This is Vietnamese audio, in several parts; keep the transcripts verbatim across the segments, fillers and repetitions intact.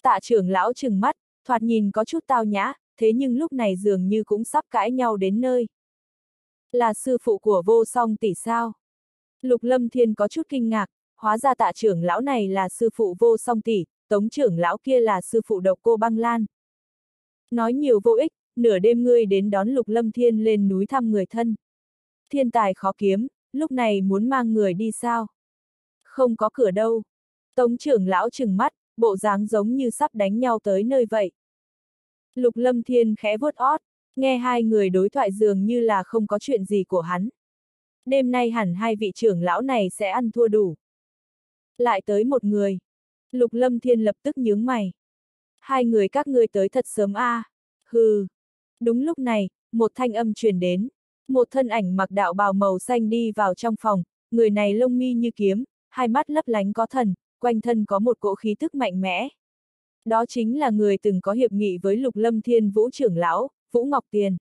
Tạ trưởng lão trừng mắt, thoạt nhìn có chút tao nhã, thế nhưng lúc này dường như cũng sắp cãi nhau đến nơi. Là sư phụ của Vô Song tỷ sao? Lục Lâm Thiên có chút kinh ngạc, hóa ra Tạ trưởng lão này là sư phụ Vô Song tỷ, Tống trưởng lão kia là sư phụ Độc Cô Băng Lan. Nói nhiều vô ích, nửa đêm ngươi đến đón Lục Lâm Thiên lên núi thăm người thân. Thiên tài khó kiếm, lúc này muốn mang người đi sao? Không có cửa đâu. Tống trưởng lão trừng mắt, bộ dáng giống như sắp đánh nhau tới nơi vậy. Lục Lâm Thiên khẽ vuốt ót, nghe hai người đối thoại dường như là không có chuyện gì của hắn. Đêm nay hẳn hai vị trưởng lão này sẽ ăn thua đủ. Lại tới một người. Lục Lâm Thiên lập tức nhướng mày. Hai người các ngươi tới thật sớm a. À. Hừ. Đúng lúc này, một thanh âm truyền đến. Một thân ảnh mặc đạo bào màu xanh đi vào trong phòng, người này lông mi như kiếm, hai mắt lấp lánh có thần, quanh thân có một cỗ khí tức mạnh mẽ. Đó chính là người từng có hiệp nghị với Lục Lâm Thiên Vũ trưởng lão, Vũ Ngọc Tiền.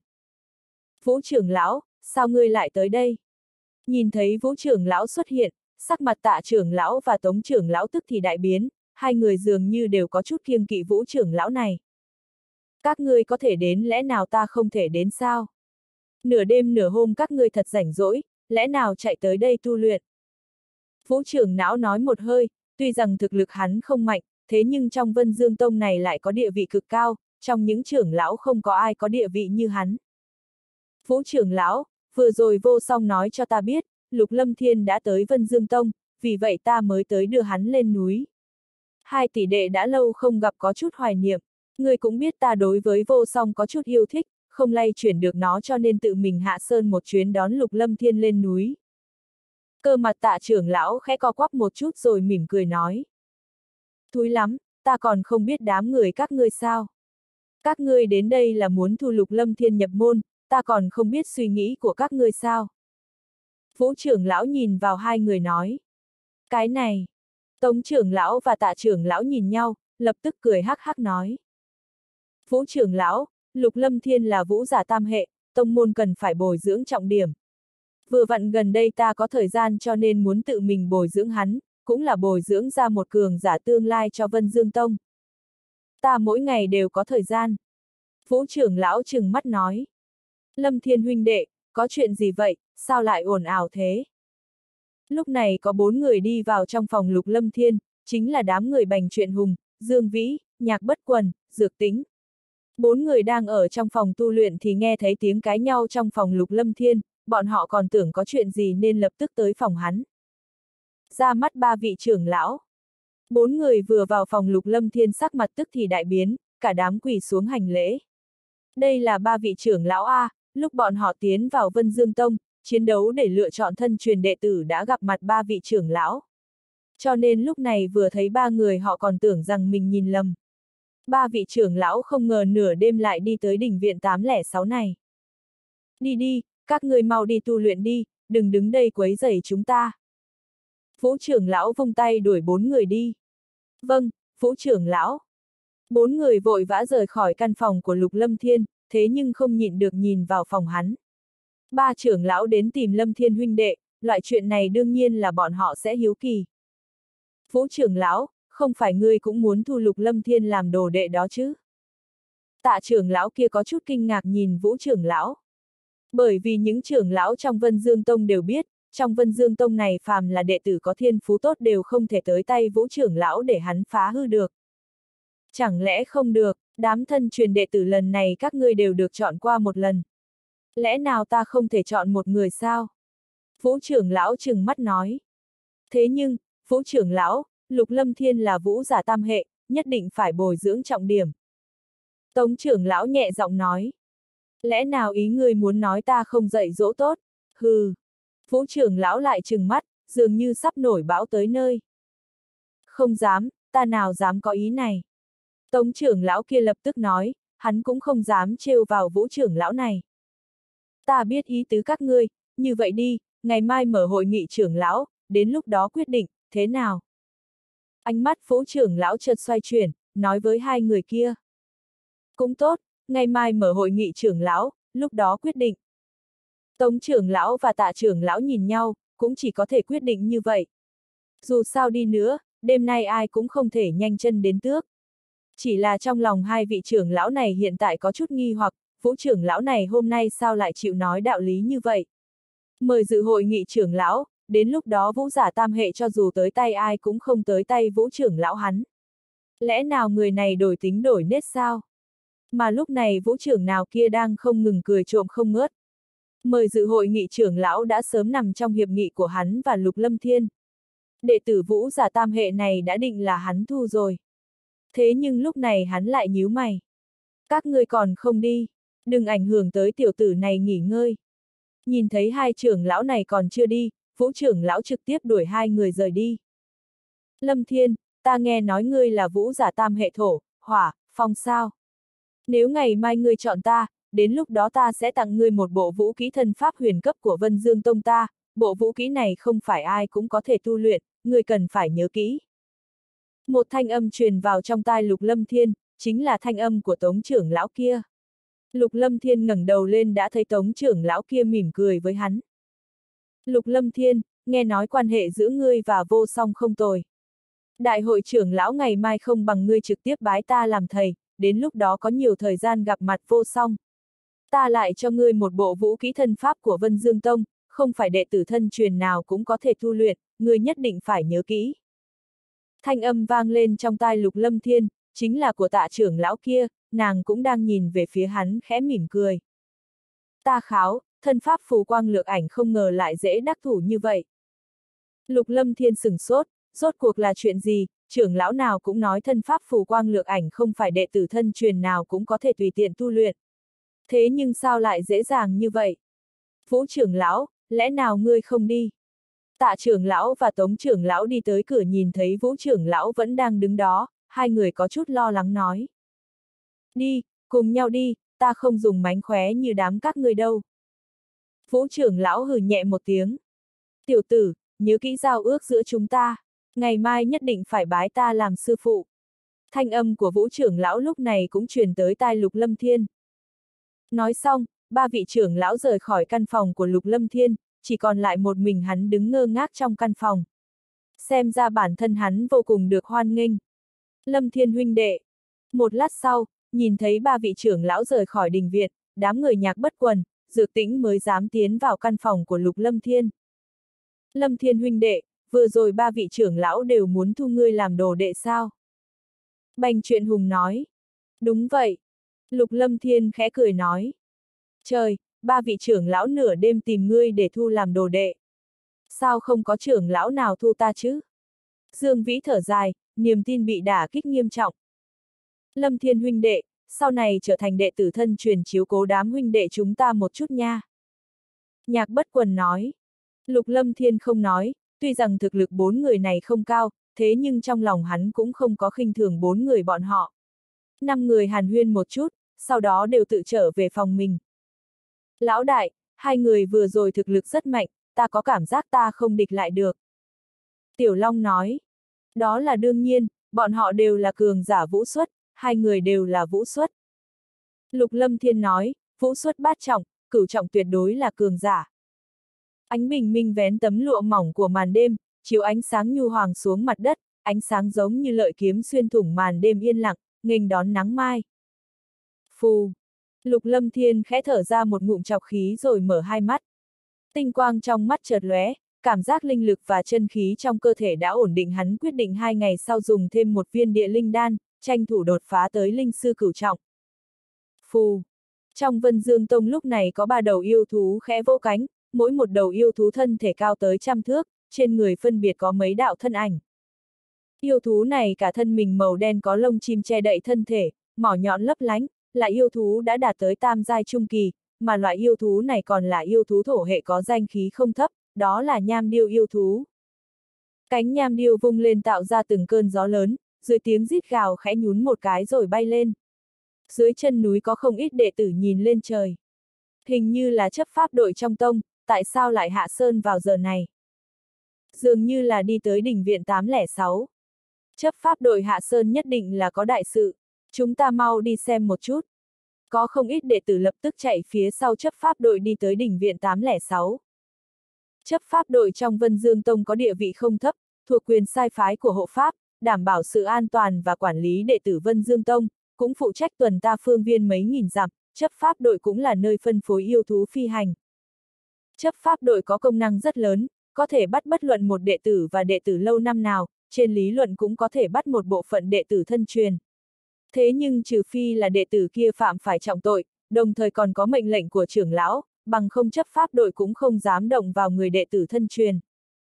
Vũ trưởng lão, sao ngươi lại tới đây? Nhìn thấy Vũ trưởng lão xuất hiện, sắc mặt Tạ trưởng lão và Tống trưởng lão tức thì đại biến, hai người dường như đều có chút kiêng kỵ Vũ trưởng lão này. Các ngươi có thể đến, lẽ nào ta không thể đến sao? Nửa đêm nửa hôm các ngươi thật rảnh rỗi, lẽ nào chạy tới đây tu luyện? Vũ trưởng lão nói một hơi, tuy rằng thực lực hắn không mạnh, thế nhưng trong Vân Dương Tông này lại có địa vị cực cao, trong những trưởng lão không có ai có địa vị như hắn. Vũ trưởng lão, vừa rồi Vô Song nói cho ta biết, Lục Lâm Thiên đã tới Vân Dương Tông, vì vậy ta mới tới đưa hắn lên núi. Hai tỷ đệ đã lâu không gặp có chút hoài niệm, ngươi cũng biết ta đối với Vô Song có chút yêu thích, không lay chuyển được nó cho nên tự mình hạ sơn một chuyến đón Lục Lâm Thiên lên núi. Cơ mặt Tạ trưởng lão khẽ co quắp một chút rồi mỉm cười nói. Thúi lắm, ta còn không biết đám người các ngươi sao. Các ngươi đến đây là muốn thu Lục Lâm Thiên nhập môn, ta còn không biết suy nghĩ của các ngươi sao. Vũ trưởng lão nhìn vào hai người nói. Cái này. Tống trưởng lão và Tạ trưởng lão nhìn nhau, lập tức cười hắc hắc nói. Vũ trưởng lão, Lục Lâm Thiên là vũ giả tam hệ, tông môn cần phải bồi dưỡng trọng điểm. Vừa vặn gần đây ta có thời gian cho nên muốn tự mình bồi dưỡng hắn, cũng là bồi dưỡng ra một cường giả tương lai cho Vân Dương Tông. Ta mỗi ngày đều có thời gian. Vũ trưởng lão trừng mắt nói. Lâm Thiên huynh đệ, có chuyện gì vậy, sao lại ồn ào thế? Lúc này có bốn người đi vào trong phòng Lục Lâm Thiên, chính là đám người Bành Truyện Hùng, Dương Vĩ, Nhạc Bất Quần, Dược Tĩnh. Bốn người đang ở trong phòng tu luyện thì nghe thấy tiếng cãi nhau trong phòng Lục Lâm Thiên, bọn họ còn tưởng có chuyện gì nên lập tức tới phòng hắn. Ra mắt ba vị trưởng lão. Bốn người vừa vào phòng Lục Lâm Thiên sắc mặt tức thì đại biến, cả đám quỳ xuống hành lễ. Đây là ba vị trưởng lão A, lúc bọn họ tiến vào Vân Dương Tông, chiến đấu để lựa chọn thân truyền đệ tử đã gặp mặt ba vị trưởng lão. Cho nên lúc này vừa thấy ba người họ còn tưởng rằng mình nhìn lầm. Ba vị trưởng lão không ngờ nửa đêm lại đi tới đỉnh viện tám không sáu này. Đi đi, các người mau đi tu luyện đi, đừng đứng đây quấy rầy chúng ta. Vũ trưởng lão vung tay đuổi bốn người đi. Vâng, Vũ trưởng lão. Bốn người vội vã rời khỏi căn phòng của Lục Lâm Thiên, thế nhưng không nhịn được nhìn vào phòng hắn. Ba trưởng lão đến tìm Lâm Thiên huynh đệ, loại chuyện này đương nhiên là bọn họ sẽ hiếu kỳ. Vũ trưởng lão, không phải ngươi cũng muốn thu Lục Lâm Thiên làm đồ đệ đó chứ? Tạ trưởng lão kia có chút kinh ngạc nhìn Vũ trưởng lão. Bởi vì những trưởng lão trong Vân Dương Tông đều biết, trong Vân Dương Tông này phàm là đệ tử có thiên phú tốt đều không thể tới tay Vũ trưởng lão để hắn phá hư được. Chẳng lẽ không được, đám thân truyền đệ tử lần này các ngươi đều được chọn qua một lần. Lẽ nào ta không thể chọn một người sao? Vũ trưởng lão trừng mắt nói. Thế nhưng, Vũ trưởng lão, Lục Lâm Thiên là vũ giả tam hệ, nhất định phải bồi dưỡng trọng điểm. Tống trưởng lão nhẹ giọng nói. Lẽ nào ý ngươi muốn nói ta không dạy dỗ tốt? Hừ. Vũ trưởng lão lại trừng mắt, dường như sắp nổi bão tới nơi. Không dám, ta nào dám có ý này. Tống trưởng lão kia lập tức nói, hắn cũng không dám trêu vào Vũ trưởng lão này. Ta biết ý tứ các ngươi, như vậy đi, ngày mai mở hội nghị trưởng lão, đến lúc đó quyết định, thế nào? Ánh mắt Vũ trưởng lão chợt xoay chuyển, nói với hai người kia. Cũng tốt, ngày mai mở hội nghị trưởng lão, lúc đó quyết định. Tống trưởng lão và Tạ trưởng lão nhìn nhau, cũng chỉ có thể quyết định như vậy. Dù sao đi nữa, đêm nay ai cũng không thể nhanh chân đến tước. Chỉ là trong lòng hai vị trưởng lão này hiện tại có chút nghi hoặc, Vũ trưởng lão này hôm nay sao lại chịu nói đạo lý như vậy? Mời dự hội nghị trưởng lão, đến lúc đó Vũ giả tam hệ cho dù tới tay ai cũng không tới tay Vũ trưởng lão hắn. Lẽ nào người này đổi tính đổi nết sao? Mà lúc này Vũ trưởng nào kia đang không ngừng cười trộm không ngớt. Mời dự hội nghị trưởng lão đã sớm nằm trong hiệp nghị của hắn và Lục Lâm Thiên. Đệ tử Vũ giả tam hệ này đã định là hắn thu rồi. Thế nhưng lúc này hắn lại nhíu mày. Các ngươi còn không đi, đừng ảnh hưởng tới tiểu tử này nghỉ ngơi. Nhìn thấy hai trưởng lão này còn chưa đi, Vũ trưởng lão trực tiếp đuổi hai người rời đi. Lâm Thiên, ta nghe nói ngươi là Vũ giả tam hệ thổ, hỏa, phong sao. Nếu ngày mai ngươi chọn ta, đến lúc đó ta sẽ tặng ngươi một bộ vũ kỹ thân pháp huyền cấp của Vân Dương Tông ta, bộ vũ kỹ này không phải ai cũng có thể tu luyện, ngươi cần phải nhớ kỹ. Một thanh âm truyền vào trong tai Lục Lâm Thiên, chính là thanh âm của Tống trưởng lão kia. Lục Lâm Thiên ngẩng đầu lên đã thấy Tống trưởng lão kia mỉm cười với hắn. Lục Lâm Thiên, nghe nói quan hệ giữa ngươi và Vô Song không tồi. Đại hội trưởng lão ngày mai không bằng ngươi trực tiếp bái ta làm thầy, đến lúc đó có nhiều thời gian gặp mặt Vô Song. Ta lại cho ngươi một bộ vũ kỹ thân pháp của Vân Dương Tông, không phải đệ tử thân truyền nào cũng có thể tu luyện, ngươi nhất định phải nhớ kỹ. Thanh âm vang lên trong tai Lục Lâm Thiên, chính là của Tạ trưởng lão kia, nàng cũng đang nhìn về phía hắn khẽ mỉm cười. Ta kháo, thân pháp phù quang lược ảnh không ngờ lại dễ đắc thủ như vậy. Lục Lâm Thiên sửng sốt, rốt cuộc là chuyện gì, trưởng lão nào cũng nói thân pháp phù quang lược ảnh không phải đệ tử thân truyền nào cũng có thể tùy tiện tu luyện. Thế nhưng sao lại dễ dàng như vậy? Vũ trưởng lão, lẽ nào ngươi không đi? Tạ trưởng lão và Tống trưởng lão đi tới cửa nhìn thấy Vũ trưởng lão vẫn đang đứng đó, hai người có chút lo lắng nói. Đi, cùng nhau đi, ta không dùng mánh khóe như đám các ngươi đâu. Vũ trưởng lão hừ nhẹ một tiếng. Tiểu tử, nhớ kỹ giao ước giữa chúng ta, ngày mai nhất định phải bái ta làm sư phụ. Thanh âm của Vũ trưởng lão lúc này cũng truyền tới tai Lục Lâm Thiên. Nói xong, ba vị trưởng lão rời khỏi căn phòng của Lục Lâm Thiên, chỉ còn lại một mình hắn đứng ngơ ngác trong căn phòng. Xem ra bản thân hắn vô cùng được hoan nghênh. Lâm Thiên huynh đệ. Một lát sau, nhìn thấy ba vị trưởng lão rời khỏi đình viện, đám người Nhạc Bất Quần, Dược Tĩnh mới dám tiến vào căn phòng của Lục Lâm Thiên. Lâm Thiên huynh đệ, vừa rồi ba vị trưởng lão đều muốn thu ngươi làm đồ đệ sao? Bành Chuyện Hùng nói. Đúng vậy. Lục Lâm Thiên khẽ cười nói. Trời, ba vị trưởng lão nửa đêm tìm ngươi để thu làm đồ đệ. Sao không có trưởng lão nào thu ta chứ? Dương Vĩ thở dài, niềm tin bị đả kích nghiêm trọng. Lâm Thiên huynh đệ, sau này trở thành đệ tử thân truyền chiếu cố đám huynh đệ chúng ta một chút nha. Nhạc Bất Quần nói. Lục Lâm Thiên không nói, tuy rằng thực lực bốn người này không cao, thế nhưng trong lòng hắn cũng không có khinh thường bốn người bọn họ. Năm người hàn huyên một chút, sau đó đều tự trở về phòng mình. Lão đại, hai người vừa rồi thực lực rất mạnh, ta có cảm giác ta không địch lại được. Tiểu Long nói. Đó là đương nhiên, bọn họ đều là cường giả vũ xuất, hai người đều là vũ xuất. Lục Lâm Thiên nói, vũ xuất bát trọng, cửu trọng tuyệt đối là cường giả. Ánh bình minh vén tấm lụa mỏng của màn đêm, chiếu ánh sáng nhu hoàng xuống mặt đất, ánh sáng giống như lợi kiếm xuyên thủng màn đêm yên lặng, nghênh đón nắng mai. Phù! Lục Lâm Thiên khẽ thở ra một ngụm trọc khí rồi mở hai mắt. Tinh quang trong mắt chợt lóe, cảm giác linh lực và chân khí trong cơ thể đã ổn định, hắn quyết định hai ngày sau dùng thêm một viên địa linh đan, tranh thủ đột phá tới linh sư cửu trọng. Phù! Trong Vân Dương Tông lúc này có ba đầu yêu thú khẽ vỗ cánh, mỗi một đầu yêu thú thân thể cao tới trăm thước, trên người phân biệt có mấy đạo thân ảnh. Yêu thú này cả thân mình màu đen có lông chim che đậy thân thể, mỏ nhọn lấp lánh, là yêu thú đã đạt tới tam giai trung kỳ, mà loại yêu thú này còn là yêu thú thổ hệ có danh khí không thấp, đó là nham điêu yêu thú. Cánh nham điêu vung lên tạo ra từng cơn gió lớn, dưới tiếng rít gào khẽ nhún một cái rồi bay lên. Dưới chân núi có không ít đệ tử nhìn lên trời. Hình như là chấp pháp đội trong tông, tại sao lại hạ sơn vào giờ này? Dường như là đi tới đỉnh viện tám không sáu. Chấp pháp đội hạ sơn nhất định là có đại sự. Chúng ta mau đi xem một chút. Có không ít đệ tử lập tức chạy phía sau chấp pháp đội đi tới đỉnh viện tám không sáu. Chấp pháp đội trong Vân Dương Tông có địa vị không thấp, thuộc quyền sai phái của hộ pháp, đảm bảo sự an toàn và quản lý đệ tử Vân Dương Tông, cũng phụ trách tuần ta phương viên mấy nghìn dặm, chấp pháp đội cũng là nơi phân phối yêu thú phi hành. Chấp pháp đội có công năng rất lớn, có thể bắt bất luận một đệ tử và đệ tử lâu năm nào, trên lý luận cũng có thể bắt một bộ phận đệ tử thân truyền. Thế nhưng trừ phi là đệ tử kia phạm phải trọng tội, đồng thời còn có mệnh lệnh của trưởng lão, bằng không chấp pháp đội cũng không dám động vào người đệ tử thân truyền.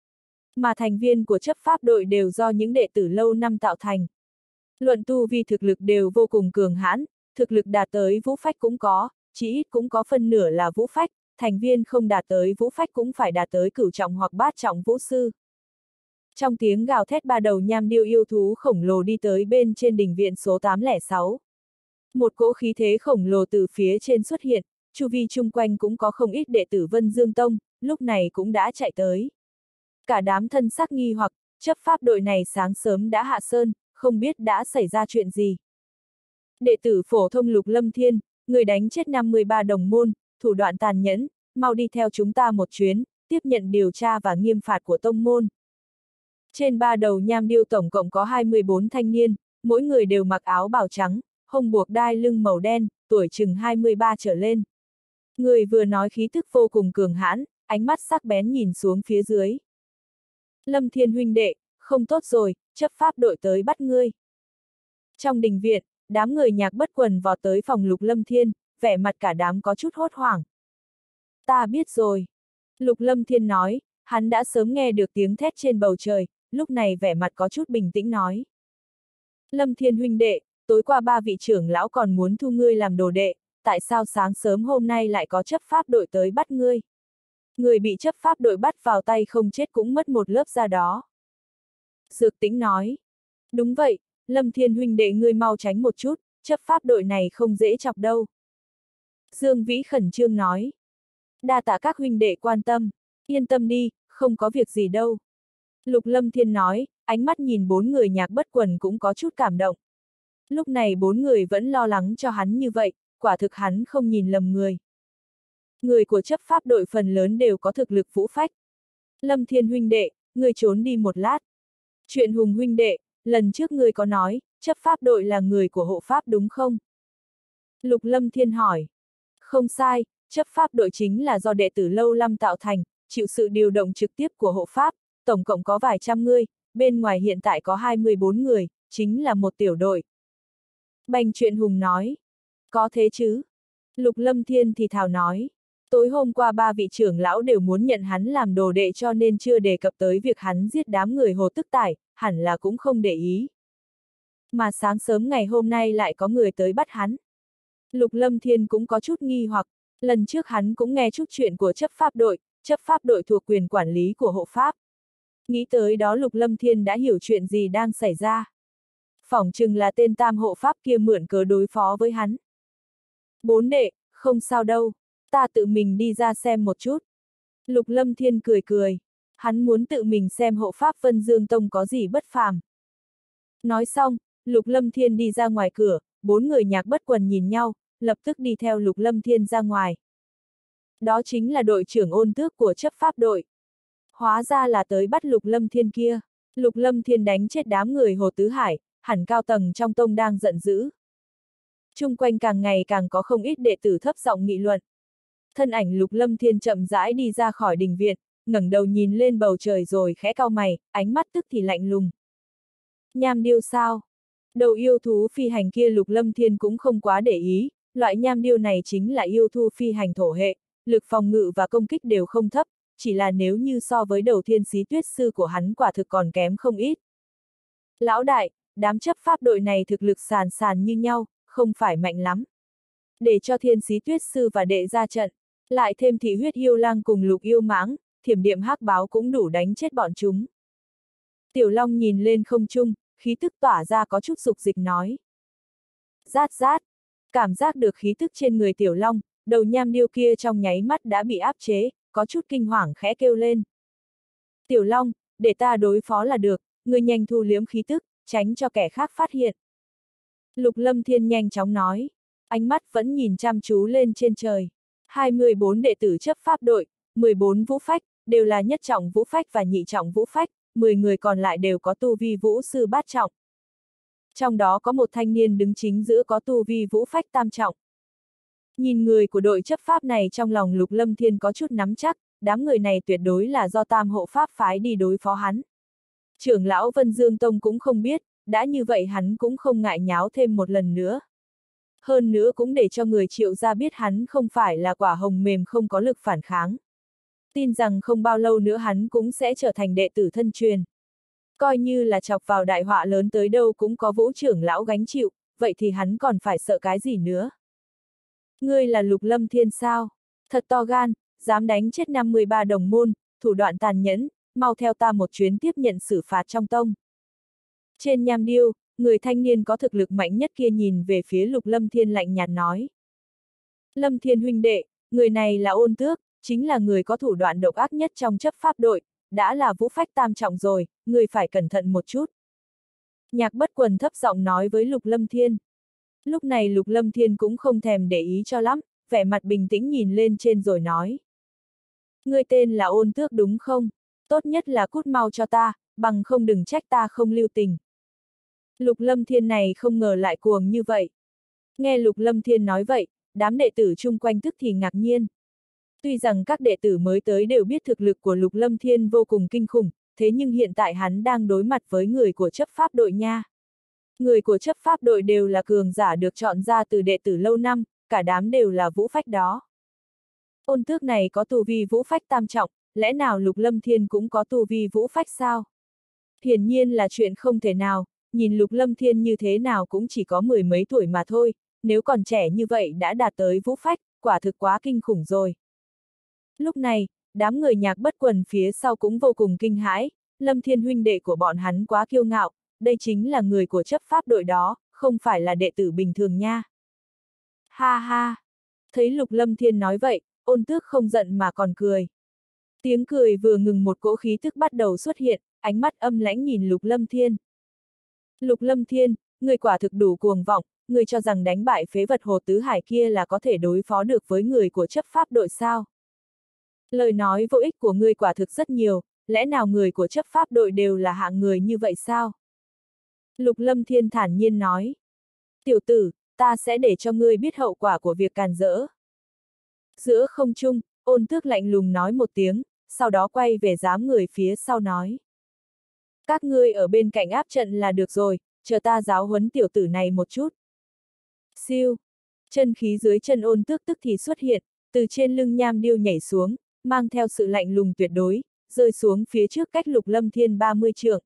Mà thành viên của chấp pháp đội đều do những đệ tử lâu năm tạo thành. Luận tu vi thực lực đều vô cùng cường hãn, thực lực đạt tới vũ phách cũng có, chỉ ít cũng có phân nửa là vũ phách, thành viên không đạt tới vũ phách cũng phải đạt tới cửu trọng hoặc bát trọng vũ sư. Trong tiếng gào thét ba đầu nham điêu yêu thú khổng lồ đi tới bên trên đỉnh viện số tám không sáu. Một cỗ khí thế khổng lồ từ phía trên xuất hiện, chu vi chung quanh cũng có không ít đệ tử Vân Dương Tông, lúc này cũng đã chạy tới. Cả đám thân sắc nghi hoặc, chấp pháp đội này sáng sớm đã hạ sơn, không biết đã xảy ra chuyện gì. Đệ tử phổ thông Lục Lâm Thiên, người đánh chết năm mươi ba đồng môn, thủ đoạn tàn nhẫn, mau đi theo chúng ta một chuyến, tiếp nhận điều tra và nghiêm phạt của tông môn. Trên ba đầu nham điêu tổng cộng có hai mươi bốn thanh niên, mỗi người đều mặc áo bào trắng, hông buộc đai lưng màu đen, tuổi chừng hai mươi ba trở lên. Người vừa nói khí tức vô cùng cường hãn, ánh mắt sắc bén nhìn xuống phía dưới. Lâm Thiên huynh đệ, không tốt rồi, chấp pháp đội tới bắt ngươi. Trong đình viện, đám người nhạc bất quần vọt tới phòng Lục Lâm Thiên, vẻ mặt cả đám có chút hốt hoảng. Ta biết rồi. Lục Lâm Thiên nói, hắn đã sớm nghe được tiếng thét trên bầu trời, lúc này vẻ mặt có chút bình tĩnh nói. Lâm Thiên huynh đệ, tối qua ba vị trưởng lão còn muốn thu ngươi làm đồ đệ, tại sao sáng sớm hôm nay lại có chấp pháp đội tới bắt ngươi? Người bị chấp pháp đội bắt vào tay không chết cũng mất một lớp da đó. Dược Tĩnh nói. Đúng vậy, Lâm Thiên huynh đệ ngươi mau tránh một chút, chấp pháp đội này không dễ chọc đâu. Dương Vĩ khẩn trương nói. Đa tạ các huynh đệ quan tâm, yên tâm đi, không có việc gì đâu. Lục Lâm Thiên nói, ánh mắt nhìn bốn người nhạc bất quần cũng có chút cảm động. Lúc này bốn người vẫn lo lắng cho hắn như vậy, quả thực hắn không nhìn lầm người. Người của chấp pháp đội phần lớn đều có thực lực vũ phách. Lâm Thiên huynh đệ, người trốn đi một lát. Chuyện Hùng huynh đệ, lần trước người có nói, chấp pháp đội là người của hộ pháp đúng không? Lục Lâm Thiên hỏi. Không sai, chấp pháp đội chính là do đệ tử lâu năm tạo thành, chịu sự điều động trực tiếp của hộ pháp, tổng cộng có vài trăm người, bên ngoài hiện tại có hai mươi bốn người, chính là một tiểu đội. Bành Chuyện Hùng nói. Có thế chứ? Lục Lâm Thiên thì thào nói. Tối hôm qua ba vị trưởng lão đều muốn nhận hắn làm đồ đệ cho nên chưa đề cập tới việc hắn giết đám người Hồ Tức Tải, hẳn là cũng không để ý. Mà sáng sớm ngày hôm nay lại có người tới bắt hắn. Lục Lâm Thiên cũng có chút nghi hoặc, lần trước hắn cũng nghe chút chuyện của chấp pháp đội, chấp pháp đội thuộc quyền quản lý của hộ pháp. Nghĩ tới đó Lục Lâm Thiên đã hiểu chuyện gì đang xảy ra. Phỏng chừng là tên tam hộ pháp kia mượn cớ đối phó với hắn. Bốn đệ, không sao đâu, ta tự mình đi ra xem một chút. Lục Lâm Thiên cười cười, hắn muốn tự mình xem hộ pháp Vân Dương Tông có gì bất phàm. Nói xong, Lục Lâm Thiên đi ra ngoài cửa, bốn người nhạc bất quần nhìn nhau, lập tức đi theo Lục Lâm Thiên ra ngoài. Đó chính là đội trưởng Ôn Tước của chấp pháp đội. Hóa ra là tới bắt Lục Lâm Thiên kia. Lục Lâm Thiên đánh chết đám người Hồ Tứ Hải, hẳn cao tầng trong tông đang giận dữ. Chung quanh càng ngày càng có không ít đệ tử thấp giọng nghị luận. Thân ảnh Lục Lâm Thiên chậm rãi đi ra khỏi đình viện, ngẩng đầu nhìn lên bầu trời rồi khẽ cau mày, ánh mắt tức thì lạnh lùng. Nham điêu sao? Đầu yêu thú phi hành kia Lục Lâm Thiên cũng không quá để ý, loại nham điêu này chính là yêu thú phi hành thổ hệ, lực phòng ngự và công kích đều không thấp, chỉ là nếu như so với đầu thiên sĩ tuyết sư của hắn quả thực còn kém không ít. Lão đại, đám chấp pháp đội này thực lực sàn sàn như nhau, không phải mạnh lắm. Để cho thiên sĩ tuyết sư và đệ ra trận, lại thêm thị huyết yêu lang cùng lục yêu mãng, thiểm điện hắc báo cũng đủ đánh chết bọn chúng. Tiểu Long nhìn lên không trung, khí tức tỏa ra có chút dục dịch nói. Rát rát, cảm giác được khí tức trên người Tiểu Long, đầu nham điêu kia trong nháy mắt đã bị áp chế, có chút kinh hoàng khẽ kêu lên. Tiểu Long, để ta đối phó là được, ngươi nhanh thu liếm khí tức, tránh cho kẻ khác phát hiện. Lục Lâm Thiên nhanh chóng nói, ánh mắt vẫn nhìn chăm chú lên trên trời. hai mươi bốn đệ tử chấp pháp đội, mười bốn vũ phách, đều là nhất trọng vũ phách và nhị trọng vũ phách, mười người còn lại đều có tu vi vũ sư bát trọng. Trong đó có một thanh niên đứng chính giữa có tu vi vũ phách tam trọng. Nhìn người của đội chấp pháp này trong lòng Lục Lâm Thiên có chút nắm chắc, đám người này tuyệt đối là do tam hộ pháp phái đi đối phó hắn. Trưởng lão Vân Dương Tông cũng không biết, đã như vậy hắn cũng không ngại nháo thêm một lần nữa. Hơn nữa cũng để cho người Triệu gia biết hắn không phải là quả hồng mềm không có lực phản kháng. Tin rằng không bao lâu nữa hắn cũng sẽ trở thành đệ tử thân truyền. Coi như là chọc vào đại họa lớn tới đâu cũng có Vũ trưởng lão gánh chịu, vậy thì hắn còn phải sợ cái gì nữa. Ngươi là Lục Lâm Thiên sao? Thật to gan, dám đánh chết năm mươi ba đồng môn, thủ đoạn tàn nhẫn, mau theo ta một chuyến tiếp nhận xử phạt trong tông. Trên nham điêu, người thanh niên có thực lực mạnh nhất kia nhìn về phía Lục Lâm Thiên lạnh nhạt nói. Lâm Thiên huynh đệ, người này là Ôn Tước, chính là người có thủ đoạn độc ác nhất trong chấp pháp đội, đã là vũ phách tam trọng rồi, người phải cẩn thận một chút. Nhạc Bất Quần thấp giọng nói với Lục Lâm Thiên. Lúc này Lục Lâm Thiên cũng không thèm để ý cho lắm, vẻ mặt bình tĩnh nhìn lên trên rồi nói. Ngươi tên là Ôn Tước đúng không? Tốt nhất là cút mau cho ta, bằng không đừng trách ta không lưu tình. Lục Lâm Thiên này không ngờ lại cuồng như vậy. Nghe Lục Lâm Thiên nói vậy, đám đệ tử chung quanh tức thì ngạc nhiên. Tuy rằng các đệ tử mới tới đều biết thực lực của Lục Lâm Thiên vô cùng kinh khủng, thế nhưng hiện tại hắn đang đối mặt với người của chấp pháp đội nha. Người của chấp pháp đội đều là cường giả được chọn ra từ đệ tử lâu năm, cả đám đều là vũ phách đó. Ôn Tước này có tu vi vũ phách tam trọng, lẽ nào Lục Lâm Thiên cũng có tu vi vũ phách sao? Hiển nhiên là chuyện không thể nào, nhìn Lục Lâm Thiên như thế nào cũng chỉ có mười mấy tuổi mà thôi, nếu còn trẻ như vậy đã đạt tới vũ phách, quả thực quá kinh khủng rồi. Lúc này, đám người Nhạc Bất Quần phía sau cũng vô cùng kinh hãi, Lâm Thiên huynh đệ của bọn hắn quá kiêu ngạo, đây chính là người của chấp pháp đội đó, không phải là đệ tử bình thường nha. Ha ha! Thấy Lục Lâm Thiên nói vậy, Ôn Tước không giận mà còn cười. Tiếng cười vừa ngừng một cỗ khí tức bắt đầu xuất hiện, ánh mắt âm lãnh nhìn Lục Lâm Thiên. Lục Lâm Thiên, người quả thực đủ cuồng vọng, người cho rằng đánh bại phế vật Hồ Tứ Hải kia là có thể đối phó được với người của chấp pháp đội sao? Lời nói vô ích của ngươi quả thực rất nhiều, lẽ nào người của chấp pháp đội đều là hạng người như vậy sao? Lục Lâm Thiên thản nhiên nói. Tiểu tử, ta sẽ để cho ngươi biết hậu quả của việc càn rỡ. Giữa không trung, Ôn Tước lạnh lùng nói một tiếng, sau đó quay về đám người phía sau nói. Các ngươi ở bên cạnh áp trận là được rồi, chờ ta giáo huấn tiểu tử này một chút. Siêu! Chân khí dưới chân Ôn Tước tức thì xuất hiện, từ trên lưng nham điêu nhảy xuống, mang theo sự lạnh lùng tuyệt đối, rơi xuống phía trước cách Lục Lâm Thiên ba mươi trượng.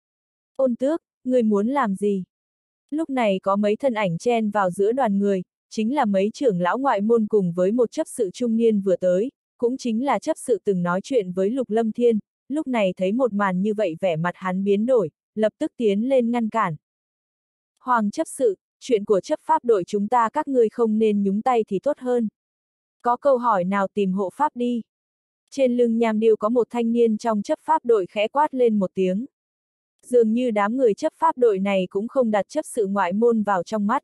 Ôn Tước, ngươi muốn làm gì? Lúc này có mấy thân ảnh chen vào giữa đoàn người, chính là mấy trưởng lão ngoại môn cùng với một chấp sự trung niên vừa tới, cũng chính là chấp sự từng nói chuyện với Lục Lâm Thiên, lúc này thấy một màn như vậy vẻ mặt hắn biến đổi, lập tức tiến lên ngăn cản. Hoàng chấp sự, chuyện của chấp pháp đội chúng ta các ngươi không nên nhúng tay thì tốt hơn. Có câu hỏi nào tìm hộ pháp đi. Trên lưng nham điêu có một thanh niên trong chấp pháp đội khẽ quát lên một tiếng. Dường như đám người chấp pháp đội này cũng không đặt chấp sự ngoại môn vào trong mắt.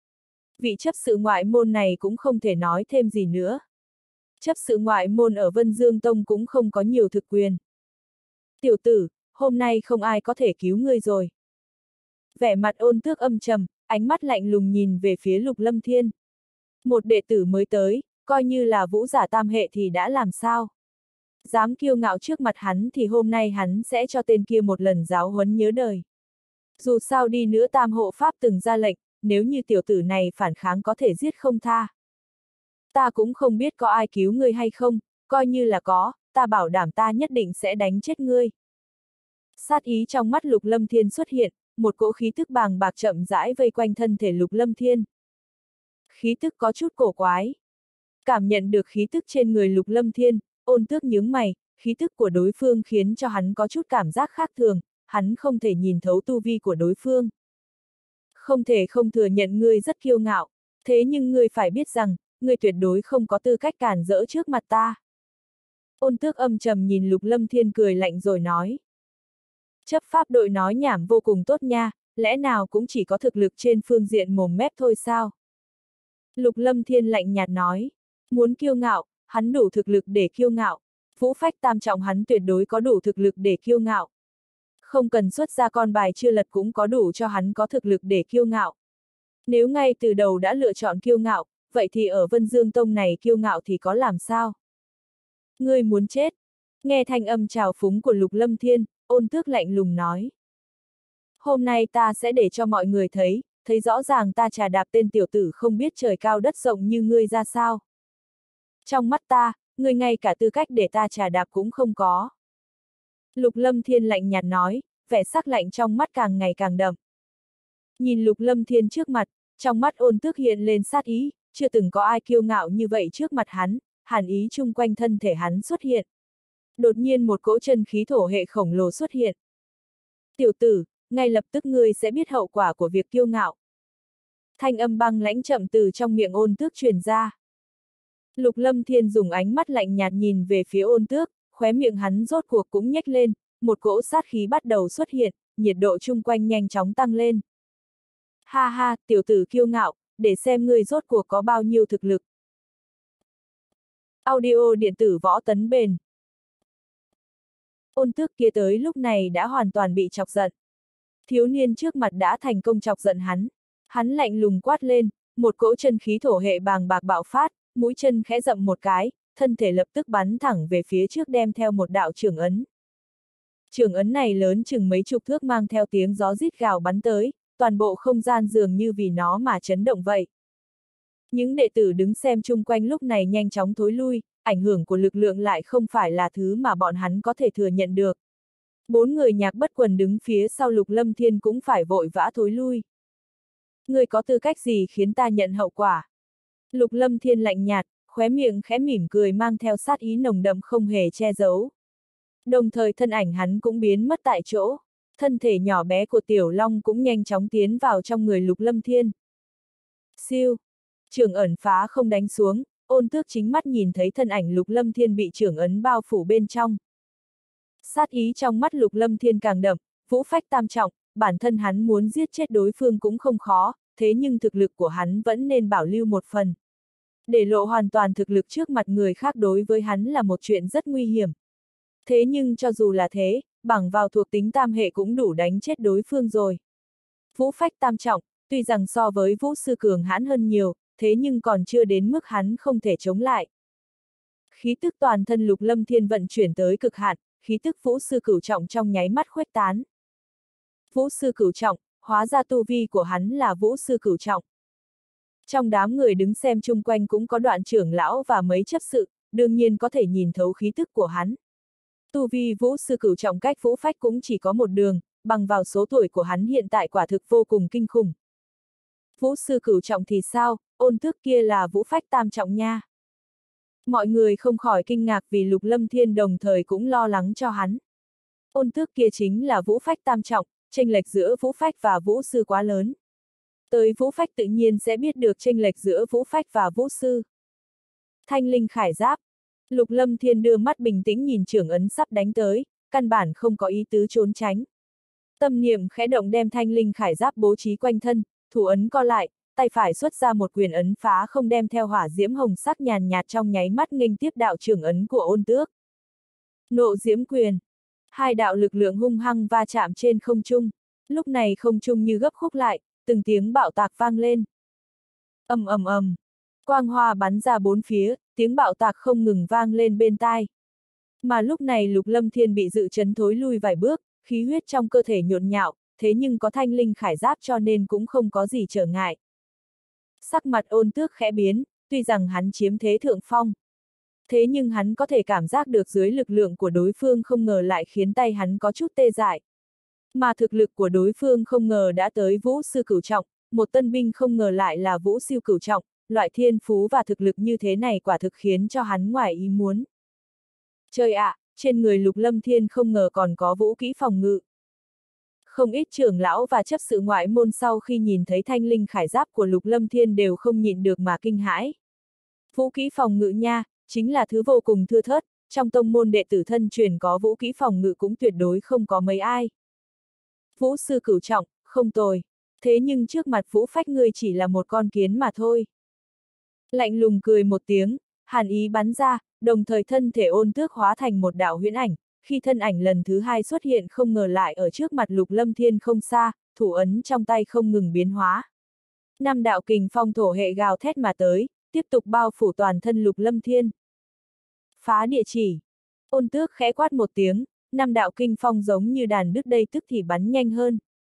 Vị chấp sự ngoại môn này cũng không thể nói thêm gì nữa. Chấp sự ngoại môn ở Vân Dương Tông cũng không có nhiều thực quyền. Tiểu tử, hôm nay không ai có thể cứu ngươi rồi. Vẻ mặt Ôn Tước âm trầm, ánh mắt lạnh lùng nhìn về phía Lục Lâm Thiên. Một đệ tử mới tới, coi như là vũ giả tam hệ thì đã làm sao? Dám kiêu ngạo trước mặt hắn thì hôm nay hắn sẽ cho tên kia một lần giáo huấn nhớ đời. Dù sao đi nữa tam hộ pháp từng ra lệnh, nếu như tiểu tử này phản kháng có thể giết không tha. Ta cũng không biết có ai cứu ngươi hay không, coi như là có, ta bảo đảm ta nhất định sẽ đánh chết ngươi. Sát ý trong mắt Lục Lâm Thiên xuất hiện, một cỗ khí tức bàng bạc chậm rãi vây quanh thân thể Lục Lâm Thiên. Khí tức có chút cổ quái. Cảm nhận được khí tức trên người Lục Lâm Thiên, Ôn Tước nhướng mày, khí tức của đối phương khiến cho hắn có chút cảm giác khác thường, hắn không thể nhìn thấu tu vi của đối phương. Không thể không thừa nhận ngươi rất kiêu ngạo, thế nhưng ngươi phải biết rằng, ngươi tuyệt đối không có tư cách cản rỡ trước mặt ta. Ôn Tước âm trầm nhìn Lục Lâm Thiên cười lạnh rồi nói. Chấp pháp đội nói nhảm vô cùng tốt nha, lẽ nào cũng chỉ có thực lực trên phương diện mồm mép thôi sao? Lục Lâm Thiên lạnh nhạt nói, muốn kiêu ngạo, hắn đủ thực lực để kiêu ngạo, vũ phách tam trọng hắn tuyệt đối có đủ thực lực để kiêu ngạo. Không cần xuất ra con bài chưa lật cũng có đủ cho hắn có thực lực để kiêu ngạo. Nếu ngay từ đầu đã lựa chọn kiêu ngạo, vậy thì ở Vân Dương Tông này kiêu ngạo thì có làm sao? Ngươi muốn chết. Nghe thanh âm trào phúng của Lục Lâm Thiên, Ôn Tước lạnh lùng nói. Hôm nay ta sẽ để cho mọi người thấy, thấy rõ ràng ta trà đạp tên tiểu tử không biết trời cao đất rộng như ngươi ra sao. Trong mắt ta, ngươi ngay cả tư cách để ta trà đạp cũng không có. Lục Lâm Thiên lạnh nhạt nói, vẻ sắc lạnh trong mắt càng ngày càng đậm. Nhìn Lục Lâm Thiên trước mặt, trong mắt Ôn Tước hiện lên sát ý, chưa từng có ai kiêu ngạo như vậy trước mặt hắn, hàn ý chung quanh thân thể hắn xuất hiện. Đột nhiên một cỗ chân khí thổ hệ khổng lồ xuất hiện. Tiểu tử, ngay lập tức ngươi sẽ biết hậu quả của việc kiêu ngạo. Thanh âm băng lãnh chậm từ trong miệng Ôn Tước truyền ra. Lục Lâm Thiên dùng ánh mắt lạnh nhạt nhìn về phía Ôn Tước, khóe miệng hắn rốt cuộc cũng nhếch lên, một cỗ sát khí bắt đầu xuất hiện, nhiệt độ chung quanh nhanh chóng tăng lên. Ha ha, tiểu tử kiêu ngạo, để xem ngươi rốt cuộc có bao nhiêu thực lực. Audio điện tử Võ Tấn Bền. Ôn Tước kia tới lúc này đã hoàn toàn bị chọc giận. Thiếu niên trước mặt đã thành công chọc giận hắn. Hắn lạnh lùng quát lên, một cỗ chân khí thổ hệ bàng bạc bạo phát, mũi chân khẽ dậm một cái, thân thể lập tức bắn thẳng về phía trước đem theo một đạo chưởng ấn. Chưởng ấn này lớn chừng mấy chục thước mang theo tiếng gió rít gào bắn tới, toàn bộ không gian dường như vì nó mà chấn động vậy. Những đệ tử đứng xem chung quanh lúc này nhanh chóng thối lui, ảnh hưởng của lực lượng lại không phải là thứ mà bọn hắn có thể thừa nhận được. Bốn người Nhạc Bất Quần đứng phía sau Lục Lâm Thiên cũng phải vội vã thối lui. Ngươi có tư cách gì khiến ta nhận hậu quả? Lục Lâm Thiên lạnh nhạt, khóe miệng khẽ mỉm cười mang theo sát ý nồng đậm không hề che giấu. Đồng thời thân ảnh hắn cũng biến mất tại chỗ, thân thể nhỏ bé của Tiểu Long cũng nhanh chóng tiến vào trong người Lục Lâm Thiên. Siêu! Chưởng ẩn phá không đánh xuống, Ôn Tước chính mắt nhìn thấy thân ảnh Lục Lâm Thiên bị chưởng ấn bao phủ bên trong. Sát ý trong mắt Lục Lâm Thiên càng đậm, vũ phách tam trọng, bản thân hắn muốn giết chết đối phương cũng không khó, thế nhưng thực lực của hắn vẫn nên bảo lưu một phần. Để lộ hoàn toàn thực lực trước mặt người khác đối với hắn là một chuyện rất nguy hiểm. Thế nhưng cho dù là thế, bằng vào thuộc tính tam hệ cũng đủ đánh chết đối phương rồi. Vũ phách tam trọng, tuy rằng so với vũ sư cường hãn hơn nhiều, thế nhưng còn chưa đến mức hắn không thể chống lại. Khí tức toàn thân Lục Lâm Thiên vận chuyển tới cực hạn, khí tức vũ sư cửu trọng trong nháy mắt khuếch tán. Vũ sư cửu trọng, hóa ra tu vi của hắn là vũ sư cửu trọng. Trong đám người đứng xem chung quanh cũng có Đoạn trưởng lão và mấy chấp sự, đương nhiên có thể nhìn thấu khí tức của hắn. Tu vi vũ sư cửu trọng cách vũ phách cũng chỉ có một đường, bằng vào số tuổi của hắn hiện tại quả thực vô cùng kinh khủng. Vũ sư cửu trọng thì sao, Ôn Tước kia là vũ phách tam trọng nha. Mọi người không khỏi kinh ngạc vì Lục Lâm Thiên đồng thời cũng lo lắng cho hắn. Ôn Tước kia chính là vũ phách tam trọng, chênh lệch giữa vũ phách và vũ sư quá lớn. Tới vũ phách tự nhiên sẽ biết được chênh lệch giữa vũ phách và vũ sư. Thanh linh khải giáp. Lục Lâm Thiên đưa mắt bình tĩnh nhìn chưởng ấn sắp đánh tới, căn bản không có ý tứ trốn tránh. Tâm niệm khẽ động đem thanh linh khải giáp bố trí quanh thân, thủ ấn co lại, tay phải xuất ra một quyền ấn phá không đem theo hỏa diễm hồng sắc nhàn nhạt trong nháy mắt nghênh tiếp đạo chưởng ấn của Ôn Tước. Nộ diễm quyền. Hai đạo lực lượng hung hăng va chạm trên không trung, lúc này không trung như gấp khúc lại, từng tiếng bạo tạc vang lên. Ầm ầm ầm, quang hoa bắn ra bốn phía, tiếng bạo tạc không ngừng vang lên bên tai. Mà lúc này Lục Lâm Thiên bị dự chấn thối lui vài bước, khí huyết trong cơ thể nhộn nhạo, thế nhưng có thanh linh khải giáp cho nên cũng không có gì trở ngại. Sắc mặt Ôn Tước khẽ biến, tuy rằng hắn chiếm thế thượng phong. Thế nhưng hắn có thể cảm giác được dưới lực lượng của đối phương không ngờ lại khiến tay hắn có chút tê dại. Mà thực lực của đối phương không ngờ đã tới vũ sư cửu trọng, một tân binh không ngờ lại là vũ siêu cửu trọng, loại thiên phú và thực lực như thế này quả thực khiến cho hắn ngoài ý muốn. Trời ạ, à, trên người Lục Lâm Thiên không ngờ còn có vũ kỹ phòng ngự. Không ít trưởng lão và chấp sự ngoại môn sau khi nhìn thấy thanh linh khải giáp của Lục Lâm Thiên đều không nhịn được mà kinh hãi. Vũ kỹ phòng ngự nha, chính là thứ vô cùng thưa thớt, trong tông môn đệ tử thân truyền có vũ kỹ phòng ngự cũng tuyệt đối không có mấy ai. Vũ sư cửu trọng, không tồi. Thế nhưng trước mặt vũ phách ngươi chỉ là một con kiến mà thôi. Lạnh lùng cười một tiếng, hàn ý bắn ra, đồng thời thân thể Ôn Tước hóa thành một đạo huyễn ảnh, khi thân ảnh lần thứ hai xuất hiện không ngờ lại ở trước mặt Lục Lâm Thiên không xa, thủ ấn trong tay không ngừng biến hóa. Năm đạo kình phong thổ hệ gào thét mà tới, tiếp tục bao phủ toàn thân Lục Lâm Thiên. Phá địa chỉ. Ôn Tước khẽ quát một tiếng, năm đạo kinh phong giống như đàn đứt đây tức thì bắn nhanh hơn.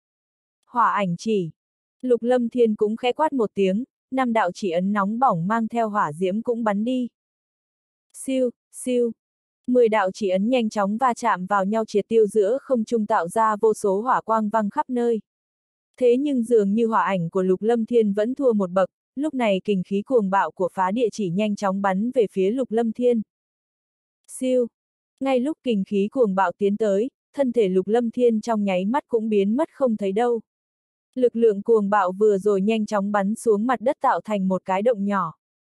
Hỏa ảnh chỉ. Lục Lâm Thiên cũng khẽ quát một tiếng, năm đạo chỉ ấn nóng bỏng mang theo hỏa diễm cũng bắn đi. Siêu, siêu. Mười đạo chỉ ấn nhanh chóng va chạm vào nhau triệt tiêu giữa không trung tạo ra vô số hỏa quang văng khắp nơi. Thế nhưng dường như hỏa ảnh của Lục Lâm Thiên vẫn thua một bậc, lúc này kình khí cuồng bạo của phá địa chỉ nhanh chóng bắn về phía Lục Lâm Thiên. Siêu. Ngay lúc kình khí cuồng bạo tiến tới, thân thể Lục Lâm Thiên trong nháy mắt cũng biến mất không thấy đâu. Lực lượng cuồng bạo vừa rồi nhanh chóng bắn xuống mặt đất tạo thành một cái động nhỏ.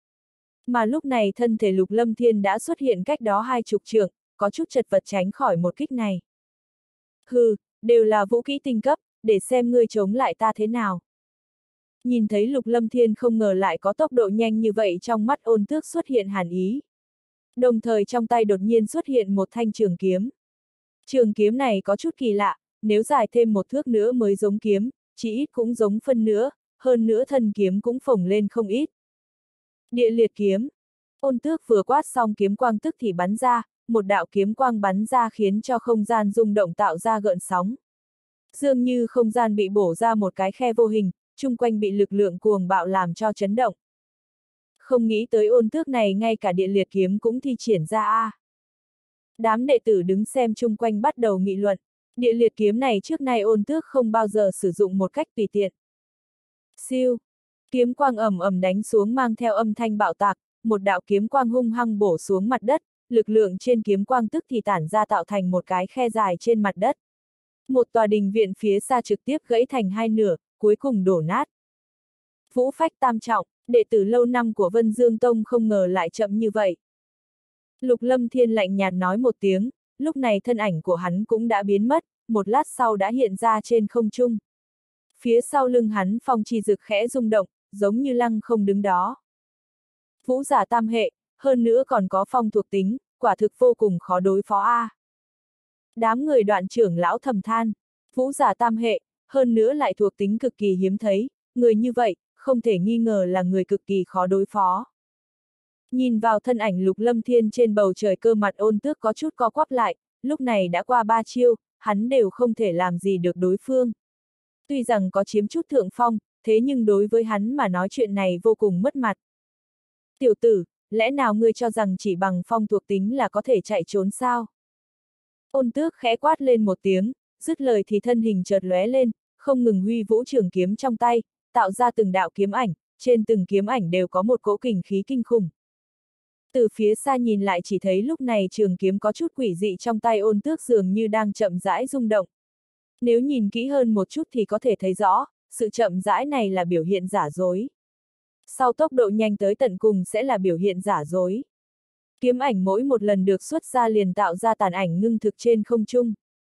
Mà lúc này thân thể Lục Lâm Thiên đã xuất hiện cách đó hai chục trượng, có chút chật vật tránh khỏi một kích này. Hừ, đều là vũ kỹ tinh cấp, để xem ngươi chống lại ta thế nào. Nhìn thấy Lục Lâm Thiên không ngờ lại có tốc độ nhanh như vậy, trong mắt Ôn Tước xuất hiện hàn ý. Đồng thời trong tay đột nhiên xuất hiện một thanh trường kiếm. Trường kiếm này có chút kỳ lạ, nếu dài thêm một thước nữa mới giống kiếm, chỉ ít cũng giống phân nữa, hơn nữa thân kiếm cũng phồng lên không ít. Địa liệt kiếm. Ôn Tước vừa quát xong kiếm quang tức thì bắn ra, một đạo kiếm quang bắn ra khiến cho không gian rung động tạo ra gợn sóng. Dường như không gian bị bổ ra một cái khe vô hình, chung quanh bị lực lượng cuồng bạo làm cho chấn động. Không nghĩ tới Ôn Tước này ngay cả địa liệt kiếm cũng thi triển ra a. À. Đám đệ tử đứng xem chung quanh bắt đầu nghị luận, địa liệt kiếm này trước nay Ôn Tước không bao giờ sử dụng một cách tùy tiện. Siêu. Kiếm quang ầm ầm đánh xuống mang theo âm thanh bạo tạc, một đạo kiếm quang hung hăng bổ xuống mặt đất, lực lượng trên kiếm quang tức thì tản ra tạo thành một cái khe dài trên mặt đất. Một tòa đình viện phía xa trực tiếp gãy thành hai nửa, cuối cùng đổ nát. Vũ phách tam trọng, đệ tử lâu năm của Vân Dương Tông không ngờ lại chậm như vậy. Lục Lâm Thiên lạnh nhạt nói một tiếng, lúc này thân ảnh của hắn cũng đã biến mất, một lát sau đã hiện ra trên không trung. Phía sau lưng hắn phong chi dực khẽ rung động, giống như lăng không đứng đó. Vũ giả tam hệ, hơn nữa còn có phong thuộc tính, quả thực vô cùng khó đối phó a. À. Đám người Đoạn trưởng lão thầm than, vũ giả tam hệ, hơn nữa lại thuộc tính cực kỳ hiếm thấy, người như vậy, không thể nghi ngờ là người cực kỳ khó đối phó. Nhìn vào thân ảnh Lục Lâm Thiên trên bầu trời, cơ mặt Ôn Tước có chút co quắp lại, lúc này đã qua ba chiêu, hắn đều không thể làm gì được đối phương. Tuy rằng có chiếm chút thượng phong, thế nhưng đối với hắn mà nói chuyện này vô cùng mất mặt. Tiểu tử, lẽ nào ngươi cho rằng chỉ bằng phong thuộc tính là có thể chạy trốn sao? Ôn Tước khẽ quát lên một tiếng, dứt lời thì thân hình chợt lóe lên, không ngừng huy vũ trường kiếm trong tay, tạo ra từng đạo kiếm ảnh, trên từng kiếm ảnh đều có một cỗ kình khí kinh khủng. Từ phía xa nhìn lại chỉ thấy lúc này trường kiếm có chút quỷ dị trong tay Ôn Tước dường như đang chậm rãi rung động. Nếu nhìn kỹ hơn một chút thì có thể thấy rõ, sự chậm rãi này là biểu hiện giả dối. Sau tốc độ nhanh tới tận cùng sẽ là biểu hiện giả dối. Kiếm ảnh mỗi một lần được xuất ra liền tạo ra tàn ảnh ngưng thực trên không trung.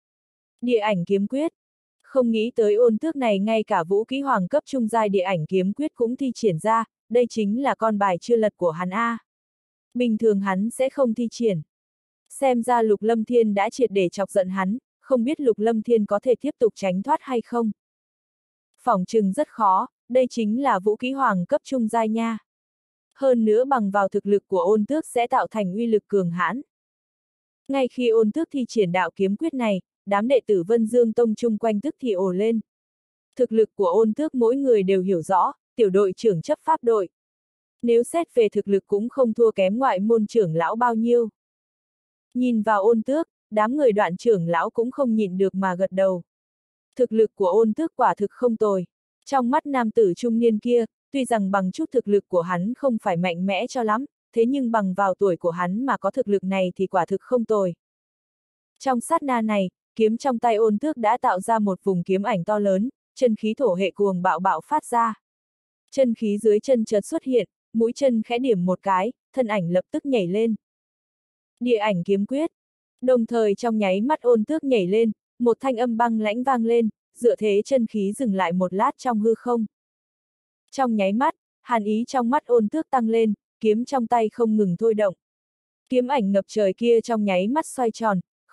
Địa ảnh kiếm quyết. Không nghĩ tới Ôn Tước này ngay cả vũ kỹ hoàng cấp trung giai địa ảnh kiếm quyết cũng thi triển ra, đây chính là con bài chưa lật của hắn a. Bình thường hắn sẽ không thi triển. Xem ra Lục Lâm Thiên đã triệt để chọc giận hắn, không biết Lục Lâm Thiên có thể tiếp tục tránh thoát hay không. Phỏng chừng rất khó, đây chính là vũ kỹ hoàng cấp trung giai nha. Hơn nữa bằng vào thực lực của Ôn Tước sẽ tạo thành uy lực cường hãn. Ngay khi Ôn Tước thi triển đạo kiếm quyết này, đám đệ tử Vân Dương Tông chung quanh tức thì ồ lên. Thực lực của Ôn Tước mỗi người đều hiểu rõ, tiểu đội trưởng chấp pháp đội. Nếu xét về thực lực cũng không thua kém ngoại môn trưởng lão bao nhiêu. Nhìn vào Ôn Tước, đám người Đoạn trưởng lão cũng không nhịn được mà gật đầu. Thực lực của Ôn Tước quả thực không tồi. Trong mắt nam tử trung niên kia, tuy rằng bằng chút thực lực của hắn không phải mạnh mẽ cho lắm, thế nhưng bằng vào tuổi của hắn mà có thực lực này thì quả thực không tồi. Trong sát na này, kiếm trong tay Ôn Tước đã tạo ra một vùng kiếm ảnh to lớn, chân khí thổ hệ cuồng bạo bạo phát ra. Chân khí dưới chân chợt xuất hiện, mũi chân khẽ điểm một cái, thân ảnh lập tức nhảy lên. Địa ảnh kiếm quyết. Đồng thời trong nháy mắt Ôn Tước nhảy lên, một thanh âm băng lãnh vang lên, dựa thế chân khí dừng lại một lát trong hư không. Trong nháy mắt, hàn ý trong mắt Ôn Tước tăng lên, kiếm trong tay không ngừng thôi động. Kiếm ảnh ngập trời kia trong nháy mắt xoay tròn,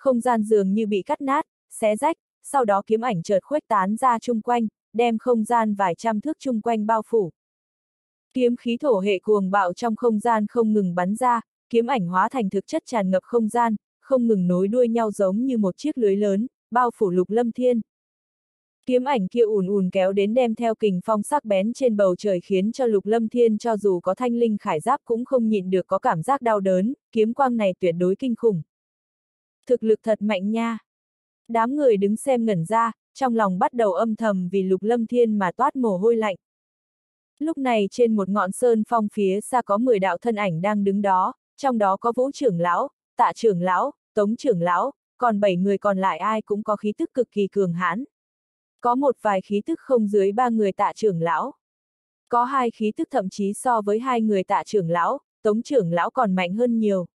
không gian dường như bị cắt nát, xé rách, sau đó kiếm ảnh chợt khuếch tán ra chung quanh, đem không gian vài trăm thước chung quanh bao phủ. Kiếm khí thổ hệ cuồng bạo trong không gian không ngừng bắn ra, kiếm ảnh hóa thành thực chất tràn ngập không gian, không ngừng nối đuôi nhau giống như một chiếc lưới lớn, bao phủ Lục Lâm Thiên. Kiếm ảnh kia ùn ùn kéo đến đem theo kình phong sắc bén trên bầu trời khiến cho Lục Lâm Thiên cho dù có thanh linh khải giáp cũng không nhịn được có cảm giác đau đớn, kiếm quang này tuyệt đối kinh khủng. Thực lực thật mạnh nha. Đám người đứng xem ngẩn ra, trong lòng bắt đầu âm thầm vì Lục Lâm Thiên mà toát mồ hôi lạnh. Lúc này trên một ngọn sơn phong phía xa có mười đạo thân ảnh đang đứng đó, trong đó có Vũ trưởng lão, Tạ trưởng lão, Tống trưởng lão, còn bảy người còn lại ai cũng có khí tức cực kỳ cường hãn. Có một vài khí tức không dưới ba người Tạ trưởng lão. Có hai khí tức thậm chí so với hai người Tạ trưởng lão, Tống trưởng lão còn mạnh hơn nhiều.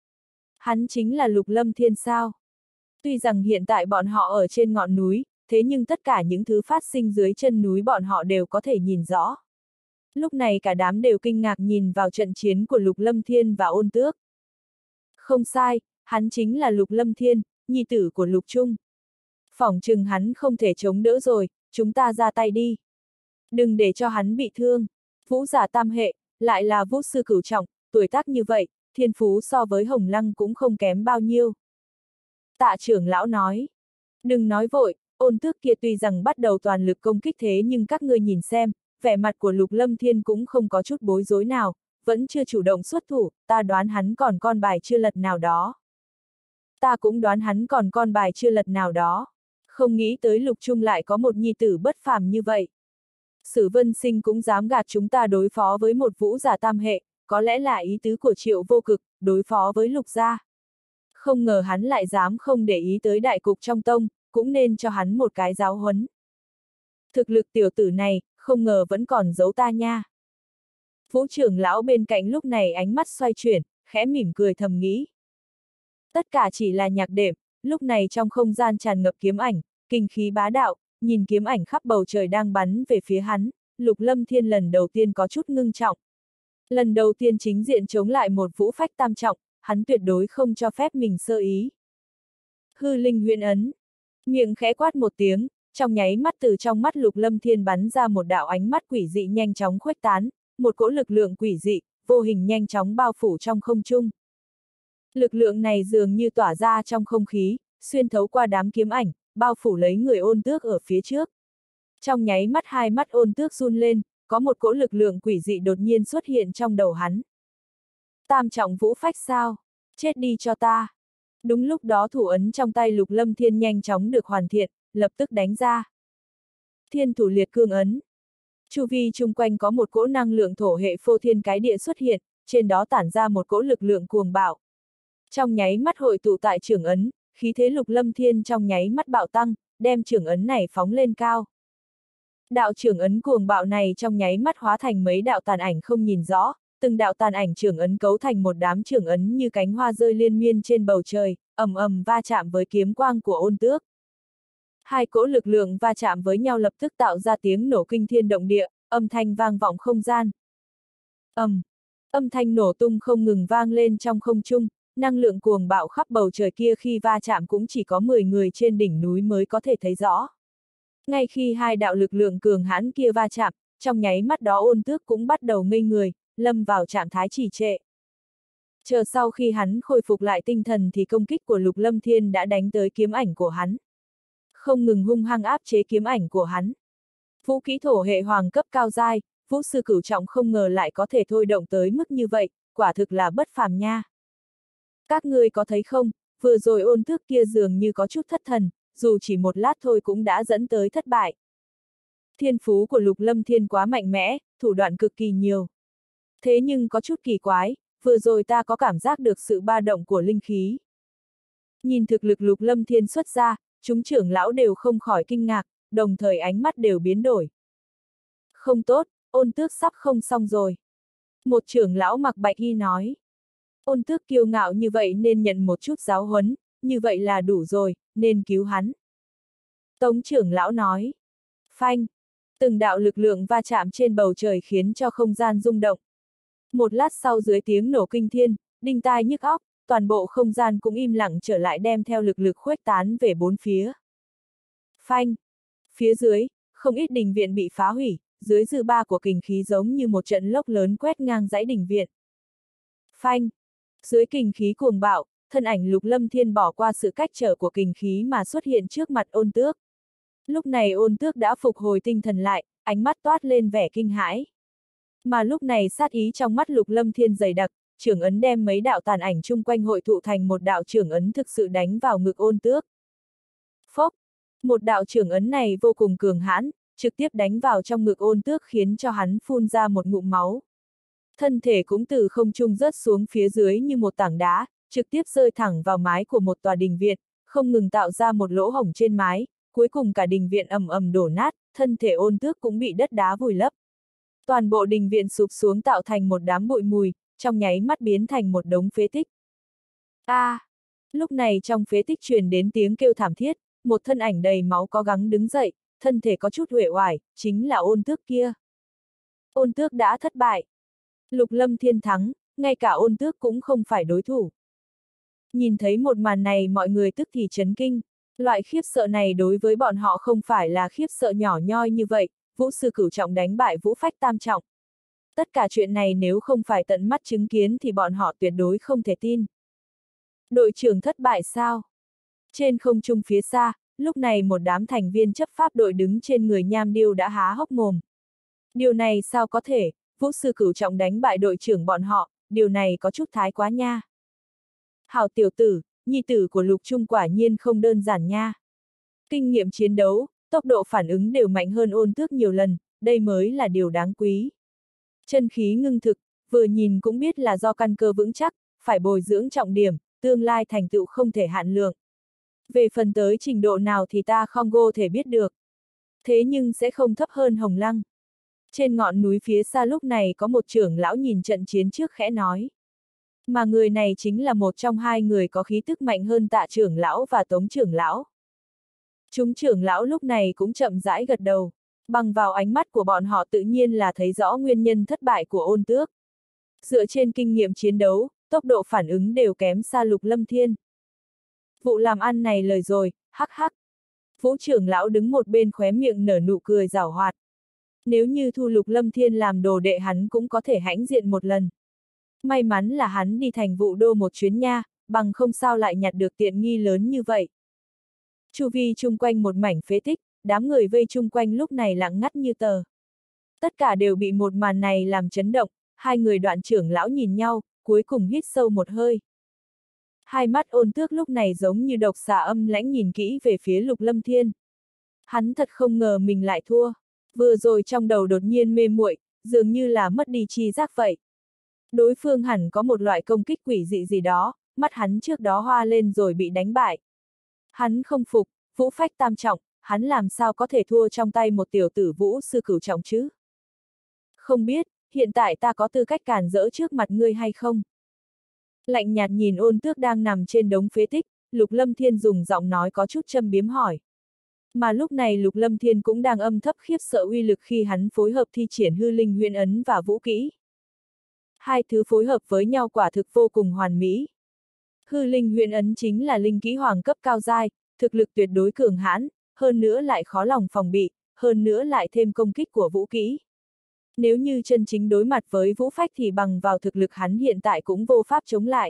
Hắn chính là Lục Lâm Thiên sao? Tuy rằng hiện tại bọn họ ở trên ngọn núi, thế nhưng tất cả những thứ phát sinh dưới chân núi bọn họ đều có thể nhìn rõ. Lúc này cả đám đều kinh ngạc nhìn vào trận chiến của Lục Lâm Thiên và Ôn Tước. Không sai, hắn chính là Lục Lâm Thiên, nhi tử của Lục Trung. Phỏng chừng hắn không thể chống đỡ rồi, chúng ta ra tay đi. Đừng để cho hắn bị thương. Vũ giả tam hệ, lại là vũ sư cửu trọng, tuổi tác như vậy, thiên phú so với Hồng Lăng cũng không kém bao nhiêu. Tạ trưởng lão nói. Đừng nói vội, Ôn Tước kia tuy rằng bắt đầu toàn lực công kích thế nhưng các ngươi nhìn xem, vẻ mặt của Lục Lâm Thiên cũng không có chút bối rối nào, vẫn chưa chủ động xuất thủ, ta đoán hắn còn con bài chưa lật nào đó. Ta cũng đoán hắn còn con bài chưa lật nào đó. Không nghĩ tới Lục Trung lại có một nhi tử bất phàm như vậy. Sử Vân Sinh cũng dám gạt chúng ta đối phó với một vũ giả tam hệ, có lẽ là ý tứ của Triệu Vô Cực, đối phó với Lục gia. Không ngờ hắn lại dám không để ý tới đại cục trong tông, cũng nên cho hắn một cái giáo huấn. Thực lực tiểu tử này, không ngờ vẫn còn giấu ta nha. Vũ trưởng lão bên cạnh lúc này ánh mắt xoay chuyển, khẽ mỉm cười thầm nghĩ. Tất cả chỉ là nhạc đệm, lúc này trong không gian tràn ngập kiếm ảnh, kinh khí bá đạo, nhìn kiếm ảnh khắp bầu trời đang bắn về phía hắn, Lục Lâm Thiên lần đầu tiên có chút ngưng trọng. Lần đầu tiên chính diện chống lại một vũ phách tam trọng, hắn tuyệt đối không cho phép mình sơ ý. Hư linh huyễn ấn. Miệng khẽ quát một tiếng, trong nháy mắt từ trong mắt Lục Lâm Thiên bắn ra một đạo ánh mắt quỷ dị nhanh chóng khuếch tán, một cỗ lực lượng quỷ dị, vô hình nhanh chóng bao phủ trong không trung. Lực lượng này dường như tỏa ra trong không khí, xuyên thấu qua đám kiếm ảnh, bao phủ lấy người Ôn Tước ở phía trước. Trong nháy mắt hai mắt Ôn Tước run lên, có một cỗ lực lượng quỷ dị đột nhiên xuất hiện trong đầu hắn. Tam trọng vũ phách sao? Chết đi cho ta! Đúng lúc đó thủ ấn trong tay Lục Lâm Thiên nhanh chóng được hoàn thiện, lập tức đánh ra. Thiên thủ liệt cương ấn. Chu vi chung quanh có một cỗ năng lượng thổ hệ phô thiên cái địa xuất hiện, trên đó tản ra một cỗ lực lượng cuồng bạo. Trong nháy mắt hội tụ tại trưởng ấn, khí thế Lục Lâm Thiên trong nháy mắt bạo tăng, đem trưởng ấn này phóng lên cao. Đạo trưởng ấn cuồng bạo này trong nháy mắt hóa thành mấy đạo tàn ảnh không nhìn rõ, từng đạo tàn ảnh trưởng ấn cấu thành một đám trưởng ấn như cánh hoa rơi liên miên trên bầu trời, ầm ầm va chạm với kiếm quang của Ôn Tước. Hai cỗ lực lượng va chạm với nhau lập tức tạo ra tiếng nổ kinh thiên động địa, âm thanh vang vọng không gian. Ầm, âm thanh nổ tung không ngừng vang lên trong không trung, năng lượng cuồng bạo khắp bầu trời kia khi va chạm cũng chỉ có mười người trên đỉnh núi mới có thể thấy rõ. Ngay khi hai đạo lực lượng cường hãn kia va chạm, trong nháy mắt đó Ôn Tước cũng bắt đầu ngây người, lâm vào trạng thái trì trệ. Chờ sau khi hắn khôi phục lại tinh thần thì công kích của Lục Lâm Thiên đã đánh tới kiếm ảnh của hắn. Không ngừng hung hăng áp chế kiếm ảnh của hắn. Vũ kỹ thổ hệ hoàng cấp cao giai, vũ sư cửu trọng không ngờ lại có thể thôi động tới mức như vậy, quả thực là bất phàm nha. Các ngươi có thấy không, vừa rồi Ôn Tước kia dường như có chút thất thần, dù chỉ một lát thôi cũng đã dẫn tới thất bại. Thiên phú của Lục Lâm Thiên quá mạnh mẽ, thủ đoạn cực kỳ nhiều. Thế nhưng có chút kỳ quái, vừa rồi ta có cảm giác được sự ba động của linh khí. Nhìn thực lực Lục Lâm Thiên xuất ra, chúng trưởng lão đều không khỏi kinh ngạc, đồng thời ánh mắt đều biến đổi. Không tốt, Ôn Tước sắp không xong rồi. Một trưởng lão mặc bạch y nói. Ôn Tước kiêu ngạo như vậy nên nhận một chút giáo huấn, như vậy là đủ rồi, nên cứu hắn. Tống trưởng lão nói. Phanh. Từng đạo lực lượng va chạm trên bầu trời khiến cho không gian rung động. Một lát sau dưới tiếng nổ kinh thiên, đinh tai nhức óc, toàn bộ không gian cũng im lặng trở lại đem theo lực lực khuếch tán về bốn phía. Phanh! Phía dưới, không ít đình viện bị phá hủy, dưới dư ba của kình khí giống như một trận lốc lớn quét ngang dãy đình viện. Phanh! Dưới kình khí cuồng bạo, thân ảnh Lục Lâm Thiên bỏ qua sự cách trở của kình khí mà xuất hiện trước mặt Ôn Tước. Lúc này Ôn Tước đã phục hồi tinh thần lại, ánh mắt toát lên vẻ kinh hãi. Mà lúc này sát ý trong mắt Lục Lâm Thiên dày đặc, trưởng ấn đem mấy đạo tàn ảnh chung quanh hội tụ thành một đạo trưởng ấn thực sự đánh vào ngực Ôn Tước. Phốc! Một đạo trưởng ấn này vô cùng cường hãn, trực tiếp đánh vào trong ngực Ôn Tước khiến cho hắn phun ra một ngụm máu. Thân thể cũng từ không trung rớt xuống phía dưới như một tảng đá, trực tiếp rơi thẳng vào mái của một tòa đình viện, không ngừng tạo ra một lỗ hổng trên mái, cuối cùng cả đình viện ầm ầm đổ nát, thân thể Ôn Tước cũng bị đất đá vùi lấp. Toàn bộ đình viện sụp xuống tạo thành một đám bụi mùi, trong nháy mắt biến thành một đống phế tích. A! À, lúc này trong phế tích truyền đến tiếng kêu thảm thiết, một thân ảnh đầy máu có gắng đứng dậy, thân thể có chút uể oải, chính là Ôn Tước kia. Ôn Tước đã thất bại. Lục Lâm Thiên thắng, ngay cả Ôn Tước cũng không phải đối thủ. Nhìn thấy một màn này mọi người tức thì chấn kinh, loại khiếp sợ này đối với bọn họ không phải là khiếp sợ nhỏ nhoi như vậy, Vũ Sư Cửu Trọng đánh bại Vũ Phách Tam Trọng. Tất cả chuyện này nếu không phải tận mắt chứng kiến thì bọn họ tuyệt đối không thể tin. Đội trưởng thất bại sao? Trên không trung phía xa, lúc này một đám thành viên chấp pháp đội đứng trên người Nham Điêu đã há hốc mồm. Điều này sao có thể, Vũ Sư Cửu Trọng đánh bại đội trưởng bọn họ, điều này có chút thái quá nha. Hảo tiểu tử, nhi tử của Lục Trung quả nhiên không đơn giản nha. Kinh nghiệm chiến đấu, tốc độ phản ứng đều mạnh hơn Ôn Tước nhiều lần, đây mới là điều đáng quý. Chân khí ngưng thực, vừa nhìn cũng biết là do căn cơ vững chắc, phải bồi dưỡng trọng điểm, tương lai thành tựu không thể hạn lượng. Về phần tới trình độ nào thì ta không vô thể biết được. Thế nhưng sẽ không thấp hơn Hồng Lăng. Trên ngọn núi phía xa lúc này có một trưởng lão nhìn trận chiến trước khẽ nói. Mà người này chính là một trong hai người có khí tức mạnh hơn Tạ trưởng lão và Tống trưởng lão. Chúng trưởng lão lúc này cũng chậm rãi gật đầu, bằng vào ánh mắt của bọn họ tự nhiên là thấy rõ nguyên nhân thất bại của Ôn Tước. Dựa trên kinh nghiệm chiến đấu, tốc độ phản ứng đều kém xa Lục Lâm Thiên. Vụ làm ăn này lời rồi, hắc hắc. Vũ trưởng lão đứng một bên khóe miệng nở nụ cười giảo hoạt. Nếu như thu Lục Lâm Thiên làm đồ đệ hắn cũng có thể hãnh diện một lần. May mắn là hắn đi thành Vũ Đô một chuyến nha, bằng không sao lại nhặt được tiện nghi lớn như vậy. Chu vi chung quanh một mảnh phế tích, đám người vây chung quanh lúc này lặng ngắt như tờ. Tất cả đều bị một màn này làm chấn động, hai người Đoạn trưởng lão nhìn nhau, cuối cùng hít sâu một hơi. Hai mắt Ôn Tước lúc này giống như độc xà âm lãnh nhìn kỹ về phía Lục Lâm Thiên. Hắn thật không ngờ mình lại thua. Vừa rồi trong đầu đột nhiên mê muội, dường như là mất đi tri giác vậy. Đối phương hẳn có một loại công kích quỷ dị gì đó, mắt hắn trước đó hoa lên rồi bị đánh bại. Hắn không phục, Vũ Phách Tam Trọng, hắn làm sao có thể thua trong tay một tiểu tử Vũ Sư Cửu Trọng chứ? Không biết, hiện tại ta có tư cách cản rỡ trước mặt ngươi hay không? Lạnh nhạt nhìn Ôn Tước đang nằm trên đống phế tích, Lục Lâm Thiên dùng giọng nói có chút châm biếm hỏi. Mà lúc này Lục Lâm Thiên cũng đang âm thấp khiếp sợ uy lực khi hắn phối hợp thi triển hư linh huyễn ấn và vũ kỹ. Hai thứ phối hợp với nhau quả thực vô cùng hoàn mỹ. Hư linh huyễn ấn chính là linh kỹ hoàng cấp cao giai, thực lực tuyệt đối cường hãn, hơn nữa lại khó lòng phòng bị, hơn nữa lại thêm công kích của vũ kỹ. Nếu như chân chính đối mặt với Vũ Phách thì bằng vào thực lực hắn hiện tại cũng vô pháp chống lại.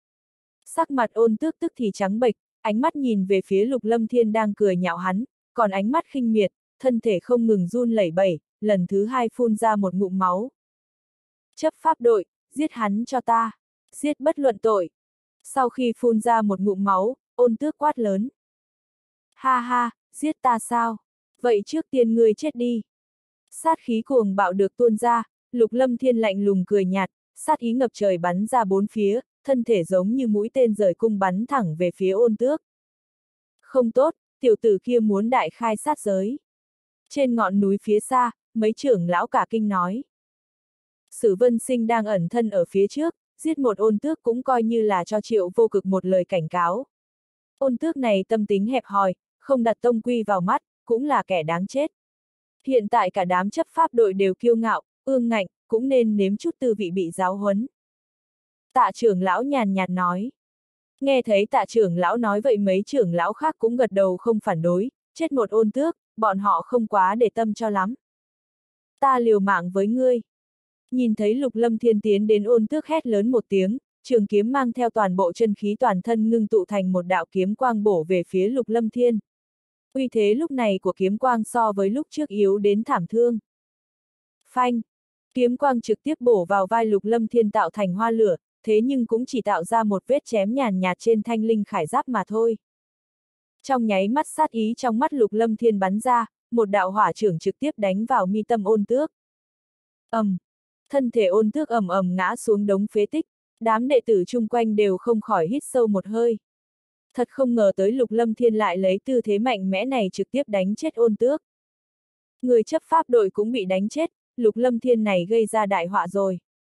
Sắc mặt Ôn Tước tức thì trắng bệch, ánh mắt nhìn về phía Lục Lâm Thiên đang cười nhạo hắn, còn ánh mắt khinh miệt, thân thể không ngừng run lẩy bẩy, lần thứ hai phun ra một ngụm máu. Chấp pháp đội, giết hắn cho ta, giết bất luận tội. Sau khi phun ra một ngụm máu, Ôn Tước quát lớn. Ha ha, giết ta sao? Vậy trước tiên ngươi chết đi. Sát khí cuồng bạo được tuôn ra, Lục Lâm Thiên lạnh lùng cười nhạt, sát ý ngập trời bắn ra bốn phía, thân thể giống như mũi tên rời cung bắn thẳng về phía Ôn Tước. Không tốt, tiểu tử kia muốn đại khai sát giới. Trên ngọn núi phía xa, mấy trưởng lão cả kinh nói. Sử Vân Sinh đang ẩn thân ở phía trước, giết một Ôn Tước cũng coi như là cho Triệu Vô Cực một lời cảnh cáo. Ôn Tước này tâm tính hẹp hòi, không đặt tông quy vào mắt, cũng là kẻ đáng chết. Hiện tại cả đám chấp pháp đội đều kiêu ngạo, ương ngạnh, cũng nên nếm chút tư vị bị giáo huấn. Tạ trưởng lão nhàn nhạt nói, Nghe thấy Tạ trưởng lão nói vậy mấy trưởng lão khác cũng gật đầu không phản đối, chết một ôn tước, bọn họ không quá để tâm cho lắm. Ta liều mạng với ngươi. Nhìn thấy Lục Lâm Thiên tiến đến ôn tước hét lớn một tiếng, trường kiếm mang theo toàn bộ chân khí toàn thân ngưng tụ thành một đạo kiếm quang bổ về phía Lục Lâm Thiên. Uy thế lúc này của kiếm quang so với lúc trước yếu đến thảm thương. Phanh! Kiếm quang trực tiếp bổ vào vai Lục Lâm Thiên tạo thành hoa lửa, thế nhưng cũng chỉ tạo ra một vết chém nhàn nhạt trên thanh linh khải giáp mà thôi. Trong nháy mắt sát ý trong mắt Lục Lâm Thiên bắn ra, một đạo hỏa chưởng trực tiếp đánh vào mi tâm ôn tước. ầm, um, thân thể ôn tước ầm ầm ngã xuống đống phế tích, đám đệ tử chung quanh đều không khỏi hít sâu một hơi. Thật không ngờ tới Lục Lâm Thiên lại lấy tư thế mạnh mẽ này trực tiếp đánh chết ôn tước. Người chấp pháp đội cũng bị đánh chết, Lục Lâm Thiên này gây ra đại họa rồi.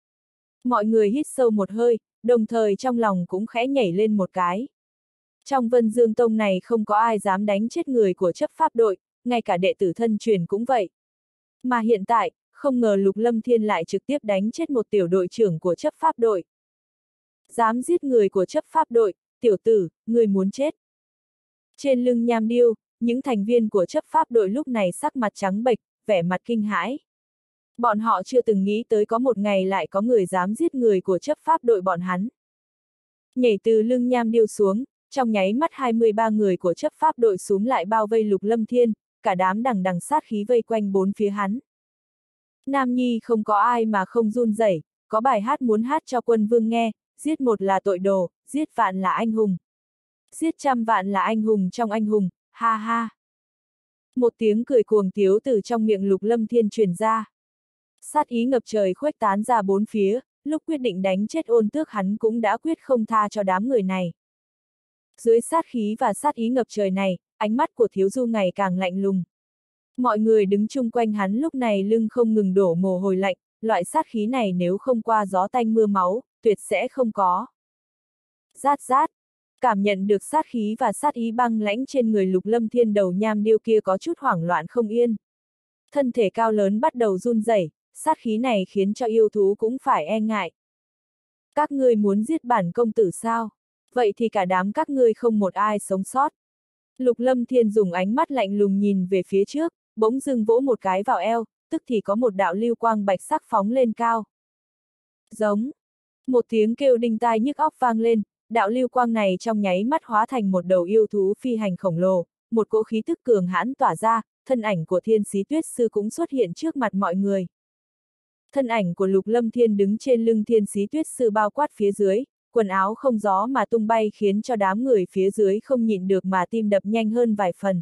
Mọi người hít sâu một hơi, đồng thời trong lòng cũng khẽ nhảy lên một cái. Trong Vân Dương Tông này không có ai dám đánh chết người của chấp pháp đội, ngay cả đệ tử thân truyền cũng vậy. Mà hiện tại, không ngờ Lục Lâm Thiên lại trực tiếp đánh chết một tiểu đội trưởng của chấp pháp đội. Dám giết người của chấp pháp đội, tiểu tử, người muốn chết. Trên lưng Nham Điêu, những thành viên của chấp pháp đội lúc này sắc mặt trắng bệch, vẻ mặt kinh hãi. Bọn họ chưa từng nghĩ tới có một ngày lại có người dám giết người của chấp pháp đội bọn hắn. Nhảy từ lưng Nham Điêu xuống, trong nháy mắt hai mươi ba người của chấp pháp đội xuống lại bao vây Lục Lâm Thiên, cả đám đằng đằng sát khí vây quanh bốn phía hắn. Nam Nhi không có ai mà không run rẩy, có bài hát muốn hát cho quân vương nghe, giết một là tội đồ, giết vạn là anh hùng. Giết trăm vạn là anh hùng trong anh hùng, ha ha. Một tiếng cười cuồng tiếu từ trong miệng Lục Lâm Thiên truyền ra. Sát ý ngập trời khuếch tán ra bốn phía, lúc quyết định đánh chết ôn tước hắn cũng đã quyết không tha cho đám người này. Dưới sát khí và sát ý ngập trời này, ánh mắt của Thiếu Du ngày càng lạnh lùng. Mọi người đứng chung quanh hắn lúc này lưng không ngừng đổ mồ hôi lạnh, loại sát khí này nếu không qua gió tanh mưa máu, tuyệt sẽ không có. Rát rát, cảm nhận được sát khí và sát ý băng lãnh trên người Lục Lâm Thiên, đầu Nham Điêu kia có chút hoảng loạn không yên. Thân thể cao lớn bắt đầu run rẩy, sát khí này khiến cho yêu thú cũng phải e ngại. Các ngươi muốn giết bản công tử sao? Vậy thì cả đám các ngươi không một ai sống sót. Lục Lâm Thiên dùng ánh mắt lạnh lùng nhìn về phía trước, bỗng dưng vỗ một cái vào eo, tức thì có một đạo lưu quang bạch sắc phóng lên cao. Giống. Một tiếng kêu đinh tai nhức óc vang lên, đạo lưu quang này trong nháy mắt hóa thành một đầu yêu thú phi hành khổng lồ, một cỗ khí tức cường hãn tỏa ra, thân ảnh của Thiên Xí Tuyết Sư cũng xuất hiện trước mặt mọi người. Thân ảnh của Lục Lâm Thiên đứng trên lưng Thiên Xí Tuyết Sư bao quát phía dưới, quần áo không gió mà tung bay khiến cho đám người phía dưới không nhịn được mà tim đập nhanh hơn vài phần.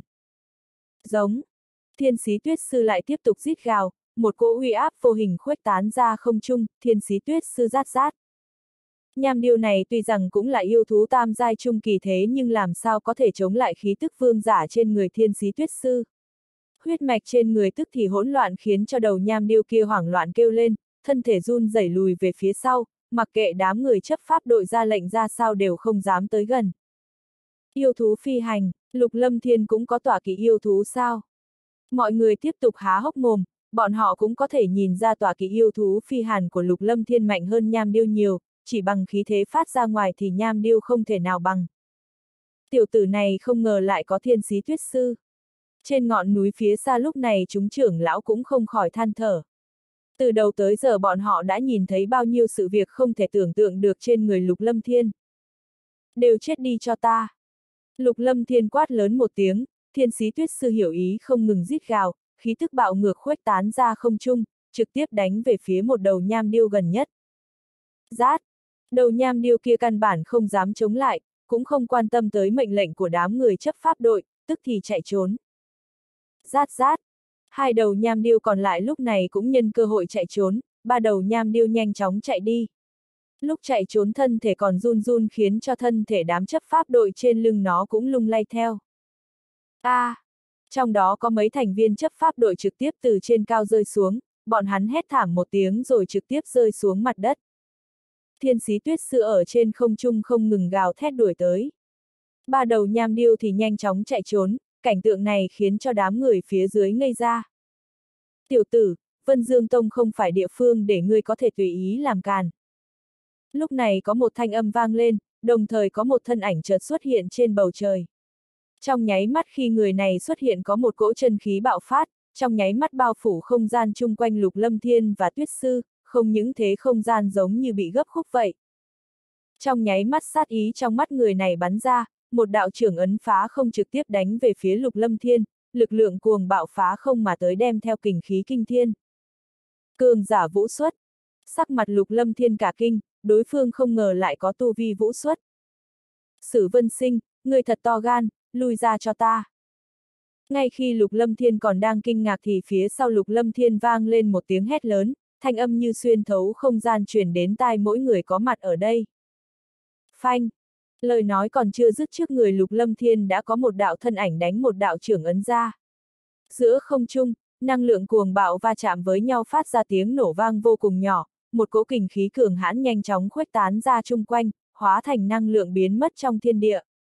Giống. Thiên Xí Tuyết Sư lại tiếp tục rít gào, một cỗ uy áp vô hình khuếch tán ra không trung, Thiên Xí Tuyết Sư rát rát. Nham Điêu này tuy rằng cũng là yêu thú tam giai trung kỳ thế nhưng làm sao có thể chống lại khí tức vương giả trên người Thiên Xí Tuyết Sư. Huyết mạch trên người tức thì hỗn loạn khiến cho đầu Nham Điêu kia hoảng loạn kêu lên, thân thể run rẩy lùi về phía sau, mặc kệ đám người chấp pháp đội ra lệnh ra sao đều không dám tới gần. Yêu thú phi hành, Lục Lâm Thiên cũng có tọa kỵ yêu thú sao? Mọi người tiếp tục há hốc mồm, bọn họ cũng có thể nhìn ra tọa kỵ yêu thú phi hàn của Lục Lâm Thiên mạnh hơn Nham Điêu nhiều, chỉ bằng khí thế phát ra ngoài thì Nham Điêu không thể nào bằng. Tiểu tử này không ngờ lại có Thiên Xí Tuyết Sư. Trên ngọn núi phía xa lúc này chúng trưởng lão cũng không khỏi than thở. Từ đầu tới giờ bọn họ đã nhìn thấy bao nhiêu sự việc không thể tưởng tượng được trên người Lục Lâm Thiên. Đều chết đi cho ta. Lục Lâm Thiên quát lớn một tiếng, Thiên Xí Tuyết Sư hiểu ý không ngừng rít gào, khí tức bạo ngược khuếch tán ra không trung, trực tiếp đánh về phía một đầu Nham Điêu gần nhất. Rát! Đầu Nham Điêu kia căn bản không dám chống lại, cũng không quan tâm tới mệnh lệnh của đám người chấp pháp đội, tức thì chạy trốn. Rát rát! Hai đầu Nham Điêu còn lại lúc này cũng nhân cơ hội chạy trốn, ba đầu Nham Điêu nhanh chóng chạy đi. Lúc chạy trốn thân thể còn run run khiến cho thân thể đám chấp pháp đội trên lưng nó cũng lung lay theo. A! À, trong đó có mấy thành viên chấp pháp đội trực tiếp từ trên cao rơi xuống, bọn hắn hét thảm một tiếng rồi trực tiếp rơi xuống mặt đất. Thiên Xí Tuyết Sư ở trên không trung không ngừng gào thét đuổi tới. Ba đầu Nham Điêu thì nhanh chóng chạy trốn, cảnh tượng này khiến cho đám người phía dưới ngây ra. Tiểu tử, Vân Dương Tông không phải địa phương để ngươi có thể tùy ý làm càn. Lúc này có một thanh âm vang lên, đồng thời có một thân ảnh chợt xuất hiện trên bầu trời. Trong nháy mắt khi người này xuất hiện có một cỗ chân khí bạo phát, trong nháy mắt bao phủ không gian chung quanh Lục Lâm Thiên và Tuyết Sư, không những thế không gian giống như bị gấp khúc vậy. Trong nháy mắt sát ý trong mắt người này bắn ra, một đạo trưởng ấn phá không trực tiếp đánh về phía Lục Lâm Thiên, lực lượng cuồng bạo phá không mà tới đem theo kình khí kinh thiên. Cường giả vũ xuất. Sắc mặt Lục Lâm Thiên cả kinh, đối phương không ngờ lại có tu vi vũ xuất. Sử Vân Sinh, người thật to gan, lui ra cho ta. Ngay khi Lục Lâm Thiên còn đang kinh ngạc thì phía sau Lục Lâm Thiên vang lên một tiếng hét lớn, thanh âm như xuyên thấu không gian truyền đến tai mỗi người có mặt ở đây. Phanh! Lời nói còn chưa dứt trước người Lục Lâm Thiên đã có một đạo thân ảnh đánh một đạo trưởng ấn ra. Giữa không trung, năng lượng cuồng bạo va chạm với nhau phát ra tiếng nổ vang vô cùng nhỏ, một cỗ kình khí cường hãn nhanh chóng khuếch tán ra chung quanh, hóa thành năng lượng biến mất trong thiên địa.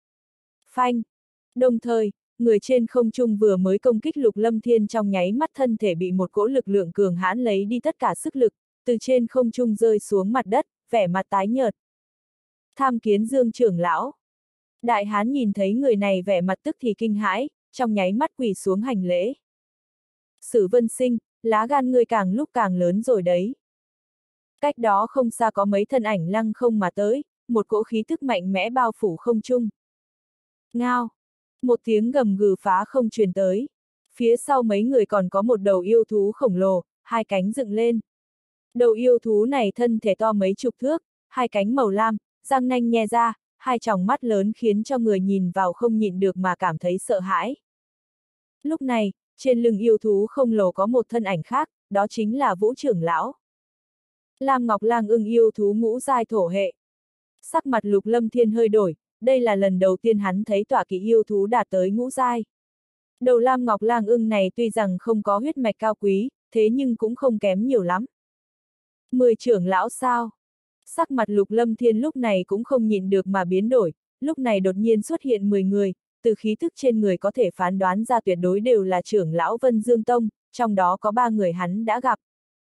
Phanh! Đồng thời, người trên không trung vừa mới công kích Lục Lâm Thiên trong nháy mắt thân thể bị một cỗ lực lượng cường hãn lấy đi tất cả sức lực, từ trên không trung rơi xuống mặt đất, vẻ mặt tái nhợt. Tham Kiến Dương trưởng lão. Đại hán nhìn thấy người này vẻ mặt tức thì kinh hãi, trong nháy mắt quỳ xuống hành lễ. Sử Vân Sinh, lá gan ngươi càng lúc càng lớn rồi đấy. Cách đó không xa có mấy thân ảnh lăng không mà tới, một cỗ khí tức mạnh mẽ bao phủ không trung. Ngao! Một tiếng gầm gừ phá không truyền tới. Phía sau mấy người còn có một đầu yêu thú khổng lồ, hai cánh dựng lên. Đầu yêu thú này thân thể to mấy chục thước, hai cánh màu lam, răng nanh nhe ra, hai tròng mắt lớn khiến cho người nhìn vào không nhịn được mà cảm thấy sợ hãi. Lúc này, trên lưng yêu thú khổng lồ có một thân ảnh khác, đó chính là Vũ trưởng lão. Lam Ngọc Lang ưng yêu thú ngũ giai thổ hệ. Sắc mặt Lục Lâm Thiên hơi đổi, đây là lần đầu tiên hắn thấy tọa kỵ yêu thú đạt tới ngũ giai. Đầu Lam Ngọc Lang ưng này tuy rằng không có huyết mạch cao quý, thế nhưng cũng không kém nhiều lắm. Mười trưởng lão sao? Sắc mặt Lục Lâm Thiên lúc này cũng không nhịn được mà biến đổi, lúc này đột nhiên xuất hiện mười người, từ khí thức trên người có thể phán đoán ra tuyệt đối đều là trưởng lão Vân Dương Tông, trong đó có ba người hắn đã gặp.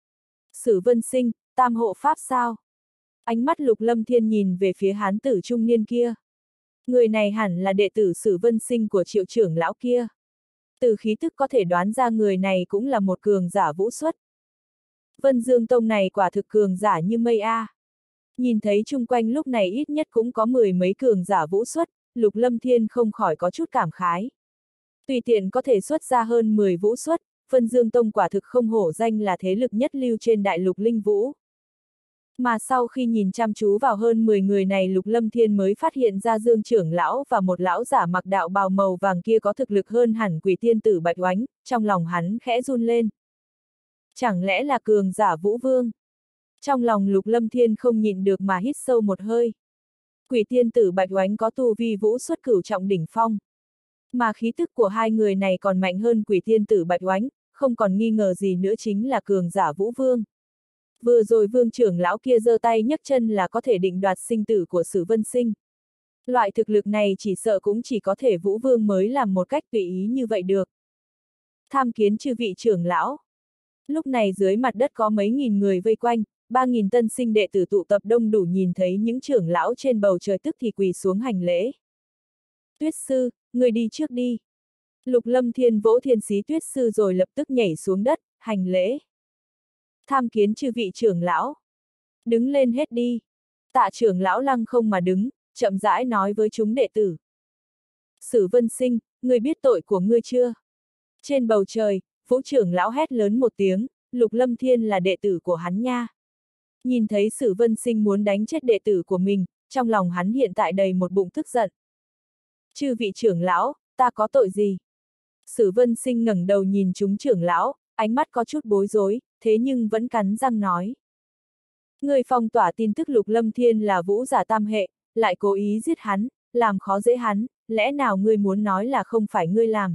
Sử Vân Sinh, tam hộ pháp sao? Ánh mắt Lục Lâm Thiên nhìn về phía hán tử trung niên kia. Người này hẳn là đệ tử Sử Vân Sinh của Triệu trưởng lão kia. Từ khí thức có thể đoán ra người này cũng là một cường giả vũ xuất. Vân Dương Tông này quả thực cường giả như mây a. Nhìn thấy chung quanh lúc này ít nhất cũng có mười mấy cường giả vũ xuất, Lục Lâm Thiên không khỏi có chút cảm khái. Tùy tiện có thể xuất ra hơn mười vũ xuất, Vân Dương Tông quả thực không hổ danh là thế lực nhất lưu trên đại lục linh vũ. Mà sau khi nhìn chăm chú vào hơn mười người này Lục Lâm Thiên mới phát hiện ra Dương trưởng lão và một lão giả mặc đạo bào màu vàng kia có thực lực hơn hẳn Quỷ tiên tử Bạch Oánh, trong lòng hắn khẽ run lên. Chẳng lẽ là cường giả Vũ Vương? Trong lòng Lục Lâm Thiên không nhịn được mà hít sâu một hơi. Quỷ tiên tử Bạch Oánh có tu vi vũ xuất cửu trọng đỉnh phong. Mà khí tức của hai người này còn mạnh hơn Quỷ tiên tử Bạch Oánh, không còn nghi ngờ gì nữa chính là cường giả Vũ Vương. Vừa rồi Vương trưởng lão kia giơ tay nhấc chân là có thể định đoạt sinh tử của Sử Vân Sinh. Loại thực lực này chỉ sợ cũng chỉ có thể Vũ Vương mới làm một cách tùy ý như vậy được. Tham kiến chư vị trưởng lão. Lúc này dưới mặt đất có mấy nghìn người vây quanh, ba nghìn tân sinh đệ tử tụ tập đông đủ nhìn thấy những trưởng lão trên bầu trời tức thì quỳ xuống hành lễ. Tuyết sư, người đi trước đi. Lục Lâm Thiên vỗ thiên xí Tuyết sư rồi lập tức nhảy xuống đất, hành lễ. Tham kiến chư vị trưởng lão. Đứng lên hết đi. Tạ trưởng lão lăng không mà đứng, chậm rãi nói với chúng đệ tử. Sử Vân Sinh, ngươi biết tội của ngươi chưa? Trên bầu trời, Vũ trưởng lão hét lớn một tiếng, Lục Lâm Thiên là đệ tử của hắn nha. Nhìn thấy Sử Vân Sinh muốn đánh chết đệ tử của mình, trong lòng hắn hiện tại đầy một bụng tức giận. Chư vị trưởng lão, ta có tội gì? Sử Vân Sinh ngẩng đầu nhìn chúng trưởng lão, ánh mắt có chút bối rối, thế nhưng vẫn cắn răng nói. Người phong tỏa tin tức Lục Lâm Thiên là vũ giả tam hệ, lại cố ý giết hắn, làm khó dễ hắn, lẽ nào ngươi muốn nói là không phải ngươi làm?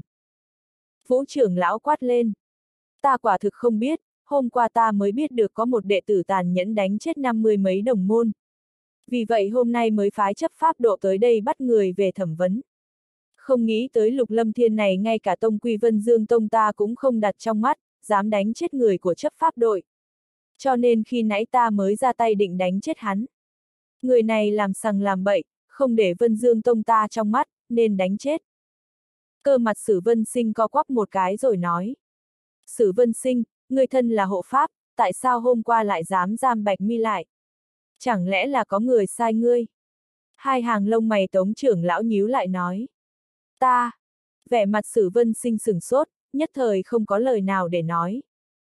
Vũ trưởng lão quát lên. Ta quả thực không biết, hôm qua ta mới biết được có một đệ tử tàn nhẫn đánh chết năm mươi mấy đồng môn. Vì vậy hôm nay mới phái chấp pháp độ tới đây bắt người về thẩm vấn. Không nghĩ tới Lục Lâm Thiên này ngay cả tông quy Vân Dương Tông ta cũng không đặt trong mắt, dám đánh chết người của chấp pháp đội. Cho nên khi nãy ta mới ra tay định đánh chết hắn. Người này làm sằng làm bậy, không để Vân Dương Tông ta trong mắt, nên đánh chết. Cơ mặt Sử Vân Sinh co quắp một cái rồi nói. Sử Vân Sinh, người thân là hộ pháp, tại sao hôm qua lại dám giam Bạch Mi lại? Chẳng lẽ là có người sai ngươi? Hai hàng lông mày Tống trưởng lão nhíu lại nói. Ta, vẻ mặt Sử Vân Sinh sửng sốt, nhất thời không có lời nào để nói.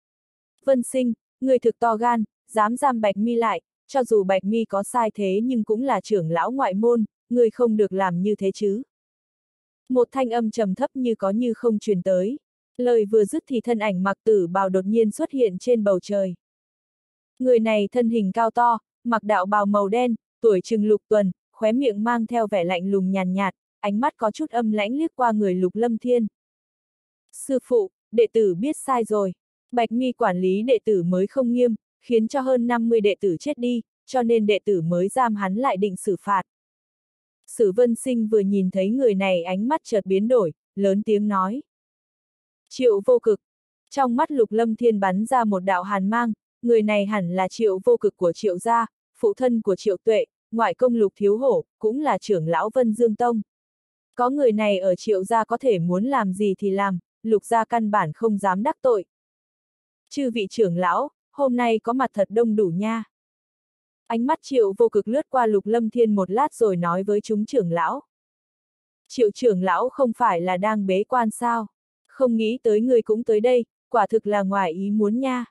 Vân Sinh, người thực to gan, dám giam Bạch Mi lại, cho dù Bạch Mi có sai thế nhưng cũng là trưởng lão ngoại môn, người không được làm như thế chứ. Một thanh âm trầm thấp như có như không truyền tới. Lời vừa dứt thì thân ảnh mặc tử bào đột nhiên xuất hiện trên bầu trời. Người này thân hình cao to, mặc đạo bào màu đen, tuổi chừng lục tuần, khóe miệng mang theo vẻ lạnh lùng nhàn nhạt, ánh mắt có chút âm lãnh liếc qua người Lục Lâm Thiên. Sư phụ, đệ tử biết sai rồi. Bạch Mi quản lý đệ tử mới không nghiêm, khiến cho hơn năm mươi đệ tử chết đi, cho nên đệ tử mới giam hắn lại định xử phạt. Sử Vân Sinh vừa nhìn thấy người này ánh mắt chợt biến đổi, lớn tiếng nói. Triệu Vô Cực. Trong mắt Lục Lâm Thiên bắn ra một đạo hàn mang, người này hẳn là Triệu Vô Cực của Triệu gia, phụ thân của Triệu Tuệ, ngoại công Lục Thiếu Hổ, cũng là trưởng lão Vân Dương Tông. Có người này ở Triệu gia có thể muốn làm gì thì làm, Lục gia căn bản không dám đắc tội. Chư vị trưởng lão, hôm nay có mặt thật đông đủ nha. Ánh mắt Triệu Vô Cực lướt qua Lục Lâm Thiên một lát rồi nói với chúng trưởng lão. Triệu trưởng lão không phải là đang bế quan sao? Không nghĩ tới người cũng tới đây, quả thực là ngoài ý muốn nha.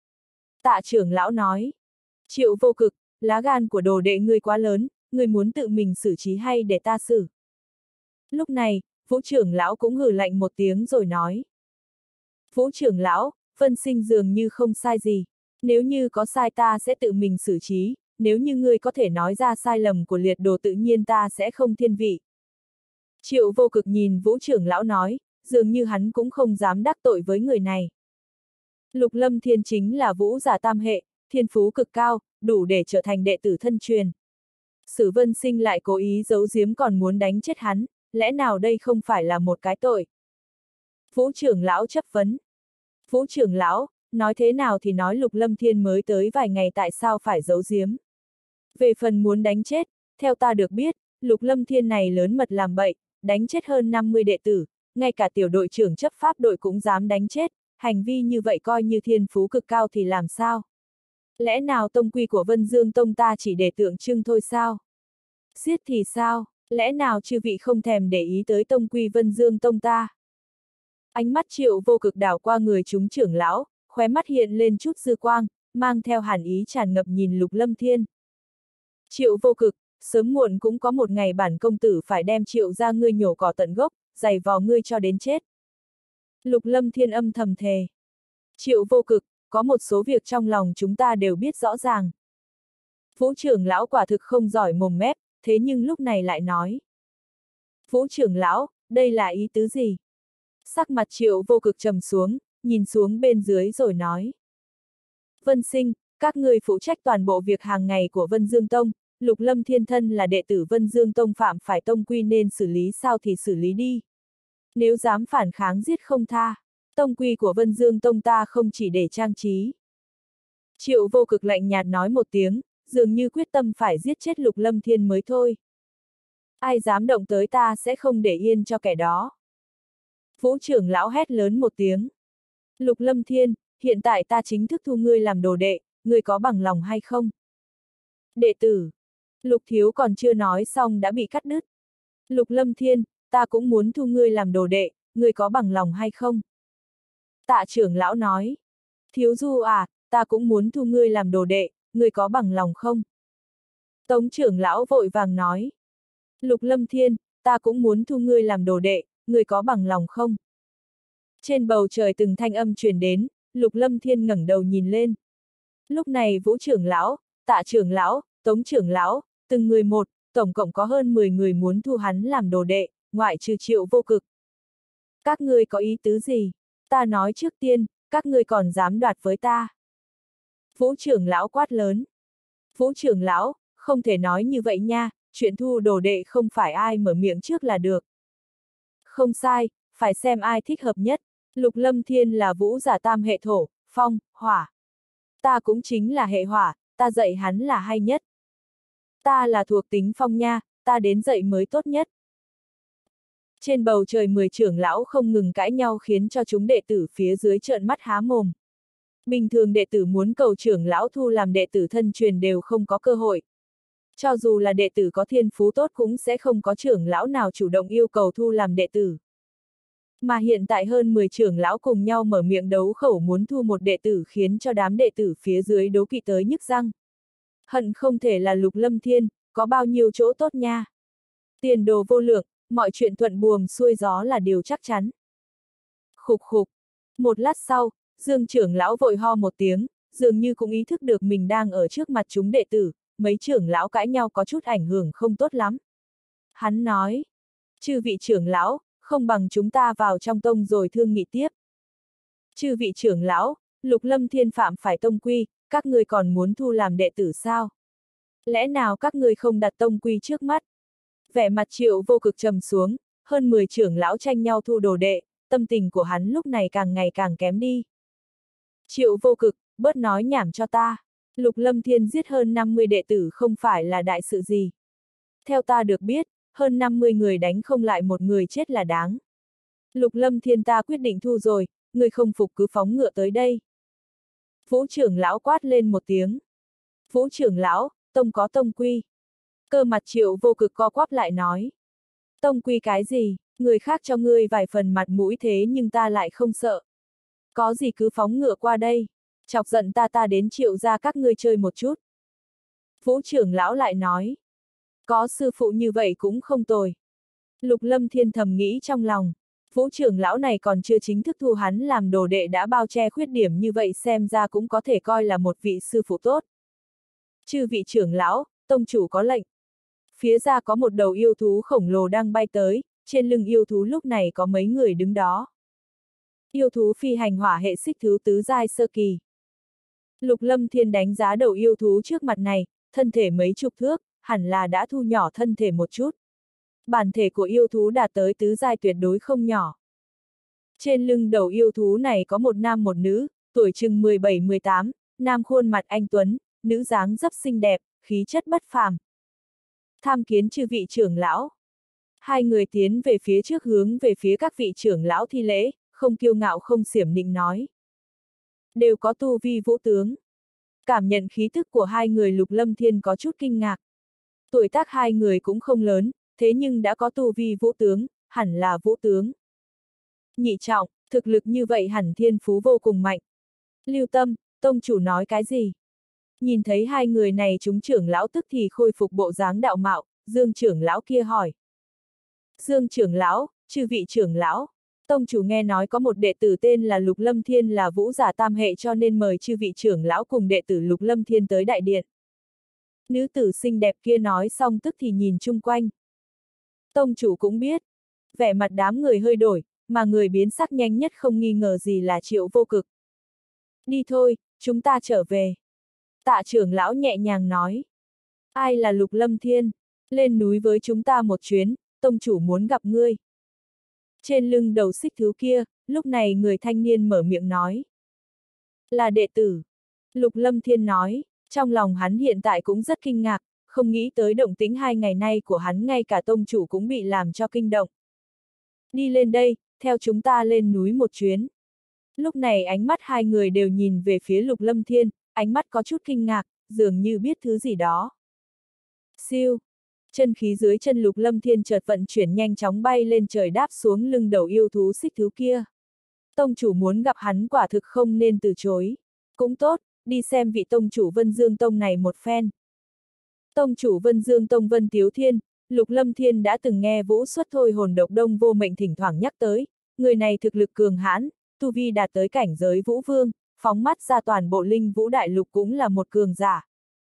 Tạ trưởng lão nói. Triệu Vô Cực, lá gan của đồ đệ ngươi quá lớn, ngươi muốn tự mình xử trí hay để ta xử? Lúc này, Vũ trưởng lão cũng hừ lạnh một tiếng rồi nói. Vũ trưởng lão, Vân Sinh dường như không sai gì. Nếu như có sai ta sẽ tự mình xử trí, nếu như ngươi có thể nói ra sai lầm của liệt đồ tự nhiên ta sẽ không thiên vị. Triệu Vô Cực nhìn Vũ trưởng lão nói, dường như hắn cũng không dám đắc tội với người này. Lục Lâm Thiên chính là Vũ giả tam hệ, thiên phú cực cao, đủ để trở thành đệ tử thân truyền. Sử Vân Sinh lại cố ý giấu giếm còn muốn đánh chết hắn, lẽ nào đây không phải là một cái tội? Vũ trưởng lão chấp vấn. Vũ trưởng lão, nói thế nào thì nói Lục Lâm Thiên mới tới vài ngày tại sao phải giấu giếm? Về phần muốn đánh chết, theo ta được biết, Lục Lâm Thiên này lớn mật làm bậy, đánh chết hơn năm mươi đệ tử, ngay cả tiểu đội trưởng chấp pháp đội cũng dám đánh chết, hành vi như vậy coi như thiên phú cực cao thì làm sao? Lẽ nào tông quy của Vân Dương Tông ta chỉ để tượng trưng thôi sao? Giết thì sao? Lẽ nào chư vị không thèm để ý tới tông quy Vân Dương Tông ta? Ánh mắt Triệu Vô Cực đảo qua người chúng trưởng lão, khóe mắt hiện lên chút dư quang, mang theo hàn ý tràn ngập nhìn Lục Lâm Thiên. Triệu Vô Cực, sớm muộn cũng có một ngày bản công tử phải đem Triệu ra ngươi nhổ cỏ tận gốc, giày vò ngươi cho đến chết. Lục Lâm Thiên âm thầm thề. Triệu Vô Cực, có một số việc trong lòng chúng ta đều biết rõ ràng. Vũ trưởng lão quả thực không giỏi mồm mép, thế nhưng lúc này lại nói. Vũ trưởng lão, đây là ý tứ gì? Sắc mặt Triệu Vô Cực trầm xuống, nhìn xuống bên dưới rồi nói. Vân Sinh, các ngươi phụ trách toàn bộ việc hàng ngày của Vân Dương Tông, Lục Lâm Thiên thân là đệ tử Vân Dương Tông phạm phải tông quy nên xử lý sao thì xử lý đi. Nếu dám phản kháng giết không tha, tông quy của Vân Dương Tông ta không chỉ để trang trí. Triệu Vô Cực lạnh nhạt nói một tiếng, dường như quyết tâm phải giết chết Lục Lâm Thiên mới thôi. Ai dám động tới ta sẽ không để yên cho kẻ đó. Vũ trưởng lão hét lớn một tiếng. Lục Lâm Thiên, hiện tại ta chính thức thu ngươi làm đồ đệ, ngươi có bằng lòng hay không? Đệ tử. Lục Thiếu còn chưa nói xong đã bị cắt đứt. Lục Lâm Thiên, ta cũng muốn thu ngươi làm đồ đệ, ngươi có bằng lòng hay không? Tạ trưởng lão nói. Thiếu Du à, ta cũng muốn thu ngươi làm đồ đệ, ngươi có bằng lòng không? Tống trưởng lão vội vàng nói. Lục Lâm Thiên, ta cũng muốn thu ngươi làm đồ đệ, ngươi có bằng lòng không? Trên bầu trời từng thanh âm truyền đến, Lục Lâm Thiên ngẩng đầu nhìn lên. Lúc này Vũ trưởng lão, Tạ trưởng lão, Tống trưởng lão, từng người một, tổng cộng có hơn mười người muốn thu hắn làm đồ đệ, ngoại trừ Triệu Vô Cực. Các ngươi có ý tứ gì? Ta nói trước tiên, các ngươi còn dám đoạt với ta. Vũ trưởng lão quát lớn. Vũ trưởng lão, không thể nói như vậy nha, chuyện thu đồ đệ không phải ai mở miệng trước là được. Không sai, phải xem ai thích hợp nhất. Lục Lâm Thiên là Vũ giả tam hệ thổ, phong, hỏa. Ta cũng chính là hệ hỏa, ta dạy hắn là hay nhất. Ta là thuộc tính phong nha, ta đến dậy mới tốt nhất. Trên bầu trời mười trưởng lão không ngừng cãi nhau khiến cho chúng đệ tử phía dưới trợn mắt há mồm. Bình thường đệ tử muốn cầu trưởng lão thu làm đệ tử thân truyền đều không có cơ hội. Cho dù là đệ tử có thiên phú tốt cũng sẽ không có trưởng lão nào chủ động yêu cầu thu làm đệ tử. Mà hiện tại hơn mười trưởng lão cùng nhau mở miệng đấu khẩu muốn thu một đệ tử khiến cho đám đệ tử phía dưới đố kỵ tới nhức răng. Hận không thể là Lục Lâm Thiên, có bao nhiêu chỗ tốt nha. Tiền đồ vô lượng, mọi chuyện thuận buồm xuôi gió là điều chắc chắn. Khục khục. Một lát sau, Dương trưởng lão vội ho một tiếng, dường như cũng ý thức được mình đang ở trước mặt chúng đệ tử, mấy trưởng lão cãi nhau có chút ảnh hưởng không tốt lắm. Hắn nói, chư vị trưởng lão, không bằng chúng ta vào trong tông rồi thương nghị tiếp. Chư vị trưởng lão, Lục Lâm Thiên phạm phải tông quy, các ngươi còn muốn thu làm đệ tử sao? Lẽ nào các ngươi không đặt tông quy trước mắt? Vẻ mặt Triệu Vô Cực trầm xuống, hơn mười trưởng lão tranh nhau thu đồ đệ, tâm tình của hắn lúc này càng ngày càng kém đi. Triệu Vô Cực, bớt nói nhảm cho ta. Lục Lâm Thiên giết hơn năm mươi đệ tử không phải là đại sự gì. Theo ta được biết, hơn năm mươi người đánh không lại một người chết là đáng. Lục Lâm Thiên ta quyết định thu rồi, người không phục cứ phóng ngựa tới đây. Vũ trưởng lão quát lên một tiếng. Vũ trưởng lão, tông có tông quy. Cơ mặt Triệu Vô Cực co quắp lại nói. Tông quy cái gì, người khác cho ngươi vài phần mặt mũi thế nhưng ta lại không sợ. Có gì cứ phóng ngựa qua đây, chọc giận ta ta đến Triệu ra các ngươi chơi một chút. Vũ trưởng lão lại nói. Có sư phụ như vậy cũng không tồi. Lục Lâm Thiên thầm nghĩ trong lòng. Vũ trưởng lão này còn chưa chính thức thu hắn làm đồ đệ đã bao che khuyết điểm như vậy xem ra cũng có thể coi là một vị sư phụ tốt. Chư vị trưởng lão, tông chủ có lệnh. Phía ra có một đầu yêu thú khổng lồ đang bay tới, trên lưng yêu thú lúc này có mấy người đứng đó. Yêu thú phi hành hỏa hệ xích thứ tứ giai sơ kỳ. Lục Lâm Thiên đánh giá đầu yêu thú trước mặt này, thân thể mấy chục thước, hẳn là đã thu nhỏ thân thể một chút. Bản thể của yêu thú đạt tới tứ giai tuyệt đối không nhỏ. Trên lưng đầu yêu thú này có một nam một nữ, tuổi chừng mười bảy mười tám, nam khuôn mặt anh tuấn, nữ dáng dấp xinh đẹp, khí chất bất phàm. Tham kiến chư vị trưởng lão. Hai người tiến về phía trước hướng về phía các vị trưởng lão thi lễ, không kiêu ngạo không xiểm nịnh nói. Đều có tu vi vũ tướng. Cảm nhận khí tức của hai người Lục Lâm Thiên có chút kinh ngạc. Tuổi tác hai người cũng không lớn, thế nhưng đã có tu vi vũ tướng, hẳn là vũ tướng. Nhị trọng, thực lực như vậy hẳn thiên phú vô cùng mạnh. Lưu Tâm, tông chủ nói cái gì? Nhìn thấy hai người này chúng trưởng lão tức thì khôi phục bộ dáng đạo mạo, Dương trưởng lão kia hỏi. Dương trưởng lão, chư vị trưởng lão, tông chủ nghe nói có một đệ tử tên là Lục Lâm Thiên là vũ giả tam hệ cho nên mời chư vị trưởng lão cùng đệ tử Lục Lâm Thiên tới đại điện. Nữ tử xinh đẹp kia nói xong tức thì nhìn chung quanh. Tông chủ cũng biết, vẻ mặt đám người hơi đổi, mà người biến sắc nhanh nhất không nghi ngờ gì là Triệu Vô Cực. Đi thôi, chúng ta trở về. Tạ trưởng lão nhẹ nhàng nói. Ai là Lục Lâm Thiên? Lên núi với chúng ta một chuyến, tông chủ muốn gặp ngươi. Trên lưng đầu xích thứ kia, lúc này người thanh niên mở miệng nói. Là đệ tử. Lục Lâm Thiên nói, trong lòng hắn hiện tại cũng rất kinh ngạc, không nghĩ tới động tĩnh hai ngày nay của hắn ngay cả tông chủ cũng bị làm cho kinh động. Đi lên đây, theo chúng ta lên núi một chuyến. Lúc này ánh mắt hai người đều nhìn về phía Lục Lâm Thiên, ánh mắt có chút kinh ngạc, dường như biết thứ gì đó. Siêu! Chân khí dưới chân Lục Lâm Thiên chợt vận chuyển nhanh chóng bay lên trời đáp xuống lưng đầu yêu thú xích thứ kia. Tông chủ muốn gặp hắn quả thực không nên từ chối. Cũng tốt, đi xem vị tông chủ Vân Dương Tông này một phen. Tông chủ Vân Dương Tông Vân Tiếu Thiên, Lục Lâm Thiên đã từng nghe vũ xuất thôi hồn độc đông vô mệnh thỉnh thoảng nhắc tới, người này thực lực cường hãn, tu vi đạt tới cảnh giới vũ vương, phóng mắt ra toàn bộ linh vũ đại lục cũng là một cường giả.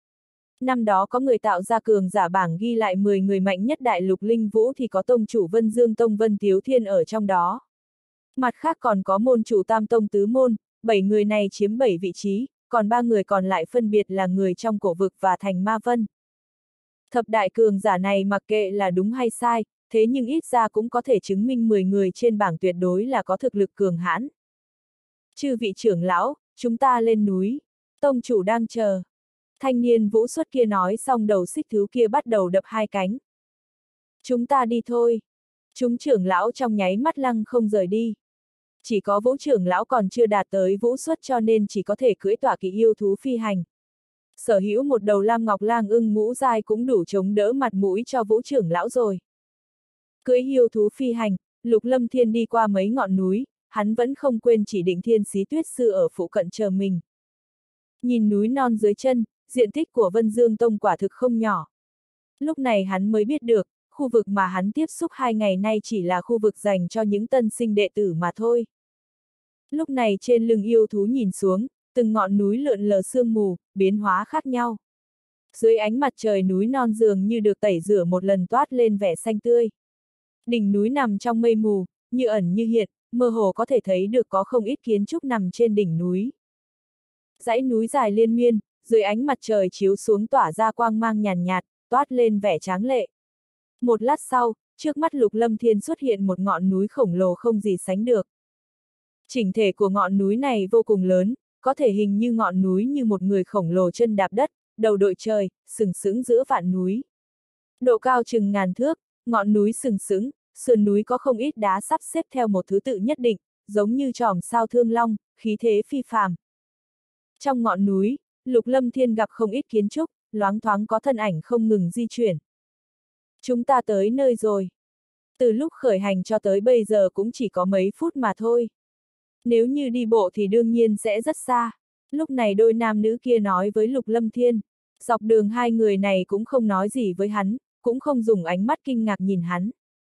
Năm đó có người tạo ra cường giả bảng ghi lại mười người mạnh nhất đại lục linh vũ thì có tông chủ Vân Dương Tông Vân Tiếu Thiên ở trong đó. Mặt khác còn có môn chủ Tam Tông Tứ Môn, bảy người này chiếm bảy vị trí, còn ba người còn lại phân biệt là người trong cổ vực và thành ma vân. Thập đại cường giả này mặc kệ là đúng hay sai, thế nhưng ít ra cũng có thể chứng minh mười người trên bảng tuyệt đối là có thực lực cường hãn. Chư vị trưởng lão, chúng ta lên núi, tông chủ đang chờ. Thanh niên vũ xuất kia nói xong đầu xích thứ kia bắt đầu đập hai cánh. Chúng ta đi thôi. Chúng trưởng lão trong nháy mắt lăng không rời đi. Chỉ có vũ trưởng lão còn chưa đạt tới vũ xuất cho nên chỉ có thể cưỡi tọa kỵ yêu thú phi hành. Sở hữu một đầu lam ngọc lang ưng ngũ giai cũng đủ chống đỡ mặt mũi cho vũ trưởng lão rồi. Cưỡi yêu thú phi hành, Lục Lâm Thiên đi qua mấy ngọn núi, hắn vẫn không quên chỉ định Thiên Xí Tuyết Sư ở phụ cận chờ mình. Nhìn núi non dưới chân, diện tích của Vân Dương Tông quả thực không nhỏ. Lúc này hắn mới biết được, khu vực mà hắn tiếp xúc hai ngày nay chỉ là khu vực dành cho những tân sinh đệ tử mà thôi. Lúc này trên lưng yêu thú nhìn xuống, từng ngọn núi lượn lờ sương mù, biến hóa khác nhau. Dưới ánh mặt trời núi non dường như được tẩy rửa một lần toát lên vẻ xanh tươi. Đỉnh núi nằm trong mây mù, như ẩn như hiện, mơ hồ có thể thấy được có không ít kiến trúc nằm trên đỉnh núi. Dãy núi dài liên miên, dưới ánh mặt trời chiếu xuống tỏa ra quang mang nhàn nhạt, toát lên vẻ tráng lệ. Một lát sau, trước mắt Lục Lâm Thiên xuất hiện một ngọn núi khổng lồ không gì sánh được. Chỉnh thể của ngọn núi này vô cùng lớn, có thể hình như ngọn núi như một người khổng lồ chân đạp đất, đầu đội trời, sừng sững giữa vạn núi. Độ cao chừng ngàn thước, ngọn núi sừng sững, sườn núi có không ít đá sắp xếp theo một thứ tự nhất định, giống như chòm sao thương long, khí thế phi phàm. Trong ngọn núi, Lục Lâm Thiên gặp không ít kiến trúc, loáng thoáng có thân ảnh không ngừng di chuyển. Chúng ta tới nơi rồi. Từ lúc khởi hành cho tới bây giờ cũng chỉ có mấy phút mà thôi. Nếu như đi bộ thì đương nhiên sẽ rất xa. Lúc này đôi nam nữ kia nói với Lục Lâm Thiên. Dọc đường hai người này cũng không nói gì với hắn, cũng không dùng ánh mắt kinh ngạc nhìn hắn.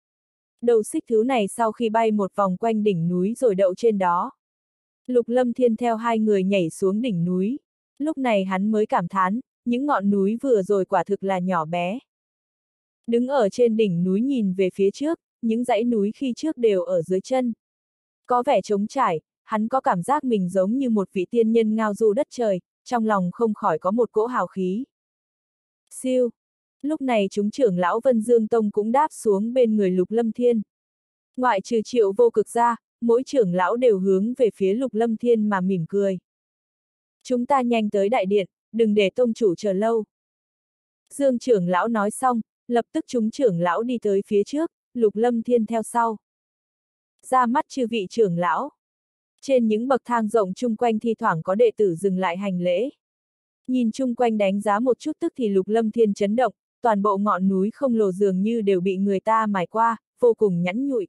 Đầu xích thứ này sau khi bay một vòng quanh đỉnh núi rồi đậu trên đó. Lục Lâm Thiên theo hai người nhảy xuống đỉnh núi. Lúc này hắn mới cảm thán, những ngọn núi vừa rồi quả thực là nhỏ bé. Đứng ở trên đỉnh núi nhìn về phía trước, những dãy núi khi trước đều ở dưới chân. Có vẻ trống trải, hắn có cảm giác mình giống như một vị tiên nhân ngao du đất trời, trong lòng không khỏi có một cỗ hào khí. Siêu! Lúc này chúng trưởng lão Vân Dương Tông cũng đáp xuống bên người Lục Lâm Thiên. Ngoại trừ Triệu Vô Cực ra, mỗi trưởng lão đều hướng về phía Lục Lâm Thiên mà mỉm cười. Chúng ta nhanh tới đại điện, đừng để tông chủ chờ lâu. Dương trưởng lão nói xong, lập tức chúng trưởng lão đi tới phía trước, Lục Lâm Thiên theo sau. Ra mắt chư vị trưởng lão. Trên những bậc thang rộng chung quanh thi thoảng có đệ tử dừng lại hành lễ. Nhìn chung quanh đánh giá một chút tức thì Lục Lâm Thiên chấn động, toàn bộ ngọn núi không lồ dường như đều bị người ta mài qua, vô cùng nhẵn nhụi.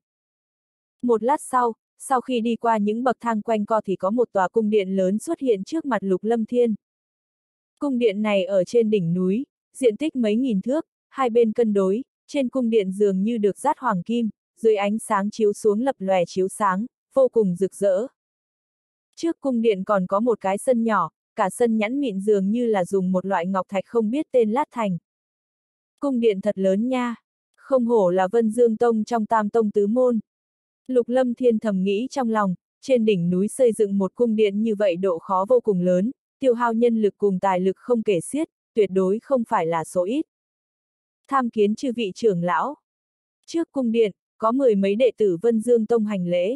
Một lát sau, sau khi đi qua những bậc thang quanh co thì có một tòa cung điện lớn xuất hiện trước mặt Lục Lâm Thiên. Cung điện này ở trên đỉnh núi, diện tích mấy nghìn thước, hai bên cân đối, trên cung điện dường như được dát hoàng kim, dưới ánh sáng chiếu xuống lập lòe chiếu sáng, vô cùng rực rỡ. Trước cung điện còn có một cái sân nhỏ, cả sân nhẵn mịn dường như là dùng một loại ngọc thạch không biết tên lát thành. Cung điện thật lớn nha, không hổ là Vân Dương Tông trong Tam Tông Tứ Môn. Lục Lâm Thiên thầm nghĩ trong lòng, trên đỉnh núi xây dựng một cung điện như vậy độ khó vô cùng lớn, tiêu hao nhân lực cùng tài lực không kể xiết, tuyệt đối không phải là số ít. Tham kiến chư vị trưởng lão. Trước cung điện, có mười mấy đệ tử Vân Dương Tông hành lễ.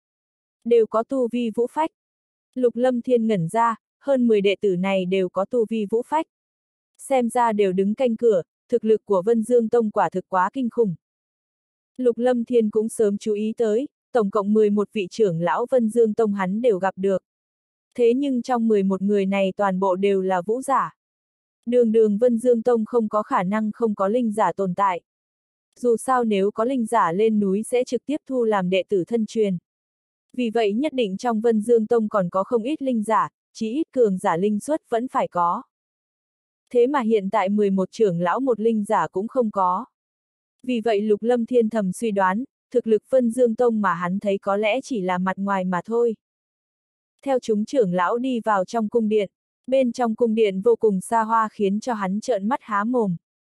Đều có tu vi vũ phách. Lục Lâm Thiên ngẩn ra, hơn mười đệ tử này đều có tu vi vũ phách. Xem ra đều đứng canh cửa, thực lực của Vân Dương Tông quả thực quá kinh khủng. Lục Lâm Thiên cũng sớm chú ý tới, tổng cộng mười một vị trưởng lão Vân Dương Tông hắn đều gặp được. Thế nhưng trong mười một người này toàn bộ đều là vũ giả. Đường đường Vân Dương Tông không có khả năng không có linh giả tồn tại. Dù sao nếu có linh giả lên núi sẽ trực tiếp thu làm đệ tử thân truyền. Vì vậy nhất định trong Vân Dương Tông còn có không ít linh giả, chí ít cường giả linh xuất vẫn phải có. Thế mà hiện tại mười một trưởng lão một linh giả cũng không có. Vì vậy Lục Lâm Thiên thầm suy đoán, thực lực Vân Dương Tông mà hắn thấy có lẽ chỉ là mặt ngoài mà thôi. Theo chúng trưởng lão đi vào trong cung điện, bên trong cung điện vô cùng xa hoa khiến cho hắn trợn mắt há mồm.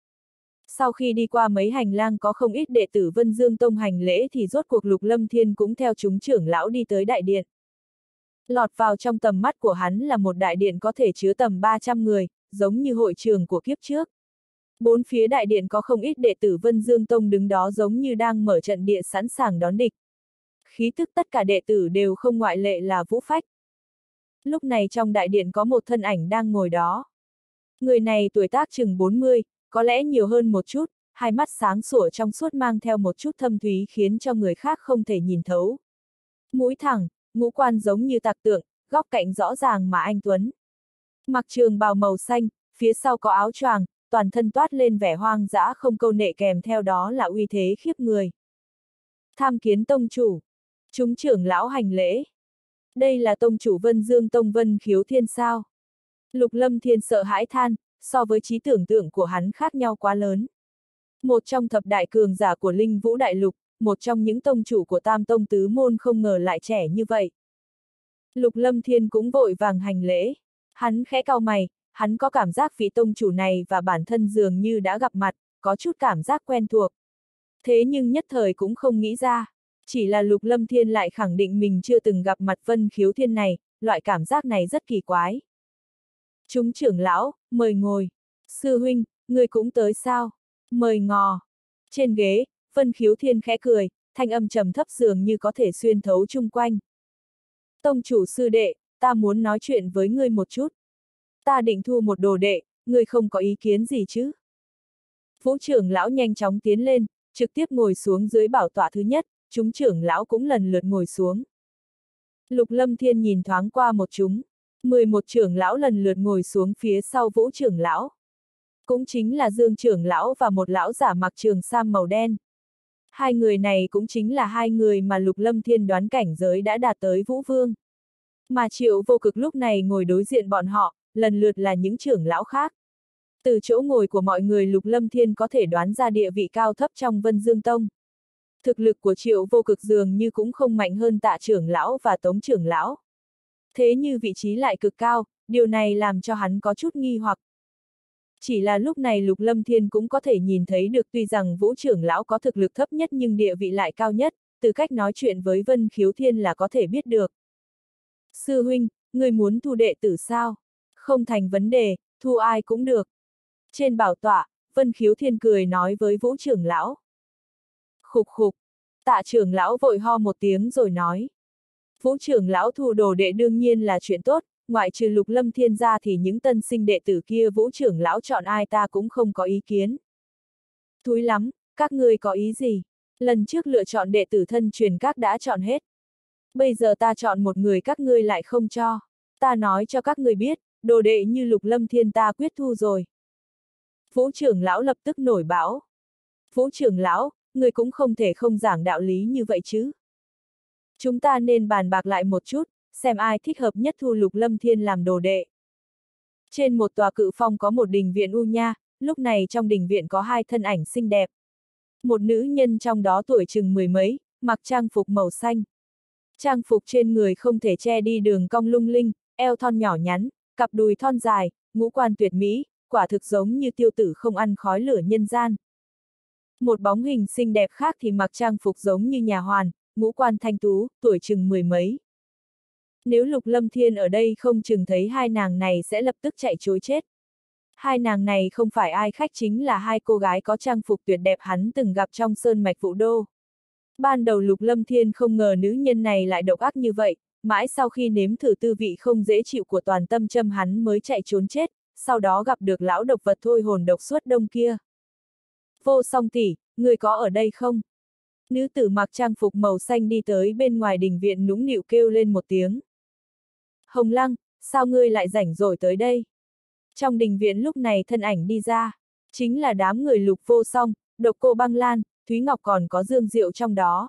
Sau khi đi qua mấy hành lang có không ít đệ tử Vân Dương Tông hành lễ thì rốt cuộc Lục Lâm Thiên cũng theo chúng trưởng lão đi tới đại điện. Lọt vào trong tầm mắt của hắn là một đại điện có thể chứa tầm ba trăm người, giống như hội trường của kiếp trước. Bốn phía đại điện có không ít đệ tử Vân Dương Tông đứng đó giống như đang mở trận địa sẵn sàng đón địch. Khí tức tất cả đệ tử đều không ngoại lệ là vũ phách. Lúc này trong đại điện có một thân ảnh đang ngồi đó. Người này tuổi tác chừng bốn mươi, có lẽ nhiều hơn một chút, hai mắt sáng sủa trong suốt mang theo một chút thâm thúy khiến cho người khác không thể nhìn thấu. Mũi thẳng, ngũ quan giống như tạc tượng, góc cạnh rõ ràng mà anh tuấn. Mặc trường bào màu xanh, phía sau có áo choàng, toàn thân toát lên vẻ hoang dã không câu nệ kèm theo đó là uy thế khiếp người. Tham kiến tông chủ. Chúng trưởng lão hành lễ. Đây là tông chủ Vân Dương Tông Vân Khiếu Thiên sao? Lục Lâm Thiên sợ hãi than, so với trí tưởng tượng của hắn khác nhau quá lớn. Một trong thập đại cường giả của Linh Vũ Đại Lục, một trong những tông chủ của Tam Tông Tứ Môn không ngờ lại trẻ như vậy. Lục Lâm Thiên cũng vội vàng hành lễ. Hắn khẽ cau mày, hắn có cảm giác vị tông chủ này và bản thân dường như đã gặp mặt, có chút cảm giác quen thuộc. Thế nhưng nhất thời cũng không nghĩ ra, chỉ là Lục Lâm Thiên lại khẳng định mình chưa từng gặp mặt Vân Khiếu Thiên này, loại cảm giác này rất kỳ quái. Chúng trưởng lão, mời ngồi. Sư huynh, người cũng tới sao? Mời ngò. Trên ghế, Vân Khiếu Thiên khẽ cười, thanh âm trầm thấp dường như có thể xuyên thấu chung quanh. Tông chủ sư đệ, ta muốn nói chuyện với ngươi một chút. Ta định thu một đồ đệ, ngươi không có ý kiến gì chứ? Vũ trưởng lão nhanh chóng tiến lên, trực tiếp ngồi xuống dưới bảo tọa thứ nhất, chúng trưởng lão cũng lần lượt ngồi xuống. Lục Lâm Thiên nhìn thoáng qua một chúng, mười một trưởng lão lần lượt ngồi xuống phía sau Vũ trưởng lão. Cũng chính là Dương trưởng lão và một lão giả mặc trường sam màu đen. Hai người này cũng chính là hai người mà Lục Lâm Thiên đoán cảnh giới đã đạt tới Vũ Vương. Mà Triệu Vô Cực lúc này ngồi đối diện bọn họ, lần lượt là những trưởng lão khác. Từ chỗ ngồi của mọi người Lục Lâm Thiên có thể đoán ra địa vị cao thấp trong Vân Dương Tông. Thực lực của Triệu Vô Cực dường như cũng không mạnh hơn Tạ trưởng lão và Tống trưởng lão. Thế như vị trí lại cực cao, điều này làm cho hắn có chút nghi hoặc. Chỉ là lúc này Lục Lâm Thiên cũng có thể nhìn thấy được tuy rằng Vũ trưởng lão có thực lực thấp nhất nhưng địa vị lại cao nhất, từ cách nói chuyện với Vân Khiếu Thiên là có thể biết được. Sư huynh, người muốn thu đệ tử sao? Không thành vấn đề, thu ai cũng được. Trên bảo tọa, Vân Khiếu Thiên cười nói với Vũ trưởng lão. Khục khục, Tạ trưởng lão vội ho một tiếng rồi nói. Vũ trưởng lão thu đồ đệ đương nhiên là chuyện tốt, ngoại trừ Lục Lâm Thiên ra thì những tân sinh đệ tử kia Vũ trưởng lão chọn ai ta cũng không có ý kiến. Thúi lắm, các ngươi có ý gì? Lần trước lựa chọn đệ tử thân truyền các đã chọn hết. Bây giờ ta chọn một người các ngươi lại không cho. Ta nói cho các ngươi biết, đồ đệ như Lục Lâm Thiên ta quyết thu rồi. Vũ trưởng lão lập tức nổi bão. Vũ trưởng lão, người cũng không thể không giảng đạo lý như vậy chứ. Chúng ta nên bàn bạc lại một chút, xem ai thích hợp nhất thu Lục Lâm Thiên làm đồ đệ. Trên một tòa cự phong có một đình viện u nha, lúc này trong đình viện có hai thân ảnh xinh đẹp. Một nữ nhân trong đó tuổi chừng mười mấy, mặc trang phục màu xanh. Trang phục trên người không thể che đi đường cong lung linh, eo thon nhỏ nhắn, cặp đùi thon dài, ngũ quan tuyệt mỹ, quả thực giống như tiêu tử không ăn khói lửa nhân gian. Một bóng hình xinh đẹp khác thì mặc trang phục giống như nhà hoàn, ngũ quan thanh tú, tuổi chừng mười mấy. Nếu Lục Lâm Thiên ở đây không chừng thấy hai nàng này sẽ lập tức chạy trối chết. Hai nàng này không phải ai khác chính là hai cô gái có trang phục tuyệt đẹp hắn từng gặp trong sơn mạch Vũ Đô. Ban đầu Lục Lâm Thiên không ngờ nữ nhân này lại độc ác như vậy, mãi sau khi nếm thử tư vị không dễ chịu của toàn tâm châm hắn mới chạy trốn chết, sau đó gặp được lão độc vật thôi hồn độc suốt đông kia. Vô Song tỷ, người có ở đây không? Nữ tử mặc trang phục màu xanh đi tới bên ngoài đình viện nũng nịu kêu lên một tiếng. Hồng Lăng, sao ngươi lại rảnh rỗi tới đây? Trong đình viện lúc này thân ảnh đi ra, chính là đám người Lục Vô Song, Độc Cô Băng Lan, Thúy Ngọc còn có Dương Diệu trong đó.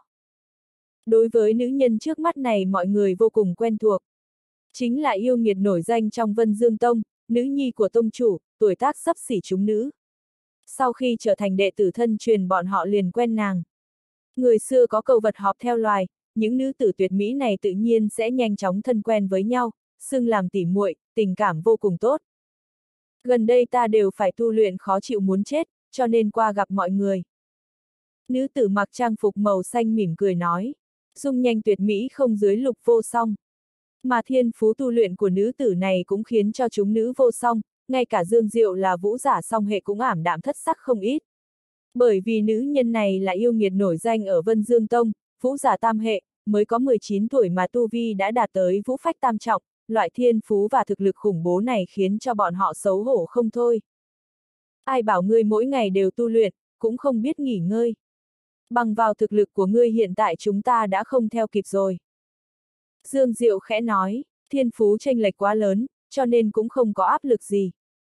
Đối với nữ nhân trước mắt này mọi người vô cùng quen thuộc. Chính là yêu nghiệt nổi danh trong Vân Dương Tông, nữ nhi của tông chủ, tuổi tác xấp xỉ chúng nữ. Sau khi trở thành đệ tử thân truyền bọn họ liền quen nàng. Người xưa có câu vật họp theo loài, những nữ tử tuyệt mỹ này tự nhiên sẽ nhanh chóng thân quen với nhau, xưng làm tỉ muội, tình cảm vô cùng tốt. Gần đây ta đều phải tu luyện khó chịu muốn chết, cho nên qua gặp mọi người. Nữ tử mặc trang phục màu xanh mỉm cười nói, dung nhanh tuyệt mỹ không dưới Lục Vô Song. Mà thiên phú tu luyện của nữ tử này cũng khiến cho chúng nữ vô song, ngay cả Dương Diệu là vũ giả song hệ cũng ảm đạm thất sắc không ít. Bởi vì nữ nhân này là yêu nghiệt nổi danh ở Vân Dương Tông, vũ giả tam hệ, mới có mười chín tuổi mà tu vi đã đạt tới vũ phách tam trọng, loại thiên phú và thực lực khủng bố này khiến cho bọn họ xấu hổ không thôi. Ai bảo ngươi mỗi ngày đều tu luyện, cũng không biết nghỉ ngơi. Bằng vào thực lực của ngươi hiện tại chúng ta đã không theo kịp rồi. Dương Diệu khẽ nói, thiên phú chênh lệch quá lớn, cho nên cũng không có áp lực gì.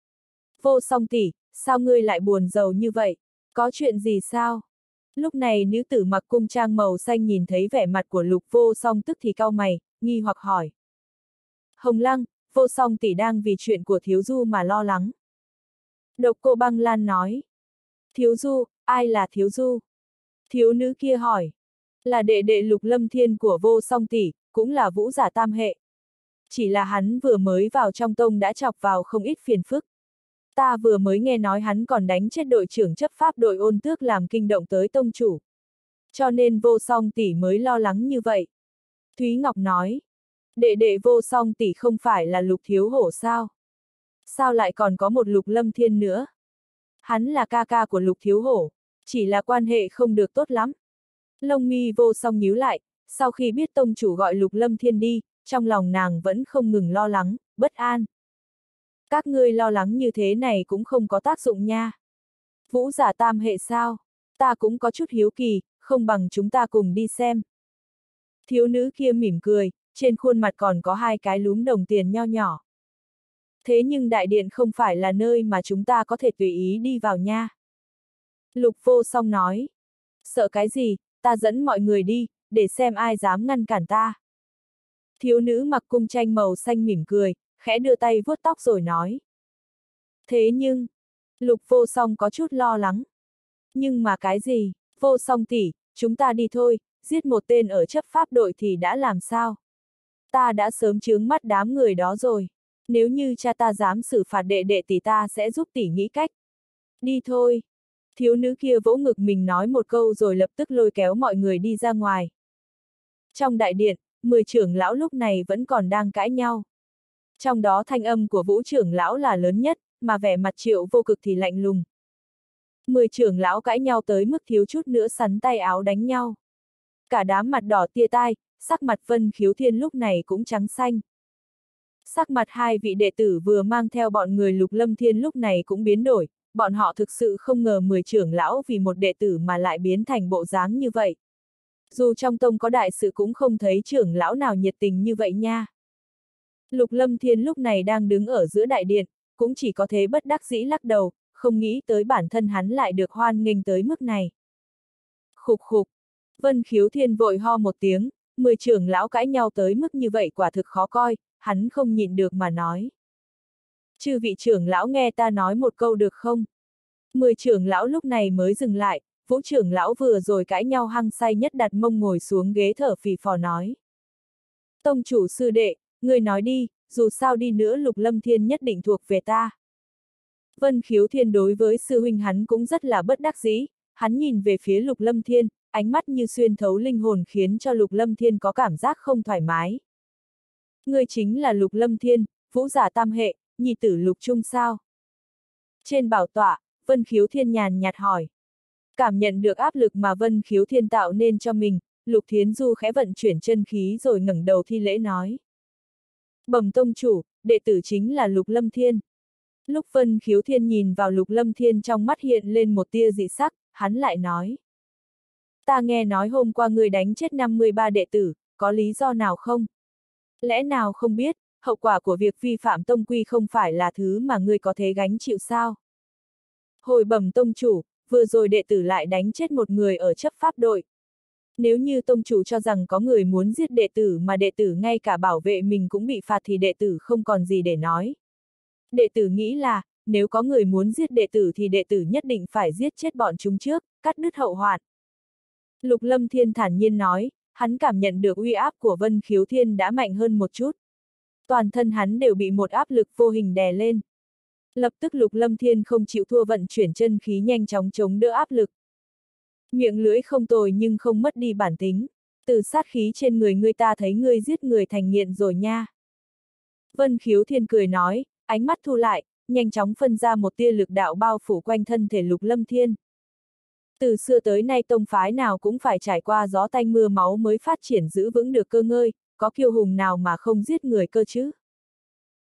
Vô Song tỷ, sao ngươi lại buồn rầu như vậy? Có chuyện gì sao? Lúc này nữ tử mặc cung trang màu xanh nhìn thấy vẻ mặt của Lục Vô Song tức thì cau mày, nghi hoặc hỏi. Hồng Lăng, Vô Song tỷ đang vì chuyện của Thiếu Du mà lo lắng. Độc Cô Băng Lan nói. Thiếu Du, ai là Thiếu Du? Thiếu nữ kia hỏi. Là đệ đệ Lục Lâm Thiên của Vô Song tỷ, cũng là vũ giả tam hệ. Chỉ là hắn vừa mới vào trong tông đã chọc vào không ít phiền phức. Ta vừa mới nghe nói hắn còn đánh chết đội trưởng chấp pháp đội Ôn Tước làm kinh động tới tông chủ. Cho nên Vô Song tỷ mới lo lắng như vậy. Thúy Ngọc nói. Đệ đệ Vô Song tỷ không phải là Lục Thiếu Hổ sao? Sao lại còn có một Lục Lâm Thiên nữa? Hắn là ca ca của Lục Thiếu Hổ, chỉ là quan hệ không được tốt lắm. Lông mi Vô Song nhíu lại, sau khi biết tông chủ gọi Lục Lâm Thiên đi, trong lòng nàng vẫn không ngừng lo lắng, bất an. Các ngươi lo lắng như thế này cũng không có tác dụng nha. Vũ giả tam hệ sao? Ta cũng có chút hiếu kỳ, không bằng chúng ta cùng đi xem. Thiếu nữ kia mỉm cười, trên khuôn mặt còn có hai cái lúm đồng tiền nho nhỏ. Thế nhưng đại điện không phải là nơi mà chúng ta có thể tùy ý đi vào nha. Lục Vô Song nói. Sợ cái gì, ta dẫn mọi người đi, để xem ai dám ngăn cản ta. Thiếu nữ mặc cung tranh màu xanh mỉm cười, khẽ đưa tay vuốt tóc rồi nói. Thế nhưng, Lục Vô Song có chút lo lắng. Nhưng mà cái gì, Vô Song tỷ, chúng ta đi thôi, giết một tên ở chấp pháp đội thì đã làm sao? Ta đã sớm chướng mắt đám người đó rồi. Nếu như cha ta dám xử phạt đệ đệ tỷ ta sẽ giúp tỷ nghĩ cách. Đi thôi. Thiếu nữ kia vỗ ngực mình nói một câu rồi lập tức lôi kéo mọi người đi ra ngoài. Trong đại điện, mười trưởng lão lúc này vẫn còn đang cãi nhau. Trong đó thanh âm của Vũ trưởng lão là lớn nhất, mà vẻ mặt Triệu Vô Cực thì lạnh lùng. Mười trưởng lão cãi nhau tới mức thiếu chút nữa sắn tay áo đánh nhau. Cả đám mặt đỏ tia tai, sắc mặt Vân Khiếu Thiên lúc này cũng trắng xanh. Sắc mặt hai vị đệ tử vừa mang theo bọn người Lục Lâm Thiên lúc này cũng biến đổi, bọn họ thực sự không ngờ mười trưởng lão vì một đệ tử mà lại biến thành bộ dáng như vậy. Dù trong tông có đại sự cũng không thấy trưởng lão nào nhiệt tình như vậy nha. Lục Lâm Thiên lúc này đang đứng ở giữa đại điện, cũng chỉ có thế bất đắc dĩ lắc đầu, không nghĩ tới bản thân hắn lại được hoan nghênh tới mức này. Khục khục, Vân Khiếu Thiên vội ho một tiếng, mười trưởng lão cãi nhau tới mức như vậy quả thực khó coi, hắn không nhịn được mà nói. Chư vị trưởng lão nghe ta nói một câu được không? Mười trưởng lão lúc này mới dừng lại, Vũ trưởng lão vừa rồi cãi nhau hăng say nhất đặt mông ngồi xuống ghế thở phì phò nói. Tông chủ sư đệ, người nói đi, dù sao đi nữa Lục Lâm Thiên nhất định thuộc về ta. Vân Khiếu Thiên đối với sư huynh hắn cũng rất là bất đắc dĩ, hắn nhìn về phía Lục Lâm Thiên, ánh mắt như xuyên thấu linh hồn khiến cho Lục Lâm Thiên có cảm giác không thoải mái. Ngươi chính là Lục Lâm Thiên, vũ giả tam hệ, nhi tử Lục Trung sao? Trên bảo tọa, Vân Khiếu Thiên nhàn nhạt hỏi. Cảm nhận được áp lực mà Vân Khiếu Thiên tạo nên cho mình, Lục Thiến Du khẽ vận chuyển chân khí rồi ngẩng đầu thi lễ nói. Bẩm tông chủ, đệ tử chính là Lục Lâm Thiên. Lúc Vân Khiếu Thiên nhìn vào Lục Lâm Thiên trong mắt hiện lên một tia dị sắc, hắn lại nói. Ta nghe nói hôm qua ngươi đánh chết năm mươi ba đệ tử, có lý do nào không? Lẽ nào không biết, hậu quả của việc vi phạm tông quy không phải là thứ mà ngươi có thể gánh chịu sao? Hồi bẩm tông chủ, vừa rồi đệ tử lại đánh chết một người ở chấp pháp đội. Nếu như tông chủ cho rằng có người muốn giết đệ tử mà đệ tử ngay cả bảo vệ mình cũng bị phạt thì đệ tử không còn gì để nói. Đệ tử nghĩ là, nếu có người muốn giết đệ tử thì đệ tử nhất định phải giết chết bọn chúng trước, cắt đứt hậu hoạn. Lục Lâm Thiên thản nhiên nói, hắn cảm nhận được uy áp của Vân Khiếu Thiên đã mạnh hơn một chút. Toàn thân hắn đều bị một áp lực vô hình đè lên. Lập tức Lục Lâm Thiên không chịu thua vận chuyển chân khí nhanh chóng chống đỡ áp lực. Miệng lưỡi không tồi nhưng không mất đi bản tính. Từ sát khí trên người ngươi ta thấy ngươi giết người thành nghiện rồi nha. Vân Khiếu Thiên cười nói, ánh mắt thu lại, nhanh chóng phân ra một tia lực đạo bao phủ quanh thân thể Lục Lâm Thiên. Từ xưa tới nay tông phái nào cũng phải trải qua gió tanh mưa máu mới phát triển giữ vững được cơ ngơi, có kiêu hùng nào mà không giết người cơ chứ?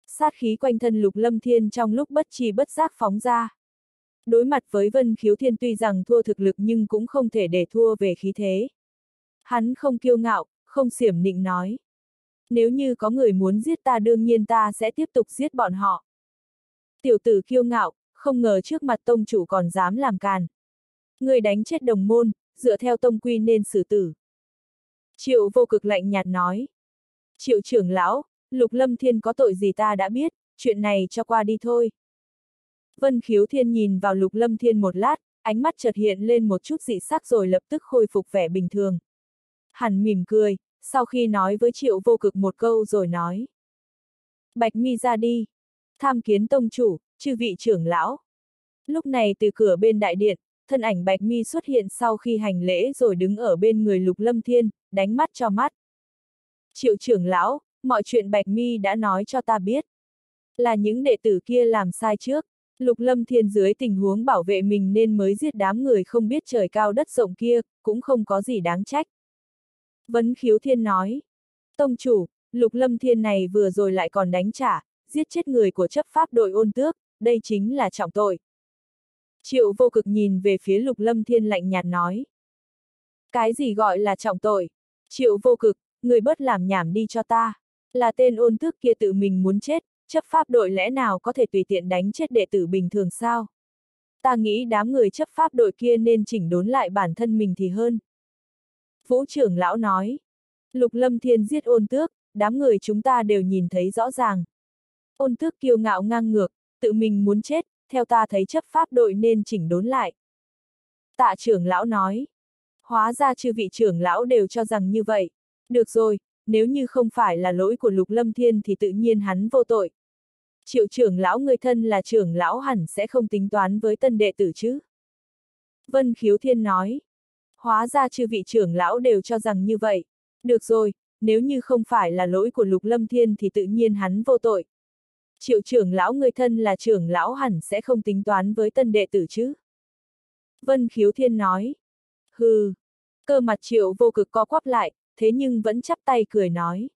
Sát khí quanh thân Lục Lâm Thiên trong lúc bất tri bất giác phóng ra. Đối mặt với Vân Khiếu Thiên tuy rằng thua thực lực nhưng cũng không thể để thua về khí thế. Hắn không kiêu ngạo, không xiểm nịnh nói. Nếu như có người muốn giết ta đương nhiên ta sẽ tiếp tục giết bọn họ. Tiểu tử kiêu ngạo, không ngờ trước mặt tông chủ còn dám làm càn. Người đánh chết đồng môn, dựa theo tông quy nên xử tử. Triệu Vô Cực lạnh nhạt nói. Triệu trưởng lão, Lục Lâm Thiên có tội gì ta đã biết, chuyện này cho qua đi thôi. Vân Khiếu Thiên nhìn vào Lục Lâm Thiên một lát, ánh mắt chợt hiện lên một chút dị sắc rồi lập tức khôi phục vẻ bình thường. Hắn mỉm cười, sau khi nói với Triệu Vô Cực một câu rồi nói. Bạch Mi ra đi. Tham kiến tông chủ, chư vị trưởng lão. Lúc này từ cửa bên đại điện, thân ảnh Bạch Mi xuất hiện sau khi hành lễ rồi đứng ở bên người Lục Lâm Thiên, đánh mắt cho mắt. Triệu trưởng lão, mọi chuyện Bạch Mi đã nói cho ta biết. Là những đệ tử kia làm sai trước. Lục Lâm Thiên dưới tình huống bảo vệ mình nên mới giết đám người không biết trời cao đất rộng kia, cũng không có gì đáng trách. Vân Khiếu Thiên nói. Tông chủ, Lục Lâm Thiên này vừa rồi lại còn đánh trả, giết chết người của chấp pháp đội Ôn Tước, đây chính là trọng tội. Triệu Vô Cực nhìn về phía Lục Lâm Thiên lạnh nhạt nói. Cái gì gọi là trọng tội? Triệu Vô Cực, người bớt làm nhảm đi cho ta. Là tên Ôn Tước kia tự mình muốn chết, chấp pháp đội lẽ nào có thể tùy tiện đánh chết đệ tử bình thường sao? Ta nghĩ đám người chấp pháp đội kia nên chỉnh đốn lại bản thân mình thì hơn. Vũ trưởng lão nói. Lục Lâm Thiên giết Ôn Tước, đám người chúng ta đều nhìn thấy rõ ràng. Ôn Tước kiêu ngạo ngang ngược, tự mình muốn chết, theo ta thấy chấp pháp đội nên chỉnh đốn lại. Tạ trưởng lão nói. Hóa ra chư vị trưởng lão đều cho rằng như vậy. Được rồi, nếu như không phải là lỗi của Lục Lâm Thiên thì tự nhiên hắn vô tội. Triệu trưởng lão người thân là trưởng lão hẳn sẽ không tính toán với tân đệ tử chứ. Vân Khiếu Thiên nói. Hóa ra chư vị trưởng lão đều cho rằng như vậy. Được rồi, nếu như không phải là lỗi của Lục Lâm Thiên thì tự nhiên hắn vô tội. Triệu trưởng lão người thân là trưởng lão hẳn sẽ không tính toán với tân đệ tử chứ. Vân Khiếu Thiên nói. Hừ. Cơ mặt Triệu Vô Cực co quắp lại, thế nhưng vẫn chắp tay cười nói.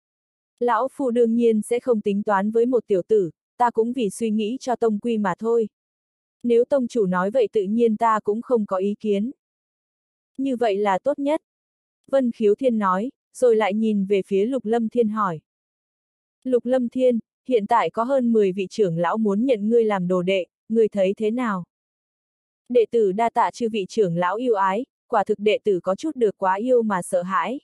Lão phu đương nhiên sẽ không tính toán với một tiểu tử, ta cũng vì suy nghĩ cho tông quy mà thôi. Nếu tông chủ nói vậy tự nhiên ta cũng không có ý kiến. Như vậy là tốt nhất. Vân Khiếu Thiên nói, rồi lại nhìn về phía Lục Lâm Thiên hỏi. Lục Lâm Thiên, hiện tại có hơn mười vị trưởng lão muốn nhận ngươi làm đồ đệ, ngươi thấy thế nào? Đệ tử đa tạ chư vị trưởng lão yêu ái, quả thực đệ tử có chút được quá yêu mà sợ hãi.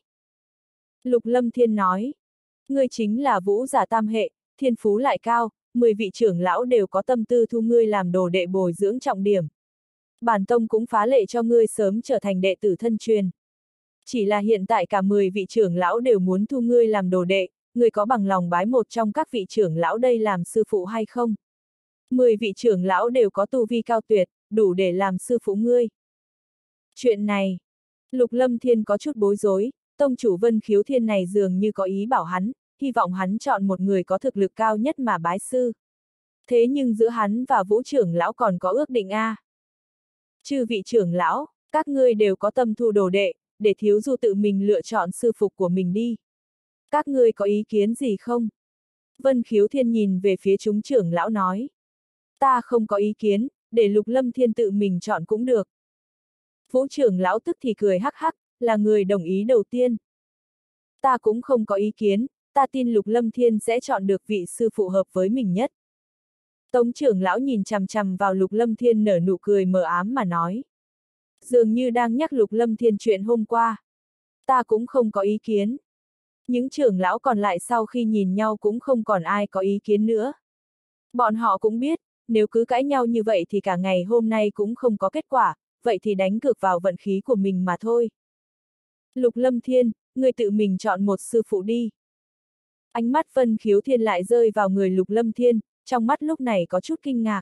Lục Lâm Thiên nói. Ngươi chính là vũ giả tam hệ, thiên phú lại cao, mười vị trưởng lão đều có tâm tư thu ngươi làm đồ đệ bồi dưỡng trọng điểm. Bản tông cũng phá lệ cho ngươi sớm trở thành đệ tử thân truyền. Chỉ là hiện tại cả mười vị trưởng lão đều muốn thu ngươi làm đồ đệ, ngươi có bằng lòng bái một trong các vị trưởng lão đây làm sư phụ hay không? Mười vị trưởng lão đều có tu vi cao tuyệt, đủ để làm sư phụ ngươi. Chuyện này, Lục Lâm Thiên có chút bối rối. Tông chủ Vân Khiếu Thiên này dường như có ý bảo hắn, hy vọng hắn chọn một người có thực lực cao nhất mà bái sư. Thế nhưng giữa hắn và Vũ trưởng lão còn có ước định a. À. Chư vị trưởng lão, các ngươi đều có tâm thu đồ đệ, để thiếu du tự mình lựa chọn sư phục của mình đi. Các ngươi có ý kiến gì không? Vân Khiếu Thiên nhìn về phía chúng trưởng lão nói. Ta không có ý kiến, để Lục Lâm Thiên tự mình chọn cũng được. Vũ trưởng lão tức thì cười hắc hắc, là người đồng ý đầu tiên. Ta cũng không có ý kiến, ta tin Lục Lâm Thiên sẽ chọn được vị sư phụ hợp với mình nhất. Tống trưởng lão nhìn chằm chằm vào Lục Lâm Thiên nở nụ cười mờ ám mà nói. Dường như đang nhắc Lục Lâm Thiên chuyện hôm qua. Ta cũng không có ý kiến. Những trưởng lão còn lại sau khi nhìn nhau cũng không còn ai có ý kiến nữa. Bọn họ cũng biết, nếu cứ cãi nhau như vậy thì cả ngày hôm nay cũng không có kết quả, vậy thì đánh cược vào vận khí của mình mà thôi. Lục Lâm Thiên, người tự mình chọn một sư phụ đi. Ánh mắt Vân Khiếu Thiên lại rơi vào người Lục Lâm Thiên, trong mắt lúc này có chút kinh ngạc.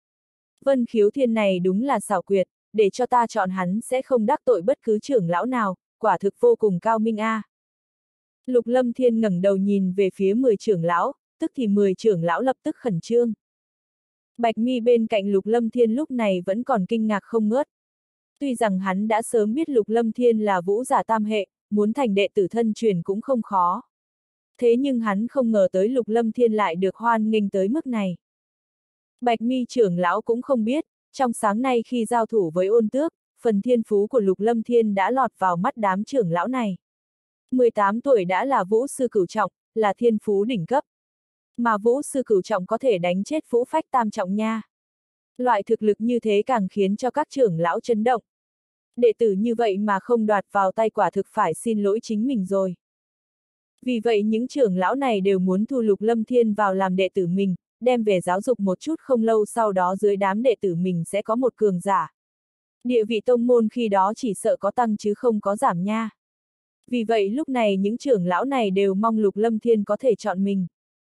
Vân Khiếu Thiên này đúng là xảo quyệt, để cho ta chọn hắn sẽ không đắc tội bất cứ trưởng lão nào, quả thực vô cùng cao minh a. À. Lục Lâm Thiên ngẩng đầu nhìn về phía mười trưởng lão, tức thì mười trưởng lão lập tức khẩn trương. Bạch Mi bên cạnh Lục Lâm Thiên lúc này vẫn còn kinh ngạc không ngớt. Tuy rằng hắn đã sớm biết Lục Lâm Thiên là vũ giả tam hệ, muốn thành đệ tử thân truyền cũng không khó. Thế nhưng hắn không ngờ tới Lục Lâm Thiên lại được hoan nghênh tới mức này. Bạch Mi trưởng lão cũng không biết, trong sáng nay khi giao thủ với Ôn Tước, phần thiên phú của Lục Lâm Thiên đã lọt vào mắt đám trưởng lão này. mười tám tuổi đã là vũ sư cửu trọng, là thiên phú đỉnh cấp. Mà vũ sư cửu trọng có thể đánh chết vũ phách tam trọng nha. Loại thực lực như thế càng khiến cho các trưởng lão chấn động. Đệ tử như vậy mà không đoạt vào tay quả thực phải xin lỗi chính mình rồi. Vì vậy những trưởng lão này đều muốn thu Lục Lâm Thiên vào làm đệ tử mình, đem về giáo dục một chút, không lâu sau đó dưới đám đệ tử mình sẽ có một cường giả. Địa vị tông môn khi đó chỉ sợ có tăng chứ không có giảm nha. Vì vậy lúc này những trưởng lão này đều mong Lục Lâm Thiên có thể chọn mình.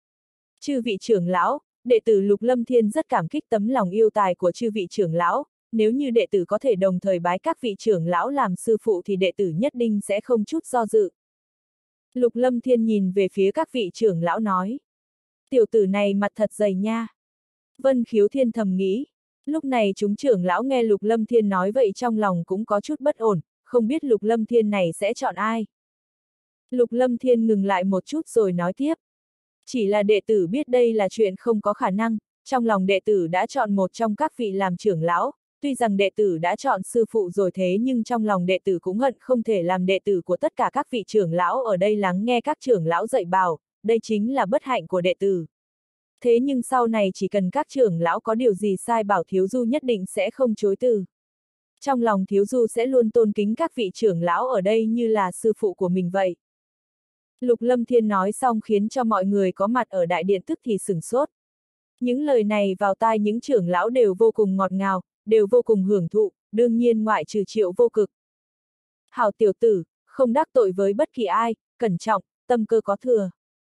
Chư vị trưởng lão, đệ tử Lục Lâm Thiên rất cảm kích tấm lòng yêu tài của chư vị trưởng lão, nếu như đệ tử có thể đồng thời bái các vị trưởng lão làm sư phụ thì đệ tử nhất định sẽ không chút do dự. Lục Lâm Thiên nhìn về phía các vị trưởng lão nói. Tiểu tử này mặt thật dày nha. Vân Khiếu Thiên thầm nghĩ. Lúc này chúng trưởng lão nghe Lục Lâm Thiên nói vậy trong lòng cũng có chút bất ổn, không biết Lục Lâm Thiên này sẽ chọn ai. Lục Lâm Thiên ngừng lại một chút rồi nói tiếp. Chỉ là đệ tử biết đây là chuyện không có khả năng, trong lòng đệ tử đã chọn một trong các vị làm trưởng lão, tuy rằng đệ tử đã chọn sư phụ rồi thế nhưng trong lòng đệ tử cũng hận không thể làm đệ tử của tất cả các vị trưởng lão ở đây lắng nghe các trưởng lão dạy bảo, đây chính là bất hạnh của đệ tử. Thế nhưng sau này chỉ cần các trưởng lão có điều gì sai bảo Thiếu Du nhất định sẽ không chối từ. Trong lòng Thiếu Du sẽ luôn tôn kính các vị trưởng lão ở đây như là sư phụ của mình vậy. Lục Lâm Thiên nói xong khiến cho mọi người có mặt ở đại điện tức thì sửng sốt. Những lời này vào tai những trưởng lão đều vô cùng ngọt ngào, đều vô cùng hưởng thụ, đương nhiên ngoại trừ Triệu Vô Cực. Hảo tiểu tử, không đắc tội với bất kỳ ai, cẩn trọng, tâm cơ có thừa.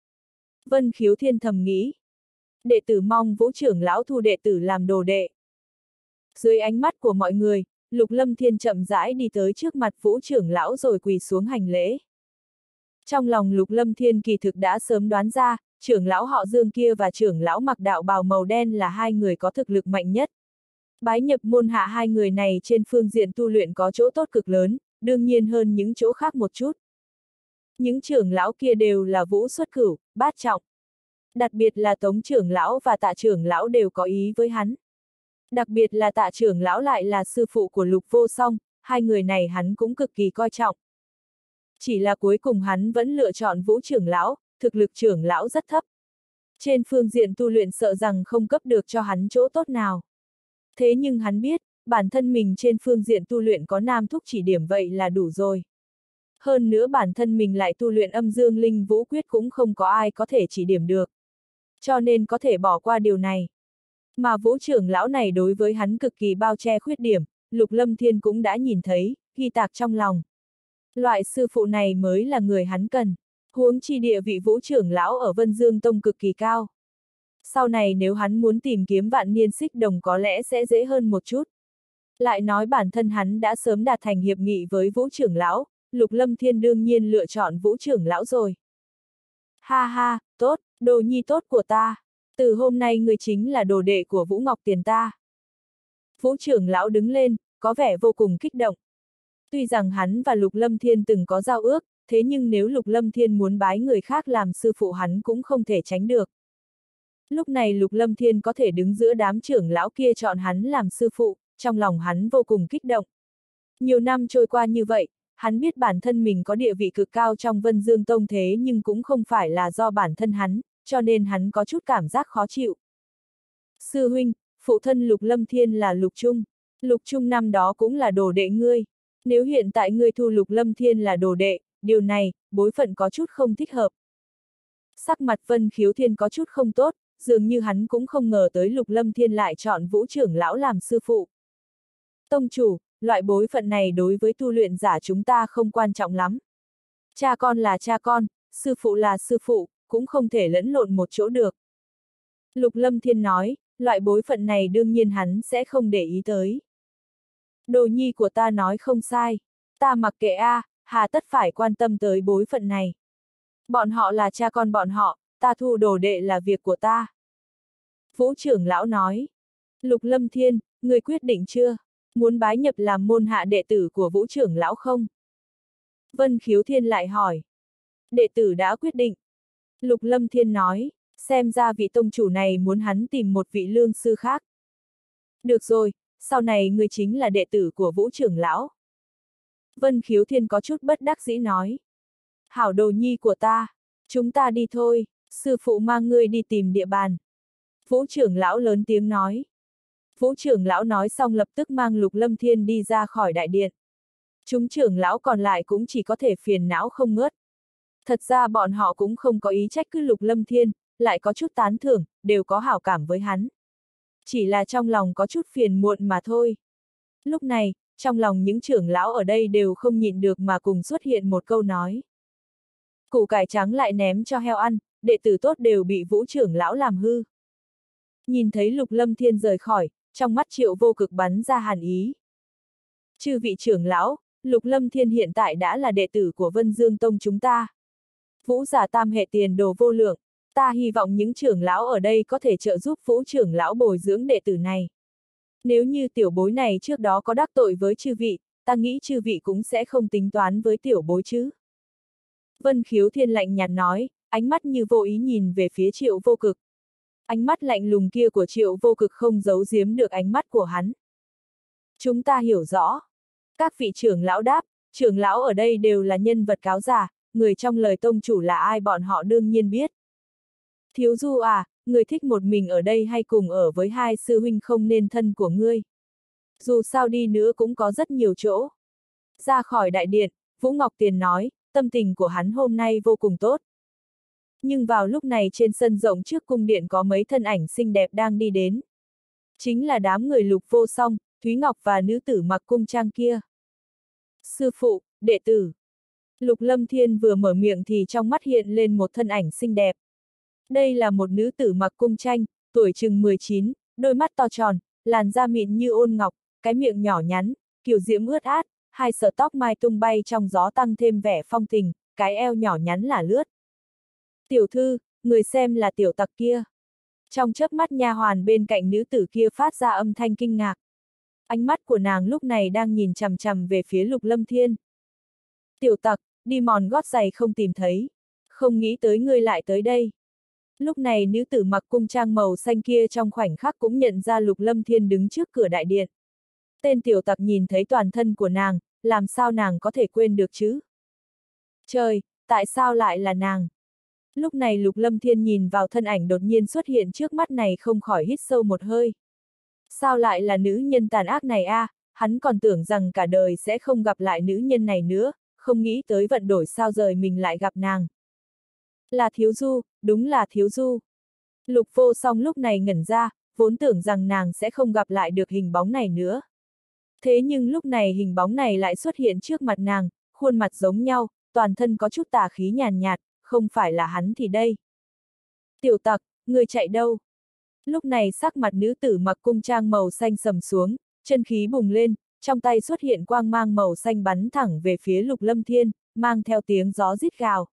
Vân Khiếu Thiên thầm nghĩ. Đệ tử mong Vũ trưởng lão thu đệ tử làm đồ đệ. Dưới ánh mắt của mọi người, Lục Lâm Thiên chậm rãi đi tới trước mặt Vũ trưởng lão rồi quỳ xuống hành lễ. Trong lòng Lục Lâm Thiên kỳ thực đã sớm đoán ra, trưởng lão họ Dương kia và trưởng lão mặc đạo bào màu đen là hai người có thực lực mạnh nhất. Bái nhập môn hạ hai người này trên phương diện tu luyện có chỗ tốt cực lớn, đương nhiên hơn những chỗ khác một chút. Những trưởng lão kia đều là vũ xuất cửu, bát trọng. Đặc biệt là Tống trưởng lão và Tạ trưởng lão đều có ý với hắn. Đặc biệt là Tạ trưởng lão lại là sư phụ của Lục Vô Song, hai người này hắn cũng cực kỳ coi trọng. Chỉ là cuối cùng hắn vẫn lựa chọn Vũ trưởng lão, thực lực trưởng lão rất thấp. Trên phương diện tu luyện sợ rằng không cấp được cho hắn chỗ tốt nào. Thế nhưng hắn biết, bản thân mình trên phương diện tu luyện có nam thúc chỉ điểm vậy là đủ rồi. Hơn nữa bản thân mình lại tu luyện âm dương linh vũ quyết cũng không có ai có thể chỉ điểm được. Cho nên có thể bỏ qua điều này. Mà Vũ trưởng lão này đối với hắn cực kỳ bao che khuyết điểm, Lục Lâm Thiên cũng đã nhìn thấy, ghi tạc trong lòng. Loại sư phụ này mới là người hắn cần, huống chi địa vị Vũ trưởng lão ở Vân Dương Tông cực kỳ cao. Sau này nếu hắn muốn tìm kiếm vạn niên xích đồng có lẽ sẽ dễ hơn một chút. Lại nói bản thân hắn đã sớm đạt thành hiệp nghị với Vũ trưởng lão, Lục Lâm Thiên đương nhiên lựa chọn Vũ trưởng lão rồi. Ha ha, tốt, đồ nhi tốt của ta. Từ hôm nay ngươi chính là đồ đệ của Vũ Ngọc Tiền ta. Vũ trưởng lão đứng lên, có vẻ vô cùng kích động. Tuy rằng hắn và Lục Lâm Thiên từng có giao ước, thế nhưng nếu Lục Lâm Thiên muốn bái người khác làm sư phụ hắn cũng không thể tránh được. Lúc này Lục Lâm Thiên có thể đứng giữa đám trưởng lão kia chọn hắn làm sư phụ, trong lòng hắn vô cùng kích động. Nhiều năm trôi qua như vậy, hắn biết bản thân mình có địa vị cực cao trong Vân Dương Tông thế nhưng cũng không phải là do bản thân hắn, cho nên hắn có chút cảm giác khó chịu. Sư huynh, phụ thân Lục Lâm Thiên là Lục Trung. Lục Trung năm đó cũng là đồ đệ ngươi. Nếu hiện tại ngươi thu Lục Lâm Thiên là đồ đệ, điều này, bối phận có chút không thích hợp. Sắc mặt Vân Khiếu Thiên có chút không tốt, dường như hắn cũng không ngờ tới Lục Lâm Thiên lại chọn Vũ trưởng lão làm sư phụ. Tông chủ, loại bối phận này đối với tu luyện giả chúng ta không quan trọng lắm. Cha con là cha con, sư phụ là sư phụ, cũng không thể lẫn lộn một chỗ được. Lục Lâm Thiên nói, loại bối phận này đương nhiên hắn sẽ không để ý tới. Đồ nhi của ta nói không sai, ta mặc kệ a, à, hà tất phải quan tâm tới bối phận này. Bọn họ là cha con bọn họ, ta thu đồ đệ là việc của ta. Vũ trưởng lão nói, Lục Lâm Thiên, người quyết định chưa? Muốn bái nhập làm môn hạ đệ tử của Vũ trưởng lão không? Vân Khiếu Thiên lại hỏi. Đệ tử đã quyết định. Lục Lâm Thiên nói, xem ra vị tông chủ này muốn hắn tìm một vị lương sư khác. Được rồi, sau này ngươi chính là đệ tử của Vũ trưởng lão. Vân Khiếu Thiên có chút bất đắc dĩ nói. Hảo đồ nhi của ta, chúng ta đi thôi, sư phụ mang ngươi đi tìm địa bàn. Vũ trưởng lão lớn tiếng nói. Vũ trưởng lão nói xong lập tức mang Lục Lâm Thiên đi ra khỏi đại điện. Chúng trưởng lão còn lại cũng chỉ có thể phiền não không ngớt. Thật ra bọn họ cũng không có ý trách cứ Lục Lâm Thiên, lại có chút tán thưởng, đều có hảo cảm với hắn. Chỉ là trong lòng có chút phiền muộn mà thôi. Lúc này, trong lòng những trưởng lão ở đây đều không nhịn được mà cùng xuất hiện một câu nói. Củ cải trắng lại ném cho heo ăn, đệ tử tốt đều bị Vũ trưởng lão làm hư. Nhìn thấy Lục Lâm Thiên rời khỏi, trong mắt Triệu Vô Cực bắn ra hàn ý. Chư vị trưởng lão, Lục Lâm Thiên hiện tại đã là đệ tử của Vân Dương Tông chúng ta. Vũ giả tam hệ tiền đồ vô lượng, ta hy vọng những trưởng lão ở đây có thể trợ giúp Vũ trưởng lão bồi dưỡng đệ tử này. Nếu như tiểu bối này trước đó có đắc tội với chư vị, ta nghĩ chư vị cũng sẽ không tính toán với tiểu bối chứ. Vân Khiếu Thiên lạnh nhạt nói, ánh mắt như vô ý nhìn về phía Triệu Vô Cực. Ánh mắt lạnh lùng kia của Triệu Vô Cực không giấu giếm được ánh mắt của hắn. Chúng ta hiểu rõ. Các vị trưởng lão đáp, trưởng lão ở đây đều là nhân vật cáo giả, người trong lời tông chủ là ai bọn họ đương nhiên biết. Thiếu Du à, người thích một mình ở đây hay cùng ở với hai sư huynh không nên thân của ngươi. Dù sao đi nữa cũng có rất nhiều chỗ. Ra khỏi đại điện, Vũ Ngọc Tiền nói, tâm tình của hắn hôm nay vô cùng tốt. Nhưng vào lúc này trên sân rộng trước cung điện có mấy thân ảnh xinh đẹp đang đi đến. Chính là đám người Lục Vô Song, Thúy Ngọc và nữ tử mặc cung trang kia. Sư phụ, đệ tử. Lục Lâm Thiên vừa mở miệng thì trong mắt hiện lên một thân ảnh xinh đẹp. Đây là một nữ tử mặc cung tranh, tuổi chừng mười chín, đôi mắt to tròn, làn da mịn như ôn ngọc, cái miệng nhỏ nhắn, kiều diễm ướt át, hai sợi tóc mai tung bay trong gió tăng thêm vẻ phong tình, cái eo nhỏ nhắn là lướt. Tiểu thư, người xem là tiểu tặc kia. Trong chớp mắt nha hoàn bên cạnh nữ tử kia phát ra âm thanh kinh ngạc. Ánh mắt của nàng lúc này đang nhìn chằm chằm về phía Lục Lâm Thiên. Tiểu tặc, đi mòn gót giày không tìm thấy. Không nghĩ tới ngươi lại tới đây. Lúc này nữ tử mặc cung trang màu xanh kia trong khoảnh khắc cũng nhận ra Lục Lâm Thiên đứng trước cửa đại điện. Tên tiểu tặc nhìn thấy toàn thân của nàng, làm sao nàng có thể quên được chứ? Trời, tại sao lại là nàng? Lúc này Lục Lâm Thiên nhìn vào thân ảnh đột nhiên xuất hiện trước mắt này không khỏi hít sâu một hơi. Sao lại là nữ nhân tàn ác này a? À? Hắn còn tưởng rằng cả đời sẽ không gặp lại nữ nhân này nữa, không nghĩ tới vận đổi sao rời mình lại gặp nàng. Là Thiếu Du, đúng là Thiếu Du. Lục Vô Song lúc này ngẩn ra, vốn tưởng rằng nàng sẽ không gặp lại được hình bóng này nữa. Thế nhưng lúc này hình bóng này lại xuất hiện trước mặt nàng, khuôn mặt giống nhau, toàn thân có chút tà khí nhàn nhạt, không phải là hắn thì đây. Tiểu tặc, người chạy đâu? Lúc này sắc mặt nữ tử mặc cung trang màu xanh sầm xuống, chân khí bùng lên, trong tay xuất hiện quang mang màu xanh bắn thẳng về phía Lục Lâm Thiên, mang theo tiếng gió rít gào.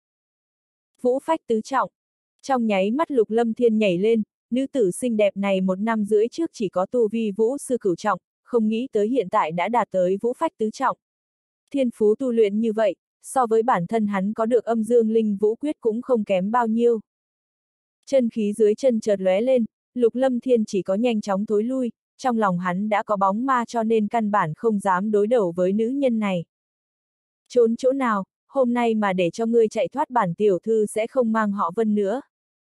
Vũ phách tứ trọng. Trong nháy mắt Lục Lâm Thiên nhảy lên, nữ tử xinh đẹp này một năm rưỡi trước chỉ có tu vi vũ sư cửu trọng, không nghĩ tới hiện tại đã đạt tới vũ phách tứ trọng. Thiên phú tu luyện như vậy, so với bản thân hắn có được âm dương linh vũ quyết cũng không kém bao nhiêu. Chân khí dưới chân chợt lóe lên, Lục Lâm Thiên chỉ có nhanh chóng thối lui, trong lòng hắn đã có bóng ma cho nên căn bản không dám đối đầu với nữ nhân này. Trốn chỗ nào, hôm nay mà để cho ngươi chạy thoát bản tiểu thư sẽ không mang họ Vân nữa.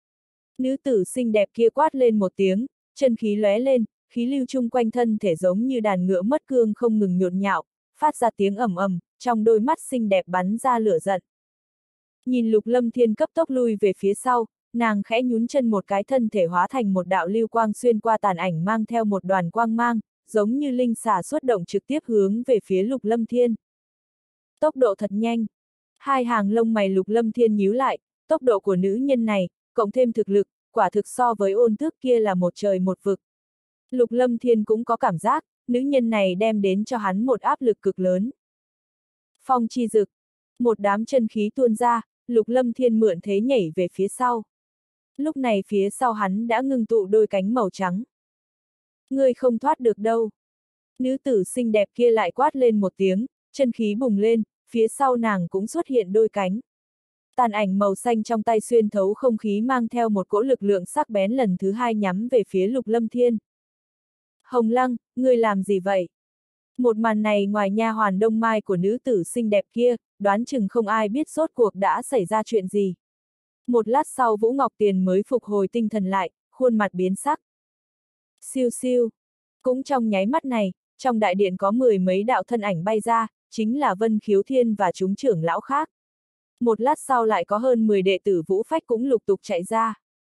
Nữ tử xinh đẹp kia quát lên một tiếng, chân khí lóe lên, khí lưu chung quanh thân thể giống như đàn ngựa mất cương không ngừng nhộn nhạo, phát ra tiếng ầm ầm, trong đôi mắt xinh đẹp bắn ra lửa giận. Nhìn Lục Lâm Thiên cấp tốc lui về phía sau, nàng khẽ nhún chân một cái thân thể hóa thành một đạo lưu quang xuyên qua tàn ảnh mang theo một đoàn quang mang, giống như linh xà xuất động trực tiếp hướng về phía Lục Lâm Thiên. Tốc độ thật nhanh. Hai hàng lông mày Lục Lâm Thiên nhíu lại, tốc độ của nữ nhân này, cộng thêm thực lực, quả thực so với ôn tước kia là một trời một vực. Lục Lâm Thiên cũng có cảm giác, nữ nhân này đem đến cho hắn một áp lực cực lớn. Phong chi dực. Một đám chân khí tuôn ra, Lục Lâm Thiên mượn thế nhảy về phía sau. Lúc này phía sau hắn đã ngưng tụ đôi cánh màu trắng. Ngươi không thoát được đâu. Nữ tử xinh đẹp kia lại quát lên một tiếng, chân khí bùng lên, phía sau nàng cũng xuất hiện đôi cánh. Tàn ảnh màu xanh trong tay xuyên thấu không khí mang theo một cỗ lực lượng sắc bén lần thứ hai nhắm về phía Lục Lâm Thiên. Hồng Lăng, ngươi làm gì vậy? Một màn này ngoài nha hoàn Đông Mai của nữ tử xinh đẹp kia, đoán chừng không ai biết rốt cuộc đã xảy ra chuyện gì. Một lát sau Vũ Ngọc Tiền mới phục hồi tinh thần lại, khuôn mặt biến sắc. Siêu siêu. Cũng trong nháy mắt này, trong đại điện có mười mấy đạo thân ảnh bay ra, chính là Vân Khiếu Thiên và chúng trưởng lão khác. Một lát sau lại có hơn mười đệ tử Vũ Phách cũng lục tục chạy ra.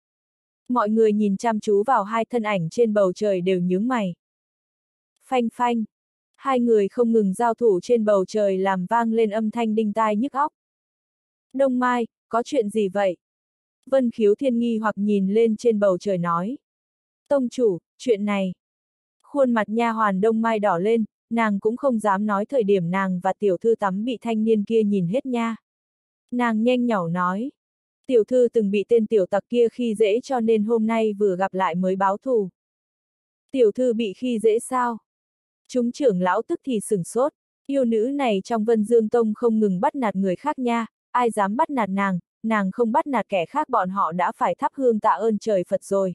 Mọi người nhìn chăm chú vào hai thân ảnh trên bầu trời đều nhướng mày. Phanh phanh. Hai người không ngừng giao thủ trên bầu trời làm vang lên âm thanh đinh tai nhức óc. Đông Mai, có chuyện gì vậy? Vân Khiếu Thiên nghi hoặc nhìn lên trên bầu trời nói. Tông chủ, chuyện này. Khuôn mặt nha hoàn Đông Mai đỏ lên, nàng cũng không dám nói thời điểm nàng và tiểu thư tắm bị thanh niên kia nhìn hết nha. Nàng nhanh nhỏ nói. Tiểu thư từng bị tên tiểu tặc kia khi dễ cho nên hôm nay vừa gặp lại mới báo thù. Tiểu thư bị khi dễ sao? Chúng trưởng lão tức thì sửng sốt, yêu nữ này trong Vân Dương Tông không ngừng bắt nạt người khác nha, ai dám bắt nạt nàng, nàng không bắt nạt kẻ khác bọn họ đã phải thắp hương tạ ơn trời Phật rồi.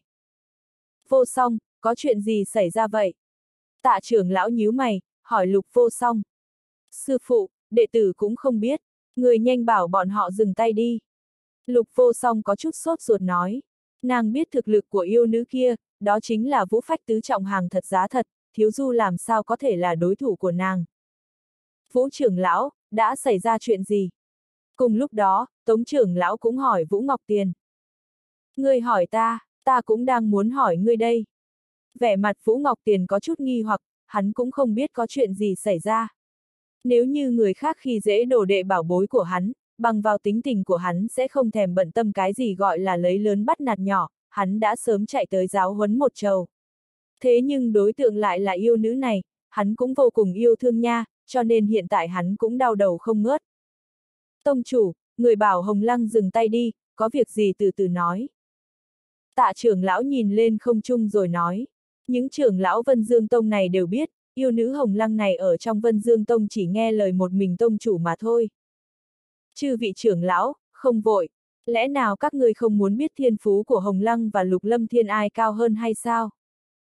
Vô Song, có chuyện gì xảy ra vậy? Tạ trưởng lão nhíu mày, hỏi Lục Vô Song. Sư phụ, đệ tử cũng không biết, người nhanh bảo bọn họ dừng tay đi. Lục Vô Song có chút sốt ruột nói, nàng biết thực lực của yêu nữ kia, đó chính là Vũ Phách tứ trọng hàng thật giá thật, Thiếu Du làm sao có thể là đối thủ của nàng. Vũ trưởng lão, đã xảy ra chuyện gì? Cùng lúc đó, Tống trưởng lão cũng hỏi Vũ Ngọc Tiền. Ngươi hỏi ta, ta cũng đang muốn hỏi ngươi đây. Vẻ mặt Vũ Ngọc Tiền có chút nghi hoặc, hắn cũng không biết có chuyện gì xảy ra. Nếu như người khác khi dễ đồ đệ bảo bối của hắn, bằng vào tính tình của hắn sẽ không thèm bận tâm cái gì gọi là lấy lớn bắt nạt nhỏ, hắn đã sớm chạy tới giáo huấn một trầu. Thế nhưng đối tượng lại là yêu nữ này, hắn cũng vô cùng yêu thương nha, cho nên hiện tại hắn cũng đau đầu không ngớt. Tông chủ, người bảo Hồng Lăng dừng tay đi, có việc gì từ từ nói. Tạ trưởng lão nhìn lên không trung rồi nói, những trưởng lão Vân Dương Tông này đều biết, yêu nữ Hồng Lăng này ở trong Vân Dương Tông chỉ nghe lời một mình tông chủ mà thôi. Chư vị trưởng lão, không vội, lẽ nào các ngươi không muốn biết thiên phú của Hồng Lăng và Lục Lâm Thiên ai cao hơn hay sao?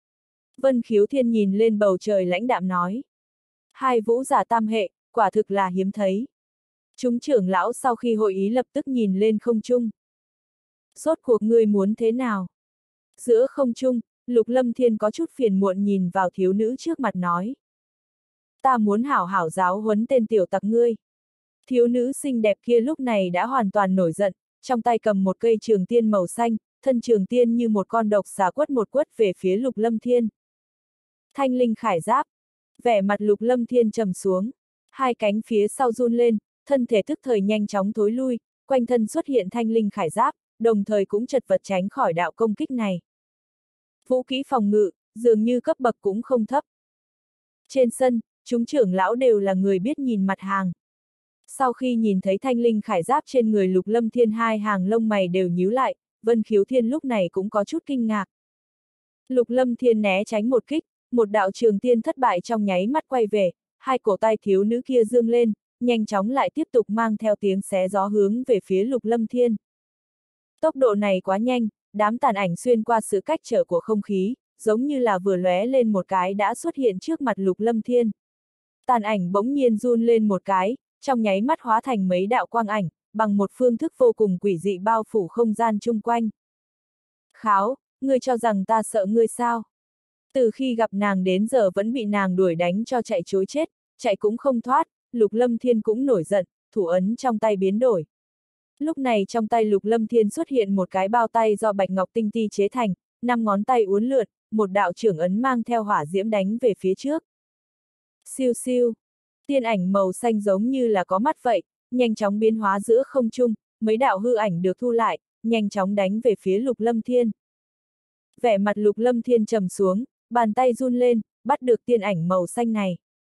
Vân Khiếu Thiên nhìn lên bầu trời lãnh đạm nói. Hai vũ giả tam hệ, quả thực là hiếm thấy. Chúng trưởng lão sau khi hội ý lập tức nhìn lên không trung. Rốt cuộc ngươi muốn thế nào? Giữa không trung, Lục Lâm Thiên có chút phiền muộn nhìn vào thiếu nữ trước mặt nói. Ta muốn hảo hảo giáo huấn tên tiểu tặc ngươi. Thiếu nữ xinh đẹp kia lúc này đã hoàn toàn nổi giận, trong tay cầm một cây trường tiên màu xanh, thân trường tiên như một con độc xà quất một quất về phía Lục Lâm Thiên. Thanh linh khải giáp. Vẻ mặt Lục Lâm Thiên trầm xuống, hai cánh phía sau run lên, thân thể tức thời nhanh chóng thối lui, quanh thân xuất hiện thanh linh khải giáp, đồng thời cũng chật vật tránh khỏi đạo công kích này. Vũ kỹ phòng ngự, dường như cấp bậc cũng không thấp. Trên sân, chúng trưởng lão đều là người biết nhìn mặt hàng. Sau khi nhìn thấy thanh linh khải giáp trên người Lục Lâm Thiên, hai hàng lông mày đều nhíu lại, Vân Khiếu Thiên lúc này cũng có chút kinh ngạc. Lục Lâm Thiên né tránh một kích, một đạo trường tiên thất bại trong nháy mắt quay về, hai cổ tay thiếu nữ kia dương lên, nhanh chóng lại tiếp tục mang theo tiếng xé gió hướng về phía Lục Lâm Thiên. Tốc độ này quá nhanh, đám tàn ảnh xuyên qua sự cách trở của không khí, giống như là vừa lóe lên một cái đã xuất hiện trước mặt Lục Lâm Thiên. Tàn ảnh bỗng nhiên run lên một cái, trong nháy mắt hóa thành mấy đạo quang ảnh, bằng một phương thức vô cùng quỷ dị bao phủ không gian chung quanh. Kháo, ngươi cho rằng ta sợ ngươi sao? Từ khi gặp nàng đến giờ vẫn bị nàng đuổi đánh cho chạy trối chết, chạy cũng không thoát, Lục Lâm Thiên cũng nổi giận, thủ ấn trong tay biến đổi. Lúc này trong tay Lục Lâm Thiên xuất hiện một cái bao tay do bạch ngọc tinh ti chế thành, năm ngón tay uốn lượn, một đạo trưởng ấn mang theo hỏa diễm đánh về phía trước. Siêu siêu, tiên ảnh màu xanh giống như là có mắt vậy, nhanh chóng biến hóa giữa không trung, mấy đạo hư ảnh được thu lại, nhanh chóng đánh về phía Lục Lâm Thiên. Vẻ mặt Lục Lâm Thiên trầm xuống, bàn tay run lên, bắt được tiên ảnh màu xanh này.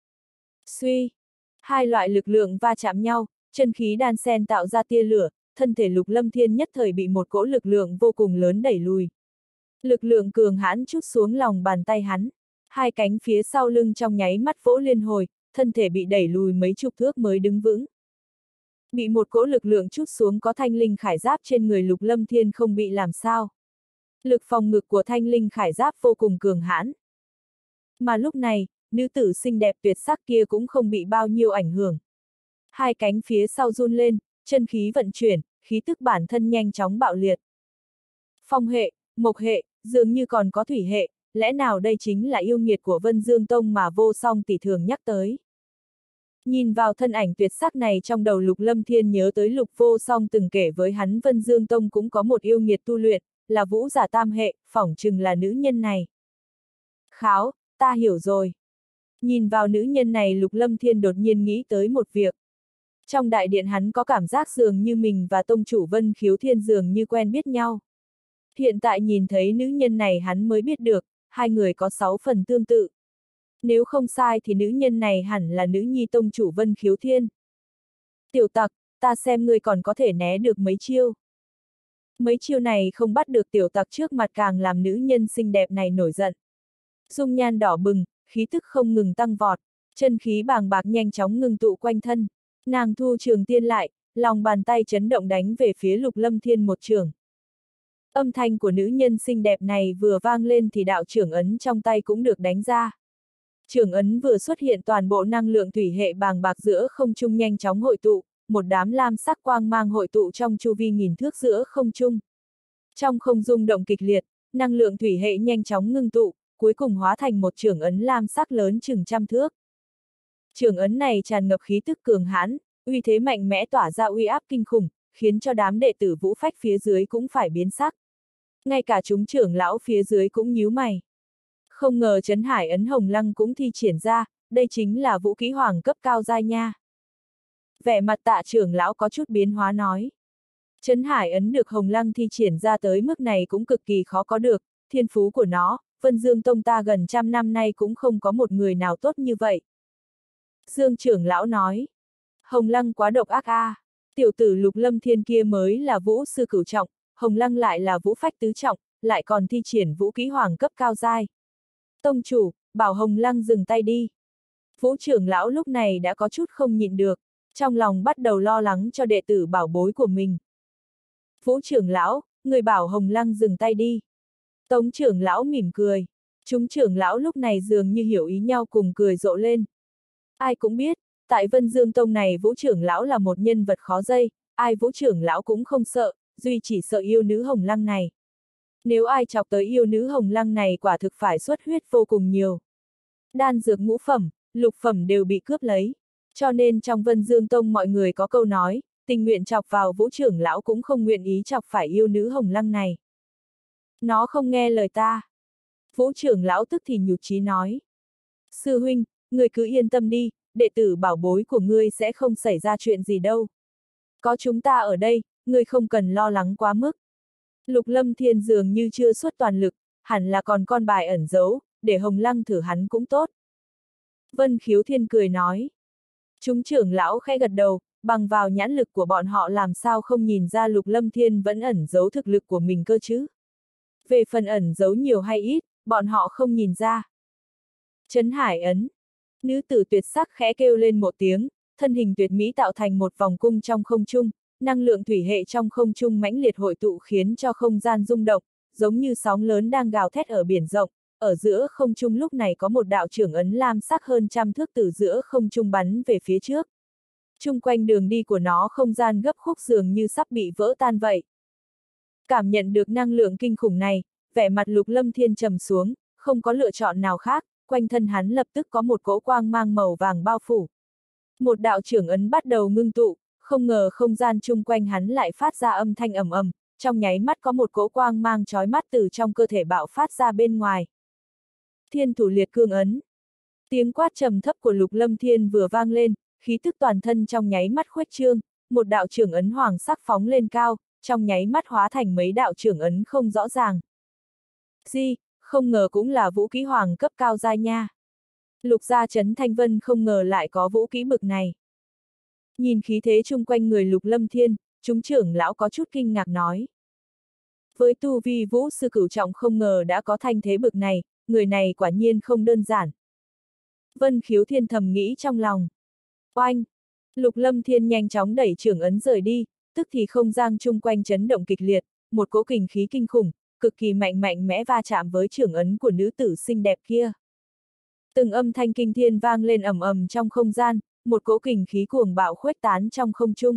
Suy, hai loại lực lượng va chạm nhau, chân khí đan xen tạo ra tia lửa, thân thể Lục Lâm Thiên nhất thời bị một cỗ lực lượng vô cùng lớn đẩy lùi. Lực lượng cường hãn trút xuống lòng bàn tay hắn, hai cánh phía sau lưng trong nháy mắt vỗ liên hồi, thân thể bị đẩy lùi mấy chục thước mới đứng vững. bị một cỗ lực lượng trút xuống, có thanh linh khải giáp trên người Lục Lâm Thiên không bị làm sao. Lực phòng ngự của thanh linh khải giáp vô cùng cường hãn. Mà lúc này, nữ tử xinh đẹp tuyệt sắc kia cũng không bị bao nhiêu ảnh hưởng. Hai cánh phía sau run lên, chân khí vận chuyển, khí tức bản thân nhanh chóng bạo liệt. Phong hệ, mộc hệ, dường như còn có thủy hệ, lẽ nào đây chính là yêu nghiệt của Vân Dương Tông mà Vô Song tỷ thường nhắc tới. Nhìn vào thân ảnh tuyệt sắc này, trong đầu Lục Lâm Thiên nhớ tới Lục Vô Song từng kể với hắn Vân Dương Tông cũng có một yêu nghiệt tu luyện, là vũ giả tam hệ, phỏng chừng là nữ nhân này. Kháo, ta hiểu rồi. Nhìn vào nữ nhân này, Lục Lâm Thiên đột nhiên nghĩ tới một việc. Trong đại điện hắn có cảm giác dường như mình và tông chủ Vân Khiếu Thiên dường như quen biết nhau. Hiện tại nhìn thấy nữ nhân này hắn mới biết được, hai người có sáu phần tương tự. Nếu không sai thì nữ nhân này hẳn là nữ nhi tông chủ Vân Khiếu Thiên. Tiểu tặc, ta xem ngươi còn có thể né được mấy chiêu. Mấy chiêu này không bắt được tiểu tặc trước mặt, càng làm nữ nhân xinh đẹp này nổi giận. Dung nhan đỏ bừng, khí tức không ngừng tăng vọt, chân khí bàng bạc nhanh chóng ngưng tụ quanh thân. Nàng thu trường tiên lại, lòng bàn tay chấn động đánh về phía Lục Lâm Thiên một trường. Âm thanh của nữ nhân xinh đẹp này vừa vang lên thì đạo trưởng ấn trong tay cũng được đánh ra. Trường ấn vừa xuất hiện, toàn bộ năng lượng thủy hệ bàng bạc giữa không trung nhanh chóng hội tụ, một đám lam sắc quang mang hội tụ trong chu vi nghìn thước giữa không trung. Trong không rung động kịch liệt, năng lượng thủy hệ nhanh chóng ngưng tụ, cuối cùng hóa thành một trường ấn lam sắc lớn chừng trăm thước. Trường ấn này tràn ngập khí tức cường hãn, uy thế mạnh mẽ tỏa ra uy áp kinh khủng, khiến cho đám đệ tử Vũ Phách phía dưới cũng phải biến sắc. Ngay cả chúng trưởng lão phía dưới cũng nhíu mày. Không ngờ Trấn Hải ấn Hồng Lăng cũng thi triển ra, đây chính là vũ khí hoàng cấp cao giai nha. Vẻ mặt Tạ trưởng lão có chút biến hóa nói. Trấn Hải ấn được Hồng Lăng thi triển ra tới mức này cũng cực kỳ khó có được, thiên phú của nó, Vân Dương Tông ta gần trăm năm nay cũng không có một người nào tốt như vậy. Dương trưởng lão nói. Hồng Lăng quá độc ác a, à. Tiểu tử Lục Lâm Thiên kia mới là vũ sư cửu trọng, Hồng Lăng lại là vũ phách tứ trọng, lại còn thi triển vũ kỹ hoàng cấp cao giai. Tông chủ, bảo Hồng Lăng dừng tay đi. Vũ trưởng lão lúc này đã có chút không nhịn được, trong lòng bắt đầu lo lắng cho đệ tử bảo bối của mình. Vũ trưởng lão, người bảo Hồng Lăng dừng tay đi. Tống trưởng lão mỉm cười. Chúng trưởng lão lúc này dường như hiểu ý nhau cùng cười rộ lên. Ai cũng biết, tại Vân Dương Tông này Vũ trưởng lão là một nhân vật khó dây, ai Vũ trưởng lão cũng không sợ, duy chỉ sợ yêu nữ Hồng Lăng này. Nếu ai chọc tới yêu nữ Hồng Lăng này quả thực phải xuất huyết vô cùng nhiều. Đan dược ngũ phẩm, lục phẩm đều bị cướp lấy. Cho nên trong Vân Dương Tông mọi người có câu nói, tình nguyện chọc vào Vũ trưởng lão cũng không nguyện ý chọc phải yêu nữ Hồng Lăng này. Nó không nghe lời ta. Vũ trưởng lão tức thì nhụt chí nói. Sư huynh, người cứ yên tâm đi, đệ tử bảo bối của ngươi sẽ không xảy ra chuyện gì đâu. Có chúng ta ở đây, ngươi không cần lo lắng quá mức. Lục Lâm Thiên dường như chưa xuất toàn lực, hẳn là còn con bài ẩn giấu, để Hồng Lăng thử hắn cũng tốt. Vân Khiếu Thiên cười nói. Chúng trưởng lão khẽ gật đầu, bằng vào nhãn lực của bọn họ làm sao không nhìn ra Lục Lâm Thiên vẫn ẩn giấu thực lực của mình cơ chứ. Về phần ẩn giấu nhiều hay ít, bọn họ không nhìn ra. Trấn Hải ấn. Nữ tử tuyệt sắc khẽ kêu lên một tiếng, thân hình tuyệt mỹ tạo thành một vòng cung trong không trung, năng lượng thủy hệ trong không trung mãnh liệt hội tụ khiến cho không gian rung động, giống như sóng lớn đang gào thét ở biển rộng. Ở giữa không trung lúc này có một đạo trưởng ấn lam sắc hơn trăm thước từ giữa không trung bắn về phía trước. Trung quanh đường đi của nó không gian gấp khúc dường như sắp bị vỡ tan vậy. Cảm nhận được năng lượng kinh khủng này, vẻ mặt Lục Lâm Thiên trầm xuống, không có lựa chọn nào khác, quanh thân hắn lập tức có một cỗ quang mang màu vàng bao phủ. Một đạo trưởng ấn bắt đầu ngưng tụ, không ngờ không gian chung quanh hắn lại phát ra âm thanh ầm ầm, trong nháy mắt có một cỗ quang mang chói mắt từ trong cơ thể bạo phát ra bên ngoài. Thiên thủ liệt cương ấn. Tiếng quát trầm thấp của Lục Lâm Thiên vừa vang lên, khí tức toàn thân trong nháy mắt khuếch trương, một đạo trưởng ấn hoàng sắc phóng lên cao, trong nháy mắt hóa thành mấy đạo trưởng ấn không rõ ràng. Di, không ngờ cũng là vũ kỹ hoàng cấp cao giai nha. Lục gia Trấn Thanh Vân không ngờ lại có vũ kỹ bực này. Nhìn khí thế chung quanh người Lục Lâm Thiên, chúng trưởng lão có chút kinh ngạc nói. Với tu vi vũ sư cửu trọng không ngờ đã có thanh thế bực này, người này quả nhiên không đơn giản. Vân Khiếu Thiên thầm nghĩ trong lòng. Oanh! Lục Lâm Thiên nhanh chóng đẩy trưởng ấn rời đi, tức thì không gian chung quanh chấn động kịch liệt, một cỗ kình khí kinh khủng, cực kỳ mạnh mạnh mẽ va chạm với trưởng ấn của nữ tử xinh đẹp kia. Từng âm thanh kinh thiên vang lên ầm ầm trong không gian, một cỗ kình khí cuồng bạo khuếch tán trong không trung.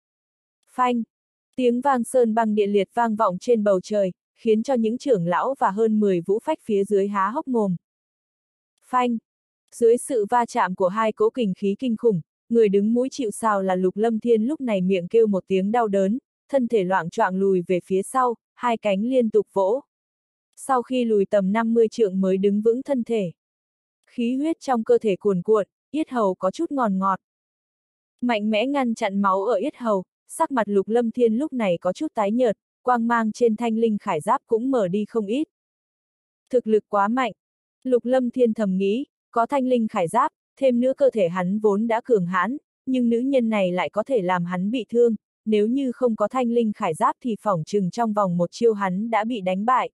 Phanh! Tiếng vang sơn băng địa liệt vang vọng trên bầu trời, khiến cho những trưởng lão và hơn mười vũ phách phía dưới há hốc mồm. Phanh! Dưới sự va chạm của hai cỗ kình khí kinh khủng, người đứng mũi chịu sào là Lục Lâm Thiên lúc này miệng kêu một tiếng đau đớn, thân thể loạng choạng lùi về phía sau, hai cánh liên tục vỗ. Sau khi lùi tầm năm mươi trượng mới đứng vững thân thể. Khí huyết trong cơ thể cuồn cuộn, yết hầu có chút ngọt ngọt. Mạnh mẽ ngăn chặn máu ở yết hầu, sắc mặt Lục Lâm Thiên lúc này có chút tái nhợt, quang mang trên thanh linh khải giáp cũng mở đi không ít. Thực lực quá mạnh. Lục Lâm Thiên thầm nghĩ, có thanh linh khải giáp, thêm nữa cơ thể hắn vốn đã cường hãn, nhưng nữ nhân này lại có thể làm hắn bị thương, nếu như không có thanh linh khải giáp thì phỏng chừng trong vòng một chiêu hắn đã bị đánh bại.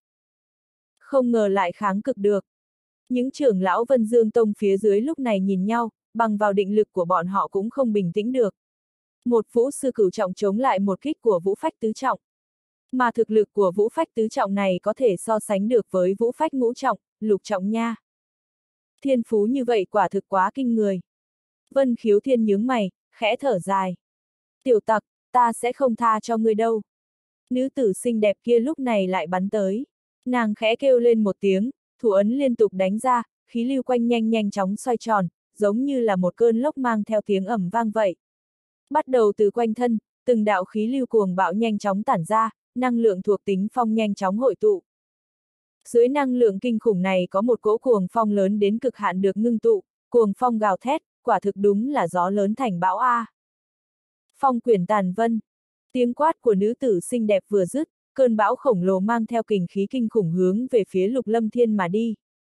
Không ngờ lại kháng cực được. Những trưởng lão Vân Dương Tông phía dưới lúc này nhìn nhau, bằng vào định lực của bọn họ cũng không bình tĩnh được. Một vũ sư cửu trọng chống lại một kích của vũ phách tứ trọng. Mà thực lực của vũ phách tứ trọng này có thể so sánh được với vũ phách ngũ trọng, lục trọng nha. Thiên phú như vậy quả thực quá kinh người. Vân Khiếu Thiên nhướng mày, khẽ thở dài. Tiểu tặc, ta sẽ không tha cho ngươi đâu. Nữ tử xinh đẹp kia lúc này lại bắn tới. Nàng khẽ kêu lên một tiếng, thủ ấn liên tục đánh ra, khí lưu quanh nhanh nhanh chóng xoay tròn, giống như là một cơn lốc mang theo tiếng ầm vang vậy. Bắt đầu từ quanh thân, từng đạo khí lưu cuồng bạo nhanh chóng tản ra, năng lượng thuộc tính phong nhanh chóng hội tụ. Dưới năng lượng kinh khủng này có một cỗ cuồng phong lớn đến cực hạn được ngưng tụ, cuồng phong gào thét, quả thực đúng là gió lớn thành bão A. Phong quyển tàn vân. Tiếng quát của nữ tử xinh đẹp vừa dứt, cơn bão khổng lồ mang theo kình khí kinh khủng hướng về phía Lục Lâm Thiên mà đi.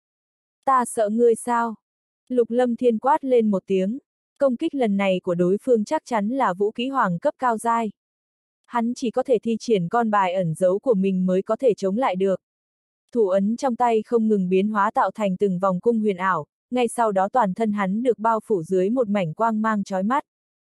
Ta sợ ngươi sao? Lục Lâm Thiên quát lên một tiếng. Công kích lần này của đối phương chắc chắn là vũ khí hoàng cấp cao giai. Hắn chỉ có thể thi triển con bài ẩn giấu của mình mới có thể chống lại được. Thủ ấn trong tay không ngừng biến hóa tạo thành từng vòng cung huyền ảo, ngay sau đó toàn thân hắn được bao phủ dưới một mảnh quang mang chói mắt.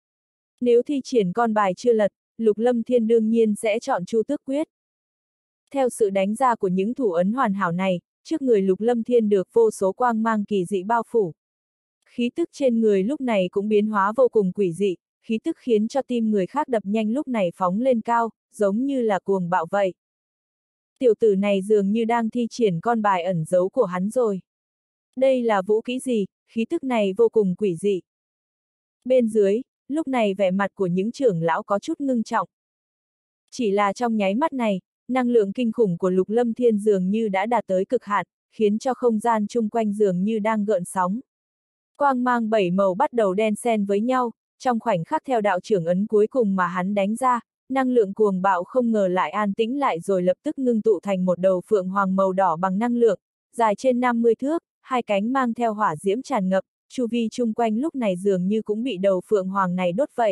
Nếu thi triển con bài chưa lật, Lục Lâm Thiên đương nhiên sẽ chọn Chu Tước Quyết. Theo sự đánh ra của những thủ ấn hoàn hảo này, trước người Lục Lâm Thiên được vô số quang mang kỳ dị bao phủ. Khí tức trên người lúc này cũng biến hóa vô cùng quỷ dị, khí tức khiến cho tim người khác đập nhanh lúc này phóng lên cao, giống như là cuồng bạo vậy. Tiểu tử này dường như đang thi triển con bài ẩn giấu của hắn rồi. Đây là vũ khí gì, khí tức này vô cùng quỷ dị. Bên dưới, lúc này vẻ mặt của những trưởng lão có chút ngưng trọng. Chỉ là trong nháy mắt này, năng lượng kinh khủng của Lục Lâm Thiên dường như đã đạt tới cực hạn, khiến cho không gian chung quanh dường như đang gợn sóng. Quang mang bảy màu bắt đầu đan xen với nhau, trong khoảnh khắc theo đạo trưởng ấn cuối cùng mà hắn đánh ra, năng lượng cuồng bạo không ngờ lại an tĩnh lại rồi lập tức ngưng tụ thành một đầu phượng hoàng màu đỏ bằng năng lượng, dài trên năm mươi thước, hai cánh mang theo hỏa diễm tràn ngập, chu vi chung quanh lúc này dường như cũng bị đầu phượng hoàng này đốt vậy.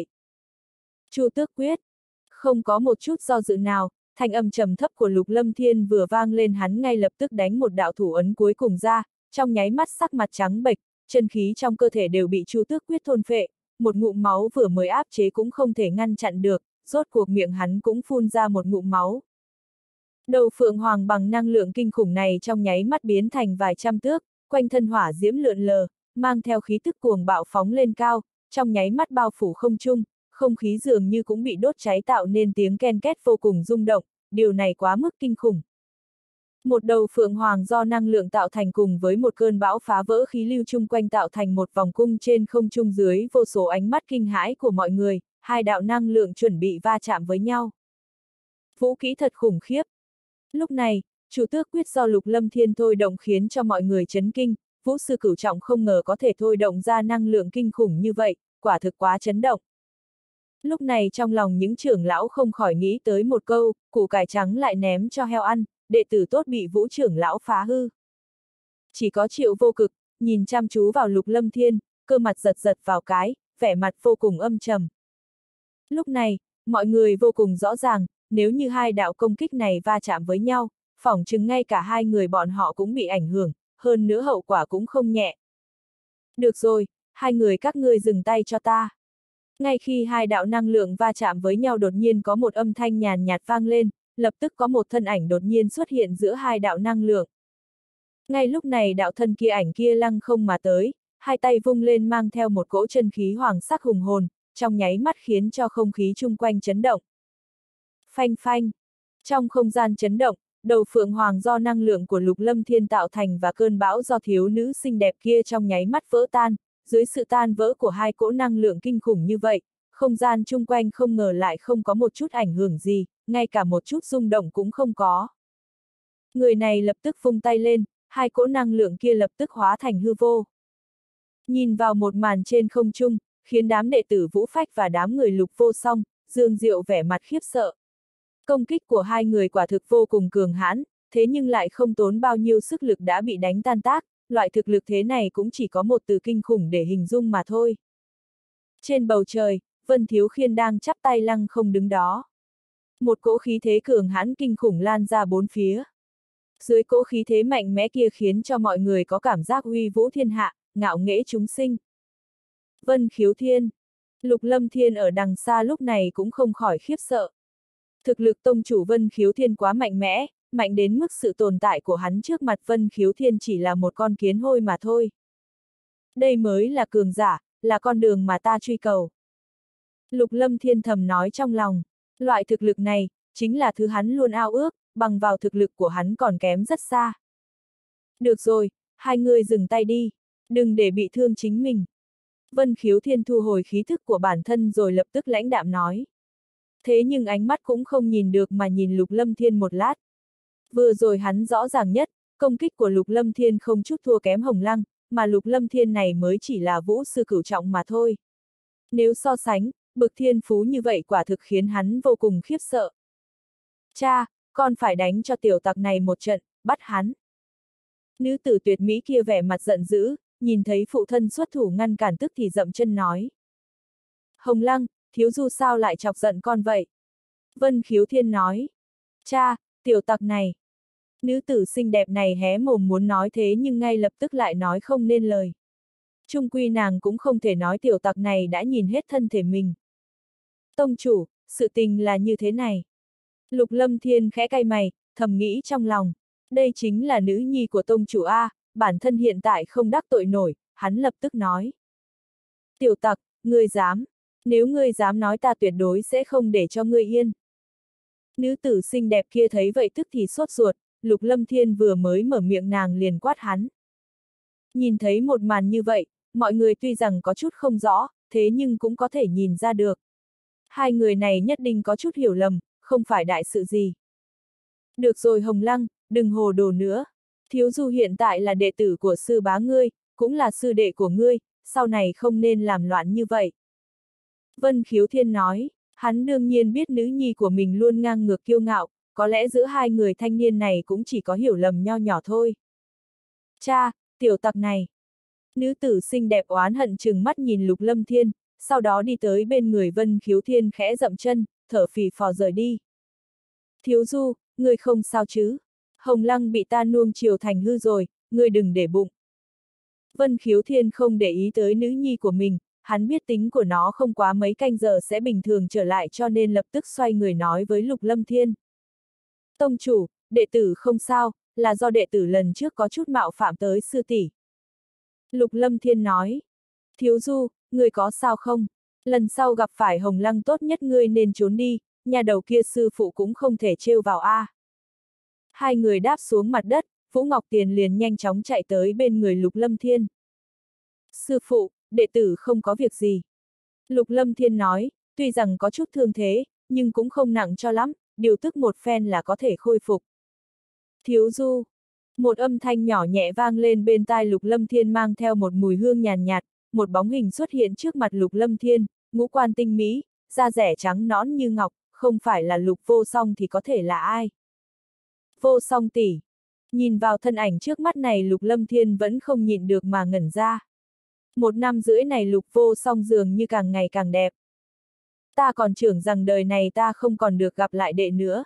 Chu Tước Quyết. Không có một chút do dự nào, thanh âm trầm thấp của Lục Lâm Thiên vừa vang lên, hắn ngay lập tức đánh một đạo thủ ấn cuối cùng ra, trong nháy mắt sắc mặt trắng bệch, chân khí trong cơ thể đều bị Chu Tước Quyết thôn phệ, một ngụm máu vừa mới áp chế cũng không thể ngăn chặn được, rốt cuộc miệng hắn cũng phun ra một ngụm máu. Đầu phượng hoàng bằng năng lượng kinh khủng này trong nháy mắt biến thành vài trăm thước, quanh thân hỏa diễm lượn lờ, mang theo khí tức cuồng bạo phóng lên cao, trong nháy mắt bao phủ không trung, không khí dường như cũng bị đốt cháy tạo nên tiếng ken két vô cùng rung động, điều này quá mức kinh khủng. Một đầu phượng hoàng do năng lượng tạo thành cùng với một cơn bão phá vỡ khí lưu chung quanh tạo thành một vòng cung trên không trung dưới vô số ánh mắt kinh hãi của mọi người, hai đạo năng lượng chuẩn bị va chạm với nhau. Vũ khí thật khủng khiếp. Lúc này, Chu Tước Quyết do Lục Lâm Thiên thôi động khiến cho mọi người chấn kinh, vũ sư cửu trọng không ngờ có thể thôi động ra năng lượng kinh khủng như vậy, quả thực quá chấn động. Lúc này trong lòng những trưởng lão không khỏi nghĩ tới một câu, củ cải trắng lại ném cho heo ăn, đệ tử tốt bị vũ trưởng lão phá hư. Chỉ có Triệu Vô Cực, nhìn chăm chú vào Lục Lâm Thiên, cơ mặt giật giật vào cái, vẻ mặt vô cùng âm trầm. Lúc này, mọi người vô cùng rõ ràng, nếu như hai đạo công kích này va chạm với nhau, phỏng chừng ngay cả hai người bọn họ cũng bị ảnh hưởng, hơn nữa hậu quả cũng không nhẹ. Được rồi, hai người các ngươi dừng tay cho ta. Ngay khi hai đạo năng lượng va chạm với nhau đột nhiên có một âm thanh nhàn nhạt vang lên, lập tức có một thân ảnh đột nhiên xuất hiện giữa hai đạo năng lượng. Ngay lúc này đạo thân kia ảnh kia lăng không mà tới, hai tay vung lên mang theo một cỗ chân khí hoàng sắc hùng hồn, trong nháy mắt khiến cho không khí chung quanh chấn động. Phanh phanh. Trong không gian chấn động, đầu phượng hoàng do năng lượng của Lục Lâm Thiên tạo thành và cơn bão do thiếu nữ xinh đẹp kia trong nháy mắt vỡ tan, dưới sự tan vỡ của hai cỗ năng lượng kinh khủng như vậy, không gian chung quanh không ngờ lại không có một chút ảnh hưởng gì, ngay cả một chút rung động cũng không có. Người này lập tức vung tay lên, hai cỗ năng lượng kia lập tức hóa thành hư vô. Nhìn vào một màn trên không trung, khiến đám đệ tử Vũ Phách và đám người Lục Vô Song, Dương Diệu vẻ mặt khiếp sợ. Công kích của hai người quả thực vô cùng cường hãn, thế nhưng lại không tốn bao nhiêu sức lực đã bị đánh tan tác, loại thực lực thế này cũng chỉ có một từ kinh khủng để hình dung mà thôi. Trên bầu trời, Vân Thiếu Khiên đang chắp tay lăng không đứng đó. Một cỗ khí thế cường hãn kinh khủng lan ra bốn phía. Dưới cỗ khí thế mạnh mẽ kia khiến cho mọi người có cảm giác uy vũ thiên hạ, ngạo nghễ chúng sinh. Vân Khiếu Thiên. Lục Lâm Thiên ở đằng xa lúc này cũng không khỏi khiếp sợ. Thực lực tông chủ Vân Khiếu Thiên quá mạnh mẽ, mạnh đến mức sự tồn tại của hắn trước mặt Vân Khiếu Thiên chỉ là một con kiến hôi mà thôi. Đây mới là cường giả, là con đường mà ta truy cầu. Lục Lâm Thiên thầm nói trong lòng, loại thực lực này, chính là thứ hắn luôn ao ước, bằng vào thực lực của hắn còn kém rất xa. Được rồi, hai người dừng tay đi, đừng để bị thương chính mình. Vân Khiếu Thiên thu hồi khí thức của bản thân rồi lập tức lãnh đạm nói. Thế nhưng ánh mắt cũng không nhìn được mà nhìn Lục Lâm Thiên một lát. Vừa rồi hắn rõ ràng nhất, công kích của Lục Lâm Thiên không chút thua kém Hồng Lăng, mà Lục Lâm Thiên này mới chỉ là vũ sư cửu trọng mà thôi. Nếu so sánh, bực thiên phú như vậy quả thực khiến hắn vô cùng khiếp sợ. Cha, con phải đánh cho tiểu tặc này một trận, bắt hắn. Nữ tử tuyệt mỹ kia vẻ mặt giận dữ, nhìn thấy phụ thân xuất thủ ngăn cản tức thì dậm chân nói. Hồng Lăng, thiếu du sao lại chọc giận con vậy? Vân Khiếu Thiên nói. Cha, tiểu tặc này. Nữ tử xinh đẹp này hé mồm muốn nói thế nhưng ngay lập tức lại nói không nên lời. Chung quy nàng cũng không thể nói tiểu tặc này đã nhìn hết thân thể mình. Tông chủ, sự tình là như thế này. Lục Lâm Thiên khẽ cay mày, thầm nghĩ trong lòng. Đây chính là nữ nhi của tông chủ A, bản thân hiện tại không đắc tội nổi, hắn lập tức nói. Tiểu tặc, ngươi dám. Nếu ngươi dám nói ta tuyệt đối sẽ không để cho ngươi yên. Nữ tử xinh đẹp kia thấy vậy tức thì sốt ruột, Lục Lâm Thiên vừa mới mở miệng nàng liền quát hắn. Nhìn thấy một màn như vậy, mọi người tuy rằng có chút không rõ, thế nhưng cũng có thể nhìn ra được. Hai người này nhất định có chút hiểu lầm, không phải đại sự gì. Được rồi Hồng Lăng, đừng hồ đồ nữa. Thiếu du hiện tại là đệ tử của sư bá ngươi, cũng là sư đệ của ngươi, sau này không nên làm loạn như vậy. Vân Khiếu Thiên nói, hắn đương nhiên biết nữ nhi của mình luôn ngang ngược kiêu ngạo, có lẽ giữa hai người thanh niên này cũng chỉ có hiểu lầm nho nhỏ thôi. Cha, tiểu tặc này. Nữ tử xinh đẹp oán hận trừng mắt nhìn Lục Lâm Thiên, sau đó đi tới bên người Vân Khiếu Thiên khẽ dậm chân, thở phì phò rời đi. Thiếu du, ngươi không sao chứ? Hồng Lăng bị ta nuông chiều thành hư rồi, ngươi đừng để bụng. Vân Khiếu Thiên không để ý tới nữ nhi của mình, hắn biết tính của nó không quá mấy canh giờ sẽ bình thường trở lại cho nên lập tức xoay người nói với Lục Lâm Thiên. Tông chủ, đệ tử không sao, là do đệ tử lần trước có chút mạo phạm tới sư tỷ. Lục Lâm Thiên nói. Thiếu du, ngươi có sao không? Lần sau gặp phải Hồng Lăng tốt nhất ngươi nên trốn đi, nhà đầu kia sư phụ cũng không thể trêu vào a. À. Hai người đáp xuống mặt đất, Vũ Ngọc Tiền liền nhanh chóng chạy tới bên người Lục Lâm Thiên. Sư phụ, đệ tử không có việc gì. Lục Lâm Thiên nói, tuy rằng có chút thương thế, nhưng cũng không nặng cho lắm, điều tức một phen là có thể khôi phục. Thiếu du. Một âm thanh nhỏ nhẹ vang lên bên tai Lục Lâm Thiên mang theo một mùi hương nhàn nhạt, một bóng hình xuất hiện trước mặt Lục Lâm Thiên, ngũ quan tinh mỹ, da rẻ trắng nõn như ngọc, không phải là Lục Vô Song thì có thể là ai? Vô Song tỷ. Nhìn vào thân ảnh trước mắt này Lục Lâm Thiên vẫn không nhịn được mà ngẩn ra. Một năm rưỡi này Lục Vô Song dường như càng ngày càng đẹp. Ta còn tưởng rằng đời này ta không còn được gặp lại đệ nữa.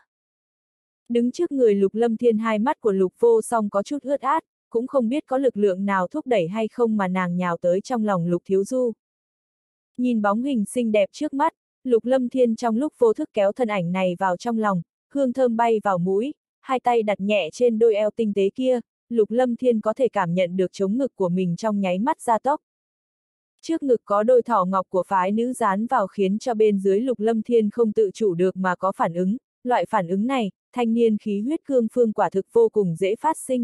Đứng trước người Lục Lâm Thiên hai mắt của Lục Vô Song có chút ướt át, cũng không biết có lực lượng nào thúc đẩy hay không mà nàng nhào tới trong lòng Lục Thiếu Du. Nhìn bóng hình xinh đẹp trước mắt, Lục Lâm Thiên trong lúc vô thức kéo thân ảnh này vào trong lòng, hương thơm bay vào mũi, hai tay đặt nhẹ trên đôi eo tinh tế kia, Lục Lâm Thiên có thể cảm nhận được chống ngực của mình trong nháy mắt gia tốc. Trước ngực có đôi thỏ ngọc của phái nữ dán vào khiến cho bên dưới Lục Lâm Thiên không tự chủ được mà có phản ứng, loại phản ứng này, thanh niên khí huyết cương phương quả thực vô cùng dễ phát sinh.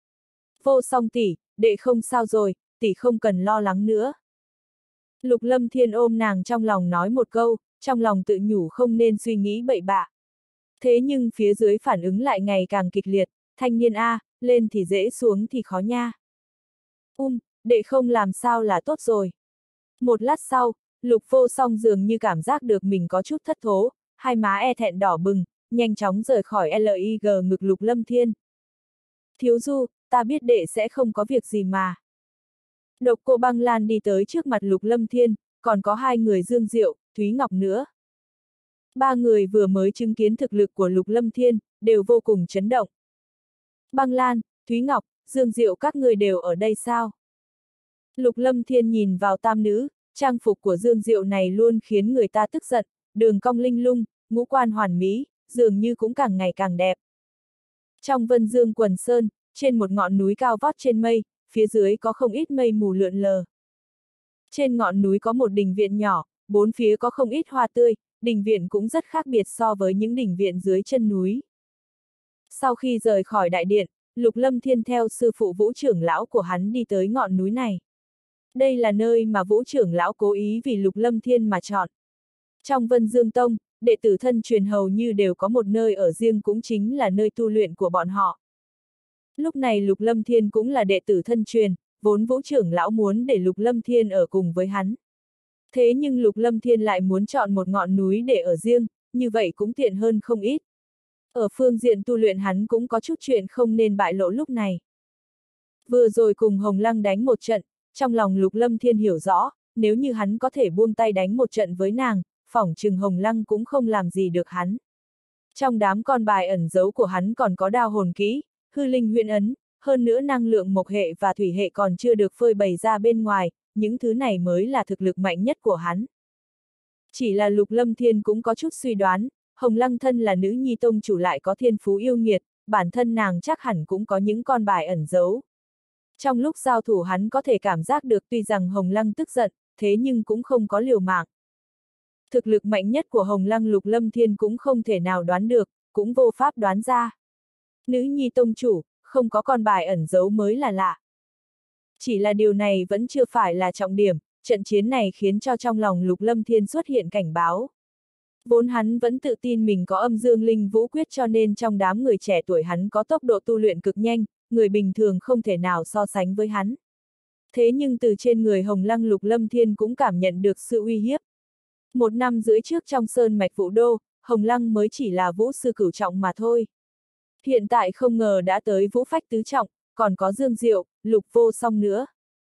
Vô Song tỷ, đệ không sao rồi, tỷ không cần lo lắng nữa. Lục Lâm Thiên ôm nàng trong lòng nói một câu, trong lòng tự nhủ không nên suy nghĩ bậy bạ. Thế nhưng phía dưới phản ứng lại ngày càng kịch liệt, thanh niên a, lên thì dễ xuống thì khó nha. Um, đệ không làm sao là tốt rồi. Một lát sau, Lục Vô Song dường như cảm giác được mình có chút thất thố, hai má e thẹn đỏ bừng, nhanh chóng rời khỏi lờ i giê ngực Lục Lâm Thiên. Thiếu Du, ta biết đệ sẽ không có việc gì mà. Độc Cô Băng Lan đi tới trước mặt Lục Lâm Thiên, còn có hai người Dương Diệu, Thúy Ngọc nữa. Ba người vừa mới chứng kiến thực lực của Lục Lâm Thiên, đều vô cùng chấn động. Băng Lan, Thúy Ngọc, Dương Diệu các người đều ở đây sao? Lục Lâm Thiên nhìn vào tam nữ, trang phục của Dương Diệu này luôn khiến người ta tức giận, đường cong linh lung, ngũ quan hoàn mỹ, dường như cũng càng ngày càng đẹp. Trong Vân Dương Quần Sơn, trên một ngọn núi cao vót trên mây, phía dưới có không ít mây mù lượn lờ. Trên ngọn núi có một đình viện nhỏ, bốn phía có không ít hoa tươi, đình viện cũng rất khác biệt so với những đình viện dưới chân núi. Sau khi rời khỏi đại điện, Lục Lâm Thiên theo sư phụ Vũ trưởng lão của hắn đi tới ngọn núi này. Đây là nơi mà Vũ trưởng lão cố ý vì Lục Lâm Thiên mà chọn. Trong Vân Dương Tông, đệ tử thân truyền hầu như đều có một nơi ở riêng, cũng chính là nơi tu luyện của bọn họ. Lúc này Lục Lâm Thiên cũng là đệ tử thân truyền, vốn Vũ trưởng lão muốn để Lục Lâm Thiên ở cùng với hắn. Thế nhưng Lục Lâm Thiên lại muốn chọn một ngọn núi để ở riêng, như vậy cũng tiện hơn không ít. Ở phương diện tu luyện hắn cũng có chút chuyện không nên bại lộ lúc này. Vừa rồi cùng Hồng Lăng đánh một trận, trong lòng Lục Lâm Thiên hiểu rõ, nếu như hắn có thể buông tay đánh một trận với nàng, phỏng chừng Hồng Lăng cũng không làm gì được hắn. Trong đám con bài ẩn giấu của hắn còn có đao hồn kỹ, hư linh huyễn ấn, hơn nữa năng lượng mộc hệ và thủy hệ còn chưa được phơi bày ra bên ngoài, những thứ này mới là thực lực mạnh nhất của hắn. Chỉ là Lục Lâm Thiên cũng có chút suy đoán, Hồng Lăng thân là nữ nhi tông chủ lại có thiên phú yêu nghiệt, bản thân nàng chắc hẳn cũng có những con bài ẩn giấu. Trong lúc giao thủ hắn có thể cảm giác được tuy rằng Hồng Lăng tức giận, thế nhưng cũng không có liều mạng. Thực lực mạnh nhất của Hồng Lăng Lục Lâm Thiên cũng không thể nào đoán được, cũng vô pháp đoán ra. Nữ nhi tông chủ, không có con bài ẩn giấu mới là lạ. Chỉ là điều này vẫn chưa phải là trọng điểm, trận chiến này khiến cho trong lòng Lục Lâm Thiên xuất hiện cảnh báo. Vốn hắn vẫn tự tin mình có âm dương linh vũ quyết, cho nên trong đám người trẻ tuổi hắn có tốc độ tu luyện cực nhanh, người bình thường không thể nào so sánh với hắn. Thế nhưng từ trên người Hồng Lăng Lục Lâm Thiên cũng cảm nhận được sự uy hiếp. Một năm rưỡi trước trong sơn mạch Vũ Đô, Hồng Lăng mới chỉ là vũ sư cửu trọng mà thôi. Hiện tại không ngờ đã tới vũ phách tứ trọng, còn có Dương Diệu, Lục Vô Song nữa.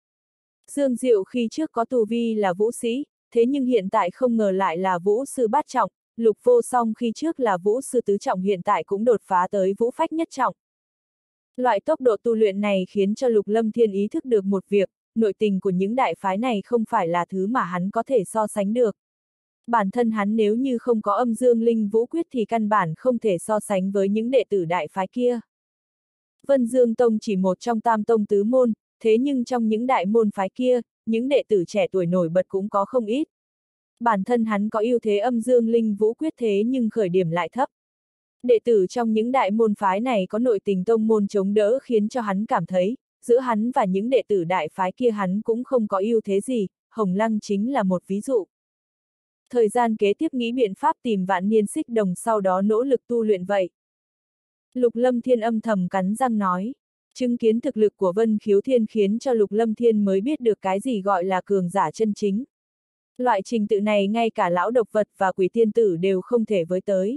Dương Diệu khi trước có tu vi là vũ sĩ, thế nhưng hiện tại không ngờ lại là vũ sư bát trọng, Lục Vô Song khi trước là vũ sư tứ trọng hiện tại cũng đột phá tới vũ phách nhất trọng. Loại tốc độ tu luyện này khiến cho Lục Lâm Thiên ý thức được một việc, nội tình của những đại phái này không phải là thứ mà hắn có thể so sánh được. Bản thân hắn nếu như không có âm dương linh vũ quyết thì căn bản không thể so sánh với những đệ tử đại phái kia. Vân Dương Tông chỉ một trong tam tông tứ môn, thế nhưng trong những đại môn phái kia, những đệ tử trẻ tuổi nổi bật cũng có không ít. Bản thân hắn có ưu thế âm dương linh vũ quyết, thế nhưng khởi điểm lại thấp. Đệ tử trong những đại môn phái này có nội tình tông môn chống đỡ khiến cho hắn cảm thấy, giữa hắn và những đệ tử đại phái kia hắn cũng không có ưu thế gì, Hồng Lăng chính là một ví dụ. Thời gian kế tiếp nghĩ biện pháp tìm vạn niên xích đồng, sau đó nỗ lực tu luyện vậy. Lục Lâm Thiên âm thầm cắn răng nói. Chứng kiến thực lực của Vân Khiếu Thiên khiến cho Lục Lâm Thiên mới biết được cái gì gọi là cường giả chân chính. Loại trình tự này ngay cả lão độc vật và quỷ tiên tử đều không thể với tới.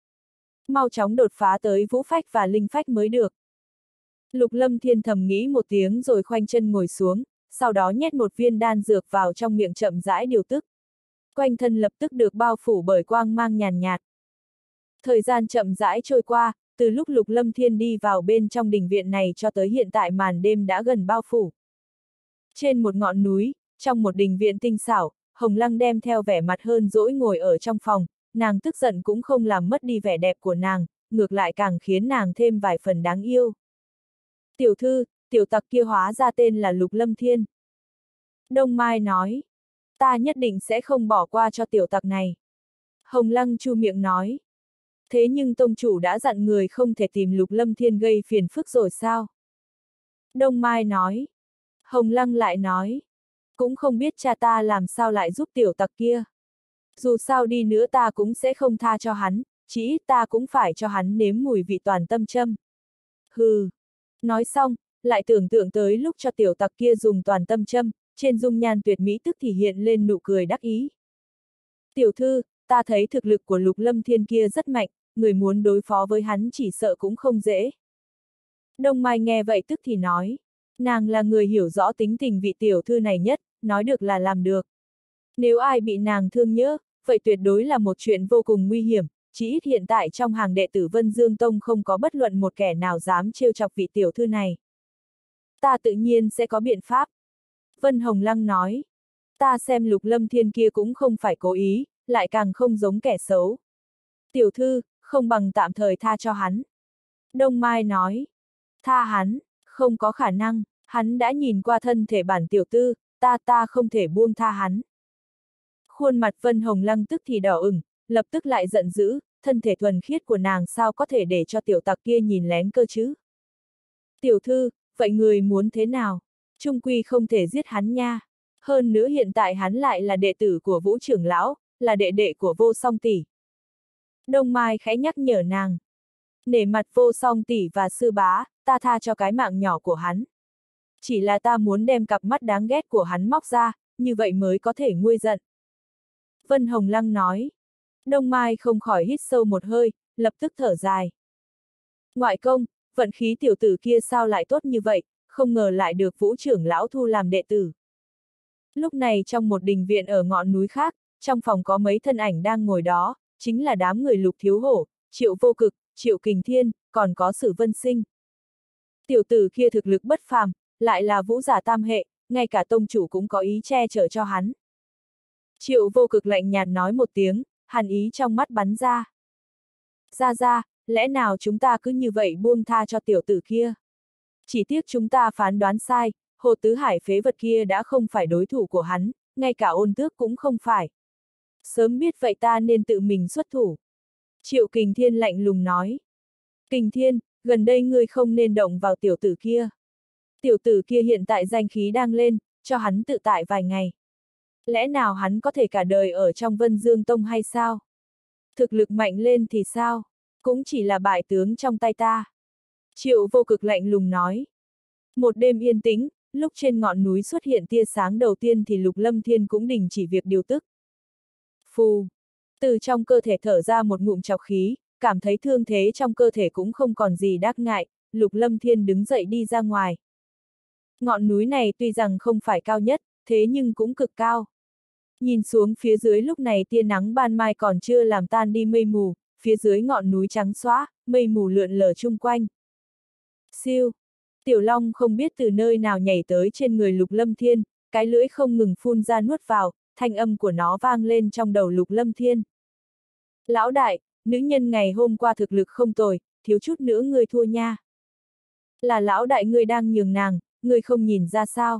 Mau chóng đột phá tới vũ phách và linh phách mới được. Lục Lâm Thiên thầm nghĩ một tiếng rồi khoanh chân ngồi xuống, sau đó nhét một viên đan dược vào trong miệng chậm rãi điều tức. Quanh thân lập tức được bao phủ bởi quang mang nhàn nhạt. Thời gian chậm rãi trôi qua, từ lúc Lục Lâm Thiên đi vào bên trong đình viện này cho tới hiện tại màn đêm đã gần bao phủ. Trên một ngọn núi, trong một đình viện tinh xảo, Hồng Lăng đem theo vẻ mặt hơn dỗi ngồi ở trong phòng, nàng tức giận cũng không làm mất đi vẻ đẹp của nàng, ngược lại càng khiến nàng thêm vài phần đáng yêu. Tiểu thư, tiểu tặc kia hóa ra tên là Lục Lâm Thiên. Đông Mai nói, ta nhất định sẽ không bỏ qua cho tiểu tặc này. Hồng Lăng chu miệng nói, thế nhưng tông chủ đã dặn người không thể tìm Lục Lâm Thiên gây phiền phức rồi sao? Đông Mai nói, Hồng Lăng lại nói, cũng không biết cha ta làm sao lại giúp tiểu tặc kia. Dù sao đi nữa ta cũng sẽ không tha cho hắn, chỉ ít ta cũng phải cho hắn nếm mùi vị toàn tâm châm. Hừ. Nói xong, lại tưởng tượng tới lúc cho tiểu tặc kia dùng toàn tâm châm, trên dung nhan tuyệt mỹ tức thì hiện lên nụ cười đắc ý. Tiểu thư, ta thấy thực lực của Lục Lâm Thiên kia rất mạnh, người muốn đối phó với hắn chỉ sợ cũng không dễ. Đông Mai nghe vậy tức thì nói, nàng là người hiểu rõ tính tình vị tiểu thư này nhất, nói được là làm được. Nếu ai bị nàng thương nhớ, vậy tuyệt đối là một chuyện vô cùng nguy hiểm, chỉ ít hiện tại trong hàng đệ tử Vân Dương Tông không có bất luận một kẻ nào dám trêu chọc vị tiểu thư này. Ta tự nhiên sẽ có biện pháp. Vân Hồng Lăng nói, ta xem Lục Lâm Thiên kia cũng không phải cố ý, lại càng không giống kẻ xấu. Tiểu thư, không bằng tạm thời tha cho hắn. Đông Mai nói, tha hắn, không có khả năng, hắn đã nhìn qua thân thể bản tiểu tư, ta ta không thể buông tha hắn. Khuôn mặt Vân Hồng Lăng tức thì đỏ ửng, lập tức lại giận dữ, thân thể thuần khiết của nàng sao có thể để cho tiểu tặc kia nhìn lén cơ chứ? Tiểu thư, vậy người muốn thế nào? Trung quy không thể giết hắn nha. Hơn nữa hiện tại hắn lại là đệ tử của Vũ trưởng lão, là đệ đệ của Vô Song tỷ. Đông Mai khẽ nhắc nhở nàng. Nể mặt Vô Song tỷ và sư bá, ta tha cho cái mạng nhỏ của hắn. Chỉ là ta muốn đem cặp mắt đáng ghét của hắn móc ra, như vậy mới có thể nguôi giận. Vân Hồng Lăng nói. Đông Mai không khỏi hít sâu một hơi, lập tức thở dài. Ngoại công, vận khí tiểu tử kia sao lại tốt như vậy, không ngờ lại được Vũ trưởng lão thu làm đệ tử. Lúc này trong một đình viện ở ngọn núi khác, trong phòng có mấy thân ảnh đang ngồi đó, chính là đám người Lục Thiếu Hổ, Triệu Vô Cực, Triệu Kình Thiên, còn có Sử Vân Sinh. Tiểu tử kia thực lực bất phàm, lại là vũ giả tam hệ, ngay cả tông chủ cũng có ý che chở cho hắn. Triệu Vô Cực lạnh nhạt nói một tiếng, hàn ý trong mắt bắn ra. Ra ra, lẽ nào chúng ta cứ như vậy buông tha cho tiểu tử kia? Chỉ tiếc chúng ta phán đoán sai, Hồ Tứ Hải phế vật kia đã không phải đối thủ của hắn, ngay cả Ôn Tước cũng không phải. Sớm biết vậy ta nên tự mình xuất thủ. Triệu Kình Thiên lạnh lùng nói. Kình Thiên, gần đây ngươi không nên động vào tiểu tử kia. Tiểu tử kia hiện tại danh khí đang lên, cho hắn tự tại vài ngày. Lẽ nào hắn có thể cả đời ở trong Vân Dương Tông hay sao? Thực lực mạnh lên thì sao? Cũng chỉ là bại tướng trong tay ta. Triệu Vô Cực lạnh lùng nói. Một đêm yên tĩnh, lúc trên ngọn núi xuất hiện tia sáng đầu tiên thì Lục Lâm Thiên cũng đình chỉ việc điều tức. Phù! Từ trong cơ thể thở ra một ngụm trọc khí, cảm thấy thương thế trong cơ thể cũng không còn gì đắc ngại, Lục Lâm Thiên đứng dậy đi ra ngoài. Ngọn núi này tuy rằng không phải cao nhất, thế nhưng cũng cực cao. Nhìn xuống phía dưới lúc này tia nắng ban mai còn chưa làm tan đi mây mù, phía dưới ngọn núi trắng xóa, mây mù lượn lờ chung quanh. Siêu! Tiểu Long không biết từ nơi nào nhảy tới trên người Lục Lâm Thiên, cái lưỡi không ngừng phun ra nuốt vào, thanh âm của nó vang lên trong đầu Lục Lâm Thiên. Lão đại, nữ nhân ngày hôm qua thực lực không tồi, thiếu chút nữa ngươi thua nha. Là lão đại ngươi đang nhường nàng, ngươi không nhìn ra sao?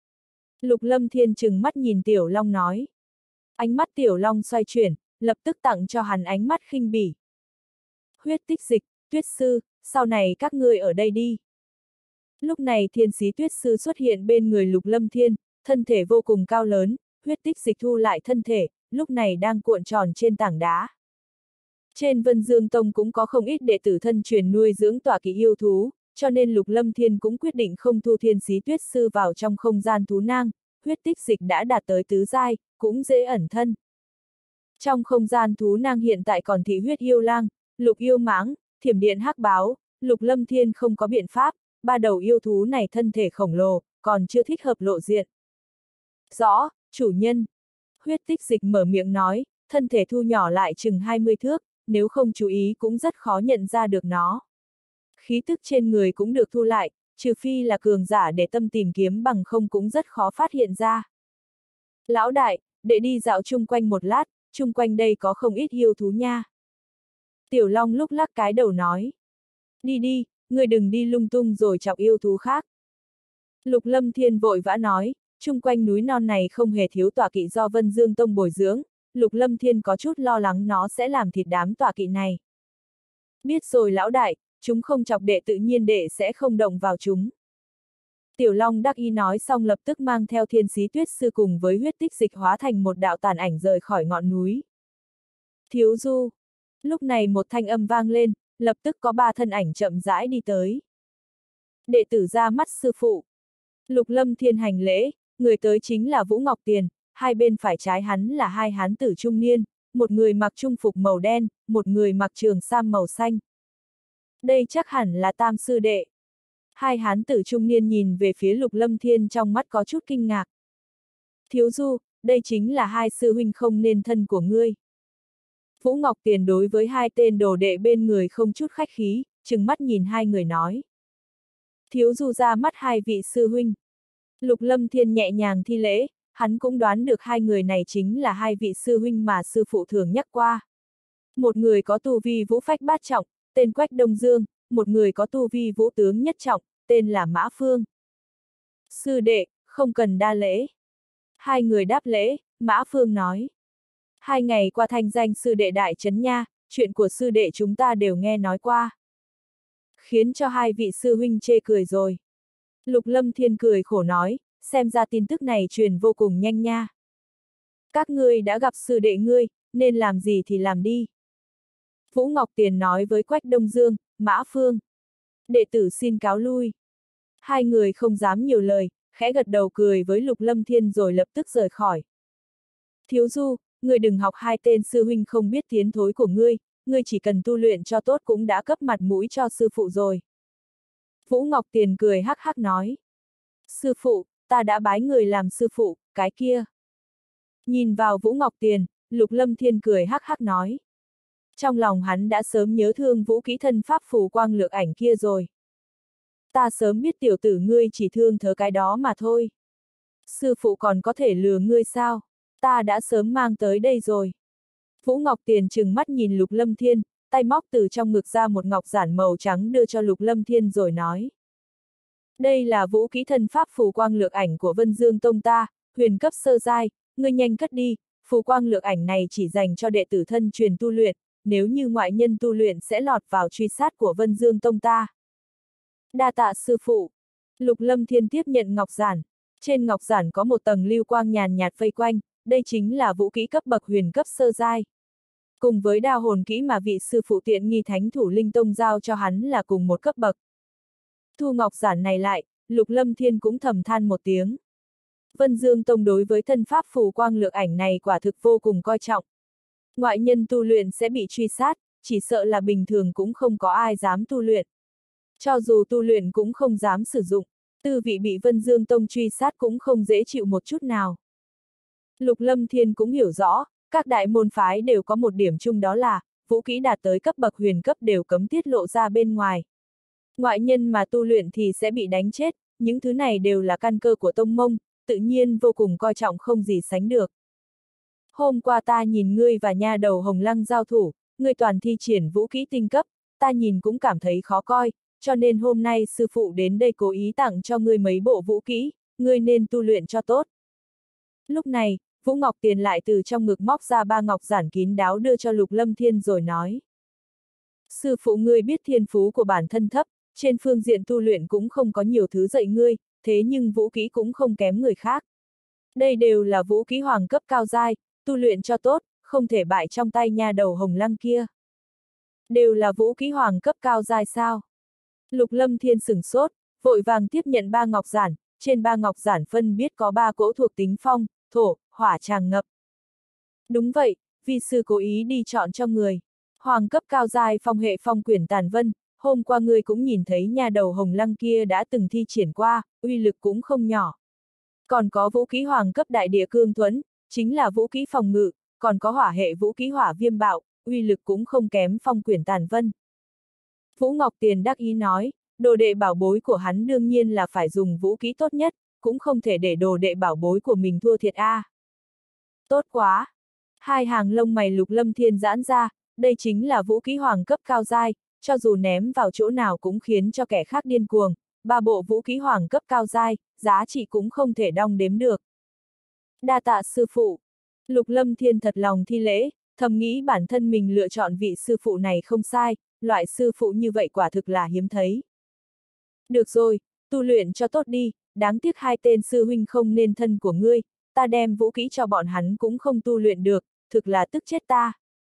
Lục Lâm Thiên trừng mắt nhìn Tiểu Long nói. Ánh mắt Tiểu Long xoay chuyển, lập tức tặng cho hắn ánh mắt khinh bỉ. Huyết tích dịch, Tuyết sư, sau này các ngươi ở đây đi. Lúc này Thiên Sĩ Tuyết sư xuất hiện bên người Lục Lâm Thiên, thân thể vô cùng cao lớn, huyết tích dịch thu lại thân thể, lúc này đang cuộn tròn trên tảng đá. Trên Vân Dương Tông cũng có không ít đệ tử thân truyền nuôi dưỡng tọa kỵ yêu thú, cho nên Lục Lâm Thiên cũng quyết định không thu Thiên Sĩ Tuyết sư vào trong không gian thú nang, huyết tích dịch đã đạt tới tứ giai, cũng dễ ẩn thân. Trong không gian thú nang hiện tại còn thị huyết yêu lang, lục yêu mãng, thiểm điện hắc báo, Lục Lâm Thiên không có biện pháp, ba đầu yêu thú này thân thể khổng lồ, còn chưa thích hợp lộ diện. Rõ, chủ nhân. Huyết tích dịch mở miệng nói, thân thể thu nhỏ lại chừng hai mươi thước, nếu không chú ý cũng rất khó nhận ra được nó. Khí tức trên người cũng được thu lại, trừ phi là cường giả để tâm tìm kiếm bằng không cũng rất khó phát hiện ra. Lão đại, đệ đi dạo chung quanh một lát, chung quanh đây có không ít yêu thú nha. Tiểu Long lúc lắc cái đầu nói. Đi đi, người đừng đi lung tung rồi chọc yêu thú khác. Lục Lâm Thiên vội vã nói, chung quanh núi non này không hề thiếu tọa kỵ do Vân Dương Tông bồi dưỡng, Lục Lâm Thiên có chút lo lắng nó sẽ làm thịt đám tọa kỵ này. Biết rồi lão đại, chúng không chọc đệ tự nhiên đệ sẽ không động vào chúng. Tiểu Long đắc ý nói xong lập tức mang theo Thiên Xí Tuyết Sư cùng với huyết tích dịch hóa thành một đạo tàn ảnh rời khỏi ngọn núi. Thiếu Du. Lúc này một thanh âm vang lên, lập tức có ba thân ảnh chậm rãi đi tới. Đệ tử ra mắt sư phụ. Lục Lâm Thiên hành lễ, người tới chính là Vũ Ngọc Tiền, hai bên phải trái hắn là hai hán tử trung niên, một người mặc trung phục màu đen, một người mặc trường sam màu xanh. Đây chắc hẳn là Tam sư đệ. Hai hán tử trung niên nhìn về phía Lục Lâm Thiên trong mắt có chút kinh ngạc. Thiếu Du, đây chính là hai sư huynh không nên thân của ngươi. Vũ Ngọc Tiền đối với hai tên đồ đệ bên người không chút khách khí, trừng mắt nhìn hai người nói. Thiếu Du ra mắt hai vị sư huynh. Lục Lâm Thiên nhẹ nhàng thi lễ, hắn cũng đoán được hai người này chính là hai vị sư huynh mà sư phụ thường nhắc qua. Một người có tu vi vũ phách bát trọng, tên Quách Đông Dương, một người có tu vi vũ tướng nhất trọng, tên là Mã Phương. Sư đệ, không cần đa lễ. Hai người đáp lễ, Mã Phương nói. Hai ngày qua thanh danh sư đệ đại trấn nha, chuyện của sư đệ chúng ta đều nghe nói qua. Khiến cho hai vị sư huynh chê cười rồi. Lục Lâm Thiên cười khổ nói, xem ra tin tức này truyền vô cùng nhanh nha. Các ngươi đã gặp sư đệ ngươi, nên làm gì thì làm đi. Vũ Ngọc Tiền nói với Quách Đông Dương, Mã Phương. Đệ tử xin cáo lui. Hai người không dám nhiều lời, khẽ gật đầu cười với Lục Lâm Thiên rồi lập tức rời khỏi. Thiếu Du, ngươi đừng học hai tên sư huynh không biết tiến thối của ngươi, ngươi chỉ cần tu luyện cho tốt cũng đã cấp mặt mũi cho sư phụ rồi. Vũ Ngọc Tiền cười hắc hắc nói. Sư phụ, ta đã bái người làm sư phụ, cái kia. Nhìn vào Vũ Ngọc Tiền, Lục Lâm Thiên cười hắc hắc nói. Trong lòng hắn đã sớm nhớ thương vũ kỹ thân pháp phù quang lược ảnh kia rồi. Ta sớm biết tiểu tử ngươi chỉ thương thớ cái đó mà thôi. Sư phụ còn có thể lừa ngươi sao? Ta đã sớm mang tới đây rồi. Vũ Ngọc Tiền trừng mắt nhìn Lục Lâm Thiên, tay móc từ trong ngực ra một ngọc giản màu trắng đưa cho Lục Lâm Thiên rồi nói. Đây là vũ kỹ thân pháp phù quang lược ảnh của Vân Dương Tông ta, huyền cấp sơ giai, ngươi nhanh cất đi, phù quang lược ảnh này chỉ dành cho đệ tử thân truyền tu luyện, nếu như ngoại nhân tu luyện sẽ lọt vào truy sát của Vân Dương Tông ta. Đa tạ sư phụ. Lục Lâm Thiên tiếp nhận ngọc giản. Trên ngọc giản có một tầng lưu quang nhàn nhạt vây quanh, đây chính là vũ kỹ cấp bậc huyền cấp sơ giai. Cùng với đao hồn kỹ mà vị sư phụ tiện nghi thánh thủ linh tông giao cho hắn là cùng một cấp bậc. Thu ngọc giản này lại, Lục Lâm Thiên cũng thầm than một tiếng. Vân Dương Tông đối với thân pháp phù quang lược ảnh này quả thực vô cùng coi trọng. Ngoại nhân tu luyện sẽ bị truy sát, chỉ sợ là bình thường cũng không có ai dám tu luyện. Cho dù tu luyện cũng không dám sử dụng, tư vị bị Vân Dương Tông truy sát cũng không dễ chịu một chút nào. Lục Lâm Thiên cũng hiểu rõ, các đại môn phái đều có một điểm chung đó là, vũ kỹ đạt tới cấp bậc huyền cấp đều cấm tiết lộ ra bên ngoài. Ngoại nhân mà tu luyện thì sẽ bị đánh chết, những thứ này đều là căn cơ của tông mông, tự nhiên vô cùng coi trọng không gì sánh được. Hôm qua ta nhìn ngươi và nha đầu Hồng Lăng giao thủ, ngươi toàn thi triển vũ kỹ tinh cấp, ta nhìn cũng cảm thấy khó coi, cho nên hôm nay sư phụ đến đây cố ý tặng cho ngươi mấy bộ vũ kỹ, ngươi nên tu luyện cho tốt. Lúc này, Vũ Ngọc Tiền lại từ trong ngực móc ra ba ngọc giản kín đáo đưa cho Lục Lâm Thiên rồi nói. Sư phụ ngươi biết thiên phú của bản thân thấp, trên phương diện tu luyện cũng không có nhiều thứ dạy ngươi, thế nhưng vũ kỹ cũng không kém người khác. Đây đều là vũ kỹ hoàng cấp cao giai, tu luyện cho tốt, không thể bại trong tay nha đầu Hồng Lăng kia. Đều là vũ kỹ hoàng cấp cao giai sao? Lục Lâm Thiên sửng sốt, vội vàng tiếp nhận ba ngọc giản, trên ba ngọc giản phân biết có ba cỗ thuộc tính phong, thổ, hỏa tràn ngập. Đúng vậy, vi sư cố ý đi chọn cho người. Hoàng cấp cao giai phong hệ phong quyển tàn vân, hôm qua ngươi cũng nhìn thấy nha đầu Hồng Lăng kia đã từng thi triển qua, uy lực cũng không nhỏ. Còn có vũ kỹ hoàng cấp đại địa cương thuẫn, chính là vũ kỹ phòng ngự, còn có hỏa hệ vũ kỹ hỏa viêm bạo, uy lực cũng không kém phong quyển tàn vân. Vũ Ngọc Tiền đắc ý nói, đồ đệ bảo bối của hắn đương nhiên là phải dùng vũ kỹ tốt nhất, cũng không thể để đồ đệ bảo bối của mình thua thiệt a. À. Tốt quá! Hai hàng lông mày Lục Lâm Thiên giãn ra, đây chính là vũ khí hoàng cấp cao giai, cho dù ném vào chỗ nào cũng khiến cho kẻ khác điên cuồng, ba bộ vũ khí hoàng cấp cao giai, giá trị cũng không thể đong đếm được. Đa tạ sư phụ. Lục Lâm Thiên thật lòng thi lễ, thầm nghĩ bản thân mình lựa chọn vị sư phụ này không sai, loại sư phụ như vậy quả thực là hiếm thấy. Được rồi, tu luyện cho tốt đi, đáng tiếc hai tên sư huynh không nên thân của ngươi, ta đem vũ khí cho bọn hắn cũng không tu luyện được, thực là tức chết ta.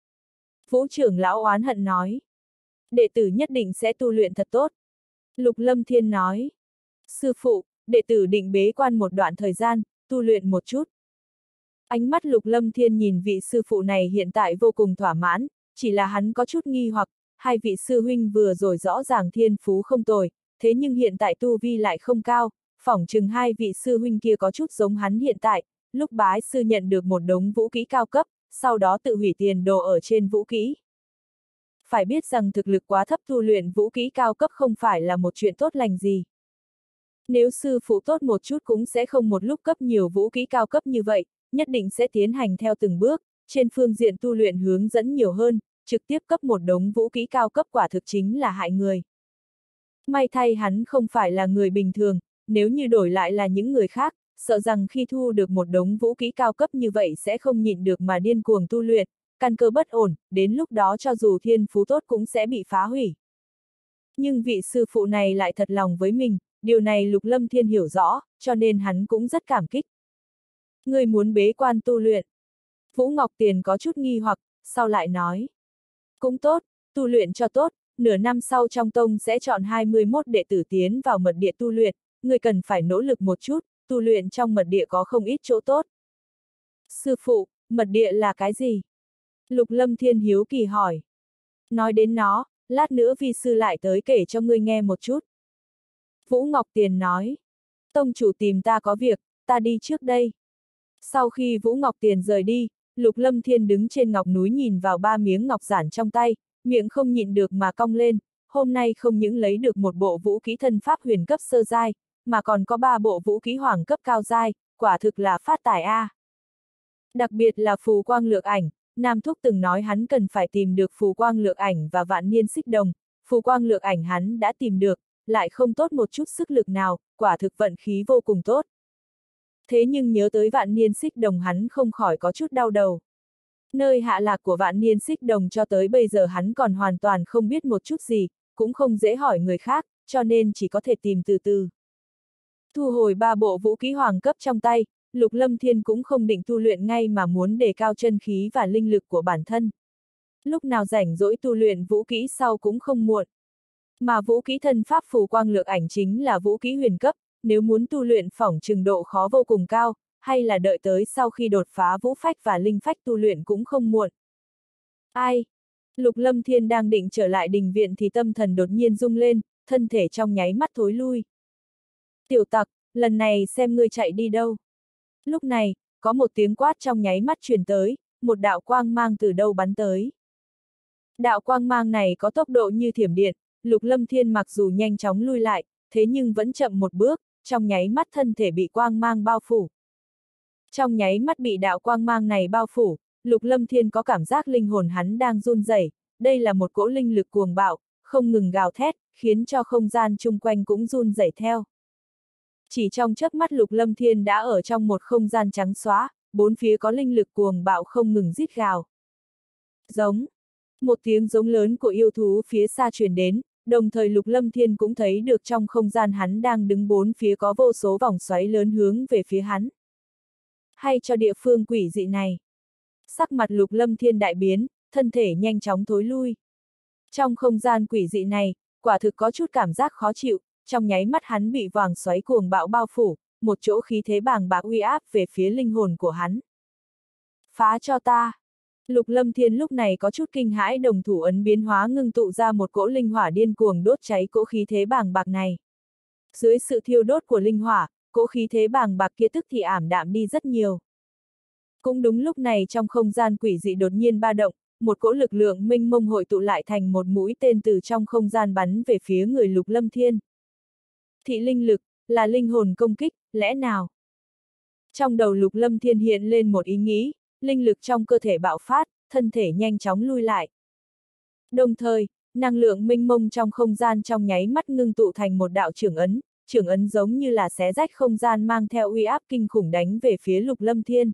Vũ trưởng lão oán hận nói. Đệ tử nhất định sẽ tu luyện thật tốt. Lục Lâm Thiên nói. Sư phụ, đệ tử định bế quan một đoạn thời gian, tu luyện một chút. Ánh mắt Lục Lâm Thiên nhìn vị sư phụ này hiện tại vô cùng thỏa mãn, chỉ là hắn có chút nghi hoặc, hai vị sư huynh vừa rồi rõ ràng thiên phú không tồi, thế nhưng hiện tại tu vi lại không cao, phỏng chừng hai vị sư huynh kia có chút giống hắn hiện tại, lúc bái sư nhận được một đống vũ khí cao cấp, sau đó tự hủy tiền đồ ở trên vũ khí. Phải biết rằng thực lực quá thấp tu luyện vũ khí cao cấp không phải là một chuyện tốt lành gì. Nếu sư phụ tốt một chút cũng sẽ không một lúc cấp nhiều vũ khí cao cấp như vậy, nhất định sẽ tiến hành theo từng bước, trên phương diện tu luyện hướng dẫn nhiều hơn, trực tiếp cấp một đống vũ khí cao cấp quả thực chính là hại người. May thay hắn không phải là người bình thường, nếu như đổi lại là những người khác, sợ rằng khi thu được một đống vũ khí cao cấp như vậy sẽ không nhịn được mà điên cuồng tu luyện, căn cơ bất ổn, đến lúc đó cho dù thiên phú tốt cũng sẽ bị phá hủy. Nhưng vị sư phụ này lại thật lòng với mình, điều này Lục Lâm Thiên hiểu rõ, cho nên hắn cũng rất cảm kích. Người muốn bế quan tu luyện. Vũ Ngọc Tiền có chút nghi hoặc, sau lại nói. Cũng tốt, tu luyện cho tốt, nửa năm sau trong tông sẽ chọn hai mươi mốt đệ tử tiến vào mật địa tu luyện, người cần phải nỗ lực một chút, tu luyện trong mật địa có không ít chỗ tốt. Sư phụ, mật địa là cái gì? Lục Lâm Thiên hiếu kỳ hỏi. Nói đến nó, lát nữa vi sư lại tới kể cho ngươi nghe một chút. Vũ Ngọc Tiền nói. Tông chủ tìm ta có việc, ta đi trước đây. Sau khi Vũ Ngọc Tiền rời đi, Lục Lâm Thiên đứng trên ngọc núi nhìn vào ba miếng ngọc giản trong tay, miệng không nhịn được mà cong lên, hôm nay không những lấy được một bộ vũ khí thân pháp huyền cấp sơ giai, mà còn có ba bộ vũ khí hoàng cấp cao giai, quả thực là phát tài a. À. Đặc biệt là phù quang lược ảnh, Nam Thúc từng nói hắn cần phải tìm được phù quang lược ảnh và vạn niên xích đồng, phù quang lược ảnh hắn đã tìm được, lại không tốt một chút sức lực nào, quả thực vận khí vô cùng tốt. Thế nhưng nhớ tới vạn niên xích đồng hắn không khỏi có chút đau đầu. Nơi hạ lạc của vạn niên xích đồng cho tới bây giờ hắn còn hoàn toàn không biết một chút gì, cũng không dễ hỏi người khác, cho nên chỉ có thể tìm từ từ. Thu hồi ba bộ vũ khí hoàng cấp trong tay, Lục Lâm Thiên cũng không định tu luyện ngay mà muốn đề cao chân khí và linh lực của bản thân. Lúc nào rảnh rỗi tu luyện vũ khí sau cũng không muộn. Mà vũ khí thân pháp phù quang lược ảnh chính là vũ khí huyền cấp, nếu muốn tu luyện phỏng chừng độ khó vô cùng cao, hay là đợi tới sau khi đột phá vũ phách và linh phách tu luyện cũng không muộn. Ai? Lục Lâm Thiên đang định trở lại đình viện thì tâm thần đột nhiên rung lên, thân thể trong nháy mắt thối lui. Tiểu tặc, lần này xem ngươi chạy đi đâu. Lúc này, có một tiếng quát trong nháy mắt truyền tới, một đạo quang mang từ đâu bắn tới. Đạo quang mang này có tốc độ như thiểm điện, Lục Lâm Thiên mặc dù nhanh chóng lui lại, thế nhưng vẫn chậm một bước, trong nháy mắt thân thể bị quang mang bao phủ. Trong nháy mắt bị đạo quang mang này bao phủ, Lục Lâm Thiên có cảm giác linh hồn hắn đang run rẩy, đây là một cỗ linh lực cuồng bạo, không ngừng gào thét, khiến cho không gian chung quanh cũng run rẩy theo. Chỉ trong chớp mắt Lục Lâm Thiên đã ở trong một không gian trắng xóa, bốn phía có linh lực cuồng bạo không ngừng rít gào. Giống. Một tiếng giống lớn của yêu thú phía xa truyền đến, đồng thời Lục Lâm Thiên cũng thấy được trong không gian hắn đang đứng bốn phía có vô số vòng xoáy lớn hướng về phía hắn. Hay cho địa phương quỷ dị này. Sắc mặt Lục Lâm Thiên đại biến, thân thể nhanh chóng thối lui. Trong không gian quỷ dị này, quả thực có chút cảm giác khó chịu, trong nháy mắt hắn bị vòng xoáy cuồng bạo bao phủ, một chỗ khí thế bàng bạc uy áp về phía linh hồn của hắn. Phá cho ta! Lục Lâm Thiên lúc này có chút kinh hãi, đồng thủ ấn biến hóa ngưng tụ ra một cỗ linh hỏa điên cuồng đốt cháy cỗ khí thế bàng bạc này. Dưới sự thiêu đốt của linh hỏa, cỗ khí thế bàng bạc kia tức thì ảm đạm đi rất nhiều. Cũng đúng lúc này trong không gian quỷ dị đột nhiên ba động, một cỗ lực lượng mênh mông hội tụ lại thành một mũi tên từ trong không gian bắn về phía người Lục Lâm Thiên. Thị linh lực, là linh hồn công kích, lẽ nào? Trong đầu Lục Lâm Thiên hiện lên một ý nghĩ, linh lực trong cơ thể bạo phát, thân thể nhanh chóng lui lại. Đồng thời, năng lượng mênh mông trong không gian trong nháy mắt ngưng tụ thành một đạo chưởng ấn, chưởng ấn giống như là xé rách không gian mang theo uy áp kinh khủng đánh về phía Lục Lâm Thiên.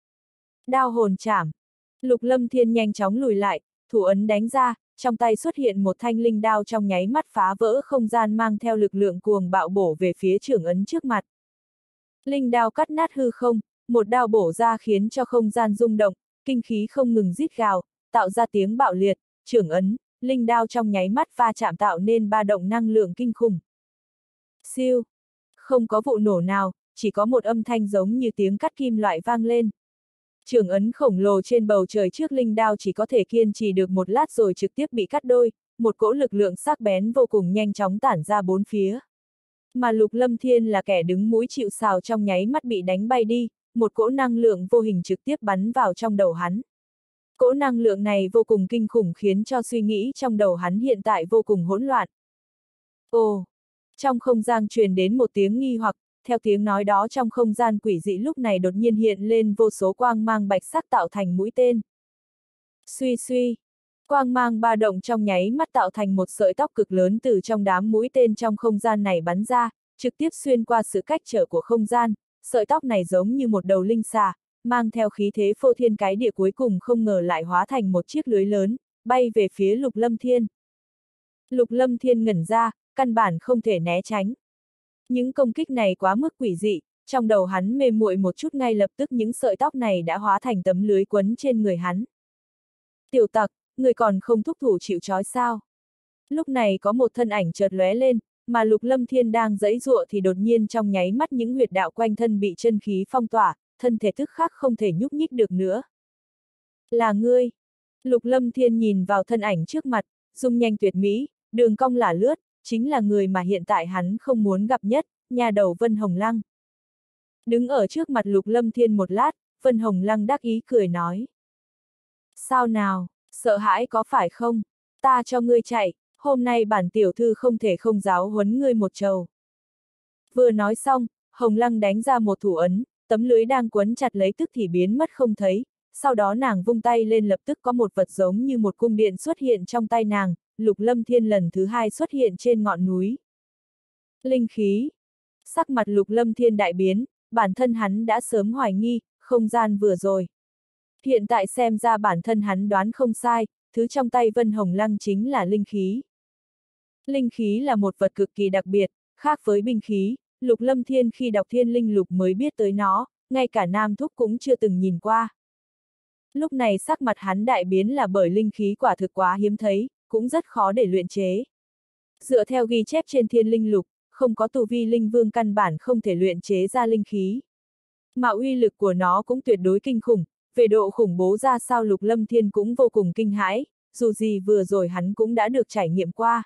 Đao hồn chảm. Lục Lâm Thiên nhanh chóng lùi lại, thủ ấn đánh ra, trong tay xuất hiện một thanh linh đao trong nháy mắt phá vỡ không gian mang theo lực lượng cuồng bạo bổ về phía chưởng ấn trước mặt. Linh đao cắt nát hư không, một đao bổ ra khiến cho không gian rung động, kinh khí không ngừng rít gào, tạo ra tiếng bạo liệt, chưởng ấn, linh đao trong nháy mắt va chạm tạo nên ba động năng lượng kinh khủng. Siêu! Không có vụ nổ nào, chỉ có một âm thanh giống như tiếng cắt kim loại vang lên. Chưởng ấn khổng lồ trên bầu trời trước linh đao chỉ có thể kiên trì được một lát rồi trực tiếp bị cắt đôi, một cỗ lực lượng sắc bén vô cùng nhanh chóng tản ra bốn phía. Mà Lục Lâm Thiên là kẻ đứng mũi chịu sào trong nháy mắt bị đánh bay đi, một cỗ năng lượng vô hình trực tiếp bắn vào trong đầu hắn. Cỗ năng lượng này vô cùng kinh khủng khiến cho suy nghĩ trong đầu hắn hiện tại vô cùng hỗn loạn. Ồ! Trong không gian truyền đến một tiếng nghi hoặc, theo tiếng nói đó trong không gian quỷ dị lúc này đột nhiên hiện lên vô số quang mang bạch sắc tạo thành mũi tên. Suy suy! Quang mang ba động trong nháy mắt tạo thành một sợi tóc cực lớn từ trong đám mũi tên trong không gian này bắn ra, trực tiếp xuyên qua sự cách trở của không gian, sợi tóc này giống như một đầu linh xà, mang theo khí thế phô thiên cái địa cuối cùng không ngờ lại hóa thành một chiếc lưới lớn, bay về phía Lục Lâm Thiên. Lục Lâm Thiên ngẩn ra, căn bản không thể né tránh. Những công kích này quá mức quỷ dị, trong đầu hắn mê muội một chút ngay lập tức những sợi tóc này đã hóa thành tấm lưới quấn trên người hắn. Tiểu tặc, người còn không thúc thủ chịu trói sao? Lúc này có một thân ảnh chợt lóe lên, mà Lục Lâm Thiên đang giãy giụa thì đột nhiên trong nháy mắt những huyệt đạo quanh thân bị chân khí phong tỏa, thân thể tức khắc không thể nhúc nhích được nữa. Là ngươi! Lục Lâm Thiên nhìn vào thân ảnh trước mặt, dung nhanh tuyệt mỹ, đường cong lả lướt, chính là người mà hiện tại hắn không muốn gặp nhất, nhà đầu Vân Hồng Lăng. Đứng ở trước mặt Lục Lâm Thiên một lát, Vân Hồng Lăng đắc ý cười nói. Sao nào, sợ hãi có phải không? Ta cho ngươi chạy, hôm nay bản tiểu thư không thể không giáo huấn ngươi một trầu. Vừa nói xong, Hồng Lăng đánh ra một thủ ấn, tấm lưới đang quấn chặt lấy tức thì biến mất không thấy, sau đó nàng vung tay lên lập tức có một vật giống như một cung điện xuất hiện trong tay nàng, Lục Lâm Thiên lần thứ hai xuất hiện trên ngọn núi. Linh khí. Sắc mặt Lục Lâm Thiên đại biến, bản thân hắn đã sớm hoài nghi, không gian vừa rồi. Hiện tại xem ra bản thân hắn đoán không sai, thứ trong tay Vân Hồng Lăng chính là linh khí. Linh khí là một vật cực kỳ đặc biệt, khác với binh khí, Lục Lâm Thiên khi đọc Thiên Linh Lục mới biết tới nó, ngay cả Nam Thúc cũng chưa từng nhìn qua. Lúc này sắc mặt hắn đại biến là bởi linh khí quả thực quá hiếm thấy, cũng rất khó để luyện chế. Dựa theo ghi chép trên Thiên Linh Lục, không có tu vi linh vương căn bản không thể luyện chế ra linh khí. Mà uy lực của nó cũng tuyệt đối kinh khủng, về độ khủng bố ra sao Lục Lâm Thiên cũng vô cùng kinh hãi, dù gì vừa rồi hắn cũng đã được trải nghiệm qua.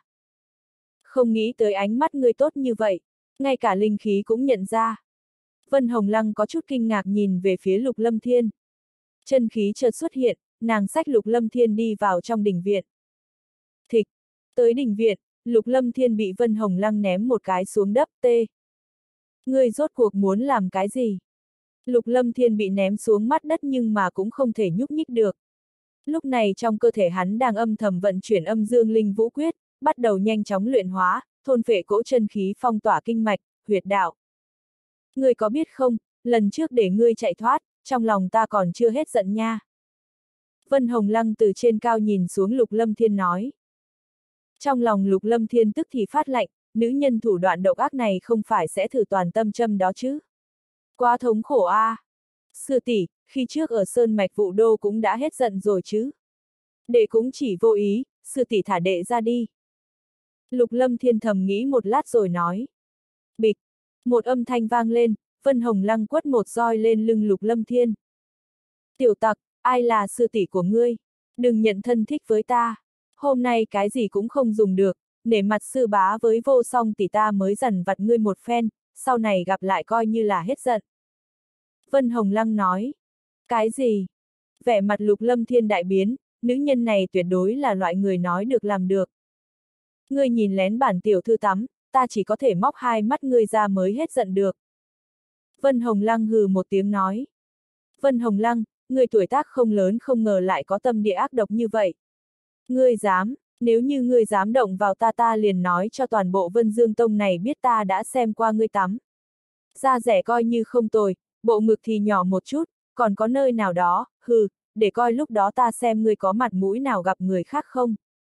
Không nghĩ tới ánh mắt ngươi tốt như vậy, ngay cả linh khí cũng nhận ra. Vân Hồng Lăng có chút kinh ngạc nhìn về phía Lục Lâm Thiên. Chân khí chợt xuất hiện, nàng xách Lục Lâm Thiên đi vào trong đình viện. Thịch, tới đình viện, Lục Lâm Thiên bị Vân Hồng Lăng ném một cái xuống đất tê. Ngươi rốt cuộc muốn làm cái gì? Lục Lâm Thiên bị ném xuống mắt đất nhưng mà cũng không thể nhúc nhích được. Lúc này trong cơ thể hắn đang âm thầm vận chuyển âm dương linh vũ quyết, bắt đầu nhanh chóng luyện hóa, thôn phệ cỗ chân khí phong tỏa kinh mạch, huyệt đạo. Ngươi có biết không, lần trước để ngươi chạy thoát, trong lòng ta còn chưa hết giận nha. Vân Hồng Lăng từ trên cao nhìn xuống Lục Lâm Thiên nói. Trong lòng Lục Lâm Thiên tức thì phát lạnh, nữ nhân thủ đoạn độc ác này không phải sẽ thử toàn tâm châm đó chứ. Quá thống khổ a. À. Sư tỷ, khi trước ở Sơn Mạch Vũ Đô cũng đã hết giận rồi chứ. Đệ cũng chỉ vô ý, sư tỷ thả đệ ra đi. Lục Lâm Thiên thầm nghĩ một lát rồi nói. Bịch, một âm thanh vang lên, Vân Hồng Lăng quất một roi lên lưng Lục Lâm Thiên. Tiểu tặc, ai là sư tỷ của ngươi? Đừng nhận thân thích với ta. Hôm nay cái gì cũng không dùng được, nể mặt sư bá với Vô Song tỷ ta mới dằn vặt ngươi một phen, sau này gặp lại coi như là hết giận. Vân Hồng Lăng nói. Cái gì? Vẻ mặt Lục Lâm Thiên đại biến, nữ nhân này tuyệt đối là loại người nói được làm được. Ngươi nhìn lén bản tiểu thư tắm, ta chỉ có thể móc hai mắt ngươi ra mới hết giận được. Vân Hồng Lăng hừ một tiếng nói. Vân Hồng Lăng, người tuổi tác không lớn không ngờ lại có tâm địa ác độc như vậy. Ngươi dám, nếu như ngươi dám động vào ta ta liền nói cho toàn bộ Vân Dương Tông này biết ta đã xem qua ngươi tắm. Da rẻ coi như không tồi, bộ ngực thì nhỏ một chút, còn có nơi nào đó, hừ, để coi lúc đó ta xem ngươi có mặt mũi nào gặp người khác không.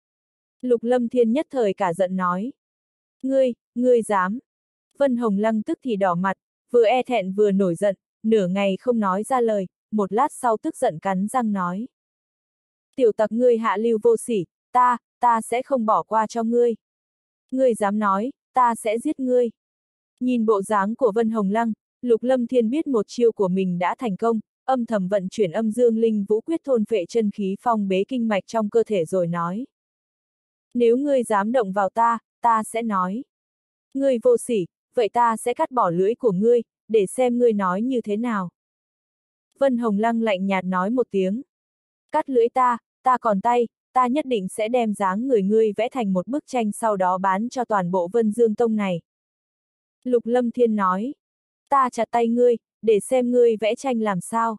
Lục Lâm Thiên nhất thời cả giận nói. Ngươi, ngươi dám. Vân Hồng Lăng tức thì đỏ mặt, vừa e thẹn vừa nổi giận, nửa ngày không nói ra lời, một lát sau tức giận cắn răng nói. Tiểu tặc ngươi hạ lưu vô sỉ, ta, ta sẽ không bỏ qua cho ngươi. Ngươi dám nói, ta sẽ giết ngươi. Nhìn bộ dáng của Vân Hồng Lăng, Lục Lâm Thiên biết một chiêu của mình đã thành công, âm thầm vận chuyển âm dương linh vũ quyết thôn phệ chân khí phong bế kinh mạch trong cơ thể rồi nói. Nếu ngươi dám động vào ta, ta sẽ nói. Ngươi vô sỉ, vậy ta sẽ cắt bỏ lưỡi của ngươi, để xem ngươi nói như thế nào. Vân Hồng Lăng lạnh nhạt nói một tiếng. Cắt lưỡi ta, ta còn tay, ta nhất định sẽ đem dáng người ngươi vẽ thành một bức tranh sau đó bán cho toàn bộ Vân Dương Tông này. Lục Lâm Thiên nói. Ta chặt tay ngươi, để xem ngươi vẽ tranh làm sao.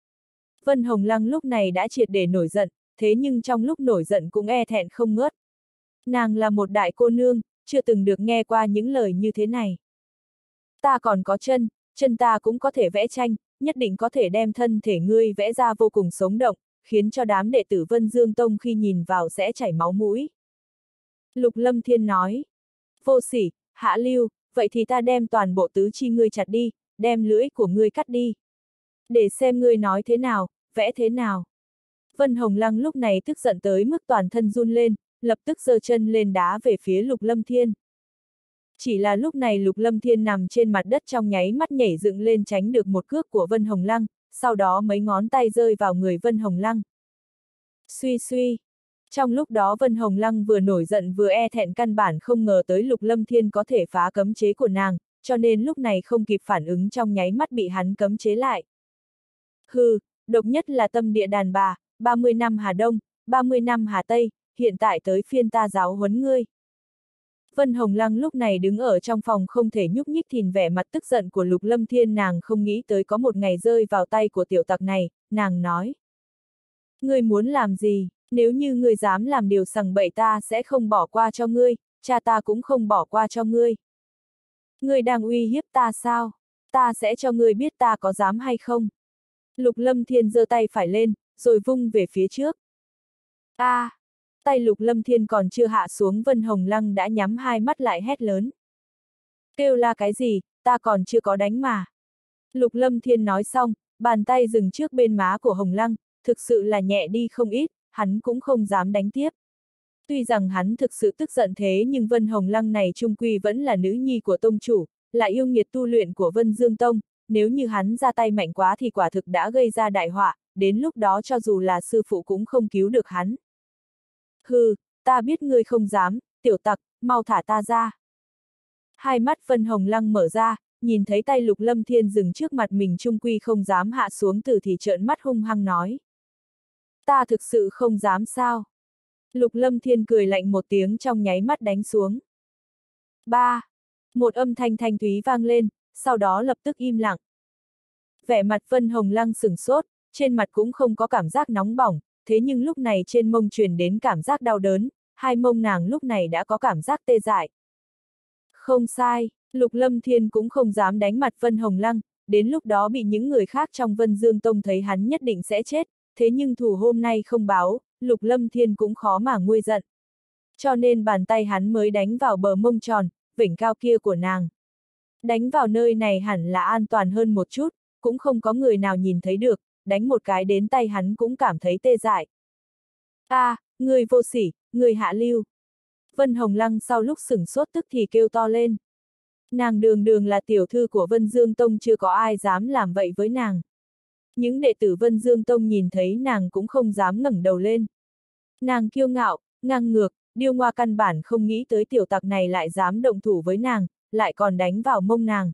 Vân Hồng Lăng lúc này đã triệt để nổi giận, thế nhưng trong lúc nổi giận cũng e thẹn không ngớt. Nàng là một đại cô nương, chưa từng được nghe qua những lời như thế này. Ta còn có chân, chân ta cũng có thể vẽ tranh, nhất định có thể đem thân thể ngươi vẽ ra vô cùng sống động, khiến cho đám đệ tử Vân Dương Tông khi nhìn vào sẽ chảy máu mũi. Lục Lâm Thiên nói. Vô sỉ, hạ lưu, vậy thì ta đem toàn bộ tứ chi ngươi chặt đi, đem lưỡi của ngươi cắt đi. Để xem ngươi nói thế nào, vẽ thế nào. Vân Hồng Lăng lúc này tức giận tới mức toàn thân run lên, lập tức giơ chân lên đá về phía Lục Lâm Thiên. Chỉ là lúc này Lục Lâm Thiên nằm trên mặt đất trong nháy mắt nhảy dựng lên tránh được một cước của Vân Hồng Lăng, sau đó mấy ngón tay rơi vào người Vân Hồng Lăng. Suy suy. Trong lúc đó Vân Hồng Lăng vừa nổi giận vừa e thẹn căn bản không ngờ tới Lục Lâm Thiên có thể phá cấm chế của nàng, cho nên lúc này không kịp phản ứng trong nháy mắt bị hắn cấm chế lại. Hừ, độc nhất là tâm địa đàn bà, ba mươi năm Hà Đông, ba mươi năm Hà Tây, hiện tại tới phiên ta giáo huấn ngươi. Vân Hồng Lăng lúc này đứng ở trong phòng không thể nhúc nhích nhìn vẻ mặt tức giận của Lục Lâm Thiên, nàng không nghĩ tới có một ngày rơi vào tay của tiểu tặc này, nàng nói. Ngươi muốn làm gì, nếu như ngươi dám làm điều sằng bậy ta sẽ không bỏ qua cho ngươi, cha ta cũng không bỏ qua cho ngươi. Ngươi đang uy hiếp ta sao? Ta sẽ cho ngươi biết ta có dám hay không. Lục Lâm Thiên giơ tay phải lên, rồi vung về phía trước. A! À, tay Lục Lâm Thiên còn chưa hạ xuống Vân Hồng Lăng đã nhắm hai mắt lại hét lớn. Kêu la cái gì, ta còn chưa có đánh mà. Lục Lâm Thiên nói xong, bàn tay dừng trước bên má của Hồng Lăng, thực sự là nhẹ đi không ít, hắn cũng không dám đánh tiếp. Tuy rằng hắn thực sự tức giận thế nhưng Vân Hồng Lăng này chung quy vẫn là nữ nhi của tông chủ, là yêu nghiệt tu luyện của Vân Dương Tông, nếu như hắn ra tay mạnh quá thì quả thực đã gây ra đại họa, đến lúc đó cho dù là sư phụ cũng không cứu được hắn. Hừ, ta biết ngươi không dám, tiểu tặc, mau thả ta ra. Hai mắt Vân Hồng Lăng mở ra, nhìn thấy tay Lục Lâm Thiên dừng trước mặt mình chung quy không dám hạ xuống từ thì trợn mắt hung hăng nói. Ta thực sự không dám sao? Lục Lâm Thiên cười lạnh một tiếng trong nháy mắt đánh xuống. Ba! Một âm thanh thanh thúy vang lên, sau đó lập tức im lặng. Vẻ mặt Vân Hồng Lăng sửng sốt, trên mặt cũng không có cảm giác nóng bỏng, thế nhưng lúc này trên mông truyền đến cảm giác đau đớn, hai mông nàng lúc này đã có cảm giác tê dại. Không sai, Lục Lâm Thiên cũng không dám đánh mặt Vân Hồng Lăng, đến lúc đó bị những người khác trong Vân Dương Tông thấy hắn nhất định sẽ chết, thế nhưng thù hôm nay không báo, Lục Lâm Thiên cũng khó mà nguôi giận. Cho nên bàn tay hắn mới đánh vào bờ mông tròn, vểnh cao kia của nàng. Đánh vào nơi này hẳn là an toàn hơn một chút, cũng không có người nào nhìn thấy được, đánh một cái đến tay hắn cũng cảm thấy tê dại. A, à, người vô sỉ, người hạ lưu. Vân Hồng Lăng sau lúc sửng sốt tức thì kêu to lên. Nàng đường đường là tiểu thư của Vân Dương Tông, chưa có ai dám làm vậy với nàng. Những đệ tử Vân Dương Tông nhìn thấy nàng cũng không dám ngẩng đầu lên. Nàng kiêu ngạo, ngang ngược, điêu ngoa căn bản không nghĩ tới tiểu tặc này lại dám động thủ với nàng, lại còn đánh vào mông nàng.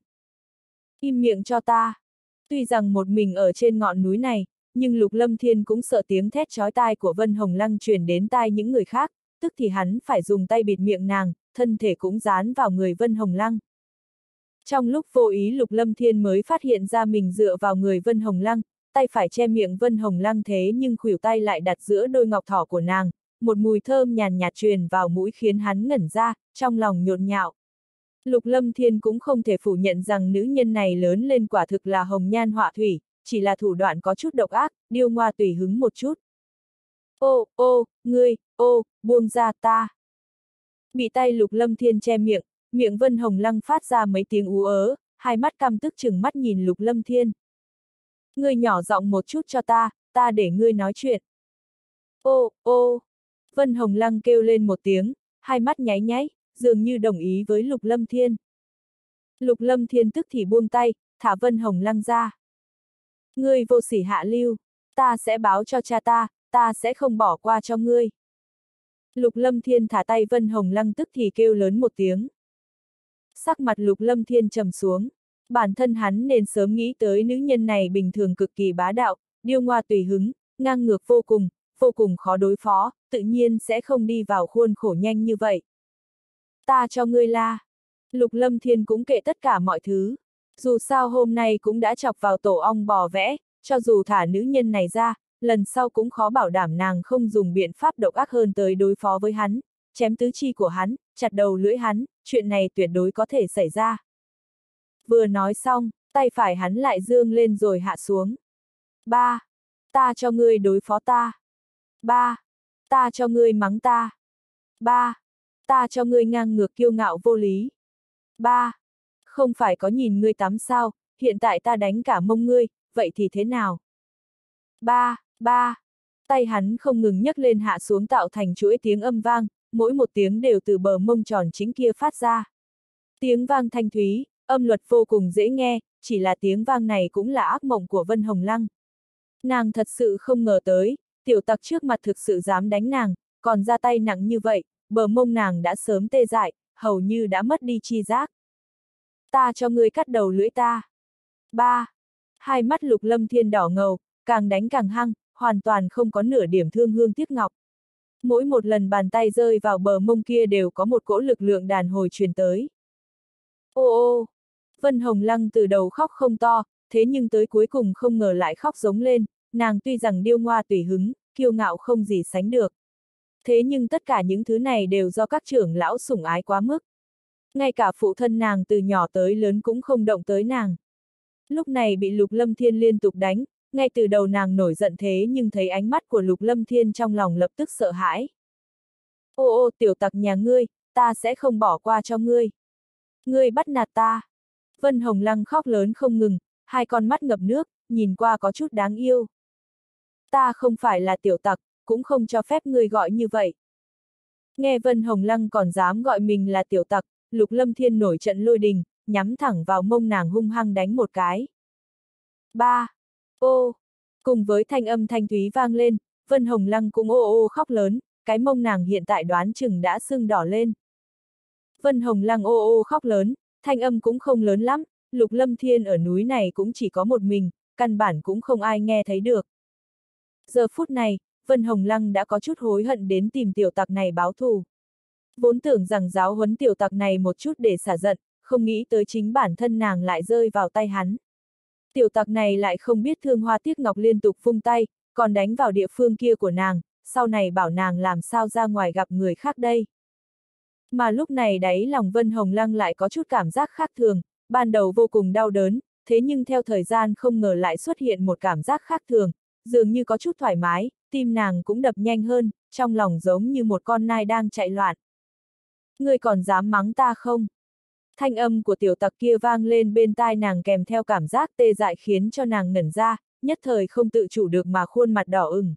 Im miệng cho ta. Tuy rằng một mình ở trên ngọn núi này, nhưng Lục Lâm Thiên cũng sợ tiếng thét chói tai của Vân Hồng Lăng truyền đến tai những người khác, tức thì hắn phải dùng tay bịt miệng nàng, thân thể cũng dán vào người Vân Hồng Lăng. Trong lúc vô ý Lục Lâm Thiên mới phát hiện ra mình dựa vào người Vân Hồng Lăng, tay phải che miệng Vân Hồng Lăng thế nhưng khuỷu tay lại đặt giữa đôi ngọc thỏ của nàng, một mùi thơm nhàn nhạt truyền vào mũi khiến hắn ngẩn ra, trong lòng nhộn nhạo. Lục Lâm Thiên cũng không thể phủ nhận rằng nữ nhân này lớn lên quả thực là hồng nhan họa thủy, chỉ là thủ đoạn có chút độc ác, điêu ngoa tùy hứng một chút. Ô, ô, ngươi, ô, buông ra ta. Bị tay Lục Lâm Thiên che miệng, miệng Vân Hồng Lăng phát ra mấy tiếng ú ớ, hai mắt căm tức chừng mắt nhìn Lục Lâm Thiên. Ngươi nhỏ giọng một chút cho ta, ta để ngươi nói chuyện. Ô, ô, Vân Hồng Lăng kêu lên một tiếng, hai mắt nháy nháy, dường như đồng ý với Lục Lâm Thiên. Lục Lâm Thiên tức thì buông tay, thả Vân Hồng Lăng ra. Ngươi vô sỉ hạ lưu, ta sẽ báo cho cha ta, ta sẽ không bỏ qua cho ngươi. Lục Lâm Thiên thả tay Vân Hồng Lăng tức thì kêu lớn một tiếng. Sắc mặt Lục Lâm Thiên trầm xuống, bản thân hắn nên sớm nghĩ tới nữ nhân này bình thường cực kỳ bá đạo, điêu ngoa tùy hứng, ngang ngược vô cùng, vô cùng khó đối phó, tự nhiên sẽ không đi vào khuôn khổ nhanh như vậy. Ta cho ngươi la. Lục Lâm Thiên cũng kệ tất cả mọi thứ. Dù sao hôm nay cũng đã chọc vào tổ ong bò vẽ, cho dù thả nữ nhân này ra, lần sau cũng khó bảo đảm nàng không dùng biện pháp độc ác hơn tới đối phó với hắn, chém tứ chi của hắn, chặt đầu lưỡi hắn, chuyện này tuyệt đối có thể xảy ra. Vừa nói xong, tay phải hắn lại dương lên rồi hạ xuống. Ba, ta cho ngươi đối phó ta. Ba, ta cho ngươi mắng ta. Ba, ta cho ngươi ngang ngược kiêu ngạo vô lý. Ba, không phải có nhìn ngươi tắm sao, hiện tại ta đánh cả mông ngươi, vậy thì thế nào? Ba, ba, tay hắn không ngừng nhấc lên hạ xuống tạo thành chuỗi tiếng âm vang, mỗi một tiếng đều từ bờ mông tròn chính kia phát ra. Tiếng vang thanh thúy, âm luật vô cùng dễ nghe, chỉ là tiếng vang này cũng là ác mộng của Vân Hồng Lăng. Nàng thật sự không ngờ tới, tiểu tặc trước mặt thực sự dám đánh nàng, còn ra tay nặng như vậy, bờ mông nàng đã sớm tê dại, hầu như đã mất đi chi giác. Ta cho ngươi cắt đầu lưỡi ta. Ba. Hai mắt Lục Lâm Thiên đỏ ngầu, càng đánh càng hăng, hoàn toàn không có nửa điểm thương hương tiếc ngọc. Mỗi một lần bàn tay rơi vào bờ mông kia đều có một cỗ lực lượng đàn hồi truyền tới. Ô ô. Vân Hồng Lăng từ đầu khóc không to, thế nhưng tới cuối cùng không ngờ lại khóc giống lên, nàng tuy rằng điêu ngoa tùy hứng, kiêu ngạo không gì sánh được. Thế nhưng tất cả những thứ này đều do các trưởng lão sủng ái quá mức. Ngay cả phụ thân nàng từ nhỏ tới lớn cũng không động tới nàng. Lúc này bị Lục Lâm Thiên liên tục đánh, ngay từ đầu nàng nổi giận thế nhưng thấy ánh mắt của Lục Lâm Thiên trong lòng lập tức sợ hãi. Ô ô tiểu tặc nhà ngươi, ta sẽ không bỏ qua cho ngươi. Ngươi bắt nạt ta. Vân Hồng Lăng khóc lớn không ngừng, hai con mắt ngập nước, nhìn qua có chút đáng yêu. Ta không phải là tiểu tặc, cũng không cho phép ngươi gọi như vậy. Nghe Vân Hồng Lăng còn dám gọi mình là tiểu tặc, Lục Lâm Thiên nổi trận lôi đình, nhắm thẳng vào mông nàng hung hăng đánh một cái. Ba. Ô. Cùng với thanh âm thanh thúy vang lên, Vân Hồng Lăng cũng ô ô khóc lớn, cái mông nàng hiện tại đoán chừng đã sưng đỏ lên. Vân Hồng Lăng ô ô khóc lớn, thanh âm cũng không lớn lắm, Lục Lâm Thiên ở núi này cũng chỉ có một mình, căn bản cũng không ai nghe thấy được. Giờ phút này, Vân Hồng Lăng đã có chút hối hận đến tìm tiểu tặc này báo thù. Vốn tưởng rằng giáo huấn tiểu tặc này một chút để xả giận, không nghĩ tới chính bản thân nàng lại rơi vào tay hắn. Tiểu tặc này lại không biết thương hoa tiếc ngọc liên tục vung tay, còn đánh vào địa phương kia của nàng, sau này bảo nàng làm sao ra ngoài gặp người khác đây. Mà lúc này đáy lòng Vân Hồng Lăng lại có chút cảm giác khác thường, ban đầu vô cùng đau đớn, thế nhưng theo thời gian không ngờ lại xuất hiện một cảm giác khác thường, dường như có chút thoải mái, tim nàng cũng đập nhanh hơn, trong lòng giống như một con nai đang chạy loạn. Ngươi còn dám mắng ta không? Thanh âm của tiểu tặc kia vang lên bên tai nàng kèm theo cảm giác tê dại khiến cho nàng ngẩn ra, nhất thời không tự chủ được mà khuôn mặt đỏ ửng.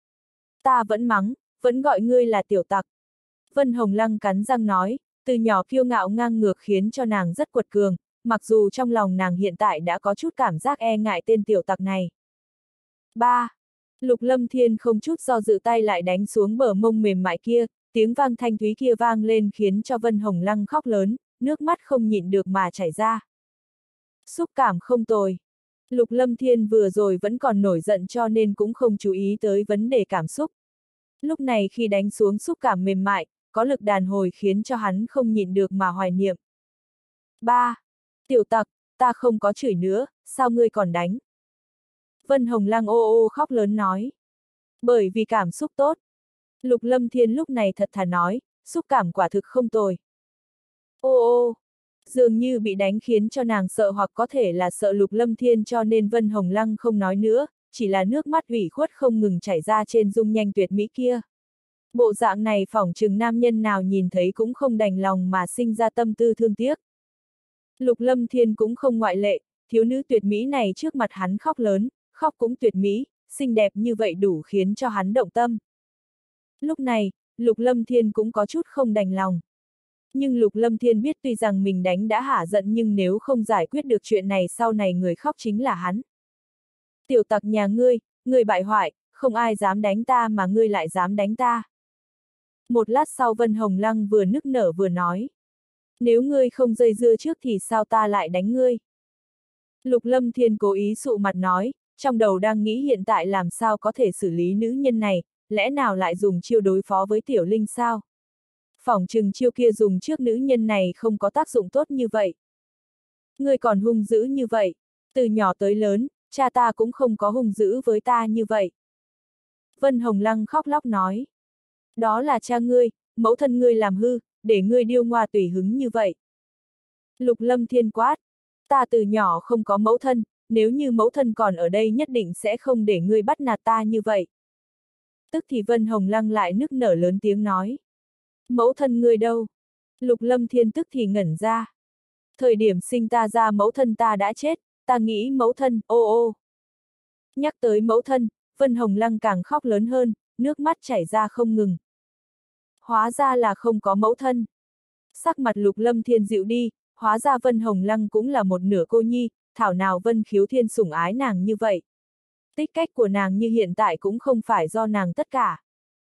Ta vẫn mắng, vẫn gọi ngươi là tiểu tặc. Vân Hồng Lăng cắn răng nói, từ nhỏ kiêu ngạo ngang ngược khiến cho nàng rất quật cường, mặc dù trong lòng nàng hiện tại đã có chút cảm giác e ngại tên tiểu tặc này. Ba. Lục Lâm Thiên không chút do dự tay lại đánh xuống bờ mông mềm mại kia, tiếng vang thanh thúy kia vang lên khiến cho Vân Hồng Lăng khóc lớn, nước mắt không nhịn được mà chảy ra. Xúc cảm không tồi. Lục Lâm Thiên vừa rồi vẫn còn nổi giận cho nên cũng không chú ý tới vấn đề cảm xúc. Lúc này khi đánh xuống xúc cảm mềm mại, có lực đàn hồi khiến cho hắn không nhịn được mà hoài niệm. Ba. Tiểu tặc, ta không có chửi nữa, sao ngươi còn đánh? Vân Hồng Lăng ô ô khóc lớn nói. Bởi vì cảm xúc tốt. Lục Lâm Thiên lúc này thật thà nói, xúc cảm quả thực không tồi. Ô ô, dường như bị đánh khiến cho nàng sợ hoặc có thể là sợ Lục Lâm Thiên cho nên Vân Hồng Lăng không nói nữa, chỉ là nước mắt ủy khuất không ngừng chảy ra trên dung nhanh tuyệt mỹ kia. Bộ dạng này phỏng chừng nam nhân nào nhìn thấy cũng không đành lòng mà sinh ra tâm tư thương tiếc. Lục Lâm Thiên cũng không ngoại lệ, thiếu nữ tuyệt mỹ này trước mặt hắn khóc lớn, khóc cũng tuyệt mỹ, xinh đẹp như vậy đủ khiến cho hắn động tâm. Lúc này, Lục Lâm Thiên cũng có chút không đành lòng. Nhưng Lục Lâm Thiên biết tuy rằng mình đánh đã hả giận nhưng nếu không giải quyết được chuyện này sau này người khóc chính là hắn. Tiểu tặc nhà ngươi, ngươi bại hoại, không ai dám đánh ta mà ngươi lại dám đánh ta. Một lát sau Vân Hồng Lăng vừa nức nở vừa nói. Nếu ngươi không dây dưa trước thì sao ta lại đánh ngươi? Lục Lâm Thiên cố ý sụ mặt nói, trong đầu đang nghĩ hiện tại làm sao có thể xử lý nữ nhân này, lẽ nào lại dùng chiêu đối phó với Tiểu Linh sao? Phỏng chừng chiêu kia dùng trước nữ nhân này không có tác dụng tốt như vậy. Ngươi còn hung dữ như vậy, từ nhỏ tới lớn, cha ta cũng không có hung dữ với ta như vậy. Vân Hồng Lăng khóc lóc nói. Đó là cha ngươi, mẫu thân ngươi làm hư, để ngươi điêu ngoa tùy hứng như vậy. Lục Lâm Thiên quát. Ta từ nhỏ không có mẫu thân, nếu như mẫu thân còn ở đây nhất định sẽ không để ngươi bắt nạt ta như vậy. Tức thì Vân Hồng Lăng lại nức nở lớn tiếng nói. Mẫu thân ngươi đâu? Lục Lâm Thiên tức thì ngẩn ra. Thời điểm sinh ta ra mẫu thân ta đã chết, ta nghĩ mẫu thân, ô ô. Nhắc tới mẫu thân, Vân Hồng Lăng càng khóc lớn hơn, nước mắt chảy ra không ngừng. Hóa ra là không có mẫu thân. Sắc mặt Lục Lâm Thiên dịu đi, hóa ra Vân Hồng Lăng cũng là một nửa cô nhi, thảo nào Vân Khiếu Thiên sủng ái nàng như vậy. Tích cách của nàng như hiện tại cũng không phải do nàng tất cả.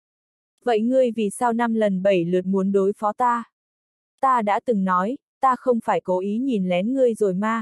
Vậy ngươi vì sao năm lần bảy lượt muốn đối phó ta? Ta đã từng nói, ta không phải cố ý nhìn lén ngươi rồi mà.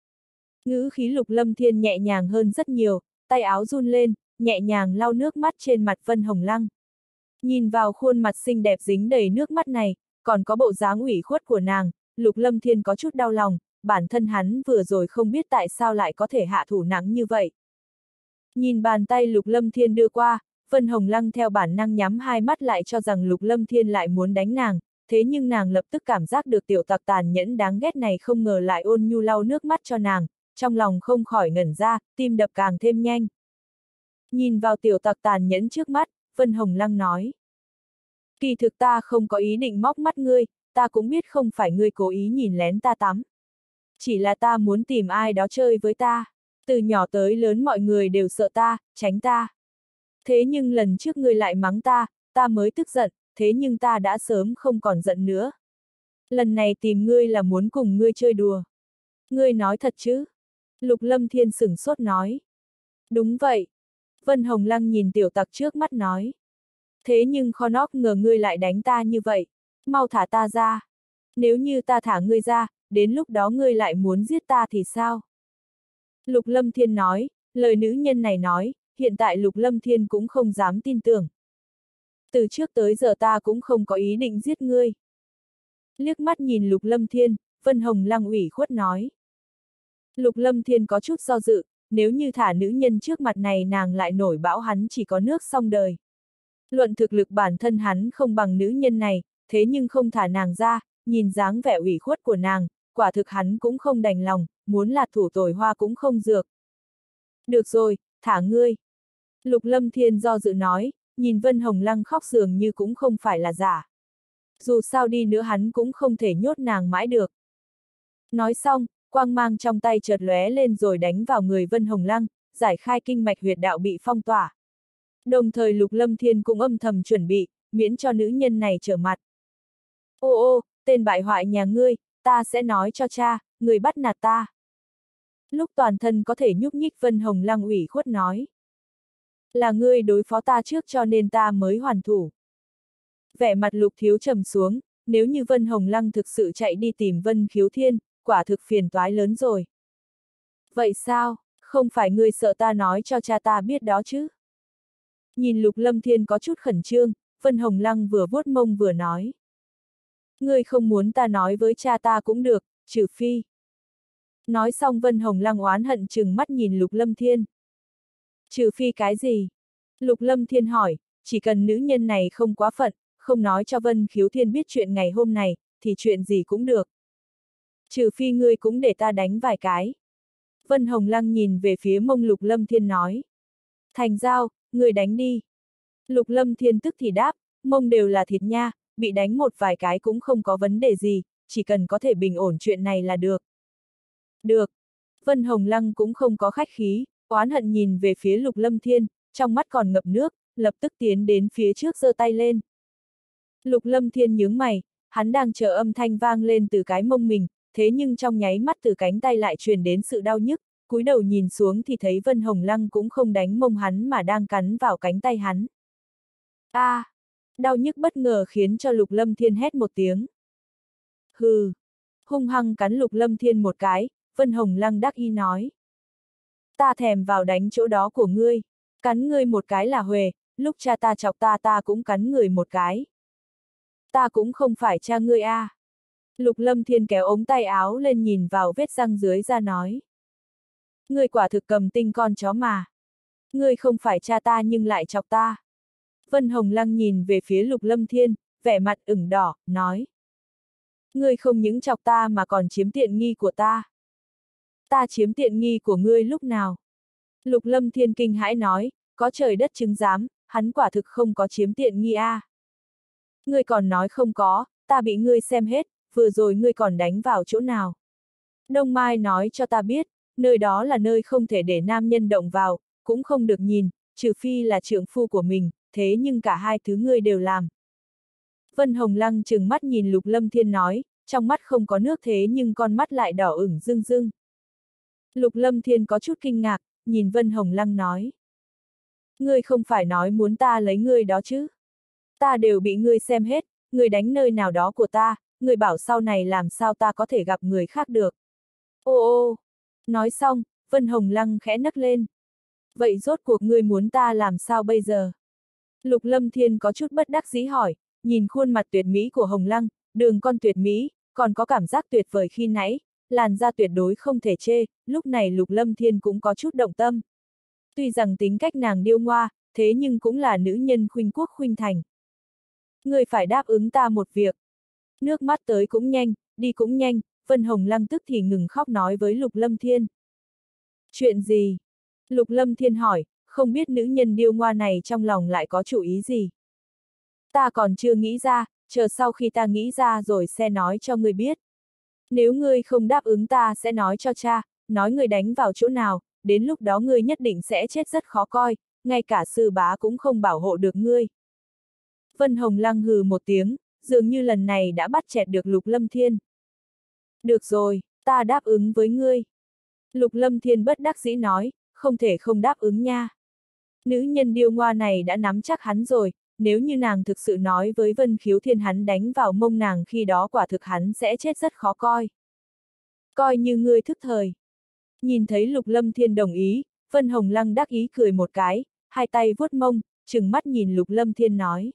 Ngữ khí Lục Lâm Thiên nhẹ nhàng hơn rất nhiều, tay áo run lên, nhẹ nhàng lau nước mắt trên mặt Vân Hồng Lăng. Nhìn vào khuôn mặt xinh đẹp dính đầy nước mắt này, còn có bộ dáng ủy khuất của nàng, Lục Lâm Thiên có chút đau lòng, bản thân hắn vừa rồi không biết tại sao lại có thể hạ thủ nặng như vậy. Nhìn bàn tay Lục Lâm Thiên đưa qua, Vân Hồng Lăng theo bản năng nhắm hai mắt lại cho rằng Lục Lâm Thiên lại muốn đánh nàng, thế nhưng nàng lập tức cảm giác được tiểu tặc tàn nhẫn đáng ghét này không ngờ lại ôn nhu lau nước mắt cho nàng, trong lòng không khỏi ngẩn ra, tim đập càng thêm nhanh. Nhìn vào tiểu tặc tàn nhẫn trước mắt, Vân Hồng Lăng nói. Kỳ thực ta không có ý định móc mắt ngươi, ta cũng biết không phải ngươi cố ý nhìn lén ta tắm. Chỉ là ta muốn tìm ai đó chơi với ta. Từ nhỏ tới lớn mọi người đều sợ ta, tránh ta. Thế nhưng lần trước ngươi lại mắng ta, ta mới tức giận, thế nhưng ta đã sớm không còn giận nữa. Lần này tìm ngươi là muốn cùng ngươi chơi đùa. Ngươi nói thật chứ? Lục Lâm Thiên sửng sốt nói. Đúng vậy. Vân Hồng Lăng nhìn tiểu tặc trước mắt nói. Thế nhưng khó nóc ngờ ngươi lại đánh ta như vậy. Mau thả ta ra. Nếu như ta thả ngươi ra, đến lúc đó ngươi lại muốn giết ta thì sao? Lục Lâm Thiên nói, lời nữ nhân này nói, hiện tại Lục Lâm Thiên cũng không dám tin tưởng. Từ trước tới giờ ta cũng không có ý định giết ngươi. Liếc mắt nhìn Lục Lâm Thiên, Vân Hồng Lăng ủy khuất nói. Lục Lâm Thiên có chút do dự, nếu như thả nữ nhân trước mặt này nàng lại nổi bão hắn chỉ có nước xong đời. Luận thực lực bản thân hắn không bằng nữ nhân này, thế nhưng không thả nàng ra, nhìn dáng vẻ ủy khuất của nàng, quả thực hắn cũng không đành lòng, muốn là thủ tồi hoa cũng không dược. Được rồi, thả ngươi. Lục Lâm Thiên do dự nói, nhìn Vân Hồng Lăng khóc dường như cũng không phải là giả. Dù sao đi nữa hắn cũng không thể nhốt nàng mãi được. Nói xong, quang mang trong tay chợt lóe lên rồi đánh vào người Vân Hồng Lăng, giải khai kinh mạch huyệt đạo bị phong tỏa. Đồng thời Lục Lâm Thiên cũng âm thầm chuẩn bị, miễn cho nữ nhân này trở mặt. Ô ô, tên bại hoại nhà ngươi, ta sẽ nói cho cha, người bắt nạt ta. Lúc toàn thân có thể nhúc nhích Vân Hồng Lăng ủy khuất nói. Là ngươi đối phó ta trước cho nên ta mới hoàn thủ. Vẻ mặt Lục Thiếu trầm xuống, nếu như Vân Hồng Lăng thực sự chạy đi tìm Vân Khiếu Thiên, quả thực phiền toái lớn rồi. Vậy sao, không phải ngươi sợ ta nói cho cha ta biết đó chứ? Nhìn Lục Lâm Thiên có chút khẩn trương, Vân Hồng Lăng vừa vuốt mông vừa nói. Ngươi không muốn ta nói với cha ta cũng được, trừ phi. Nói xong Vân Hồng Lăng oán hận chừng mắt nhìn Lục Lâm Thiên. Trừ phi cái gì? Lục Lâm Thiên hỏi, chỉ cần nữ nhân này không quá phận, không nói cho Vân Khiếu Thiên biết chuyện ngày hôm này, thì chuyện gì cũng được. Trừ phi ngươi cũng để ta đánh vài cái. Vân Hồng Lăng nhìn về phía mông Lục Lâm Thiên nói. Thành giao, ngươi đánh đi. Lục Lâm Thiên tức thì đáp, mông đều là thịt nha, bị đánh một vài cái cũng không có vấn đề gì, chỉ cần có thể bình ổn chuyện này là được. Được. Vân Hồng Lăng cũng không có khách khí, oán hận nhìn về phía Lục Lâm Thiên, trong mắt còn ngập nước, lập tức tiến đến phía trước giơ tay lên. Lục Lâm Thiên nhướng mày, hắn đang chờ âm thanh vang lên từ cái mông mình, thế nhưng trong nháy mắt từ cánh tay lại truyền đến sự đau nhức, cúi đầu nhìn xuống thì thấy Vân Hồng Lăng cũng không đánh mông hắn mà đang cắn vào cánh tay hắn. A! À, đau nhức bất ngờ khiến cho Lục Lâm Thiên hét một tiếng. Hừ! Hung hăng cắn Lục Lâm Thiên một cái, Vân Hồng Lăng đắc ý nói. Ta thèm vào đánh chỗ đó của ngươi, cắn ngươi một cái là huề, lúc cha ta chọc ta ta cũng cắn người một cái. Ta cũng không phải cha ngươi a. À. Lục Lâm Thiên kéo ống tay áo lên nhìn vào vết răng dưới ra nói. Ngươi quả thực cầm tinh con chó mà. Ngươi không phải cha ta nhưng lại chọc ta. Vân Hồng Lăng nhìn về phía Lục Lâm Thiên, vẻ mặt ửng đỏ, nói. Ngươi không những chọc ta mà còn chiếm tiện nghi của ta. Ta chiếm tiện nghi của ngươi lúc nào? Lục Lâm Thiên kinh hãi nói, có trời đất chứng giám, hắn quả thực không có chiếm tiện nghi a. À. Ngươi còn nói không có, ta bị ngươi xem hết, vừa rồi ngươi còn đánh vào chỗ nào? Đông Mai nói cho ta biết, nơi đó là nơi không thể để nam nhân động vào, cũng không được nhìn, trừ phi là trượng phu của mình, thế nhưng cả hai thứ ngươi đều làm. Vân Hồng Lăng trừng mắt nhìn Lục Lâm Thiên nói, trong mắt không có nước thế nhưng con mắt lại đỏ ửng rưng rưng. Lục Lâm Thiên có chút kinh ngạc, nhìn Vân Hồng Lăng nói. Ngươi không phải nói muốn ta lấy ngươi đó chứ? Ta đều bị ngươi xem hết, ngươi đánh nơi nào đó của ta, ngươi bảo sau này làm sao ta có thể gặp người khác được. Ô ô! Nói xong, Vân Hồng Lăng khẽ nấc lên. Vậy rốt cuộc ngươi muốn ta làm sao bây giờ? Lục Lâm Thiên có chút bất đắc dĩ hỏi, nhìn khuôn mặt tuyệt mỹ của Hồng Lăng, đường con tuyệt mỹ, còn có cảm giác tuyệt vời khi nãy, làn da tuyệt đối không thể chê, lúc này Lục Lâm Thiên cũng có chút động tâm. Tuy rằng tính cách nàng điêu ngoa, thế nhưng cũng là nữ nhân khuynh quốc khuynh thành. Ngươi phải đáp ứng ta một việc. Nước mắt tới cũng nhanh, đi cũng nhanh, Vân Hồng Lăng tức thì ngừng khóc nói với Lục Lâm Thiên. Chuyện gì? Lục Lâm Thiên hỏi, không biết nữ nhân điêu ngoa này trong lòng lại có chủ ý gì. Ta còn chưa nghĩ ra, chờ sau khi ta nghĩ ra rồi sẽ nói cho ngươi biết. Nếu ngươi không đáp ứng ta sẽ nói cho cha, nói ngươi đánh vào chỗ nào, đến lúc đó ngươi nhất định sẽ chết rất khó coi, ngay cả sư bá cũng không bảo hộ được ngươi. Vân Hồng Lăng hừ một tiếng, dường như lần này đã bắt chẹt được Lục Lâm Thiên. Được rồi, ta đáp ứng với ngươi. Lục Lâm Thiên bất đắc dĩ nói, không thể không đáp ứng nha. Nữ nhân điêu ngoa này đã nắm chắc hắn rồi, nếu như nàng thực sự nói với Vân Khiếu Thiên hắn đánh vào mông nàng khi đó quả thực hắn sẽ chết rất khó coi. Coi như ngươi thức thời. Nhìn thấy Lục Lâm Thiên đồng ý, Vân Hồng Lăng đắc ý cười một cái, hai tay vuốt mông, trừng mắt nhìn Lục Lâm Thiên nói.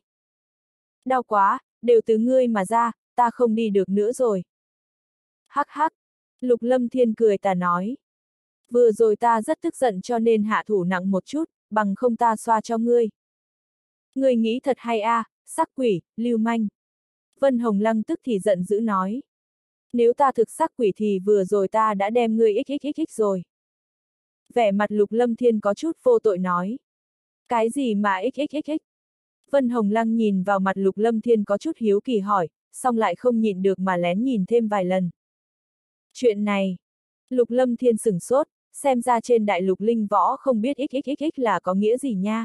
Đau quá, đều từ ngươi mà ra, ta không đi được nữa rồi. Hắc hắc, Lục Lâm Thiên cười tà nói. Vừa rồi ta rất tức giận cho nên hạ thủ nặng một chút, bằng không ta xoa cho ngươi. Ngươi nghĩ thật hay a, à, sắc quỷ, lưu manh. Vân Hồng Lăng tức thì giận dữ nói. Nếu ta thực sắc quỷ thì vừa rồi ta đã đem ngươi xxxx rồi. Vẻ mặt Lục Lâm Thiên có chút vô tội nói. Cái gì mà xxxx? Vân Hồng Lăng nhìn vào mặt Lục Lâm Thiên có chút hiếu kỳ hỏi, xong lại không nhịn được mà lén nhìn thêm vài lần. Chuyện này, Lục Lâm Thiên sửng sốt, xem ra trên đại lục linh võ không biết xxxx là có nghĩa gì nha.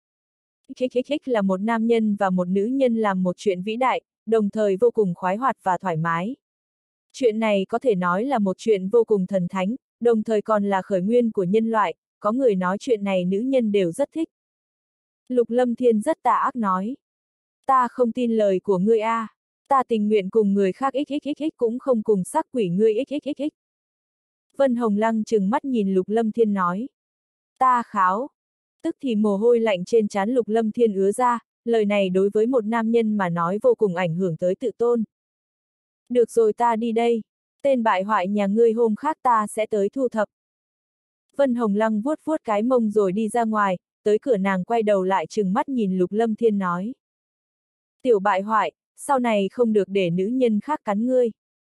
Xxxx là một nam nhân và một nữ nhân làm một chuyện vĩ đại, đồng thời vô cùng khoái hoạt và thoải mái. Chuyện này có thể nói là một chuyện vô cùng thần thánh, đồng thời còn là khởi nguyên của nhân loại, có người nói chuyện này nữ nhân đều rất thích. Lục Lâm Thiên rất tà ác nói. Ta không tin lời của ngươi a, à. Ta tình nguyện cùng người khác xxxx cũng không cùng sắc quỷ ngươi xxxx. Vân Hồng Lăng trừng mắt nhìn Lục Lâm Thiên nói. Ta kháo. Tức thì mồ hôi lạnh trên trán Lục Lâm Thiên ứa ra, lời này đối với một nam nhân mà nói vô cùng ảnh hưởng tới tự tôn. Được rồi ta đi đây, tên bại hoại nhà ngươi hôm khác ta sẽ tới thu thập. Vân Hồng Lăng vuốt vuốt cái mông rồi đi ra ngoài, tới cửa nàng quay đầu lại trừng mắt nhìn Lục Lâm Thiên nói. Tiểu bại hoại, sau này không được để nữ nhân khác cắn ngươi.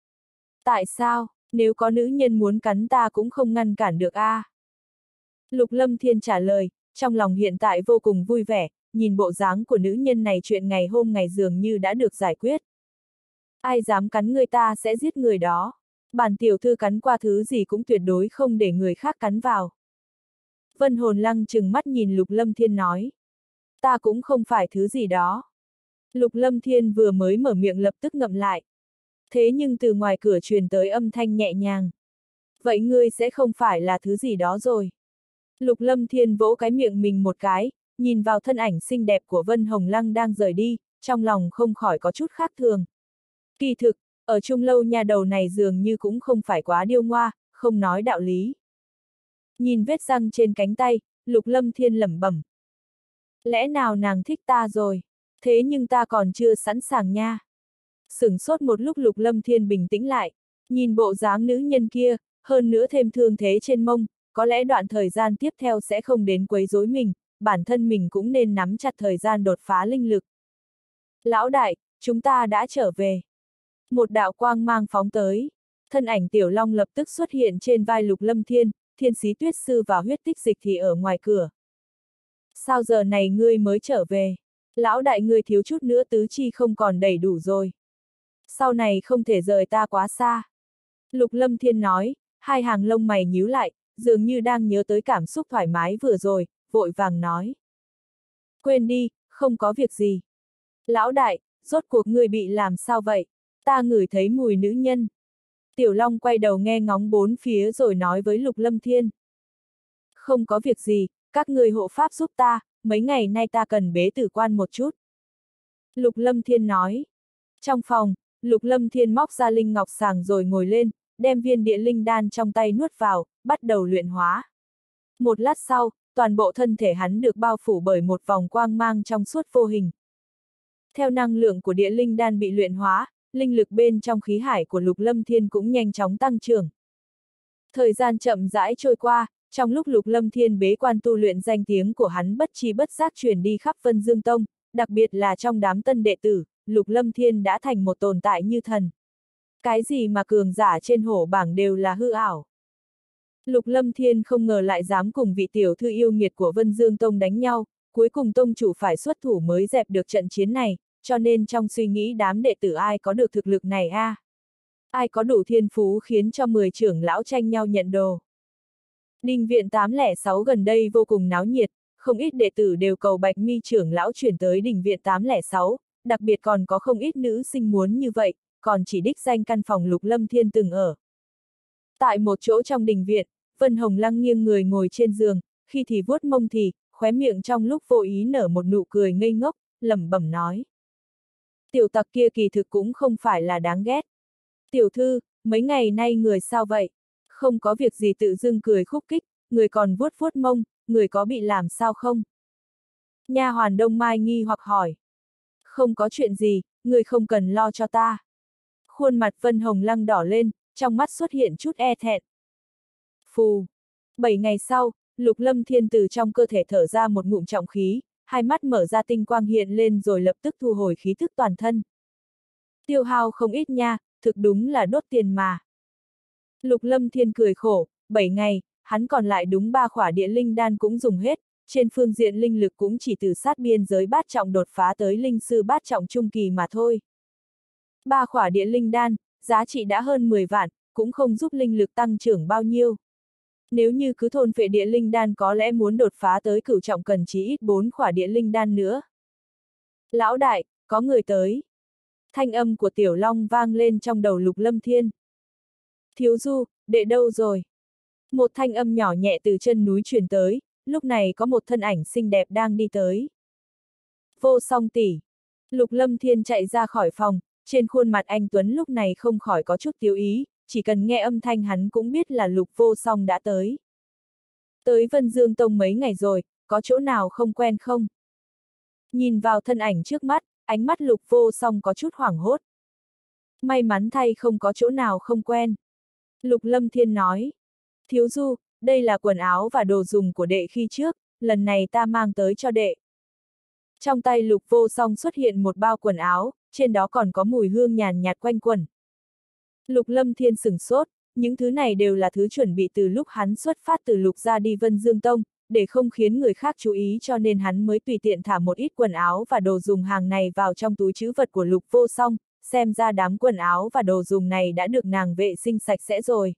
Tại sao, nếu có nữ nhân muốn cắn ta cũng không ngăn cản được a? À? Lục Lâm Thiên trả lời, trong lòng hiện tại vô cùng vui vẻ, nhìn bộ dáng của nữ nhân này chuyện ngày hôm ngày dường như đã được giải quyết. Ai dám cắn người ta sẽ giết người đó. Bản tiểu thư cắn qua thứ gì cũng tuyệt đối không để người khác cắn vào. Vân Hồn Lăng trừng mắt nhìn Lục Lâm Thiên nói. Ta cũng không phải thứ gì đó. Lục Lâm Thiên vừa mới mở miệng lập tức ngậm lại. Thế nhưng từ ngoài cửa truyền tới âm thanh nhẹ nhàng. Vậy ngươi sẽ không phải là thứ gì đó rồi. Lục Lâm Thiên vỗ cái miệng mình một cái, nhìn vào thân ảnh xinh đẹp của Vân Hồng Lăng đang rời đi, trong lòng không khỏi có chút khác thường. Kỳ thực, ở Trung Lâu nhà đầu này dường như cũng không phải quá điêu ngoa, không nói đạo lý. Nhìn vết răng trên cánh tay, Lục Lâm Thiên lẩm bẩm. Lẽ nào nàng thích ta rồi? Thế nhưng ta còn chưa sẵn sàng nha. Sửng sốt một lúc Lục Lâm Thiên bình tĩnh lại, nhìn bộ dáng nữ nhân kia, hơn nữa thêm thương thế trên mông, có lẽ đoạn thời gian tiếp theo sẽ không đến quấy rối mình, bản thân mình cũng nên nắm chặt thời gian đột phá linh lực. Lão đại, chúng ta đã trở về. Một đạo quang mang phóng tới, thân ảnh Tiểu Long lập tức xuất hiện trên vai Lục Lâm Thiên, Thiên Sĩ Tuyết Sư và Huyết Tích Dịch thì ở ngoài cửa. Sao giờ này ngươi mới trở về? Lão đại ngươi thiếu chút nữa tứ chi không còn đầy đủ rồi. Sau này không thể rời ta quá xa. Lục Lâm Thiên nói, hai hàng lông mày nhíu lại, dường như đang nhớ tới cảm xúc thoải mái vừa rồi, vội vàng nói. Quên đi, không có việc gì. Lão đại, rốt cuộc ngươi bị làm sao vậy? Ta ngửi thấy mùi nữ nhân. Tiểu Long quay đầu nghe ngóng bốn phía rồi nói với Lục Lâm Thiên. Không có việc gì, các người hộ pháp giúp ta, mấy ngày nay ta cần bế tử quan một chút. Lục Lâm Thiên nói. Trong phòng, Lục Lâm Thiên móc ra linh ngọc sàng rồi ngồi lên, đem viên địa linh đan trong tay nuốt vào, bắt đầu luyện hóa. Một lát sau, toàn bộ thân thể hắn được bao phủ bởi một vòng quang mang trong suốt vô hình. Theo năng lượng của địa linh đan bị luyện hóa, linh lực bên trong khí hải của Lục Lâm Thiên cũng nhanh chóng tăng trưởng. Thời gian chậm rãi trôi qua, trong lúc Lục Lâm Thiên bế quan tu luyện danh tiếng của hắn bất chi bất giác truyền đi khắp Vân Dương Tông, đặc biệt là trong đám tân đệ tử, Lục Lâm Thiên đã thành một tồn tại như thần. Cái gì mà cường giả trên hổ bảng đều là hư ảo. Lục Lâm Thiên không ngờ lại dám cùng vị tiểu thư yêu nghiệt của Vân Dương Tông đánh nhau, cuối cùng tông chủ phải xuất thủ mới dẹp được trận chiến này, cho nên trong suy nghĩ đám đệ tử ai có được thực lực này a? À? Ai có đủ thiên phú khiến cho mười trưởng lão tranh nhau nhận đồ. Đình viện tám không sáu gần đây vô cùng náo nhiệt, không ít đệ tử đều cầu Bạch Mi trưởng lão chuyển tới đình viện tám không sáu, đặc biệt còn có không ít nữ sinh muốn như vậy, còn chỉ đích danh căn phòng Lục Lâm Thiên từng ở. Tại một chỗ trong đình viện, Vân Hồng Lăng nghiêng người ngồi trên giường, khi thì vuốt mông thì, khóe miệng trong lúc vô ý nở một nụ cười ngây ngốc, lẩm bẩm nói. Tiểu tặc kia kỳ thực cũng không phải là đáng ghét. Tiểu thư, mấy ngày nay người sao vậy? Không có việc gì tự dưng cười khúc khích, người còn vuốt vuốt mông, người có bị làm sao không? Nha hoàn Đông Mai nghi hoặc hỏi. Không có chuyện gì, người không cần lo cho ta. Khuôn mặt Vân Hồng Lăng đỏ lên, trong mắt xuất hiện chút e thẹn. Phù. Bảy ngày sau, Lục Lâm Thiên từ trong cơ thể thở ra một ngụm trọng khí, hai mắt mở ra tinh quang hiện lên rồi lập tức thu hồi khí thức toàn thân. Tiêu hao không ít nha, thực đúng là đốt tiền mà. Lục Lâm Thiên cười khổ, bảy ngày, hắn còn lại đúng ba khỏa địa linh đan cũng dùng hết, trên phương diện linh lực cũng chỉ từ sát biên giới bát trọng đột phá tới linh sư bát trọng trung kỳ mà thôi. Ba khỏa địa linh đan, giá trị đã hơn mười vạn, cũng không giúp linh lực tăng trưởng bao nhiêu. Nếu như cứ thôn phệ địa linh đan có lẽ muốn đột phá tới cửu trọng cần chí ít bốn khỏa địa linh đan nữa. Lão đại, có người tới. Thanh âm của Tiểu Long vang lên trong đầu Lục Lâm Thiên. Thiếu Du, đệ đâu rồi? Một thanh âm nhỏ nhẹ từ chân núi truyền tới, lúc này có một thân ảnh xinh đẹp đang đi tới. Vô Song tỷ. Lục Lâm Thiên chạy ra khỏi phòng, trên khuôn mặt anh Tuấn lúc này không khỏi có chút tiêu ý, chỉ cần nghe âm thanh hắn cũng biết là Lục Vô Song đã tới. Tới Vân Dương Tông mấy ngày rồi, có chỗ nào không quen không? Nhìn vào thân ảnh trước mắt, ánh mắt Lục Vô Song có chút hoảng hốt. May mắn thay không có chỗ nào không quen. Lục Lâm Thiên nói. Thiếu Du, đây là quần áo và đồ dùng của đệ khi trước, lần này ta mang tới cho đệ. Trong tay Lục Vô Song xuất hiện một bao quần áo, trên đó còn có mùi hương nhàn nhạt quanh quẩn. Lục Lâm Thiên sửng sốt, những thứ này đều là thứ chuẩn bị từ lúc hắn xuất phát từ Lục gia đi Vân Dương Tông, để không khiến người khác chú ý cho nên hắn mới tùy tiện thả một ít quần áo và đồ dùng hàng này vào trong túi trữ vật của Lục Vô Song, xem ra đám quần áo và đồ dùng này đã được nàng vệ sinh sạch sẽ rồi.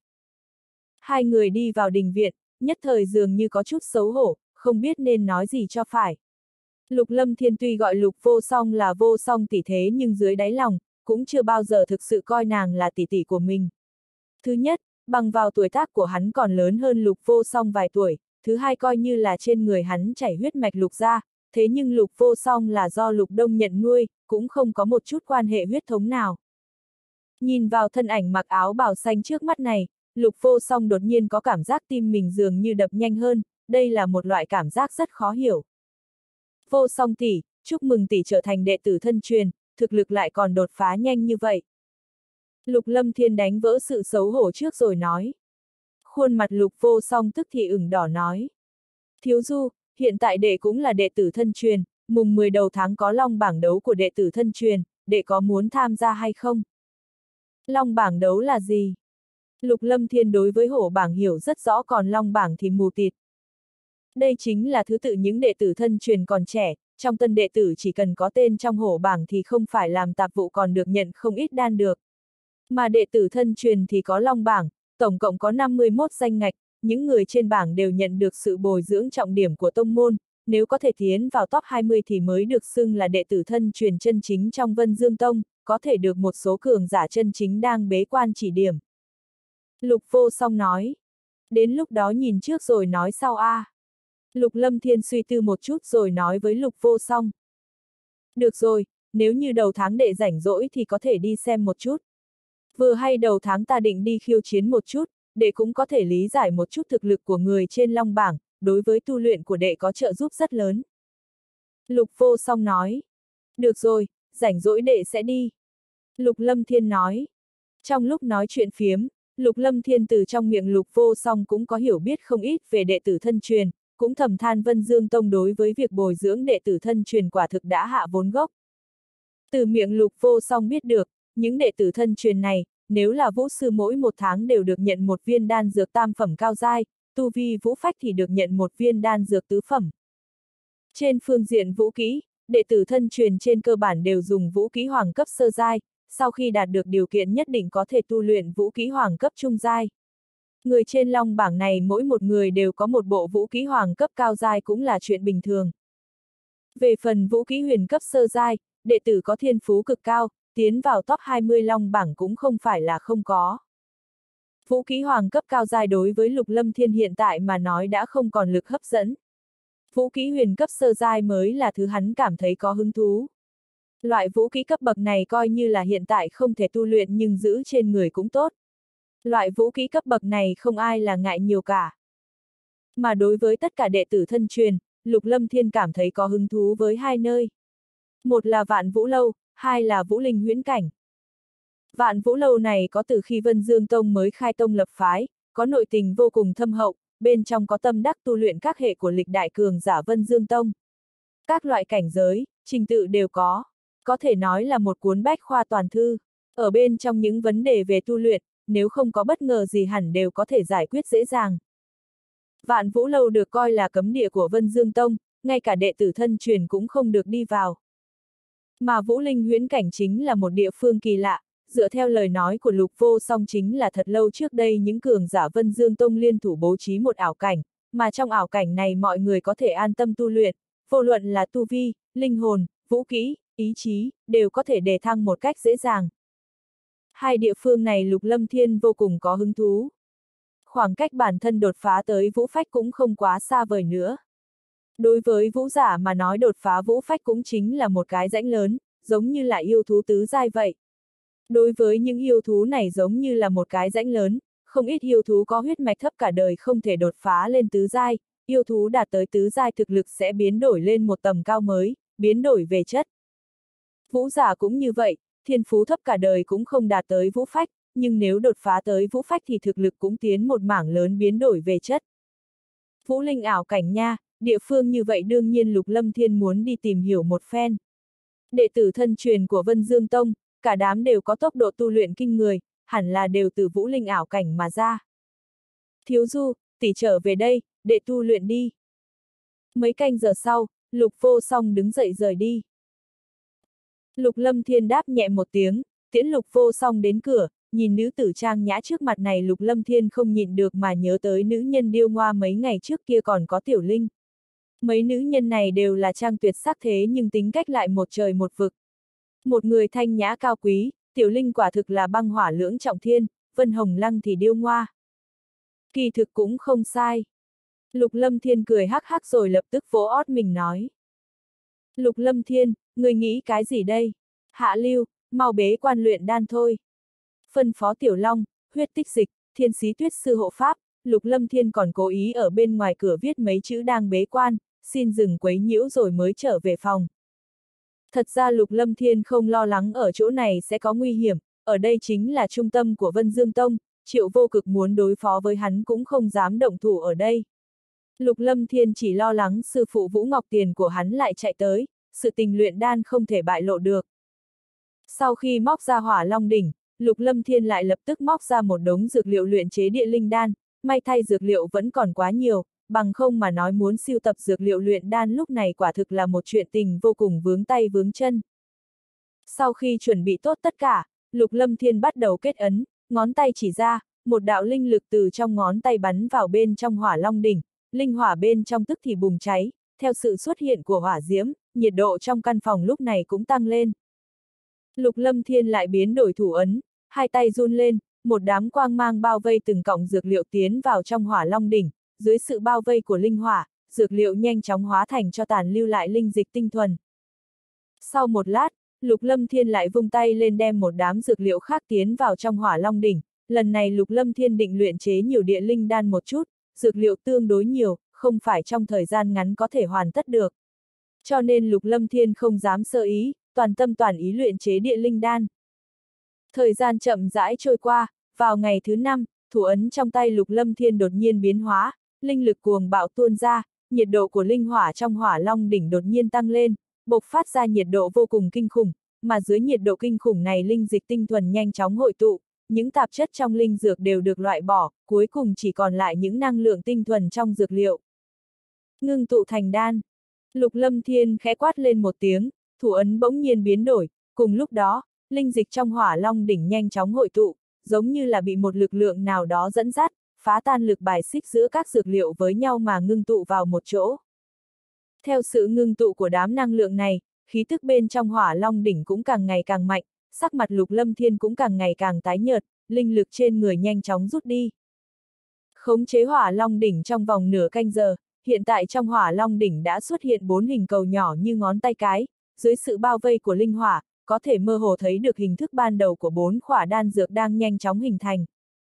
Hai người đi vào đình viện, nhất thời dường như có chút xấu hổ, không biết nên nói gì cho phải. Lục Lâm Thiên tuy gọi Lục Vô Song là Vô Song tỷ thế nhưng dưới đáy lòng, cũng chưa bao giờ thực sự coi nàng là tỷ tỷ của mình. Thứ nhất, bằng vào tuổi tác của hắn còn lớn hơn Lục Vô Song vài tuổi, thứ hai coi như là trên người hắn chảy huyết mạch Lục gia, thế nhưng Lục Vô Song là do Lục Đông nhận nuôi, cũng không có một chút quan hệ huyết thống nào. Nhìn vào thân ảnh mặc áo bào xanh trước mắt này, Lục Vô Song đột nhiên có cảm giác tim mình dường như đập nhanh hơn, đây là một loại cảm giác rất khó hiểu. Vô Song tỷ, chúc mừng tỷ trở thành đệ tử thân truyền, thực lực lại còn đột phá nhanh như vậy. Lục Lâm Thiên đánh vỡ sự xấu hổ trước rồi nói. Khuôn mặt Lục Vô Song tức thì ửng đỏ nói. Thiếu du, hiện tại đệ cũng là đệ tử thân truyền, mùng mười đầu tháng có long bảng đấu của đệ tử thân truyền, đệ có muốn tham gia hay không? Long bảng đấu là gì? Lục Lâm Thiên đối với hổ bảng hiểu rất rõ còn long bảng thì mù tịt. Đây chính là thứ tự những đệ tử thân truyền còn trẻ, trong tân đệ tử chỉ cần có tên trong hổ bảng thì không phải làm tạp vụ còn được nhận không ít đan được. Mà đệ tử thân truyền thì có long bảng, tổng cộng có năm mươi mốt danh ngạch, những người trên bảng đều nhận được sự bồi dưỡng trọng điểm của tông môn, nếu có thể tiến vào top hai mươi thì mới được xưng là đệ tử thân truyền chân chính trong Vân Dương Tông, có thể được một số cường giả chân chính đang bế quan chỉ điểm. Lục Vô Song nói, đến lúc đó nhìn trước rồi nói sau a. À. Lục Lâm Thiên suy tư một chút rồi nói với Lục Vô Song. Được rồi, nếu như đầu tháng đệ rảnh rỗi thì có thể đi xem một chút. Vừa hay đầu tháng ta định đi khiêu chiến một chút, đệ cũng có thể lý giải một chút thực lực của người trên long bảng, đối với tu luyện của đệ có trợ giúp rất lớn. Lục Vô Song nói. Được rồi, rảnh rỗi đệ sẽ đi. Lục Lâm Thiên nói. Trong lúc nói chuyện phiếm, Lục Lâm Thiên từ trong miệng Lục Vô Song cũng có hiểu biết không ít về đệ tử thân truyền, cũng thầm than Vân Dương Tông đối với việc bồi dưỡng đệ tử thân truyền quả thực đã hạ vốn gốc. Từ miệng Lục Vô Song biết được, những đệ tử thân truyền này, nếu là vũ sư mỗi một tháng đều được nhận một viên đan dược tam phẩm cao giai, tu vi vũ phách thì được nhận một viên đan dược tứ phẩm. Trên phương diện vũ kỹ, đệ tử thân truyền trên cơ bản đều dùng vũ kỹ hoàng cấp sơ giai, sau khi đạt được điều kiện nhất định có thể tu luyện vũ kỹ hoàng cấp trung giai. Người trên long bảng này mỗi một người đều có một bộ vũ kỹ hoàng cấp cao giai cũng là chuyện bình thường. Về phần vũ kỹ huyền cấp sơ giai, đệ tử có thiên phú cực cao, tiến vào top hai mươi long bảng cũng không phải là không có. Vũ kỹ hoàng cấp cao giai đối với Lục Lâm Thiên hiện tại mà nói đã không còn lực hấp dẫn. Vũ kỹ huyền cấp sơ giai mới là thứ hắn cảm thấy có hứng thú. Loại vũ kỹ cấp bậc này coi như là hiện tại không thể tu luyện nhưng giữ trên người cũng tốt. Loại vũ kỹ cấp bậc này không ai là ngại nhiều cả. Mà đối với tất cả đệ tử thân truyền, Lục Lâm Thiên cảm thấy có hứng thú với hai nơi. Một là Vạn Vũ Lâu, hai là Vũ Linh Huyễn Cảnh. Vạn Vũ Lâu này có từ khi Vân Dương Tông mới khai tông lập phái, có nội tình vô cùng thâm hậu, bên trong có tâm đắc tu luyện các hệ của lịch đại cường giả Vân Dương Tông. Các loại cảnh giới, trình tự đều có, có thể nói là một cuốn bách khoa toàn thư. Ở bên trong những vấn đề về tu luyện, nếu không có bất ngờ gì hẳn đều có thể giải quyết dễ dàng. Vạn Vũ Lâu được coi là cấm địa của Vân Dương Tông, ngay cả đệ tử thân truyền cũng không được đi vào. Mà Vũ Linh Huyễn Cảnh chính là một địa phương kỳ lạ, dựa theo lời nói của Lục Vô Song chính là thật lâu trước đây những cường giả Vân Dương Tông liên thủ bố trí một ảo cảnh, mà trong ảo cảnh này mọi người có thể an tâm tu luyện, vô luận là tu vi, linh hồn, vũ kỹ, ý chí, đều có thể đề thăng một cách dễ dàng. Hai địa phương này Lục Lâm Thiên vô cùng có hứng thú. Khoảng cách bản thân đột phá tới vũ phách cũng không quá xa vời nữa. Đối với vũ giả mà nói đột phá vũ phách cũng chính là một cái rãnh lớn, giống như là yêu thú tứ giai vậy. Đối với những yêu thú này giống như là một cái rãnh lớn, không ít yêu thú có huyết mạch thấp cả đời không thể đột phá lên tứ giai, yêu thú đạt tới tứ giai thực lực sẽ biến đổi lên một tầm cao mới, biến đổi về chất. Vũ giả cũng như vậy, thiên phú thấp cả đời cũng không đạt tới vũ phách, nhưng nếu đột phá tới vũ phách thì thực lực cũng tiến một mảng lớn biến đổi về chất, Vũ linh ảo cảnh nha, địa phương như vậy đương nhiên Lục Lâm Thiên muốn đi tìm hiểu một phen. Đệ tử thân truyền của Vân Dương Tông, cả đám đều có tốc độ tu luyện kinh người, hẳn là đều từ vũ linh ảo cảnh mà ra. Thiếu Du, tỷ trở về đây, đệ tu luyện đi. Mấy canh giờ sau, Lục Vô Song đứng dậy rời đi. Lục Lâm Thiên đáp nhẹ một tiếng, tiễn Lục Vô Song đến cửa, nhìn nữ tử trang nhã trước mặt này Lục Lâm Thiên không nhịn được mà nhớ tới nữ nhân điêu ngoa mấy ngày trước kia còn có Tiểu Linh. Mấy nữ nhân này đều là trang tuyệt sắc thế nhưng tính cách lại một trời một vực. Một người thanh nhã cao quý, Tiểu Linh quả thực là băng hỏa lưỡng trọng thiên, Vân Hồng Lăng thì điêu ngoa. Kỳ thực cũng không sai. Lục Lâm Thiên cười hắc hắc rồi lập tức vỗ ót mình nói. Lục Lâm Thiên, người nghĩ cái gì đây? Hạ Lưu, mau bế quan luyện đan thôi. Phân phó Tiểu Long, huyết tích dịch, thiên sĩ tuyết sư hộ pháp, Lục Lâm Thiên còn cố ý ở bên ngoài cửa viết mấy chữ đang bế quan, xin dừng quấy nhiễu rồi mới trở về phòng. Thật ra Lục Lâm Thiên không lo lắng ở chỗ này sẽ có nguy hiểm, ở đây chính là trung tâm của Vân Dương Tông, Triệu Vô Cực muốn đối phó với hắn cũng không dám động thủ ở đây. Lục Lâm Thiên chỉ lo lắng sư phụ Vũ Ngọc Tiền của hắn lại chạy tới, sự tình luyện đan không thể bại lộ được. Sau khi móc ra Hỏa Long đỉnh, Lục Lâm Thiên lại lập tức móc ra một đống dược liệu luyện chế địa linh đan, may thay dược liệu vẫn còn quá nhiều, bằng không mà nói muốn sưu tập dược liệu luyện đan lúc này quả thực là một chuyện tình vô cùng vướng tay vướng chân. Sau khi chuẩn bị tốt tất cả, Lục Lâm Thiên bắt đầu kết ấn, ngón tay chỉ ra, một đạo linh lực từ trong ngón tay bắn vào bên trong Hỏa Long đỉnh, linh hỏa bên trong tức thì bùng cháy, theo sự xuất hiện của hỏa diễm, nhiệt độ trong căn phòng lúc này cũng tăng lên. Lục Lâm Thiên lại biến đổi thủ ấn, hai tay run lên, một đám quang mang bao vây từng cọng dược liệu tiến vào trong Hỏa Long đỉnh, dưới sự bao vây của linh hỏa, dược liệu nhanh chóng hóa thành cho tàn lưu lại linh dịch tinh thuần. Sau một lát, Lục Lâm Thiên lại vung tay lên đem một đám dược liệu khác tiến vào trong Hỏa Long đỉnh, lần này Lục Lâm Thiên định luyện chế nhiều địa linh đan một chút, dược liệu tương đối nhiều, không phải trong thời gian ngắn có thể hoàn tất được. Cho nên Lục Lâm Thiên không dám sơ ý, toàn tâm toàn ý luyện chế địa linh đan. Thời gian chậm rãi trôi qua, vào ngày thứ năm, thủ ấn trong tay Lục Lâm Thiên đột nhiên biến hóa, linh lực cuồng bạo tuôn ra, nhiệt độ của linh hỏa trong Hỏa Long đỉnh đột nhiên tăng lên, bộc phát ra nhiệt độ vô cùng kinh khủng, mà dưới nhiệt độ kinh khủng này linh dịch tinh thuần nhanh chóng hội tụ, những tạp chất trong linh dược đều được loại bỏ, cuối cùng chỉ còn lại những năng lượng tinh thuần trong dược liệu. Ngưng tụ thành đan. Lục Lâm Thiên khẽ quát lên một tiếng, thủ ấn bỗng nhiên biến đổi, cùng lúc đó, linh dịch trong Hỏa Long đỉnh nhanh chóng hội tụ, giống như là bị một lực lượng nào đó dẫn dắt, phá tan lực bài xích giữa các dược liệu với nhau mà ngưng tụ vào một chỗ. Theo sự ngưng tụ của đám năng lượng này, khí tức bên trong Hỏa Long đỉnh cũng càng ngày càng mạnh, sắc mặt Lục Lâm Thiên cũng càng ngày càng tái nhợt, linh lực trên người nhanh chóng rút đi. Khống chế Hỏa Long đỉnh trong vòng nửa canh giờ, hiện tại trong Hỏa Long đỉnh đã xuất hiện bốn hình cầu nhỏ như ngón tay cái, dưới sự bao vây của linh hỏa, có thể mơ hồ thấy được hình thức ban đầu của bốn khỏa đan dược đang nhanh chóng hình thành.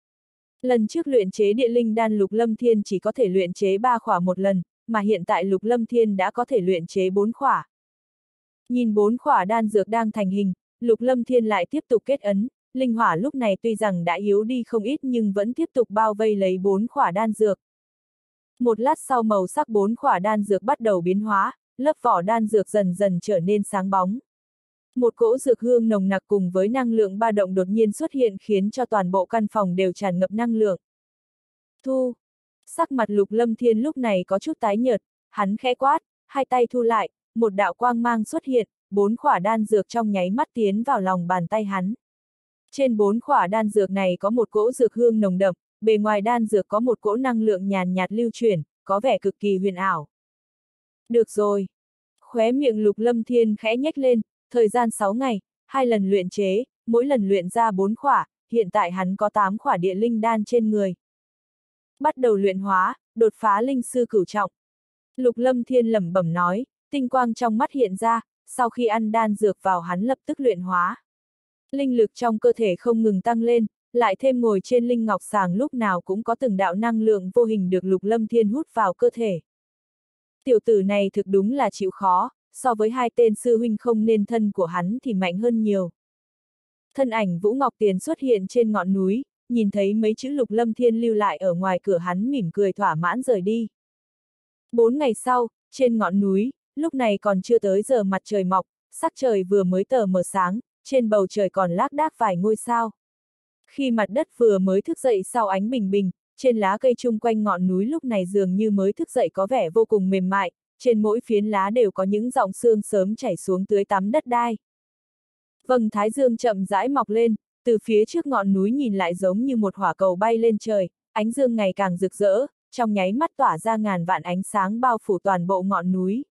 Lần trước luyện chế địa linh đan Lục Lâm Thiên chỉ có thể luyện chế ba khỏa một lần, mà hiện tại Lục Lâm Thiên đã có thể luyện chế bốn khỏa. Nhìn bốn khỏa đan dược đang thành hình, Lục Lâm Thiên lại tiếp tục kết ấn, linh hỏa lúc này tuy rằng đã yếu đi không ít nhưng vẫn tiếp tục bao vây lấy bốn khỏa đan dược. Một lát sau màu sắc bốn khỏa đan dược bắt đầu biến hóa, lớp vỏ đan dược dần dần trở nên sáng bóng. Một cỗ dược hương nồng nặc cùng với năng lượng ba động đột nhiên xuất hiện khiến cho toàn bộ căn phòng đều tràn ngập năng lượng. Thu! Sắc mặt Lục Lâm Thiên lúc này có chút tái nhợt, hắn khẽ quát, hai tay thu lại, một đạo quang mang xuất hiện, bốn khỏa đan dược trong nháy mắt tiến vào lòng bàn tay hắn. Trên bốn khỏa đan dược này có một cỗ dược hương nồng đậm, bề ngoài đan dược có một cỗ năng lượng nhàn nhạt lưu chuyển, có vẻ cực kỳ huyền ảo. Được rồi. Khóe miệng Lục Lâm Thiên khẽ nhếch lên, thời gian sáu ngày, hai lần luyện chế, mỗi lần luyện ra bốn khỏa, hiện tại hắn có tám khỏa địa linh đan trên người. Bắt đầu luyện hóa, đột phá linh sư cửu trọng. Lục Lâm Thiên lẩm bẩm nói, tinh quang trong mắt hiện ra, sau khi ăn đan dược vào hắn lập tức luyện hóa. Linh lực trong cơ thể không ngừng tăng lên, lại thêm ngồi trên linh ngọc sàng lúc nào cũng có từng đạo năng lượng vô hình được Lục Lâm Thiên hút vào cơ thể. Tiểu tử này thực đúng là chịu khó, so với hai tên sư huynh không nên thân của hắn thì mạnh hơn nhiều. Thân ảnh Vũ Ngọc Tiền xuất hiện trên ngọn núi, nhìn thấy mấy chữ Lục Lâm Thiên lưu lại ở ngoài cửa hắn mỉm cười thỏa mãn rời đi. Bốn ngày sau, trên ngọn núi, lúc này còn chưa tới giờ mặt trời mọc, sắc trời vừa mới tờ mờ sáng, trên bầu trời còn lác đác vài ngôi sao. Khi mặt đất vừa mới thức dậy sau ánh bình bình, trên lá cây chung quanh ngọn núi lúc này dường như mới thức dậy có vẻ vô cùng mềm mại, trên mỗi phiến lá đều có những giọt sương sớm chảy xuống tưới tắm đất đai. Vầng thái dương chậm rãi mọc lên, từ phía trước ngọn núi nhìn lại giống như một hỏa cầu bay lên trời, ánh dương ngày càng rực rỡ, trong nháy mắt tỏa ra ngàn vạn ánh sáng bao phủ toàn bộ ngọn núi.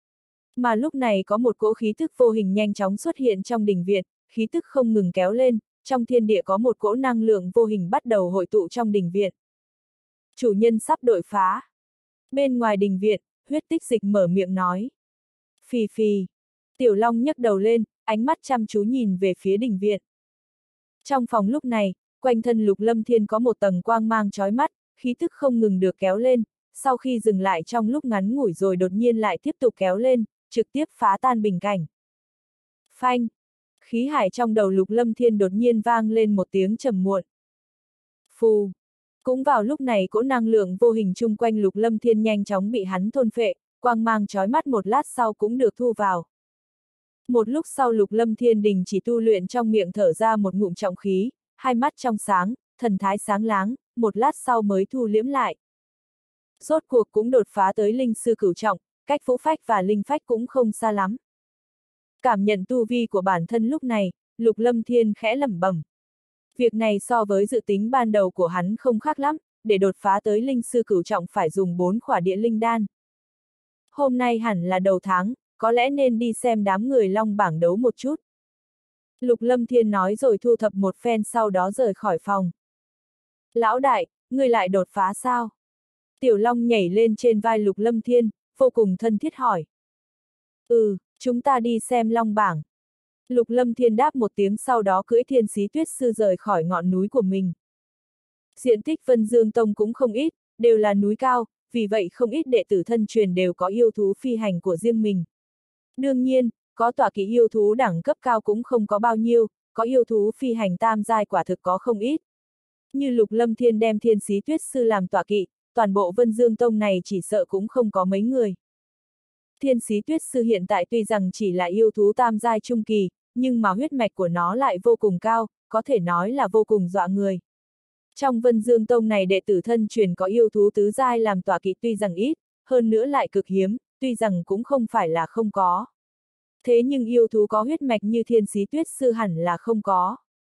Mà lúc này có một cỗ khí tức vô hình nhanh chóng xuất hiện trong đình viện, khí tức không ngừng kéo lên, trong thiên địa có một cỗ năng lượng vô hình bắt đầu hội tụ trong đình viện. Chủ nhân sắp đột phá. Bên ngoài đình viện, huyết tích dịch mở miệng nói. Phì phì. Tiểu Long nhấc đầu lên, ánh mắt chăm chú nhìn về phía đình viện. Trong phòng lúc này, quanh thân Lục Lâm Thiên có một tầng quang mang chói mắt, khí tức không ngừng được kéo lên, sau khi dừng lại trong lúc ngắn ngủi rồi đột nhiên lại tiếp tục kéo lên, trực tiếp phá tan bình cảnh. Phanh! Khí hải trong đầu Lục Lâm Thiên đột nhiên vang lên một tiếng trầm muộn. Phù! Cũng vào lúc này cỗ năng lượng vô hình chung quanh Lục Lâm Thiên nhanh chóng bị hắn thôn phệ, quang mang chói mắt một lát sau cũng được thu vào. Một lúc sau Lục Lâm Thiên đình chỉ tu luyện, trong miệng thở ra một ngụm trọng khí, hai mắt trong sáng, thần thái sáng láng, một lát sau mới thu liễm lại. Rốt cuộc cũng đột phá tới linh sư cửu trọng, cách vũ phách và linh phách cũng không xa lắm. Cảm nhận tu vi của bản thân lúc này, Lục Lâm Thiên khẽ lẩm bẩm. Việc này so với dự tính ban đầu của hắn không khác lắm, để đột phá tới linh sư cửu trọng phải dùng bốn khỏa địa linh đan. Hôm nay hẳn là đầu tháng, có lẽ nên đi xem đám người long bảng đấu một chút. Lục Lâm Thiên nói rồi thu thập một phen sau đó rời khỏi phòng. Lão đại, ngươi lại đột phá sao? Tiểu Long nhảy lên trên vai Lục Lâm Thiên, vô cùng thân thiết hỏi. Ừ, chúng ta đi xem long bảng. Lục Lâm Thiên đáp một tiếng sau đó cưỡi Thiên Xí Tuyết Sư rời khỏi ngọn núi của mình. Diện tích Vân Dương Tông cũng không ít, đều là núi cao, vì vậy không ít đệ tử thân truyền đều có yêu thú phi hành của riêng mình. Đương nhiên, có tọa kỵ yêu thú đẳng cấp cao cũng không có bao nhiêu, có yêu thú phi hành tam giai quả thực có không ít. Như Lục Lâm Thiên đem Thiên Xí Tuyết Sư làm tọa kỵ, toàn bộ Vân Dương Tông này chỉ sợ cũng không có mấy người. Thiên Xí Tuyết Sư hiện tại tuy rằng chỉ là yêu thú tam giai trung kỳ, nhưng mà huyết mạch của nó lại vô cùng cao, có thể nói là vô cùng dọa người. Trong Vân Dương Tông này đệ tử thân truyền có yêu thú tứ giai làm tọa kỵ tuy rằng ít, hơn nữa lại cực hiếm, tuy rằng cũng không phải là không có. Thế nhưng yêu thú có huyết mạch như Thiên Xí Tuyết Sư hẳn là không có.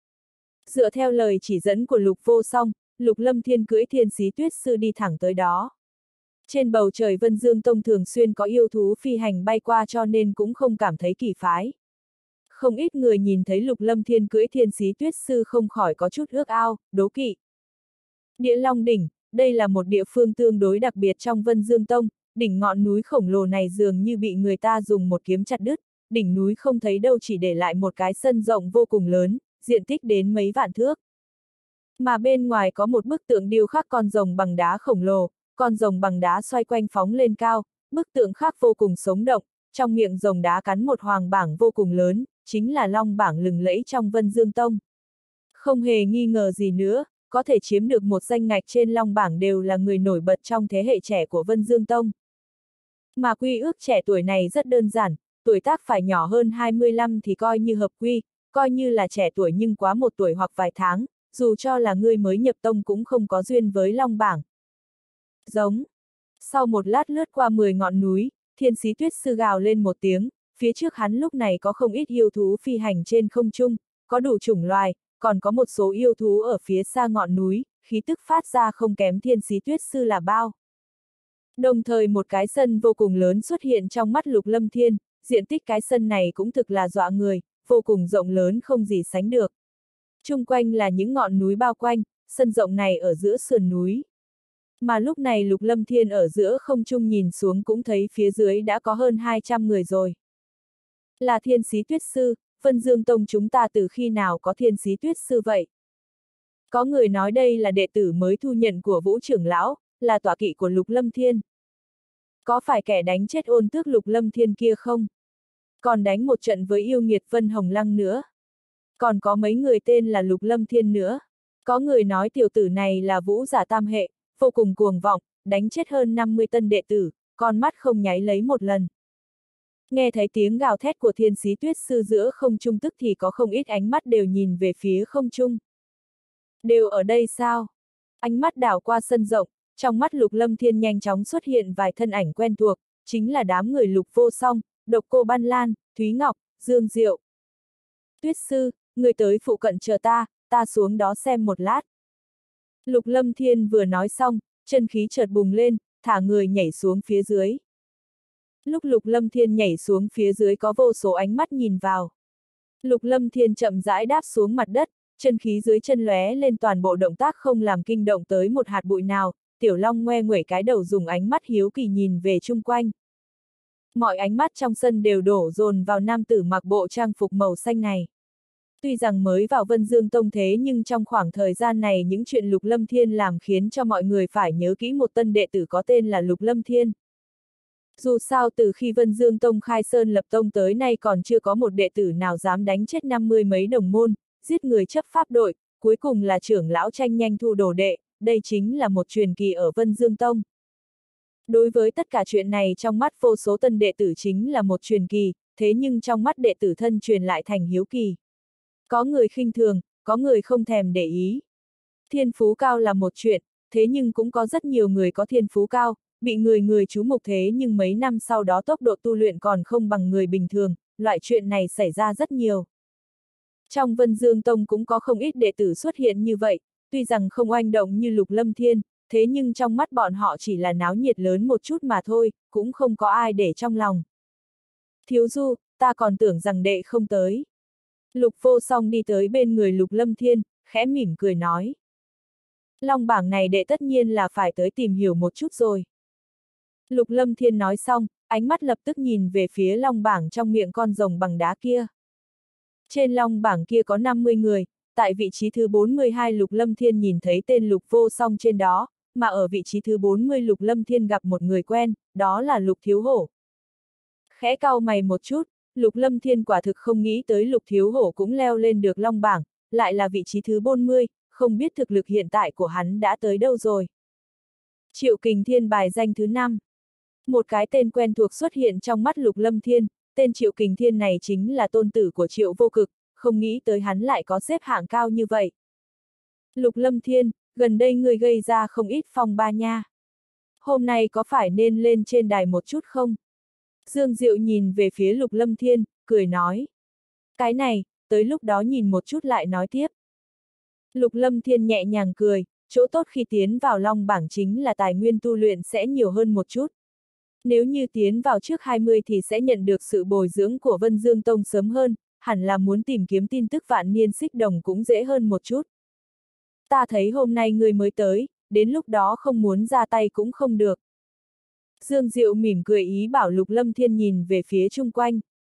Dựa theo lời chỉ dẫn của Lục Vô Song, Lục Lâm Thiên cưỡi Thiên Xí Tuyết Sư đi thẳng tới đó. Trên bầu trời Vân Dương Tông thường xuyên có yêu thú phi hành bay qua cho nên cũng không cảm thấy kỳ phái. Không ít người nhìn thấy Lục Lâm Thiên cưỡi Thiên Xí Tuyết Sư không khỏi có chút ước ao, đố kỵ. Địa Long Đỉnh, đây là một địa phương tương đối đặc biệt trong Vân Dương Tông, đỉnh ngọn núi khổng lồ này dường như bị người ta dùng một kiếm chặt đứt, đỉnh núi không thấy đâu chỉ để lại một cái sân rộng vô cùng lớn, diện tích đến mấy vạn thước. Mà bên ngoài có một bức tượng điêu khắc con rồng bằng đá khổng lồ, con rồng bằng đá xoay quanh phóng lên cao, bức tượng khác vô cùng sống động, trong miệng rồng đá cắn một hoàng bảng vô cùng lớn, chính là long bảng lừng lẫy trong Vân Dương Tông. Không hề nghi ngờ gì nữa, có thể chiếm được một danh ngạch trên long bảng đều là người nổi bật trong thế hệ trẻ của Vân Dương Tông. Mà quy ước trẻ tuổi này rất đơn giản, tuổi tác phải nhỏ hơn hai mươi lăm thì coi như hợp quy, coi như là trẻ tuổi nhưng quá một tuổi hoặc vài tháng, dù cho là người mới nhập tông cũng không có duyên với long bảng. Giống. Sau một lát lướt qua mười ngọn núi, Thiên Xí Tuyết Sư gào lên một tiếng, phía trước hắn lúc này có không ít yêu thú phi hành trên không trung, có đủ chủng loài, còn có một số yêu thú ở phía xa ngọn núi, khí tức phát ra không kém Thiên Xí Tuyết Sư là bao. Đồng thời một cái sân vô cùng lớn xuất hiện trong mắt Lục Lâm Thiên, diện tích cái sân này cũng thực là dọa người, vô cùng rộng lớn không gì sánh được. Chung quanh là những ngọn núi bao quanh, sân rộng này ở giữa sườn núi. Mà lúc này Lục Lâm Thiên ở giữa không trung nhìn xuống cũng thấy phía dưới đã có hơn hai trăm người rồi. Là Thiên Xí Tuyết Sư, Vân Dương Tông chúng ta từ khi nào có Thiên Xí Tuyết Sư vậy? Có người nói đây là đệ tử mới thu nhận của Vũ trưởng lão, là tọa kỵ của Lục Lâm Thiên. Có phải kẻ đánh chết ôn tước Lục Lâm Thiên kia không? Còn đánh một trận với yêu nghiệt Vân Hồng Lăng nữa. Còn có mấy người tên là Lục Lâm Thiên nữa. Có người nói tiểu tử này là vũ giả tam hệ, vô cùng cuồng vọng, đánh chết hơn năm mươi tân đệ tử, con mắt không nháy lấy một lần. Nghe thấy tiếng gào thét của thiên sĩ tuyết sư giữa không trung tức thì có không ít ánh mắt đều nhìn về phía không trung. Đều ở đây sao? Ánh mắt đảo qua sân rộng, trong mắt Lục Lâm Thiên nhanh chóng xuất hiện vài thân ảnh quen thuộc, chính là đám người Lục Vô Song, Độc Cô Ban Lan, Thúy Ngọc, Dương Diệu. Tuyết sư, người tới phụ cận chờ ta, ta xuống đó xem một lát. Lục Lâm Thiên vừa nói xong, chân khí chợt bùng lên, thả người nhảy xuống phía dưới. Lúc Lục Lâm Thiên nhảy xuống phía dưới có vô số ánh mắt nhìn vào. Lục Lâm Thiên chậm rãi đáp xuống mặt đất, chân khí dưới chân lóe lên, toàn bộ động tác không làm kinh động tới một hạt bụi nào. Tiểu Long ngoe nguẩy cái đầu dùng ánh mắt hiếu kỳ nhìn về chung quanh. Mọi ánh mắt trong sân đều đổ dồn vào nam tử mặc bộ trang phục màu xanh này. Tuy rằng mới vào Vân Dương Tông thế nhưng trong khoảng thời gian này những chuyện Lục Lâm Thiên làm khiến cho mọi người phải nhớ kỹ một tân đệ tử có tên là Lục Lâm Thiên. Dù sao từ khi Vân Dương Tông khai sơn lập tông tới nay còn chưa có một đệ tử nào dám đánh chết năm mươi mấy đồng môn, giết người chấp pháp đội, cuối cùng là trưởng lão tranh nhanh thu đồ đệ, đây chính là một truyền kỳ ở Vân Dương Tông. Đối với tất cả chuyện này trong mắt vô số tân đệ tử chính là một truyền kỳ, thế nhưng trong mắt đệ tử thân truyền lại thành hiếu kỳ. Có người khinh thường, có người không thèm để ý. Thiên phú cao là một chuyện, thế nhưng cũng có rất nhiều người có thiên phú cao, bị người người chú mục thế nhưng mấy năm sau đó tốc độ tu luyện còn không bằng người bình thường, loại chuyện này xảy ra rất nhiều. Trong Vân Dương Tông cũng có không ít đệ tử xuất hiện như vậy, tuy rằng không oanh động như Lục Lâm Thiên, thế nhưng trong mắt bọn họ chỉ là náo nhiệt lớn một chút mà thôi, cũng không có ai để trong lòng. Thiếu Du, ta còn tưởng rằng đệ không tới. Lục Vô Song đi tới bên người Lục Lâm Thiên, khẽ mỉm cười nói. Long bảng này đệ tất nhiên là phải tới tìm hiểu một chút rồi. Lục Lâm Thiên nói xong, ánh mắt lập tức nhìn về phía long bảng trong miệng con rồng bằng đá kia. Trên long bảng kia có năm mươi người, tại vị trí thứ bốn mươi hai Lục Lâm Thiên nhìn thấy tên Lục Vô Song trên đó, mà ở vị trí thứ bốn mươi Lục Lâm Thiên gặp một người quen, đó là Lục Thiếu Hổ. Khẽ cau mày một chút, Lục Lâm Thiên quả thực không nghĩ tới Lục Thiếu Hổ cũng leo lên được long bảng, lại là vị trí thứ bốn mươi, không biết thực lực hiện tại của hắn đã tới đâu rồi. Triệu Kình Thiên bài danh thứ năm. Một cái tên quen thuộc xuất hiện trong mắt Lục Lâm Thiên, tên Triệu Kình Thiên này chính là tôn tử của Triệu Vô Cực, không nghĩ tới hắn lại có xếp hạng cao như vậy. Lục Lâm Thiên, gần đây người gây ra không ít phong ba nha. Hôm nay có phải nên lên trên đài một chút không? Dương Diệu nhìn về phía Lục Lâm Thiên, cười nói. Cái này, tới lúc đó nhìn một chút lại nói tiếp. Lục Lâm Thiên nhẹ nhàng cười, chỗ tốt khi tiến vào long bảng chính là tài nguyên tu luyện sẽ nhiều hơn một chút. Nếu như tiến vào trước hai mươi thì sẽ nhận được sự bồi dưỡng của Vân Dương Tông sớm hơn, hẳn là muốn tìm kiếm tin tức vạn niên xích đồng cũng dễ hơn một chút. Ta thấy hôm nay người mới tới, đến lúc đó không muốn ra tay cũng không được. Dương Diệu mỉm cười ý bảo Lục Lâm Thiên nhìn về phía chung quanh.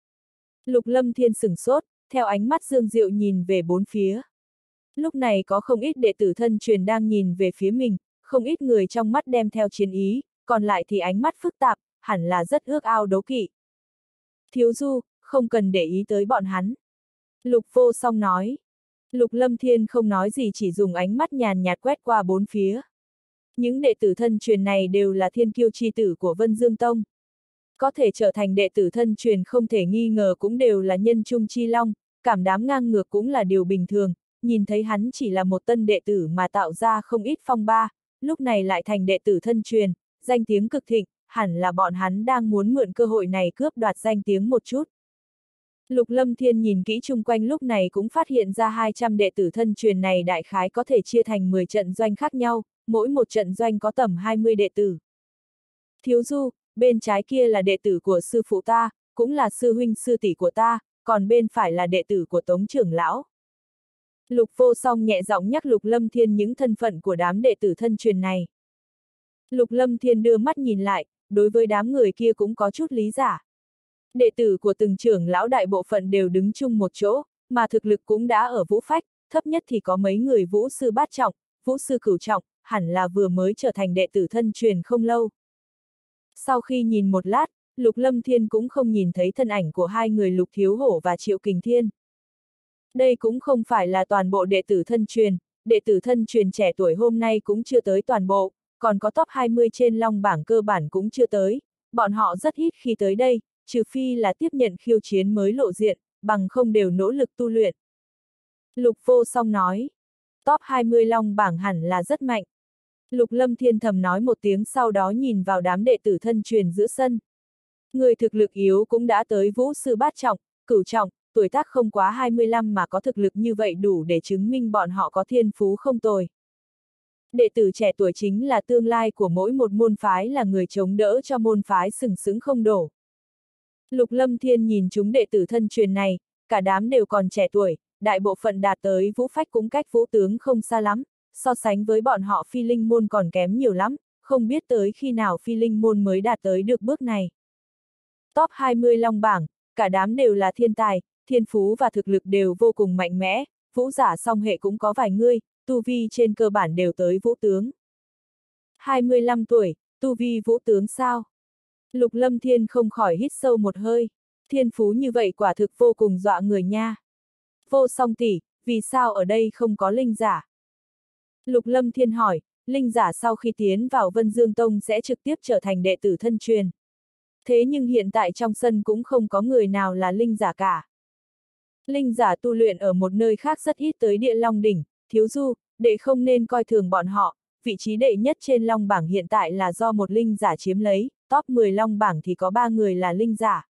Lục Lâm Thiên sửng sốt, theo ánh mắt Dương Diệu nhìn về bốn phía. Lúc này có không ít đệ tử thân truyền đang nhìn về phía mình, không ít người trong mắt đem theo chiến ý, còn lại thì ánh mắt phức tạp, hẳn là rất ước ao đố kỵ. Thiếu Du, không cần để ý tới bọn hắn. Lục Vô Song nói. Lục Lâm Thiên không nói gì, chỉ dùng ánh mắt nhàn nhạt quét qua bốn phía. Những đệ tử thân truyền này đều là thiên kiêu chi tử của Vân Dương Tông. Có thể trở thành đệ tử thân truyền không thể nghi ngờ cũng đều là nhân trung chi long, cảm đám ngang ngược cũng là điều bình thường, nhìn thấy hắn chỉ là một tân đệ tử mà tạo ra không ít phong ba, lúc này lại thành đệ tử thân truyền, danh tiếng cực thịnh, hẳn là bọn hắn đang muốn mượn cơ hội này cướp đoạt danh tiếng một chút. Lục Lâm Thiên nhìn kỹ chung quanh lúc này cũng phát hiện ra hai trăm đệ tử thân truyền này đại khái có thể chia thành mười trận doanh khác nhau, mỗi một trận doanh có tầm hai mươi đệ tử. Thiếu Du, bên trái kia là đệ tử của sư phụ ta, cũng là sư huynh sư tỷ của ta, còn bên phải là đệ tử của Tống trưởng lão. Lục Vô Song nhẹ giọng nhắc Lục Lâm Thiên những thân phận của đám đệ tử thân truyền này. Lục Lâm Thiên đưa mắt nhìn lại, đối với đám người kia cũng có chút lý giải. Đệ tử của từng trưởng lão đại bộ phận đều đứng chung một chỗ, mà thực lực cũng đã ở vũ phách, thấp nhất thì có mấy người vũ sư bát trọng, vũ sư cửu trọng, hẳn là vừa mới trở thành đệ tử thân truyền không lâu. Sau khi nhìn một lát, Lục Lâm Thiên cũng không nhìn thấy thân ảnh của hai người Lục Thiếu Hổ và Triệu Kình Thiên. Đây cũng không phải là toàn bộ đệ tử thân truyền, đệ tử thân truyền trẻ tuổi hôm nay cũng chưa tới toàn bộ, còn có top hai mươi trên long bảng cơ bản cũng chưa tới, bọn họ rất ít khi tới đây, trừ phi là tiếp nhận khiêu chiến mới lộ diện, bằng không đều nỗ lực tu luyện. Lục Vô Song nói, top hai mươi long bảng hẳn là rất mạnh. Lục Lâm Thiên thầm nói một tiếng, sau đó nhìn vào đám đệ tử thân truyền giữa sân. Người thực lực yếu cũng đã tới vũ sư bát trọng, cửu trọng, tuổi tác không quá hai mươi lăm mà có thực lực như vậy đủ để chứng minh bọn họ có thiên phú không tồi. Đệ tử trẻ tuổi chính là tương lai của mỗi một môn phái, là người chống đỡ cho môn phái sừng sững không đổ. Lục Lâm Thiên nhìn chúng đệ tử thân truyền này, cả đám đều còn trẻ tuổi, đại bộ phận đạt tới vũ phách cũng cách vũ tướng không xa lắm, so sánh với bọn họ phi linh môn còn kém nhiều lắm, không biết tới khi nào phi linh môn mới đạt tới được bước này. Top hai mươi long bảng, cả đám đều là thiên tài, thiên phú và thực lực đều vô cùng mạnh mẽ, vũ giả song hệ cũng có vài người, tu vi trên cơ bản đều tới vũ tướng. hai mươi lăm tuổi, tu vi vũ tướng sao? Lục Lâm Thiên không khỏi hít sâu một hơi, thiên phú như vậy quả thực vô cùng dọa người nha. Vô Song tỷ, vì sao ở đây không có linh giả? Lục Lâm Thiên hỏi, linh giả sau khi tiến vào Vân Dương Tông sẽ trực tiếp trở thành đệ tử thân truyền. Thế nhưng hiện tại trong sân cũng không có người nào là linh giả cả. Linh giả tu luyện ở một nơi khác rất ít tới Địa Long Đỉnh, Thiếu Du, đệ không nên coi thường bọn họ, vị trí đệ nhất trên long bảng hiện tại là do một linh giả chiếm lấy, top mười long bảng thì có ba người là linh giả.